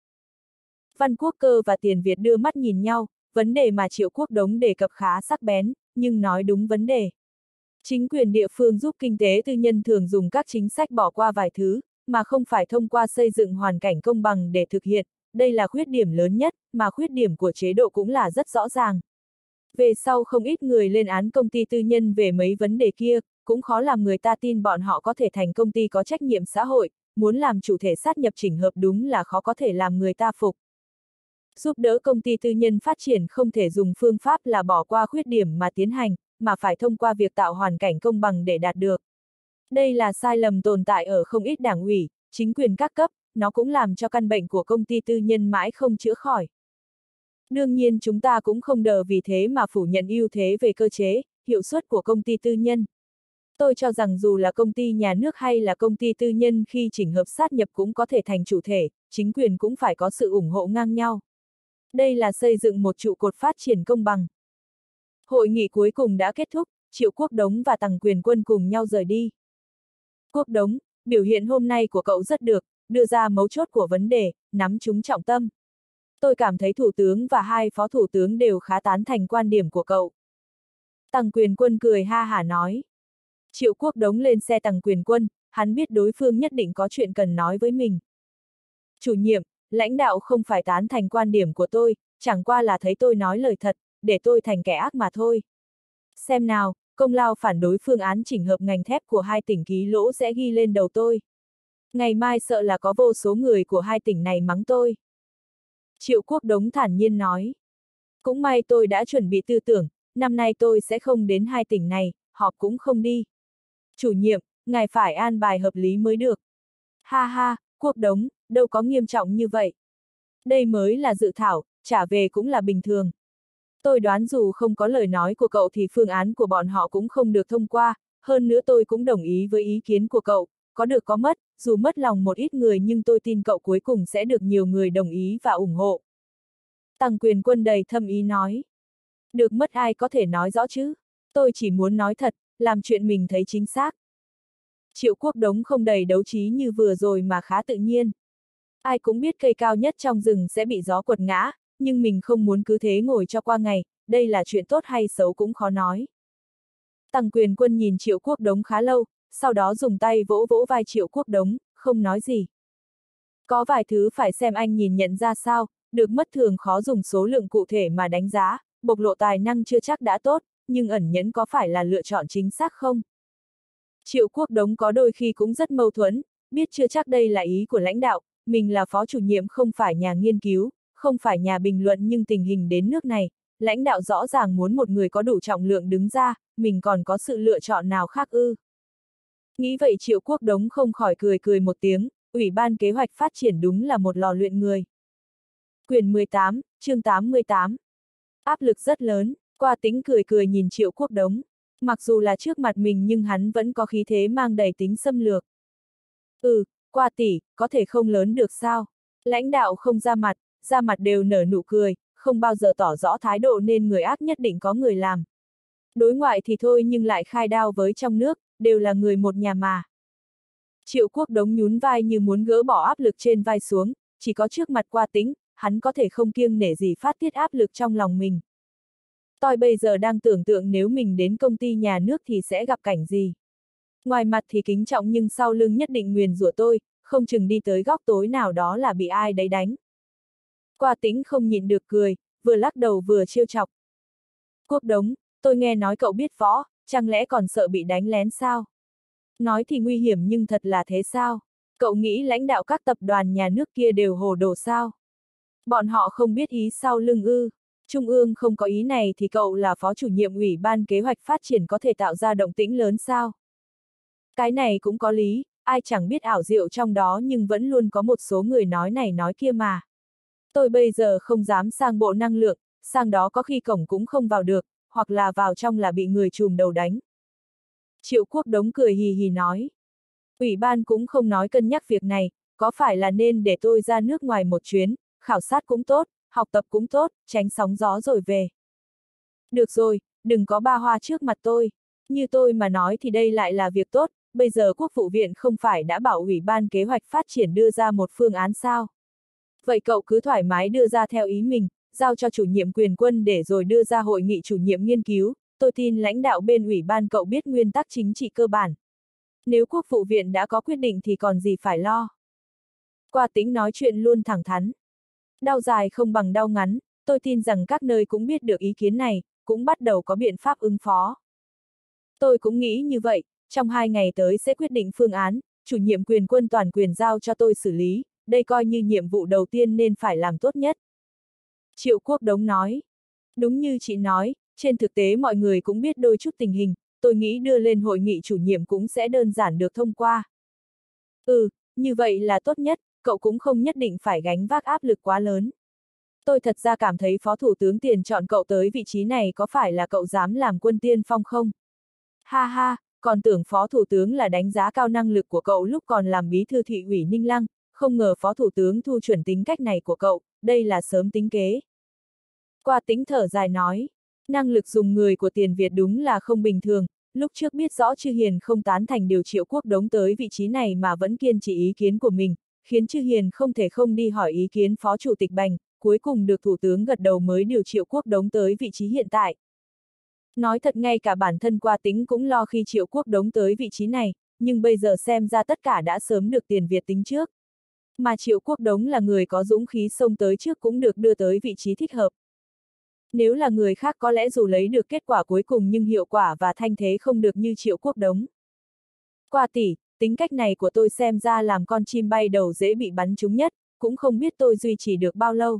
Văn Quốc Cơ và Tiền Việt đưa mắt nhìn nhau, vấn đề mà Triệu Quốc Đống đề cập khá sắc bén, nhưng nói đúng vấn đề. Chính quyền địa phương giúp kinh tế tư nhân thường dùng các chính sách bỏ qua vài thứ, mà không phải thông qua xây dựng hoàn cảnh công bằng để thực hiện, đây là khuyết điểm lớn nhất, mà khuyết điểm của chế độ cũng là rất rõ ràng. Về sau không ít người lên án công ty tư nhân về mấy vấn đề kia, cũng khó làm người ta tin bọn họ có thể thành công ty có trách nhiệm xã hội, muốn làm chủ thể sát nhập chỉnh hợp đúng là khó có thể làm người ta phục. Giúp đỡ công ty tư nhân phát triển không thể dùng phương pháp là bỏ qua khuyết điểm mà tiến hành, mà phải thông qua việc tạo hoàn cảnh công bằng để đạt được. Đây là sai lầm tồn tại ở không ít đảng ủy, chính quyền các cấp, nó cũng làm cho căn bệnh của công ty tư nhân mãi không chữa khỏi. Đương nhiên chúng ta cũng không đờ vì thế mà phủ nhận ưu thế về cơ chế, hiệu suất của công ty tư nhân. Tôi cho rằng dù là công ty nhà nước hay là công ty tư nhân khi chỉnh hợp sát nhập cũng có thể thành chủ thể, chính quyền cũng phải có sự ủng hộ ngang nhau. Đây là xây dựng một trụ cột phát triển công bằng. Hội nghị cuối cùng đã kết thúc, Triệu Quốc Đống và Tằng Quyền Quân cùng nhau rời đi. Quốc Đống, biểu hiện hôm nay của cậu rất được, đưa ra mấu chốt của vấn đề, nắm chúng trọng tâm. Tôi cảm thấy Thủ tướng và hai Phó Thủ tướng đều khá tán thành quan điểm của cậu. Tằng Quyền Quân cười ha hả nói. Triệu Quốc Đống lên xe Tằng Quyền Quân, hắn biết đối phương nhất định có chuyện cần nói với mình. Chủ nhiệm, lãnh đạo không phải tán thành quan điểm của tôi, chẳng qua là thấy tôi nói lời thật, để tôi thành kẻ ác mà thôi. Xem nào, công lao phản đối phương án chỉnh hợp ngành thép của hai tỉnh Ký Lỗ sẽ ghi lên đầu tôi. Ngày mai sợ là có vô số người của hai tỉnh này mắng tôi. Triệu Quốc Đống thản nhiên nói. Cũng may tôi đã chuẩn bị tư tưởng, năm nay tôi sẽ không đến hai tỉnh này, họp cũng không đi. Chủ nhiệm, ngài phải an bài hợp lý mới được. Ha ha, Quốc Đống, đâu có nghiêm trọng như vậy. Đây mới là dự thảo, trả về cũng là bình thường. Tôi đoán dù không có lời nói của cậu thì phương án của bọn họ cũng không được thông qua, hơn nữa tôi cũng đồng ý với ý kiến của cậu, có được có mất, dù mất lòng một ít người nhưng tôi tin cậu cuối cùng sẽ được nhiều người đồng ý và ủng hộ. Tằng Quyền Quân đầy thâm ý nói. Được mất ai có thể nói rõ chứ, tôi chỉ muốn nói thật, làm chuyện mình thấy chính xác. Triệu Quốc Đống không đầy đấu trí như vừa rồi mà khá tự nhiên. Ai cũng biết cây cao nhất trong rừng sẽ bị gió quật ngã, nhưng mình không muốn cứ thế ngồi cho qua ngày, đây là chuyện tốt hay xấu cũng khó nói. Tằng Quyền Quân nhìn Triệu Quốc Đống khá lâu, sau đó dùng tay vỗ vỗ vai Triệu Quốc Đống, không nói gì. Có vài thứ phải xem anh nhìn nhận ra sao, được mất thường khó dùng số lượng cụ thể mà đánh giá, bộc lộ tài năng chưa chắc đã tốt, nhưng ẩn nhẫn có phải là lựa chọn chính xác không? Triệu Quốc Đống có đôi khi cũng rất mâu thuẫn, biết chưa chắc đây là ý của lãnh đạo, mình là phó chủ nhiệm không phải nhà nghiên cứu, không phải nhà bình luận nhưng tình hình đến nước này, lãnh đạo rõ ràng muốn một người có đủ trọng lượng đứng ra, mình còn có sự lựa chọn nào khác ư? Nghĩ vậy Triệu Quốc Đống không khỏi cười cười một tiếng, Ủy ban Kế hoạch Phát triển đúng là một lò luyện người. Quyển mười tám, chương tám mươi tám. Áp lực rất lớn, Qua Tĩnh cười cười nhìn Triệu Quốc Đống. Mặc dù là trước mặt mình nhưng hắn vẫn có khí thế mang đầy tính xâm lược. Ừ, Qua tỷ, có thể không lớn được sao? Lãnh đạo không ra mặt, ra mặt đều nở nụ cười, không bao giờ tỏ rõ thái độ nên người ác nhất định có người làm. Đối ngoại thì thôi nhưng lại khai đao với trong nước, đều là người một nhà mà. Triệu Quốc Đống nhún vai như muốn gỡ bỏ áp lực trên vai xuống, chỉ có trước mặt Qua Tĩnh, hắn có thể không kiêng nể gì phát tiết áp lực trong lòng mình. Tôi bây giờ đang tưởng tượng nếu mình đến công ty nhà nước thì sẽ gặp cảnh gì. Ngoài mặt thì kính trọng nhưng sau lưng nhất định nguyền rủa tôi, không chừng đi tới góc tối nào đó là bị ai đấy đánh. Qua Tĩnh không nhịn được cười, vừa lắc đầu vừa trêu chọc. Quốc Đống, tôi nghe nói cậu biết võ, chẳng lẽ còn sợ bị đánh lén sao? Nói thì nguy hiểm nhưng thật là thế sao? Cậu nghĩ lãnh đạo các tập đoàn nhà nước kia đều hồ đồ sao? Bọn họ không biết ý sau lưng ư? Trung ương không có ý này thì cậu là phó chủ nhiệm ủy ban kế hoạch phát triển có thể tạo ra động tĩnh lớn sao? Cái này cũng có lý, ai chẳng biết ảo diệu trong đó nhưng vẫn luôn có một số người nói này nói kia mà. Tôi bây giờ không dám sang bộ năng lượng, sang đó có khi cổng cũng không vào được, hoặc là vào trong là bị người trùm đầu đánh. Triệu Quốc Đống cười hì hì nói. Ủy ban cũng không nói cân nhắc việc này, có phải là nên để tôi ra nước ngoài một chuyến, khảo sát cũng tốt, học tập cũng tốt, tránh sóng gió rồi về. Được rồi, đừng có ba hoa trước mặt tôi. Như tôi mà nói thì đây lại là việc tốt, bây giờ Quốc vụ viện không phải đã bảo Ủy ban kế hoạch phát triển đưa ra một phương án sao? Vậy cậu cứ thoải mái đưa ra theo ý mình, giao cho chủ nhiệm quyền quân để rồi đưa ra hội nghị chủ nhiệm nghiên cứu, tôi tin lãnh đạo bên ủy ban cậu biết nguyên tắc chính trị cơ bản. Nếu Quốc vụ viện đã có quyết định thì còn gì phải lo. Qua Tĩnh nói chuyện luôn thẳng thắn. Đau dài không bằng đau ngắn, tôi tin rằng các nơi cũng biết được ý kiến này, cũng bắt đầu có biện pháp ứng phó. Tôi cũng nghĩ như vậy, trong hai ngày tới sẽ quyết định phương án, chủ nhiệm quyền quân toàn quyền giao cho tôi xử lý, đây coi như nhiệm vụ đầu tiên nên phải làm tốt nhất. Triệu Quốc Đống nói. Đúng như chị nói, trên thực tế mọi người cũng biết đôi chút tình hình, tôi nghĩ đưa lên hội nghị chủ nhiệm cũng sẽ đơn giản được thông qua. Ừ, như vậy là tốt nhất, cậu cũng không nhất định phải gánh vác áp lực quá lớn. Tôi thật ra cảm thấy Phó Thủ tướng Tiền chọn cậu tới vị trí này có phải là cậu dám làm quân tiên phong không? Ha ha, còn tưởng Phó Thủ tướng là đánh giá cao năng lực của cậu lúc còn làm bí thư thị ủy Ninh Lăng, không ngờ Phó Thủ tướng thu chuẩn tính cách này của cậu, đây là sớm tính kế. Qua Tĩnh thở dài nói, năng lực dùng người của Tiền Việt đúng là không bình thường, lúc trước biết rõ Chư Hiền không tán thành điều Triệu Quốc Đống tới vị trí này mà vẫn kiên trì ý kiến của mình, khiến Chư Hiền không thể không đi hỏi ý kiến Phó Chủ tịch Bành, cuối cùng được Thủ tướng gật đầu mới điều Triệu Quốc Đống tới vị trí hiện tại. Nói thật ngay cả bản thân Qua Tĩnh cũng lo khi Triệu Quốc Đống tới vị trí này, nhưng bây giờ xem ra tất cả đã sớm được Tiền Việt tính trước. Mà Triệu Quốc Đống là người có dũng khí xông tới trước cũng được đưa tới vị trí thích hợp. Nếu là người khác có lẽ dù lấy được kết quả cuối cùng nhưng hiệu quả và thanh thế không được như Triệu Quốc Đống. Qua tỷ, tính cách này của tôi xem ra làm con chim bay đầu dễ bị bắn trúng nhất, cũng không biết tôi duy trì được bao lâu.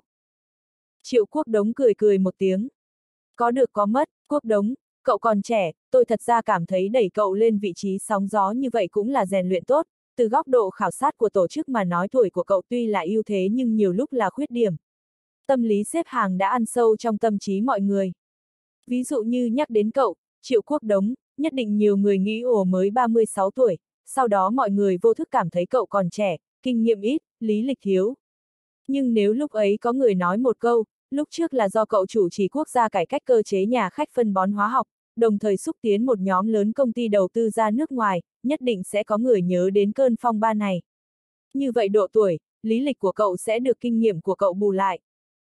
Triệu Quốc Đống cười cười một tiếng. Có được có mất, Quốc Đống, cậu còn trẻ, tôi thật ra cảm thấy đẩy cậu lên vị trí sóng gió như vậy cũng là rèn luyện tốt, từ góc độ khảo sát của tổ chức mà nói tuổi của cậu tuy là ưu thế nhưng nhiều lúc là khuyết điểm. Tâm lý xếp hàng đã ăn sâu trong tâm trí mọi người. Ví dụ như nhắc đến cậu, Triệu Quốc Đống, nhất định nhiều người nghĩ ồ mới ba mươi sáu tuổi, sau đó mọi người vô thức cảm thấy cậu còn trẻ, kinh nghiệm ít, lý lịch thiếu. Nhưng nếu lúc ấy có người nói một câu, lúc trước là do cậu chủ trì quốc gia cải cách cơ chế nhà khách phân bón hóa học, đồng thời xúc tiến một nhóm lớn công ty đầu tư ra nước ngoài, nhất định sẽ có người nhớ đến cơn phong ba này. Như vậy độ tuổi, lý lịch của cậu sẽ được kinh nghiệm của cậu bù lại.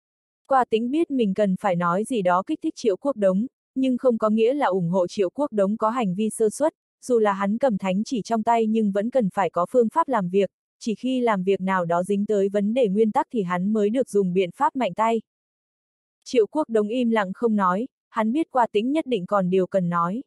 Qua Tĩnh biết mình cần phải nói gì đó kích thích Triệu Quốc Đống, nhưng không có nghĩa là ủng hộ Triệu Quốc Đống có hành vi sơ suất, dù là hắn cầm thánh chỉ trong tay nhưng vẫn cần phải có phương pháp làm việc, chỉ khi làm việc nào đó dính tới vấn đề nguyên tắc thì hắn mới được dùng biện pháp mạnh tay. Triệu Quốc Đống im lặng không nói, hắn biết Qua Tĩnh nhất định còn điều cần nói.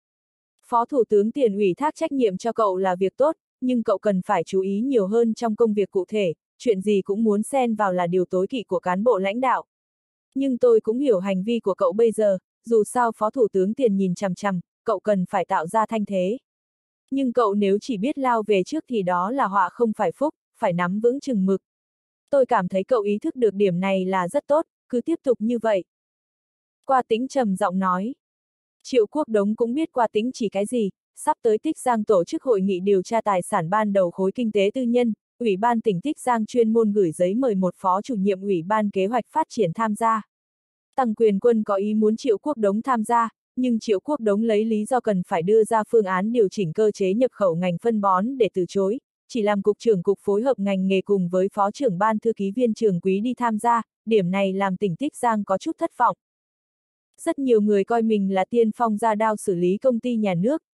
Phó Thủ tướng Tiền ủy thác trách nhiệm cho cậu là việc tốt, nhưng cậu cần phải chú ý nhiều hơn trong công việc cụ thể, chuyện gì cũng muốn xen vào là điều tối kỵ của cán bộ lãnh đạo. Nhưng tôi cũng hiểu hành vi của cậu bây giờ, dù sao Phó Thủ tướng Tiền nhìn chằm chằm, cậu cần phải tạo ra thanh thế. Nhưng cậu nếu chỉ biết lao về trước thì đó là họa không phải phúc, phải nắm vững chừng mực. Tôi cảm thấy cậu ý thức được điểm này là rất tốt, cứ tiếp tục như vậy. Qua Tĩnh trầm giọng nói. Triệu Quốc Đống cũng biết Qua Tĩnh chỉ cái gì, sắp tới Tích Giang tổ chức hội nghị điều tra tài sản ban đầu khối kinh tế tư nhân, Ủy ban tỉnh Tích Giang chuyên môn gửi giấy mời một phó chủ nhiệm Ủy ban kế hoạch phát triển tham gia. Tăng Quyền Quân có ý muốn Triệu Quốc Đống tham gia, nhưng Triệu Quốc Đống lấy lý do cần phải đưa ra phương án điều chỉnh cơ chế nhập khẩu ngành phân bón để từ chối, chỉ làm cục trưởng cục phối hợp ngành nghề cùng với phó trưởng ban thư ký viên Trường Quý đi tham gia, điểm này làm tỉnh Tích Giang có chút thất vọng. Rất nhiều người coi mình là tiên phong ra đao xử lý công ty nhà nước,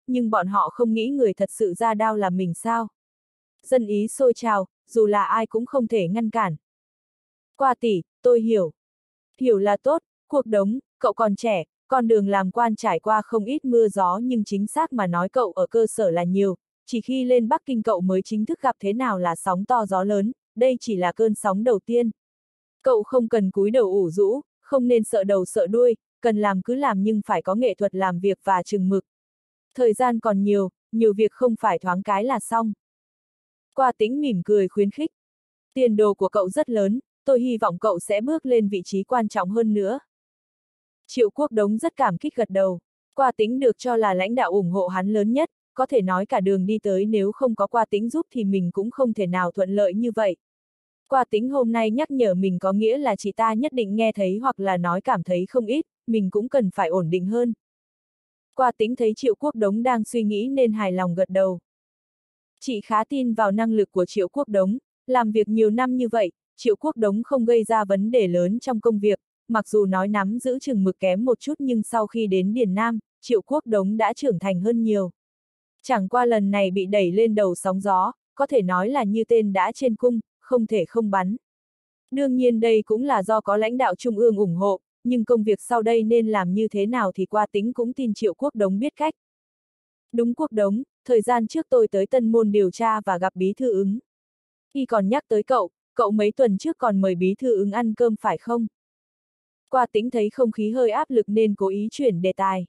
nhưng bọn họ không nghĩ người thật sự ra đao là mình sao. Dân ý sôi trào, dù là ai cũng không thể ngăn cản. Qua tỷ, tôi hiểu. Hiểu là tốt, Quốc Đống, cậu còn trẻ, con đường làm quan trải qua không ít mưa gió nhưng chính xác mà nói cậu ở cơ sở là nhiều, chỉ khi lên Bắc Kinh cậu mới chính thức gặp thế nào là sóng to gió lớn, đây chỉ là cơn sóng đầu tiên. Cậu không cần cúi đầu ủ rũ, không nên sợ đầu sợ đuôi, cần làm cứ làm nhưng phải có nghệ thuật làm việc và chừng mực. Thời gian còn nhiều, nhiều việc không phải thoáng cái là xong. Qua Tĩnh mỉm cười khuyến khích. Tiền đồ của cậu rất lớn, tôi hy vọng cậu sẽ bước lên vị trí quan trọng hơn nữa. Triệu Quốc Đống rất cảm kích gật đầu. Qua Tĩnh được cho là lãnh đạo ủng hộ hắn lớn nhất, có thể nói cả đường đi tới nếu không có Qua Tĩnh giúp thì mình cũng không thể nào thuận lợi như vậy. Qua Tĩnh hôm nay nhắc nhở mình có nghĩa là chị ta nhất định nghe thấy hoặc là nói cảm thấy không ít, mình cũng cần phải ổn định hơn. Qua Tĩnh thấy Triệu Quốc Đống đang suy nghĩ nên hài lòng gật đầu. Chị khá tin vào năng lực của Triệu Quốc Đống, làm việc nhiều năm như vậy, Triệu Quốc Đống không gây ra vấn đề lớn trong công việc, mặc dù nói nắm giữ chừng mực kém một chút nhưng sau khi đến Điền Nam, Triệu Quốc Đống đã trưởng thành hơn nhiều. Chẳng qua lần này bị đẩy lên đầu sóng gió, có thể nói là như tên đã trên cung, không thể không bắn. Đương nhiên đây cũng là do có lãnh đạo trung ương ủng hộ, nhưng công việc sau đây nên làm như thế nào thì Qua Tĩnh cũng tin Triệu Quốc Đống biết cách. Đúng Quốc Đống, thời gian trước tôi tới Tân Môn điều tra và gặp Bí Thư Ứng. Y còn nhắc tới cậu, cậu mấy tuần trước còn mời Bí Thư Ứng ăn cơm phải không? Qua Tĩnh thấy không khí hơi áp lực nên cố ý chuyển đề tài.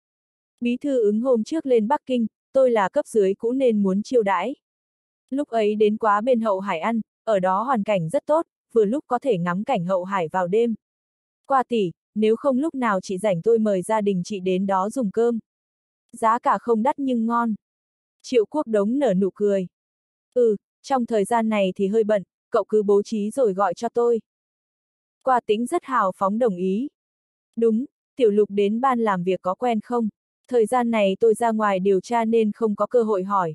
Bí Thư Ứng hôm trước lên Bắc Kinh, tôi là cấp dưới cũ nên muốn chiêu đãi. Lúc ấy đến quá bên Hậu Hải ăn, ở đó hoàn cảnh rất tốt, vừa lúc có thể ngắm cảnh Hậu Hải vào đêm. Qua tỷ, nếu không lúc nào chị rảnh tôi mời gia đình chị đến đó dùng cơm. Giá cả không đắt nhưng ngon. Triệu Quốc Đống nở nụ cười. Ừ, trong thời gian này thì hơi bận, cậu cứ bố trí rồi gọi cho tôi. Qua Tĩnh rất hào phóng đồng ý. Đúng, Tiểu Lục đến ban làm việc có quen không? Thời gian này tôi ra ngoài điều tra nên không có cơ hội hỏi.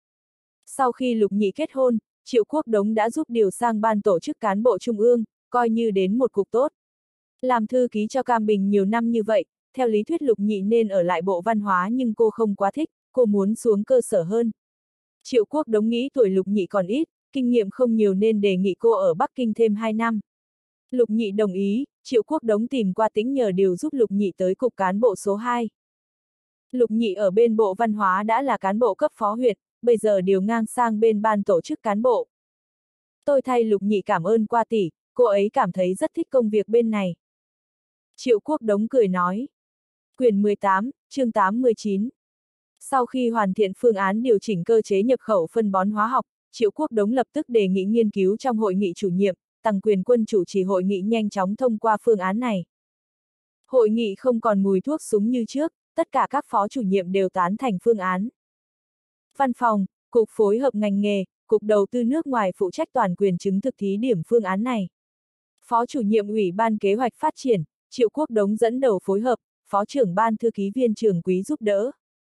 Sau khi Lục Nhị kết hôn, Triệu Quốc Đống đã giúp điều sang ban tổ chức cán bộ trung ương, coi như đến một cục tốt. Làm thư ký cho Cam Bình nhiều năm như vậy, theo lý thuyết Lục Nhị nên ở lại Bộ Văn hóa nhưng cô không quá thích, cô muốn xuống cơ sở hơn. Triệu Quốc Đống nghĩ tuổi Lục Nhị còn ít, kinh nghiệm không nhiều nên đề nghị cô ở Bắc Kinh thêm hai năm. Lục Nhị đồng ý, Triệu Quốc Đống tìm Qua Tĩnh nhờ điều giúp Lục Nhị tới cục cán bộ số hai. Lục Nhị ở bên Bộ Văn hóa đã là cán bộ cấp phó huyện, bây giờ điều ngang sang bên ban tổ chức cán bộ. Tôi thay Lục Nhị cảm ơn Qua tỷ, cô ấy cảm thấy rất thích công việc bên này. Triệu Quốc Đống cười nói. Quyển mười tám, chương tám mươi chín. Sau khi hoàn thiện phương án điều chỉnh cơ chế nhập khẩu phân bón hóa học, Triệu Quốc Đống lập tức đề nghị nghiên cứu trong hội nghị chủ nhiệm, Tằng Quyền Quân chủ trì hội nghị nhanh chóng thông qua phương án này. Hội nghị không còn mùi thuốc súng như trước, tất cả các phó chủ nhiệm đều tán thành phương án. Văn phòng, Cục Phối hợp ngành nghề, Cục Đầu tư nước ngoài phụ trách toàn quyền chứng thực thí điểm phương án này. Phó chủ nhiệm Ủy ban Kế hoạch Phát triển, Triệu Quốc Đống dẫn đầu phối hợp, Phó trưởng ban thư ký viên Trường Quý giúp đỡ.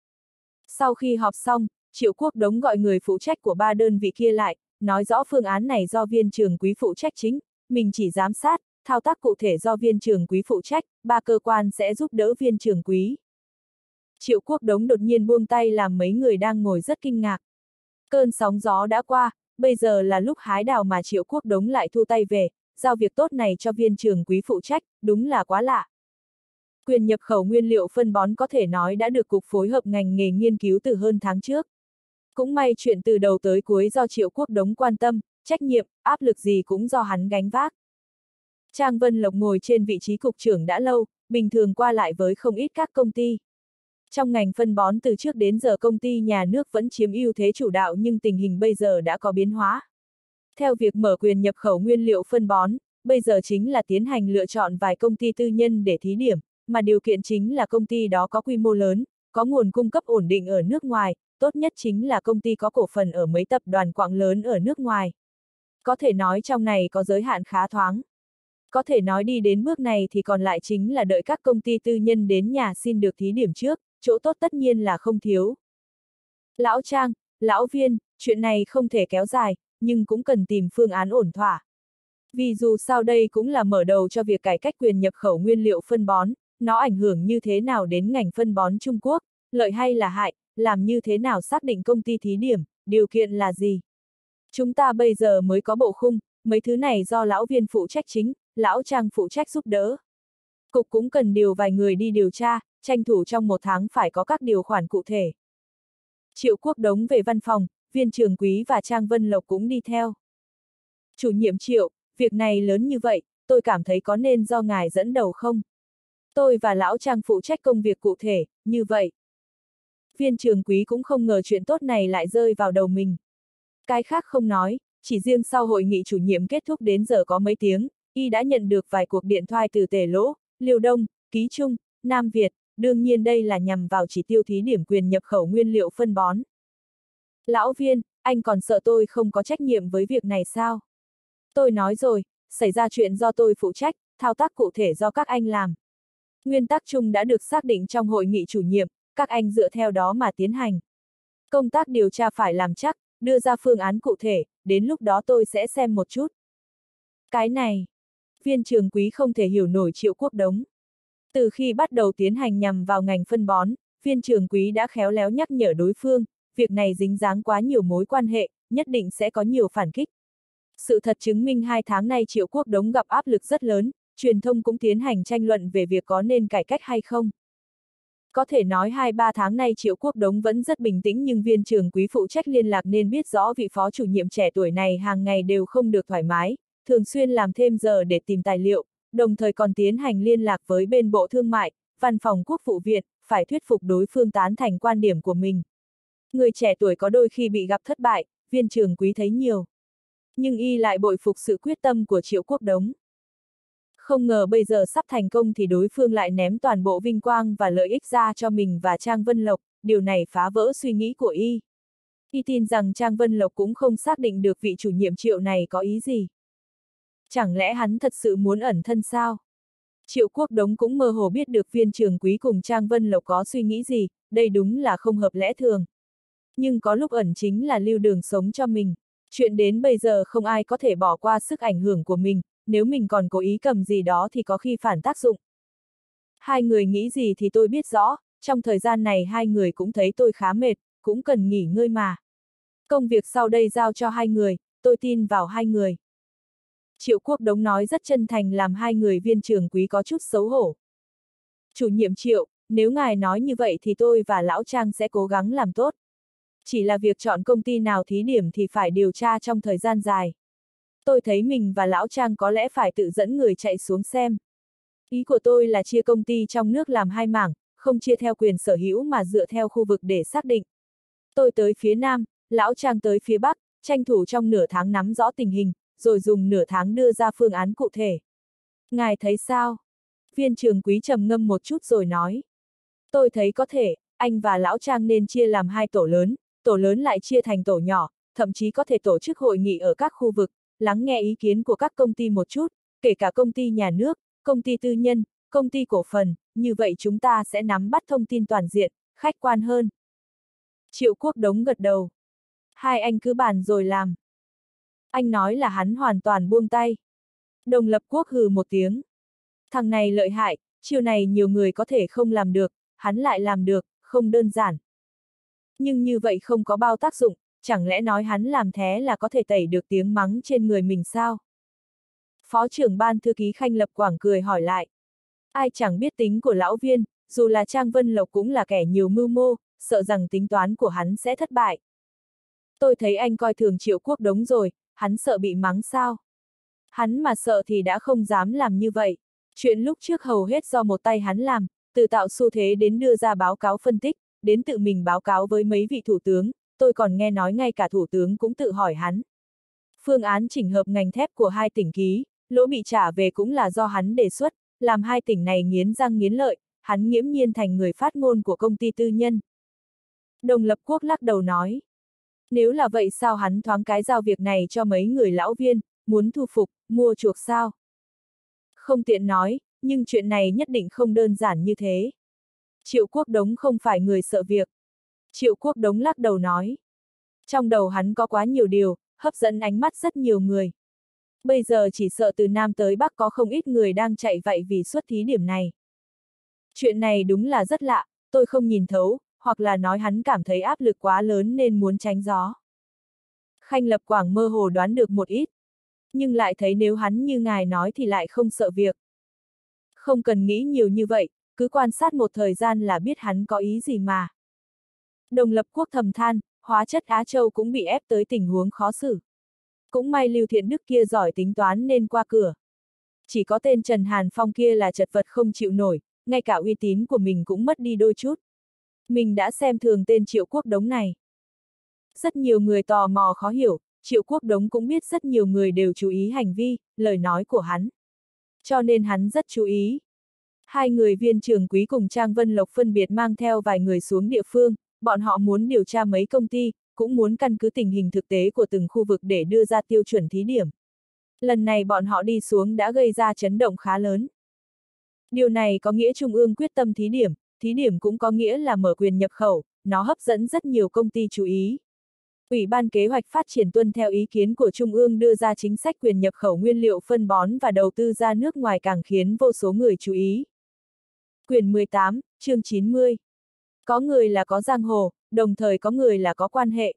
Sau khi họp xong, Triệu Quốc Đống gọi người phụ trách của ba đơn vị kia lại, nói rõ phương án này do viên Trường Quý phụ trách chính, mình chỉ giám sát, thao tác cụ thể do viên Trường Quý phụ trách, ba cơ quan sẽ giúp đỡ viên Trường Quý. Triệu Quốc Đống đột nhiên buông tay làm mấy người đang ngồi rất kinh ngạc. Cơn sóng gió đã qua, bây giờ là lúc hái đào mà Triệu Quốc Đống lại thu tay về, giao việc tốt này cho viên Trường Quý phụ trách, đúng là quá lạ. Quyền nhập khẩu nguyên liệu phân bón có thể nói đã được Cục Phối hợp ngành nghề nghiên cứu từ hơn tháng trước. Cũng may chuyện từ đầu tới cuối do Triệu Quốc Đống quan tâm, trách nhiệm, áp lực gì cũng do hắn gánh vác. Trang Vân Lộc ngồi trên vị trí cục trưởng đã lâu, bình thường qua lại với không ít các công ty. Trong ngành phân bón từ trước đến giờ công ty nhà nước vẫn chiếm ưu thế chủ đạo nhưng tình hình bây giờ đã có biến hóa. Theo việc mở quyền nhập khẩu nguyên liệu phân bón, bây giờ chính là tiến hành lựa chọn vài công ty tư nhân để thí điểm, mà điều kiện chính là công ty đó có quy mô lớn, có nguồn cung cấp ổn định ở nước ngoài, tốt nhất chính là công ty có cổ phần ở mấy tập đoàn quặng lớn ở nước ngoài. Có thể nói trong này có giới hạn khá thoáng. Có thể nói đi đến bước này thì còn lại chính là đợi các công ty tư nhân đến nhà xin được thí điểm trước, chỗ tốt tất nhiên là không thiếu. Lão Trang, Lão Viên, chuyện này không thể kéo dài, nhưng cũng cần tìm phương án ổn thỏa. Vì dù sao đây cũng là mở đầu cho việc cải cách quyền nhập khẩu nguyên liệu phân bón, nó ảnh hưởng như thế nào đến ngành phân bón Trung Quốc, lợi hay là hại, làm như thế nào xác định công ty thí điểm, điều kiện là gì? Chúng ta bây giờ mới có bộ khung, mấy thứ này do lão Viên phụ trách chính, lão Trang phụ trách giúp đỡ. Cục cũng cần điều vài người đi điều tra, tranh thủ trong một tháng phải có các điều khoản cụ thể. Triệu Quốc Đống về văn phòng, Viên Trường Quý và Trang Vân Lộc cũng đi theo. Chủ nhiệm Triệu, việc này lớn như vậy, tôi cảm thấy có nên do ngài dẫn đầu không? Tôi và lão Trang phụ trách công việc cụ thể, như vậy. Viên Trường Quý cũng không ngờ chuyện tốt này lại rơi vào đầu mình. Cái khác không nói, chỉ riêng sau hội nghị chủ nhiệm kết thúc đến giờ có mấy tiếng, y đã nhận được vài cuộc điện thoại từ Tề Lỗ, Liêu Đông, Ký Trung, Nam Việt, đương nhiên đây là nhằm vào chỉ tiêu thí điểm quyền nhập khẩu nguyên liệu phân bón. Lão Viên, anh còn sợ tôi không có trách nhiệm với việc này sao? Tôi nói rồi, xảy ra chuyện do tôi phụ trách, thao tác cụ thể do các anh làm. Nguyên tắc chung đã được xác định trong hội nghị chủ nhiệm, các anh dựa theo đó mà tiến hành. Công tác điều tra phải làm chắc, đưa ra phương án cụ thể, đến lúc đó tôi sẽ xem một chút. Cái này, Viên Trường Quý không thể hiểu nổi Triệu Quốc Đống. Từ khi bắt đầu tiến hành nhằm vào ngành phân bón, Viên Trường Quý đã khéo léo nhắc nhở đối phương, việc này dính dáng quá nhiều mối quan hệ, nhất định sẽ có nhiều phản kích. Sự thật chứng minh hai tháng nay Triệu Quốc Đống gặp áp lực rất lớn, truyền thông cũng tiến hành tranh luận về việc có nên cải cách hay không. Có thể nói hai ba tháng nay Triệu Quốc Đống vẫn rất bình tĩnh, nhưng Viên Trường Quý phụ trách liên lạc nên biết rõ vị phó chủ nhiệm trẻ tuổi này hàng ngày đều không được thoải mái, thường xuyên làm thêm giờ để tìm tài liệu, đồng thời còn tiến hành liên lạc với bên Bộ Thương mại, Văn phòng Quốc vụ viện, phải thuyết phục đối phương tán thành quan điểm của mình. Người trẻ tuổi có đôi khi bị gặp thất bại, Viên Trường Quý thấy nhiều. Nhưng y lại bội phục sự quyết tâm của Triệu Quốc Đống. Không ngờ bây giờ sắp thành công thì đối phương lại ném toàn bộ vinh quang và lợi ích ra cho mình và Trang Vân Lộc, điều này phá vỡ suy nghĩ của y. Y tin rằng Trang Vân Lộc cũng không xác định được vị chủ nhiệm Triệu này có ý gì. Chẳng lẽ hắn thật sự muốn ẩn thân sao? Triệu Quốc Đống cũng mơ hồ biết được Viên Trường Quý cùng Trang Vân Lộc có suy nghĩ gì, đây đúng là không hợp lẽ thường. Nhưng có lúc ẩn chính là lưu đường sống cho mình. Chuyện đến bây giờ không ai có thể bỏ qua sức ảnh hưởng của mình, nếu mình còn cố ý cầm gì đó thì có khi phản tác dụng. Hai người nghĩ gì thì tôi biết rõ, trong thời gian này hai người cũng thấy tôi khá mệt, cũng cần nghỉ ngơi mà. Công việc sau đây giao cho hai người, tôi tin vào hai người. Triệu Quốc Đống nói rất chân thành làm hai người Viên Trường Quý có chút xấu hổ. Chủ nhiệm Triệu, nếu ngài nói như vậy thì tôi và Lão Trang sẽ cố gắng làm tốt. Chỉ là việc chọn công ty nào thí điểm thì phải điều tra trong thời gian dài. Tôi thấy mình và Lão Trang có lẽ phải tự dẫn người chạy xuống xem. Ý của tôi là chia công ty trong nước làm hai mảng, không chia theo quyền sở hữu mà dựa theo khu vực để xác định. Tôi tới phía Nam, Lão Trang tới phía Bắc, tranh thủ trong nửa tháng nắm rõ tình hình, rồi dùng nửa tháng đưa ra phương án cụ thể. Ngài thấy sao? Viên Trường Quý trầm ngâm một chút rồi nói. Tôi thấy có thể, anh và Lão Trang nên chia làm hai tổ lớn, tổ lớn lại chia thành tổ nhỏ, thậm chí có thể tổ chức hội nghị ở các khu vực, lắng nghe ý kiến của các công ty một chút, kể cả công ty nhà nước, công ty tư nhân, công ty cổ phần, như vậy chúng ta sẽ nắm bắt thông tin toàn diện, khách quan hơn. Triệu Quốc Đống gật đầu. Hai anh cứ bàn rồi làm. Anh nói là hắn hoàn toàn buông tay. Đồng Lập Quốc hừ một tiếng. Thằng này lợi hại, chiêu này nhiều người có thể không làm được, hắn lại làm được, không đơn giản. Nhưng như vậy không có bao tác dụng, chẳng lẽ nói hắn làm thế là có thể tẩy được tiếng mắng trên người mình sao? Phó trưởng ban thư ký Khanh Lập Quảng cười hỏi lại. Ai chẳng biết tính của lão Viên, dù là Trang Vân Lộc cũng là kẻ nhiều mưu mô, sợ rằng tính toán của hắn sẽ thất bại. Tôi thấy anh coi thường Triệu Quốc Đống rồi, hắn sợ bị mắng sao? Hắn mà sợ thì đã không dám làm như vậy. Chuyện lúc trước hầu hết do một tay hắn làm, từ tạo xu thế đến đưa ra báo cáo phân tích, đến tự mình báo cáo với mấy vị thủ tướng, tôi còn nghe nói ngay cả thủ tướng cũng tự hỏi hắn. Phương án chỉnh hợp ngành thép của hai tỉnh ký, lỗ bị trả về cũng là do hắn đề xuất, làm hai tỉnh này nghiến răng nghiến lợi, hắn nghiễm nhiên thành người phát ngôn của công ty tư nhân. Đồng Lập Quốc lắc đầu nói. Nếu là vậy sao hắn thoáng cái giao việc này cho mấy người lão Viên, muốn thu phục, mua chuộc sao? Không tiện nói, nhưng chuyện này nhất định không đơn giản như thế. Triệu Quốc Đống không phải người sợ việc. Triệu Quốc Đống lắc đầu nói. Trong đầu hắn có quá nhiều điều, hấp dẫn ánh mắt rất nhiều người. Bây giờ chỉ sợ từ Nam tới Bắc có không ít người đang chạy vậy vì suất thí điểm này. Chuyện này đúng là rất lạ, tôi không nhìn thấu, hoặc là nói hắn cảm thấy áp lực quá lớn nên muốn tránh gió. Khanh Lập Quảng mơ hồ đoán được một ít, nhưng lại thấy nếu hắn như ngài nói thì lại không sợ việc. Không cần nghĩ nhiều như vậy, cứ quan sát một thời gian là biết hắn có ý gì mà. Đồng Lập Quốc thầm than, hóa chất Á Châu cũng bị ép tới tình huống khó xử. Cũng may Lưu Thiện Đức kia giỏi tính toán nên qua cửa. Chỉ có tên Trần Hàn Phong kia là chật vật không chịu nổi, ngay cả uy tín của mình cũng mất đi đôi chút. Mình đã xem thường tên Triệu Quốc Đống này. Rất nhiều người tò mò khó hiểu, Triệu Quốc Đống cũng biết rất nhiều người đều chú ý hành vi, lời nói của hắn. Cho nên hắn rất chú ý. Hai người Viên Trường Quý cùng Trang Vân Lộc phân biệt mang theo vài người xuống địa phương, bọn họ muốn điều tra mấy công ty, cũng muốn căn cứ tình hình thực tế của từng khu vực để đưa ra tiêu chuẩn thí điểm. Lần này bọn họ đi xuống đã gây ra chấn động khá lớn. Điều này có nghĩa Trung ương quyết tâm thí điểm, thí điểm cũng có nghĩa là mở quyền nhập khẩu, nó hấp dẫn rất nhiều công ty chú ý. Ủy ban Kế hoạch Phát triển tuân theo ý kiến của Trung ương đưa ra chính sách quyền nhập khẩu nguyên liệu phân bón và đầu tư ra nước ngoài càng khiến vô số người chú ý. Quyển mười tám, chương chín mươi. Có người là có giang hồ, đồng thời có người là có quan hệ.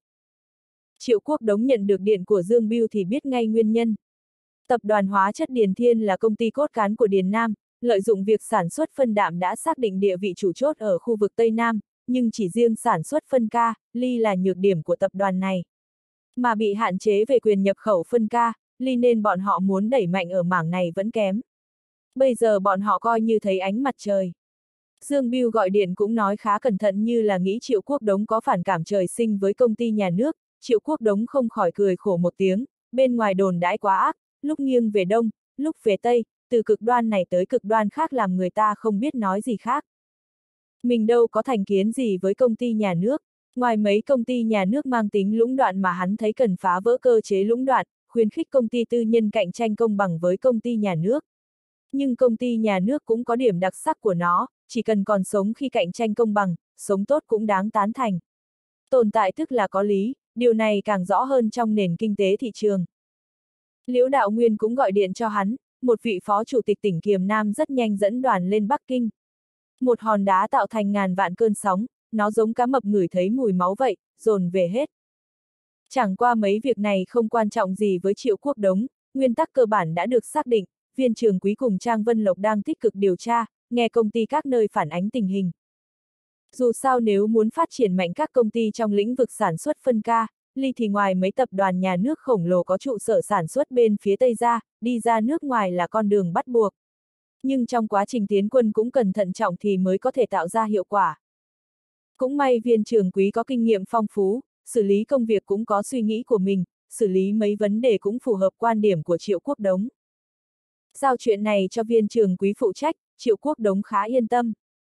Triệu Quốc Đống nhận được điện của Dương Bưu thì biết ngay nguyên nhân. Tập đoàn Hóa chất Điền Thiên là công ty cốt cán của Điền Nam, lợi dụng việc sản xuất phân đạm đã xác định địa vị chủ chốt ở khu vực Tây Nam, nhưng chỉ riêng sản xuất phân ca, ly là nhược điểm của tập đoàn này. Mà bị hạn chế về quyền nhập khẩu phân ca, ly nên bọn họ muốn đẩy mạnh ở mảng này vẫn kém. Bây giờ bọn họ coi như thấy ánh mặt trời. Dương Bưu gọi điện cũng nói khá cẩn thận như là nghĩ Triệu Quốc Đống có phản cảm trời sinh với công ty nhà nước, Triệu Quốc Đống không khỏi cười khổ một tiếng, bên ngoài đồn đãi quá ác, lúc nghiêng về đông, lúc về tây, từ cực đoan này tới cực đoan khác làm người ta không biết nói gì khác. Mình đâu có thành kiến gì với công ty nhà nước, ngoài mấy công ty nhà nước mang tính lũng đoạn mà hắn thấy cần phá vỡ cơ chế lũng đoạn, khuyến khích công ty tư nhân cạnh tranh công bằng với công ty nhà nước. Nhưng công ty nhà nước cũng có điểm đặc sắc của nó, chỉ cần còn sống khi cạnh tranh công bằng, sống tốt cũng đáng tán thành. Tồn tại tức là có lý, điều này càng rõ hơn trong nền kinh tế thị trường. Liễu Đạo Nguyên cũng gọi điện cho hắn, một vị phó chủ tịch tỉnh Kiềm Nam rất nhanh dẫn đoàn lên Bắc Kinh. Một hòn đá tạo thành ngàn vạn cơn sóng, nó giống cá mập ngửi thấy mùi máu vậy, dồn về hết. Chẳng qua mấy việc này không quan trọng gì với Triệu Quốc Đống, nguyên tắc cơ bản đã được xác định, Viên Trường Quý cùng Trang Vân Lộc đang tích cực điều tra, nghe công ty các nơi phản ánh tình hình. Dù sao nếu muốn phát triển mạnh các công ty trong lĩnh vực sản xuất phân ca, ly thì ngoài mấy tập đoàn nhà nước khổng lồ có trụ sở sản xuất bên phía Tây ra, đi ra nước ngoài là con đường bắt buộc. Nhưng trong quá trình tiến quân cũng cần thận trọng thì mới có thể tạo ra hiệu quả. Cũng may Viên Trường Quý có kinh nghiệm phong phú, xử lý công việc cũng có suy nghĩ của mình, xử lý mấy vấn đề cũng phù hợp quan điểm của Triệu Quốc Đống. Giao chuyện này cho Viên Trường Quý phụ trách, Triệu Quốc Đống khá yên tâm.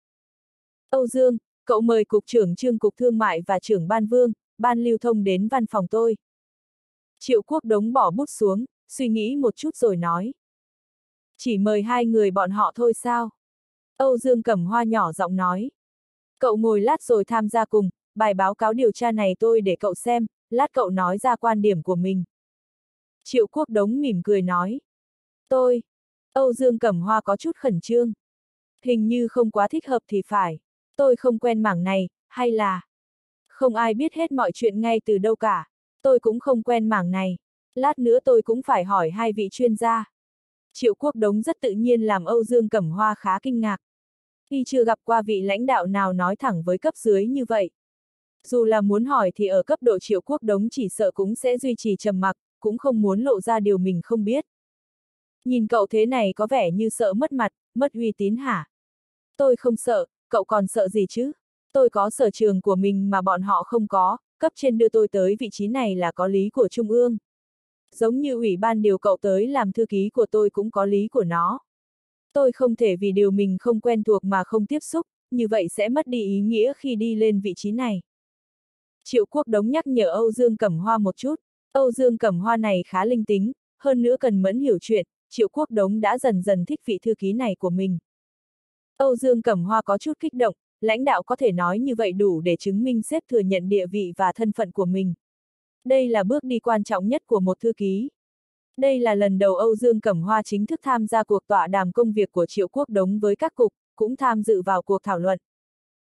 Âu Dương, cậu mời Cục trưởng Trương Cục Thương mại và trưởng Ban Vương, Ban Lưu thông đến văn phòng tôi. Triệu Quốc Đống bỏ bút xuống, suy nghĩ một chút rồi nói. Chỉ mời hai người bọn họ thôi sao? Âu Dương Cẩm Hoa nhỏ giọng nói. Cậu ngồi lát rồi tham gia cùng, bài báo cáo điều tra này tôi để cậu xem, lát cậu nói ra quan điểm của mình. Triệu Quốc Đống mỉm cười nói. Tôi. Âu Dương Cẩm Hoa có chút khẩn trương. Hình như không quá thích hợp thì phải. Tôi không quen mảng này, hay là... Không ai biết hết mọi chuyện ngay từ đâu cả. Tôi cũng không quen mảng này. Lát nữa tôi cũng phải hỏi hai vị chuyên gia. Triệu Quốc Đống rất tự nhiên làm Âu Dương Cẩm Hoa khá kinh ngạc. Y chưa gặp qua vị lãnh đạo nào nói thẳng với cấp dưới như vậy. Dù là muốn hỏi thì ở cấp độ Triệu Quốc Đống chỉ sợ cũng sẽ duy trì trầm mặc, cũng không muốn lộ ra điều mình không biết. Nhìn cậu thế này có vẻ như sợ mất mặt, mất uy tín hả? Tôi không sợ, cậu còn sợ gì chứ? Tôi có sở trường của mình mà bọn họ không có, cấp trên đưa tôi tới vị trí này là có lý của Trung ương. Giống như ủy ban điều cậu tới làm thư ký của tôi cũng có lý của nó. Tôi không thể vì điều mình không quen thuộc mà không tiếp xúc, như vậy sẽ mất đi ý nghĩa khi đi lên vị trí này. Triệu Quốc Đống nhắc nhở Âu Dương Cẩm Hoa một chút, Âu Dương Cẩm Hoa này khá linh tính, hơn nữa cần mẫn hiểu chuyện, Triệu Quốc Đống đã dần dần thích vị thư ký này của mình. Âu Dương Cẩm Hoa có chút kích động, lãnh đạo có thể nói như vậy đủ để chứng minh sếp thừa nhận địa vị và thân phận của mình. Đây là bước đi quan trọng nhất của một thư ký. Đây là lần đầu Âu Dương Cẩm Hoa chính thức tham gia cuộc tọa đàm công việc của Triệu Quốc Đống với các cục, cũng tham dự vào cuộc thảo luận.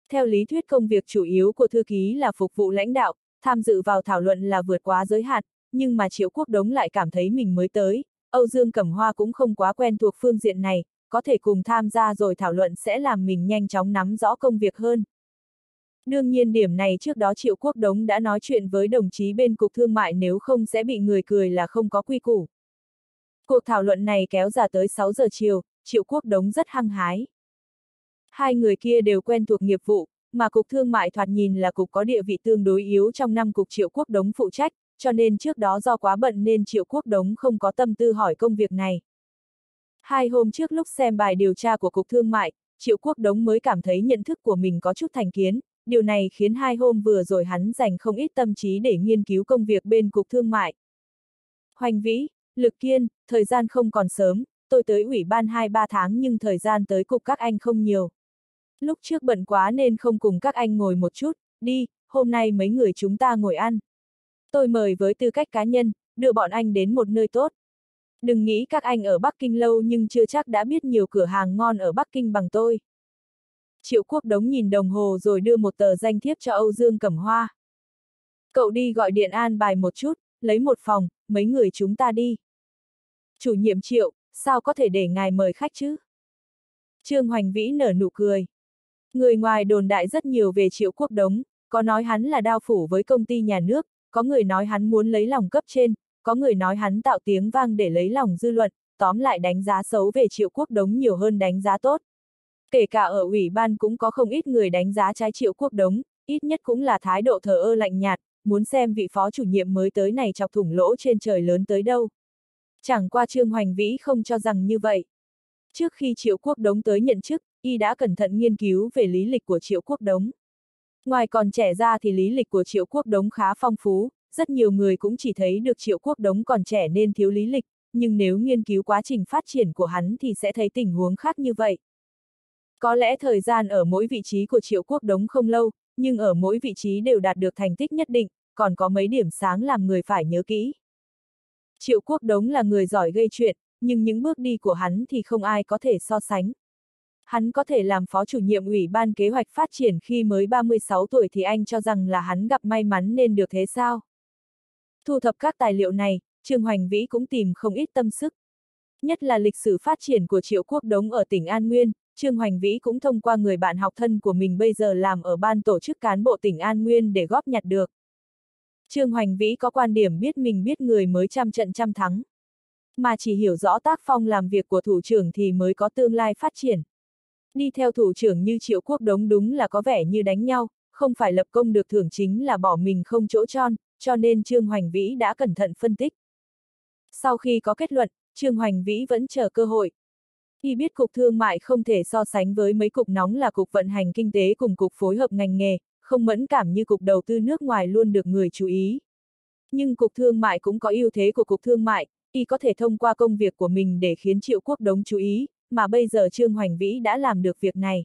Theo lý thuyết công việc chủ yếu của thư ký là phục vụ lãnh đạo, tham dự vào thảo luận là vượt quá giới hạn, nhưng mà Triệu Quốc Đống lại cảm thấy mình mới tới, Âu Dương Cẩm Hoa cũng không quá quen thuộc phương diện này, có thể cùng tham gia rồi thảo luận sẽ làm mình nhanh chóng nắm rõ công việc hơn. Đương nhiên điểm này trước đó Triệu Quốc Đống đã nói chuyện với đồng chí bên Cục Thương mại, nếu không sẽ bị người cười là không có quy củ. Cuộc thảo luận này kéo dài tới sáu giờ chiều, Triệu Quốc Đống rất hăng hái. Hai người kia đều quen thuộc nghiệp vụ, mà Cục Thương mại thoạt nhìn là cục có địa vị tương đối yếu trong năm cục Triệu Quốc Đống phụ trách, cho nên trước đó do quá bận nên Triệu Quốc Đống không có tâm tư hỏi công việc này. Hai hôm trước lúc xem bài điều tra của Cục Thương mại, Triệu Quốc Đống mới cảm thấy nhận thức của mình có chút thành kiến, điều này khiến hai hôm vừa rồi hắn dành không ít tâm trí để nghiên cứu công việc bên Cục Thương mại. Hoành Vĩ, Lực Kiên, thời gian không còn sớm, tôi tới ủy ban hai ba tháng nhưng thời gian tới cục các anh không nhiều. Lúc trước bận quá nên không cùng các anh ngồi một chút, đi, hôm nay mấy người chúng ta ngồi ăn. Tôi mời với tư cách cá nhân, đưa bọn anh đến một nơi tốt. Đừng nghĩ các anh ở Bắc Kinh lâu nhưng chưa chắc đã biết nhiều cửa hàng ngon ở Bắc Kinh bằng tôi. Triệu Quốc Đống nhìn đồng hồ rồi đưa một tờ danh thiếp cho Âu Dương Cẩm Hoa. Cậu đi gọi điện an bài một chút, lấy một phòng, mấy người chúng ta đi. Chủ nhiệm Triệu, sao có thể để ngài mời khách chứ? Trương Hoành Vĩ nở nụ cười. Người ngoài đồn đại rất nhiều về Triệu Quốc Đống, có nói hắn là đao phủ với công ty nhà nước, có người nói hắn muốn lấy lòng cấp trên, có người nói hắn tạo tiếng vang để lấy lòng dư luận, tóm lại đánh giá xấu về Triệu Quốc Đống nhiều hơn đánh giá tốt. Kể cả ở ủy ban cũng có không ít người đánh giá trái Triệu Quốc Đống, ít nhất cũng là thái độ thờ ơ lạnh nhạt, muốn xem vị phó chủ nhiệm mới tới này chọc thủng lỗ trên trời lớn tới đâu. Chẳng qua Trương Hoành Vĩ không cho rằng như vậy. Trước khi Triệu Quốc Đống tới nhận chức, y đã cẩn thận nghiên cứu về lý lịch của Triệu Quốc Đống. Ngoài còn trẻ ra thì lý lịch của Triệu Quốc Đống khá phong phú, rất nhiều người cũng chỉ thấy được Triệu Quốc Đống còn trẻ nên thiếu lý lịch, nhưng nếu nghiên cứu quá trình phát triển của hắn thì sẽ thấy tình huống khác như vậy. Có lẽ thời gian ở mỗi vị trí của Triệu Quốc Đống không lâu, nhưng ở mỗi vị trí đều đạt được thành tích nhất định, còn có mấy điểm sáng làm người phải nhớ kỹ. Triệu Quốc Đống là người giỏi gây chuyện, nhưng những bước đi của hắn thì không ai có thể so sánh. Hắn có thể làm phó chủ nhiệm ủy ban kế hoạch phát triển khi mới ba mươi sáu tuổi thì anh cho rằng là hắn gặp may mắn nên được thế sao? Thu thập các tài liệu này, Trương Hoành Vĩ cũng tìm không ít tâm sức. Nhất là lịch sử phát triển của Triệu Quốc Đống ở tỉnh An Nguyên, Trương Hoành Vĩ cũng thông qua người bạn học thân của mình bây giờ làm ở ban tổ chức cán bộ tỉnh An Nguyên để góp nhặt được. Trương Hoành Vĩ có quan điểm biết mình biết người mới trăm trận trăm thắng. Mà chỉ hiểu rõ tác phong làm việc của thủ trưởng thì mới có tương lai phát triển. Đi theo thủ trưởng như Triệu Quốc Đống đúng là có vẻ như đánh nhau, không phải lập công được thưởng chính là bỏ mình không chỗ tròn, cho nên Trương Hoành Vĩ đã cẩn thận phân tích. Sau khi có kết luận, Trương Hoành Vĩ vẫn chờ cơ hội. Y biết cục thương mại không thể so sánh với mấy cục nóng là cục vận hành kinh tế cùng cục phối hợp ngành nghề, không mẫn cảm như cục đầu tư nước ngoài luôn được người chú ý. Nhưng cục thương mại cũng có ưu thế của cục thương mại, Y có thể thông qua công việc của mình để khiến Triệu Quốc Đống chú ý, mà bây giờ Trương Hoành Vĩ đã làm được việc này.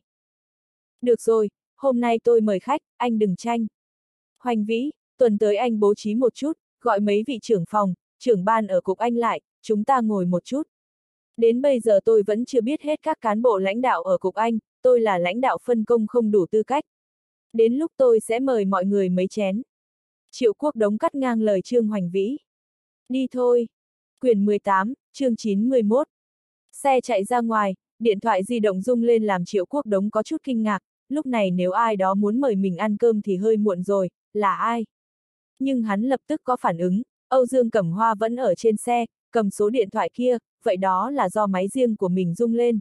Được rồi, hôm nay tôi mời khách, anh đừng tranh. Hoành Vĩ, tuần tới anh bố trí một chút, gọi mấy vị trưởng phòng, trưởng ban ở cục anh lại, chúng ta ngồi một chút. Đến bây giờ tôi vẫn chưa biết hết các cán bộ lãnh đạo ở cục anh, tôi là lãnh đạo phân công không đủ tư cách. Đến lúc tôi sẽ mời mọi người mấy chén. Triệu Quốc Đống cắt ngang lời Trương Hoành Vĩ. Đi thôi. Quyển mười tám, chương chín mươi mốt. Xe chạy ra ngoài, điện thoại di động rung lên làm Triệu Quốc Đống có chút kinh ngạc, lúc này nếu ai đó muốn mời mình ăn cơm thì hơi muộn rồi, là ai? Nhưng hắn lập tức có phản ứng, Âu Dương Cẩm Hoa vẫn ở trên xe, cầm số điện thoại kia, vậy đó là do máy riêng của mình rung lên.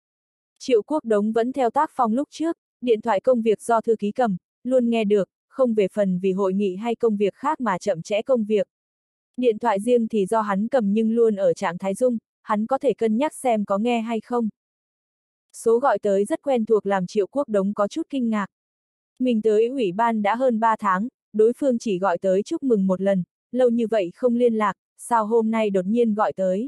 Triệu Quốc Đống vẫn theo tác phong lúc trước, điện thoại công việc do thư ký cầm, luôn nghe được, không về phần vì hội nghị hay công việc khác mà chậm trễ công việc. Điện thoại riêng thì do hắn cầm nhưng luôn ở trạng thái rung, hắn có thể cân nhắc xem có nghe hay không. Số gọi tới rất quen thuộc làm Triệu Quốc Đống có chút kinh ngạc. Mình tới ủy ban đã hơn ba tháng, đối phương chỉ gọi tới chúc mừng một lần, lâu như vậy không liên lạc, sao hôm nay đột nhiên gọi tới?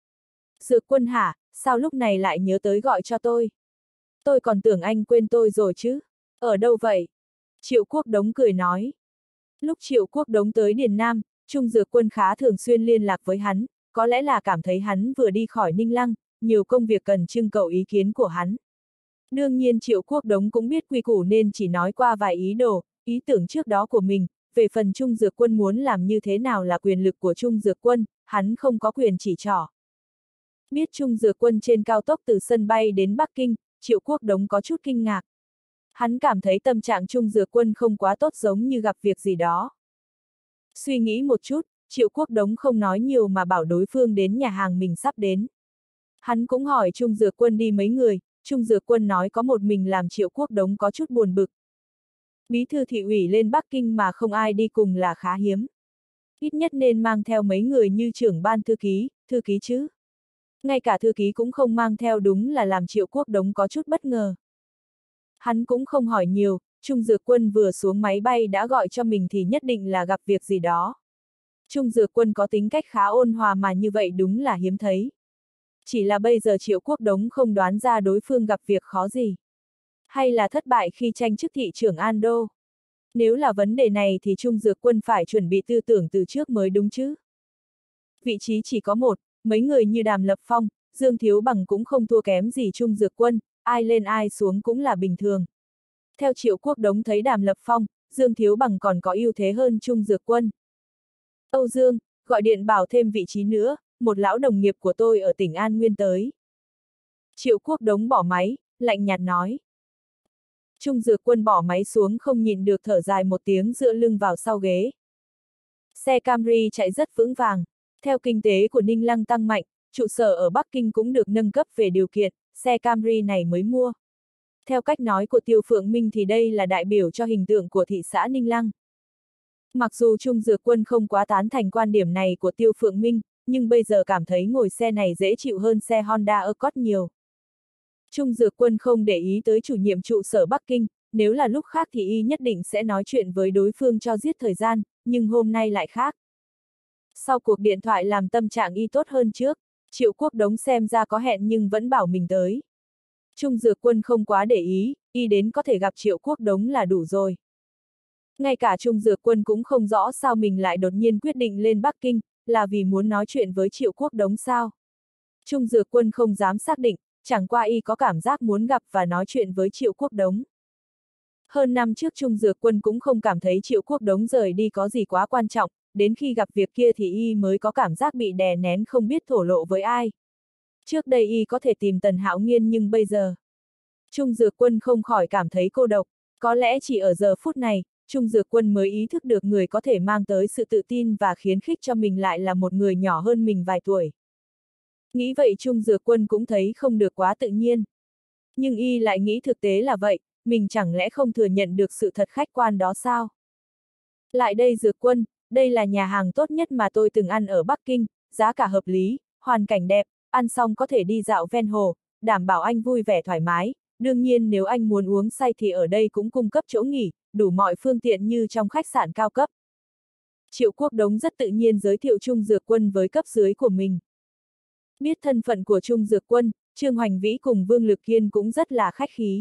Dược Quân hả, sao lúc này lại nhớ tới gọi cho tôi? Tôi còn tưởng anh quên tôi rồi chứ. Ở đâu vậy? Triệu Quốc Đống cười nói. Lúc Triệu Quốc Đống tới Điền Nam, Trung Dược Quân khá thường xuyên liên lạc với hắn, có lẽ là cảm thấy hắn vừa đi khỏi Ninh Lăng, nhiều công việc cần trưng cầu ý kiến của hắn. Đương nhiên Triệu Quốc Đống cũng biết quy củ nên chỉ nói qua vài ý đồ, ý tưởng trước đó của mình, về phần Trung Dược Quân muốn làm như thế nào là quyền lực của Trung Dược Quân, hắn không có quyền chỉ trỏ. Biết Trung Dược Quân trên cao tốc từ sân bay đến Bắc Kinh, Triệu Quốc Đống có chút kinh ngạc. Hắn cảm thấy tâm trạng Trung Dược Quân không quá tốt giống như gặp việc gì đó. Suy nghĩ một chút, Triệu Quốc Đống không nói nhiều mà bảo đối phương đến nhà hàng mình sắp đến. Hắn cũng hỏi Trung Dược Quân đi mấy người, Trung Dược Quân nói có một mình làm Triệu Quốc Đống có chút buồn bực. Bí thư thị ủy lên Bắc Kinh mà không ai đi cùng là khá hiếm. Ít nhất nên mang theo mấy người như trưởng ban thư ký, thư ký chứ. Ngay cả thư ký cũng không mang theo đúng là làm Triệu Quốc Đống có chút bất ngờ. Hắn cũng không hỏi nhiều, Trung Dược Quân vừa xuống máy bay đã gọi cho mình thì nhất định là gặp việc gì đó. Trung Dược Quân có tính cách khá ôn hòa mà như vậy đúng là hiếm thấy. Chỉ là bây giờ Triệu Quốc Đống không đoán ra đối phương gặp việc khó gì. Hay là thất bại khi tranh chức thị trưởng An Đô. Nếu là vấn đề này thì Trung Dược Quân phải chuẩn bị tư tưởng từ trước mới đúng chứ. Vị trí chỉ có một, mấy người như Đàm Lập Phong, Dương Thiếu Bằng cũng không thua kém gì Trung Dược Quân, ai lên ai xuống cũng là bình thường. Theo Triệu Quốc Đống thấy Đàm Lập Phong, Dương Thiếu Bằng còn có ưu thế hơn Trung Dược Quân. Âu Dương, gọi điện bảo thêm vị trí nữa, một lão đồng nghiệp của tôi ở tỉnh An Nguyên tới. Triệu Quốc Đống bỏ máy, lạnh nhạt nói. Trung Dược Quân bỏ máy xuống không nhịn được thở dài một tiếng dựa lưng vào sau ghế. Xe Camry chạy rất vững vàng. Theo kinh tế của Ninh Lăng tăng mạnh, trụ sở ở Bắc Kinh cũng được nâng cấp về điều kiện, xe Camry này mới mua. Theo cách nói của Tiêu Phượng Minh thì đây là đại biểu cho hình tượng của thị xã Ninh Lăng. Mặc dù Trung Dược Quân không quá tán thành quan điểm này của Tiêu Phượng Minh, nhưng bây giờ cảm thấy ngồi xe này dễ chịu hơn xe Honda Accord nhiều. Trung Dược Quân không để ý tới chủ nhiệm trụ sở Bắc Kinh, nếu là lúc khác thì y nhất định sẽ nói chuyện với đối phương cho giết thời gian, nhưng hôm nay lại khác. Sau cuộc điện thoại làm tâm trạng y tốt hơn trước, Triệu Quốc Đống xem ra có hẹn nhưng vẫn bảo mình tới. Trung Dược Quân không quá để ý, y đến có thể gặp Triệu Quốc Đống là đủ rồi. Ngay cả Trung Dược Quân cũng không rõ sao mình lại đột nhiên quyết định lên Bắc Kinh, là vì muốn nói chuyện với Triệu Quốc Đống sao. Trung Dược Quân không dám xác định, chẳng qua y có cảm giác muốn gặp và nói chuyện với Triệu Quốc Đống. Hơn năm trước Trung Dược Quân cũng không cảm thấy Triệu Quốc Đống rời đi có gì quá quan trọng, đến khi gặp việc kia thì y mới có cảm giác bị đè nén không biết thổ lộ với ai. Trước đây y có thể tìm Tần Hạo Nghiên nhưng bây giờ, Trung Dược Quân không khỏi cảm thấy cô độc, có lẽ chỉ ở giờ phút này, Trung Dược Quân mới ý thức được người có thể mang tới sự tự tin và khiến khích cho mình lại là một người nhỏ hơn mình vài tuổi. Nghĩ vậy Trung Dược Quân cũng thấy không được quá tự nhiên. Nhưng y lại nghĩ thực tế là vậy, mình chẳng lẽ không thừa nhận được sự thật khách quan đó sao? Lại đây Dược Quân, đây là nhà hàng tốt nhất mà tôi từng ăn ở Bắc Kinh, giá cả hợp lý, hoàn cảnh đẹp, ăn xong có thể đi dạo ven hồ, đảm bảo anh vui vẻ thoải mái, đương nhiên nếu anh muốn uống say thì ở đây cũng cung cấp chỗ nghỉ, đủ mọi phương tiện như trong khách sạn cao cấp. Triệu Quốc Đống rất tự nhiên giới thiệu Trung Dược Quân với cấp dưới của mình. Biết thân phận của Trung Dược Quân, Trương Hoành Vĩ cùng Vương Lực Kiên cũng rất là khách khí.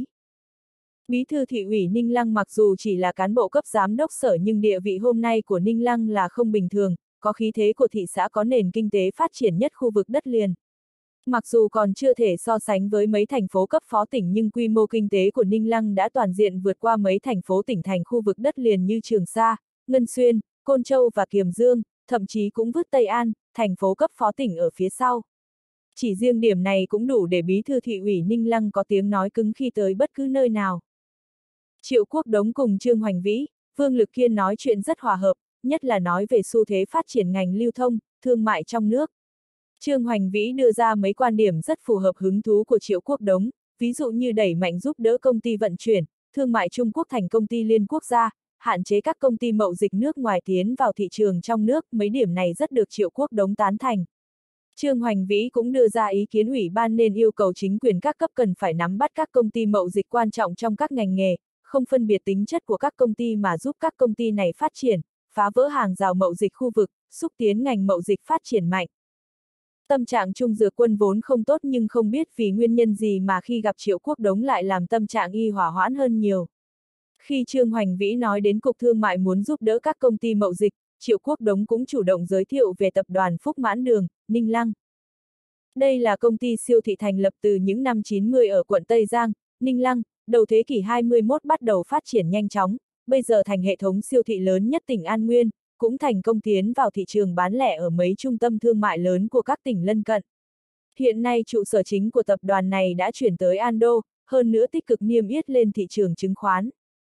Bí thư thị ủy Ninh Lăng mặc dù chỉ là cán bộ cấp giám đốc sở nhưng địa vị hôm nay của Ninh Lăng là không bình thường, có khí thế của thị xã có nền kinh tế phát triển nhất khu vực đất liền. Mặc dù còn chưa thể so sánh với mấy thành phố cấp phó tỉnh nhưng quy mô kinh tế của Ninh Lăng đã toàn diện vượt qua mấy thành phố tỉnh thành khu vực đất liền như Trường Sa, Ngân Xuyên, Côn Châu và Kiềm Dương, thậm chí cũng vứt Tây An, thành phố cấp phó tỉnh ở phía sau. Chỉ riêng điểm này cũng đủ để bí thư thị ủy Ninh Lăng có tiếng nói cứng khi tới bất cứ nơi nào. Triệu Quốc Đống cùng Trương Hoành Vĩ, Vương Lực Kiên nói chuyện rất hòa hợp, nhất là nói về xu thế phát triển ngành lưu thông, thương mại trong nước. Trương Hoành Vĩ đưa ra mấy quan điểm rất phù hợp hứng thú của Triệu Quốc Đống, ví dụ như đẩy mạnh giúp đỡ công ty vận chuyển, thương mại Trung Quốc thành công ty liên quốc gia, hạn chế các công ty mậu dịch nước ngoài tiến vào thị trường trong nước, mấy điểm này rất được Triệu Quốc Đống tán thành. Trương Hoành Vĩ cũng đưa ra ý kiến ủy ban nên yêu cầu chính quyền các cấp cần phải nắm bắt các công ty mậu dịch quan trọng trong các ngành nghề, không phân biệt tính chất của các công ty mà giúp các công ty này phát triển, phá vỡ hàng rào mậu dịch khu vực, xúc tiến ngành mậu dịch phát triển mạnh. Tâm trạng Trung Dược Quân vốn không tốt nhưng không biết vì nguyên nhân gì mà khi gặp Triệu Quốc Đống lại làm tâm trạng y hỏa hoãn hơn nhiều. Khi Trương Hoành Vĩ nói đến Cục Thương mại muốn giúp đỡ các công ty mậu dịch, Triệu Quốc Đống cũng chủ động giới thiệu về tập đoàn Phúc Mãn Đường, Ninh Lăng. Đây là công ty siêu thị thành lập từ những năm chín mươi ở quận Tây Giang, Ninh Lăng, đầu thế kỷ hai mươi mốt bắt đầu phát triển nhanh chóng, bây giờ thành hệ thống siêu thị lớn nhất tỉnh An Nguyên, cũng thành công tiến vào thị trường bán lẻ ở mấy trung tâm thương mại lớn của các tỉnh lân cận. Hiện nay trụ sở chính của tập đoàn này đã chuyển tới Ando, hơn nữa tích cực niêm yết lên thị trường chứng khoán.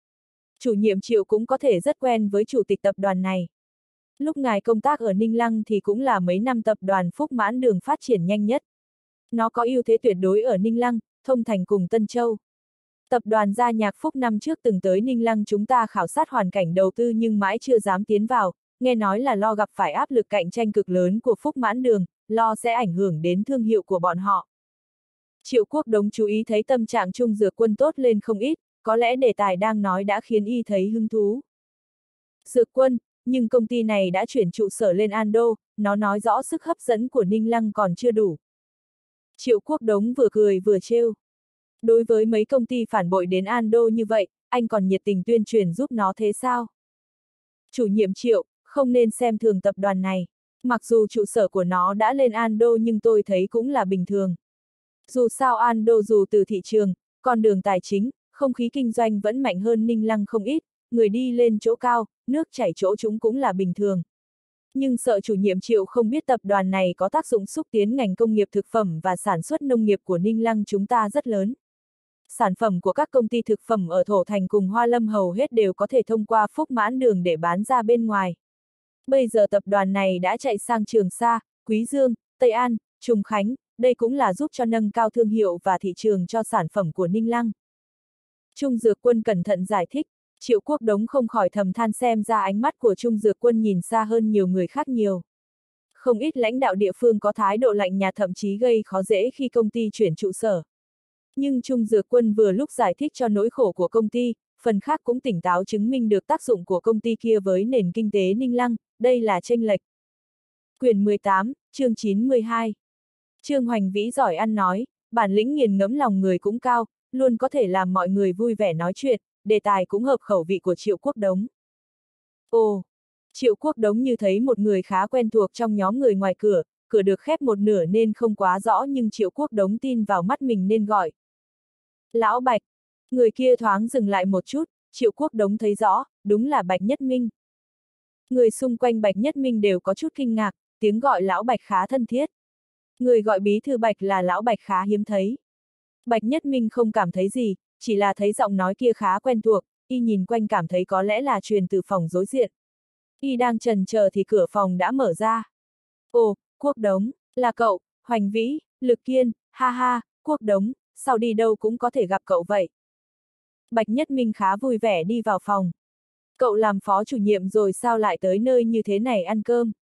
Chủ nhiệm Triệu cũng có thể rất quen với chủ tịch tập đoàn này. Lúc ngài công tác ở Ninh Lăng thì cũng là mấy năm tập đoàn Phúc Mãn Đường phát triển nhanh nhất. Nó có ưu thế tuyệt đối ở Ninh Lăng, Thông Thành cùng Tân Châu. Tập đoàn Gia Nhạc Phúc năm trước từng tới Ninh Lăng chúng ta khảo sát hoàn cảnh đầu tư nhưng mãi chưa dám tiến vào, nghe nói là lo gặp phải áp lực cạnh tranh cực lớn của Phúc Mãn Đường, lo sẽ ảnh hưởng đến thương hiệu của bọn họ. Triệu Quốc Đống chú ý thấy tâm trạng Trung Dược Quân tốt lên không ít, có lẽ đề tài đang nói đã khiến y thấy hứng thú. Dược Quân, nhưng công ty này đã chuyển trụ sở lên Ando, nó nói rõ sức hấp dẫn của Ninh Lăng còn chưa đủ. Triệu Quốc Đống vừa cười vừa trêu. Đối với mấy công ty phản bội đến Ando như vậy, anh còn nhiệt tình tuyên truyền giúp nó thế sao? Chủ nhiệm Triệu, không nên xem thường tập đoàn này. Mặc dù trụ sở của nó đã lên Ando nhưng tôi thấy cũng là bình thường. Dù sao Ando dù từ thị trường, con đường tài chính, không khí kinh doanh vẫn mạnh hơn Ninh Lăng không ít, người đi lên chỗ cao, nước chảy chỗ chúng cũng là bình thường. Nhưng sợ chủ nhiệm Triệu không biết tập đoàn này có tác dụng xúc tiến ngành công nghiệp thực phẩm và sản xuất nông nghiệp của Ninh Lăng chúng ta rất lớn. Sản phẩm của các công ty thực phẩm ở Thổ Thành cùng Hoa Lâm hầu hết đều có thể thông qua Phúc Mãn Đường để bán ra bên ngoài. Bây giờ tập đoàn này đã chạy sang Trường Sa, Quý Dương, Tây An, Trùng Khánh, đây cũng là giúp cho nâng cao thương hiệu và thị trường cho sản phẩm của Ninh Lăng. Trung Dược Quân cẩn thận giải thích, Triệu Quốc Đống không khỏi thầm than xem ra ánh mắt của Trung Dược Quân nhìn xa hơn nhiều người khác nhiều. Không ít lãnh đạo địa phương có thái độ lạnh nhạt thậm chí gây khó dễ khi công ty chuyển trụ sở. Nhưng Trung Dược Quân vừa lúc giải thích cho nỗi khổ của công ty, phần khác cũng tỉnh táo chứng minh được tác dụng của công ty kia với nền kinh tế Ninh Lăng, đây là chênh lệch. Quyển mười tám, chương chín mười hai. Trương Hoành Vĩ giỏi ăn nói, bản lĩnh nghiền ngẫm lòng người cũng cao, luôn có thể làm mọi người vui vẻ nói chuyện, đề tài cũng hợp khẩu vị của Triệu Quốc Đống. Ồ, Triệu Quốc Đống như thấy một người khá quen thuộc trong nhóm người ngoài cửa, cửa được khép một nửa nên không quá rõ nhưng Triệu Quốc Đống tin vào mắt mình nên gọi. Lão Bạch, người kia thoáng dừng lại một chút, Triệu Quốc Đống thấy rõ, đúng là Bạch Nhất Minh. Người xung quanh Bạch Nhất Minh đều có chút kinh ngạc, tiếng gọi Lão Bạch khá thân thiết. Người gọi bí thư Bạch là Lão Bạch khá hiếm thấy. Bạch Nhất Minh không cảm thấy gì, chỉ là thấy giọng nói kia khá quen thuộc, y nhìn quanh cảm thấy có lẽ là truyền từ phòng đối diện. Y đang chần chờ thì cửa phòng đã mở ra. Ồ, Quốc Đống, là cậu, Hoành Vĩ, Lực Kiên, ha ha, Quốc Đống, sao đi đâu cũng có thể gặp cậu vậy. Bạch Nhất Minh khá vui vẻ đi vào phòng. Cậu làm phó chủ nhiệm rồi sao lại tới nơi như thế này ăn cơm?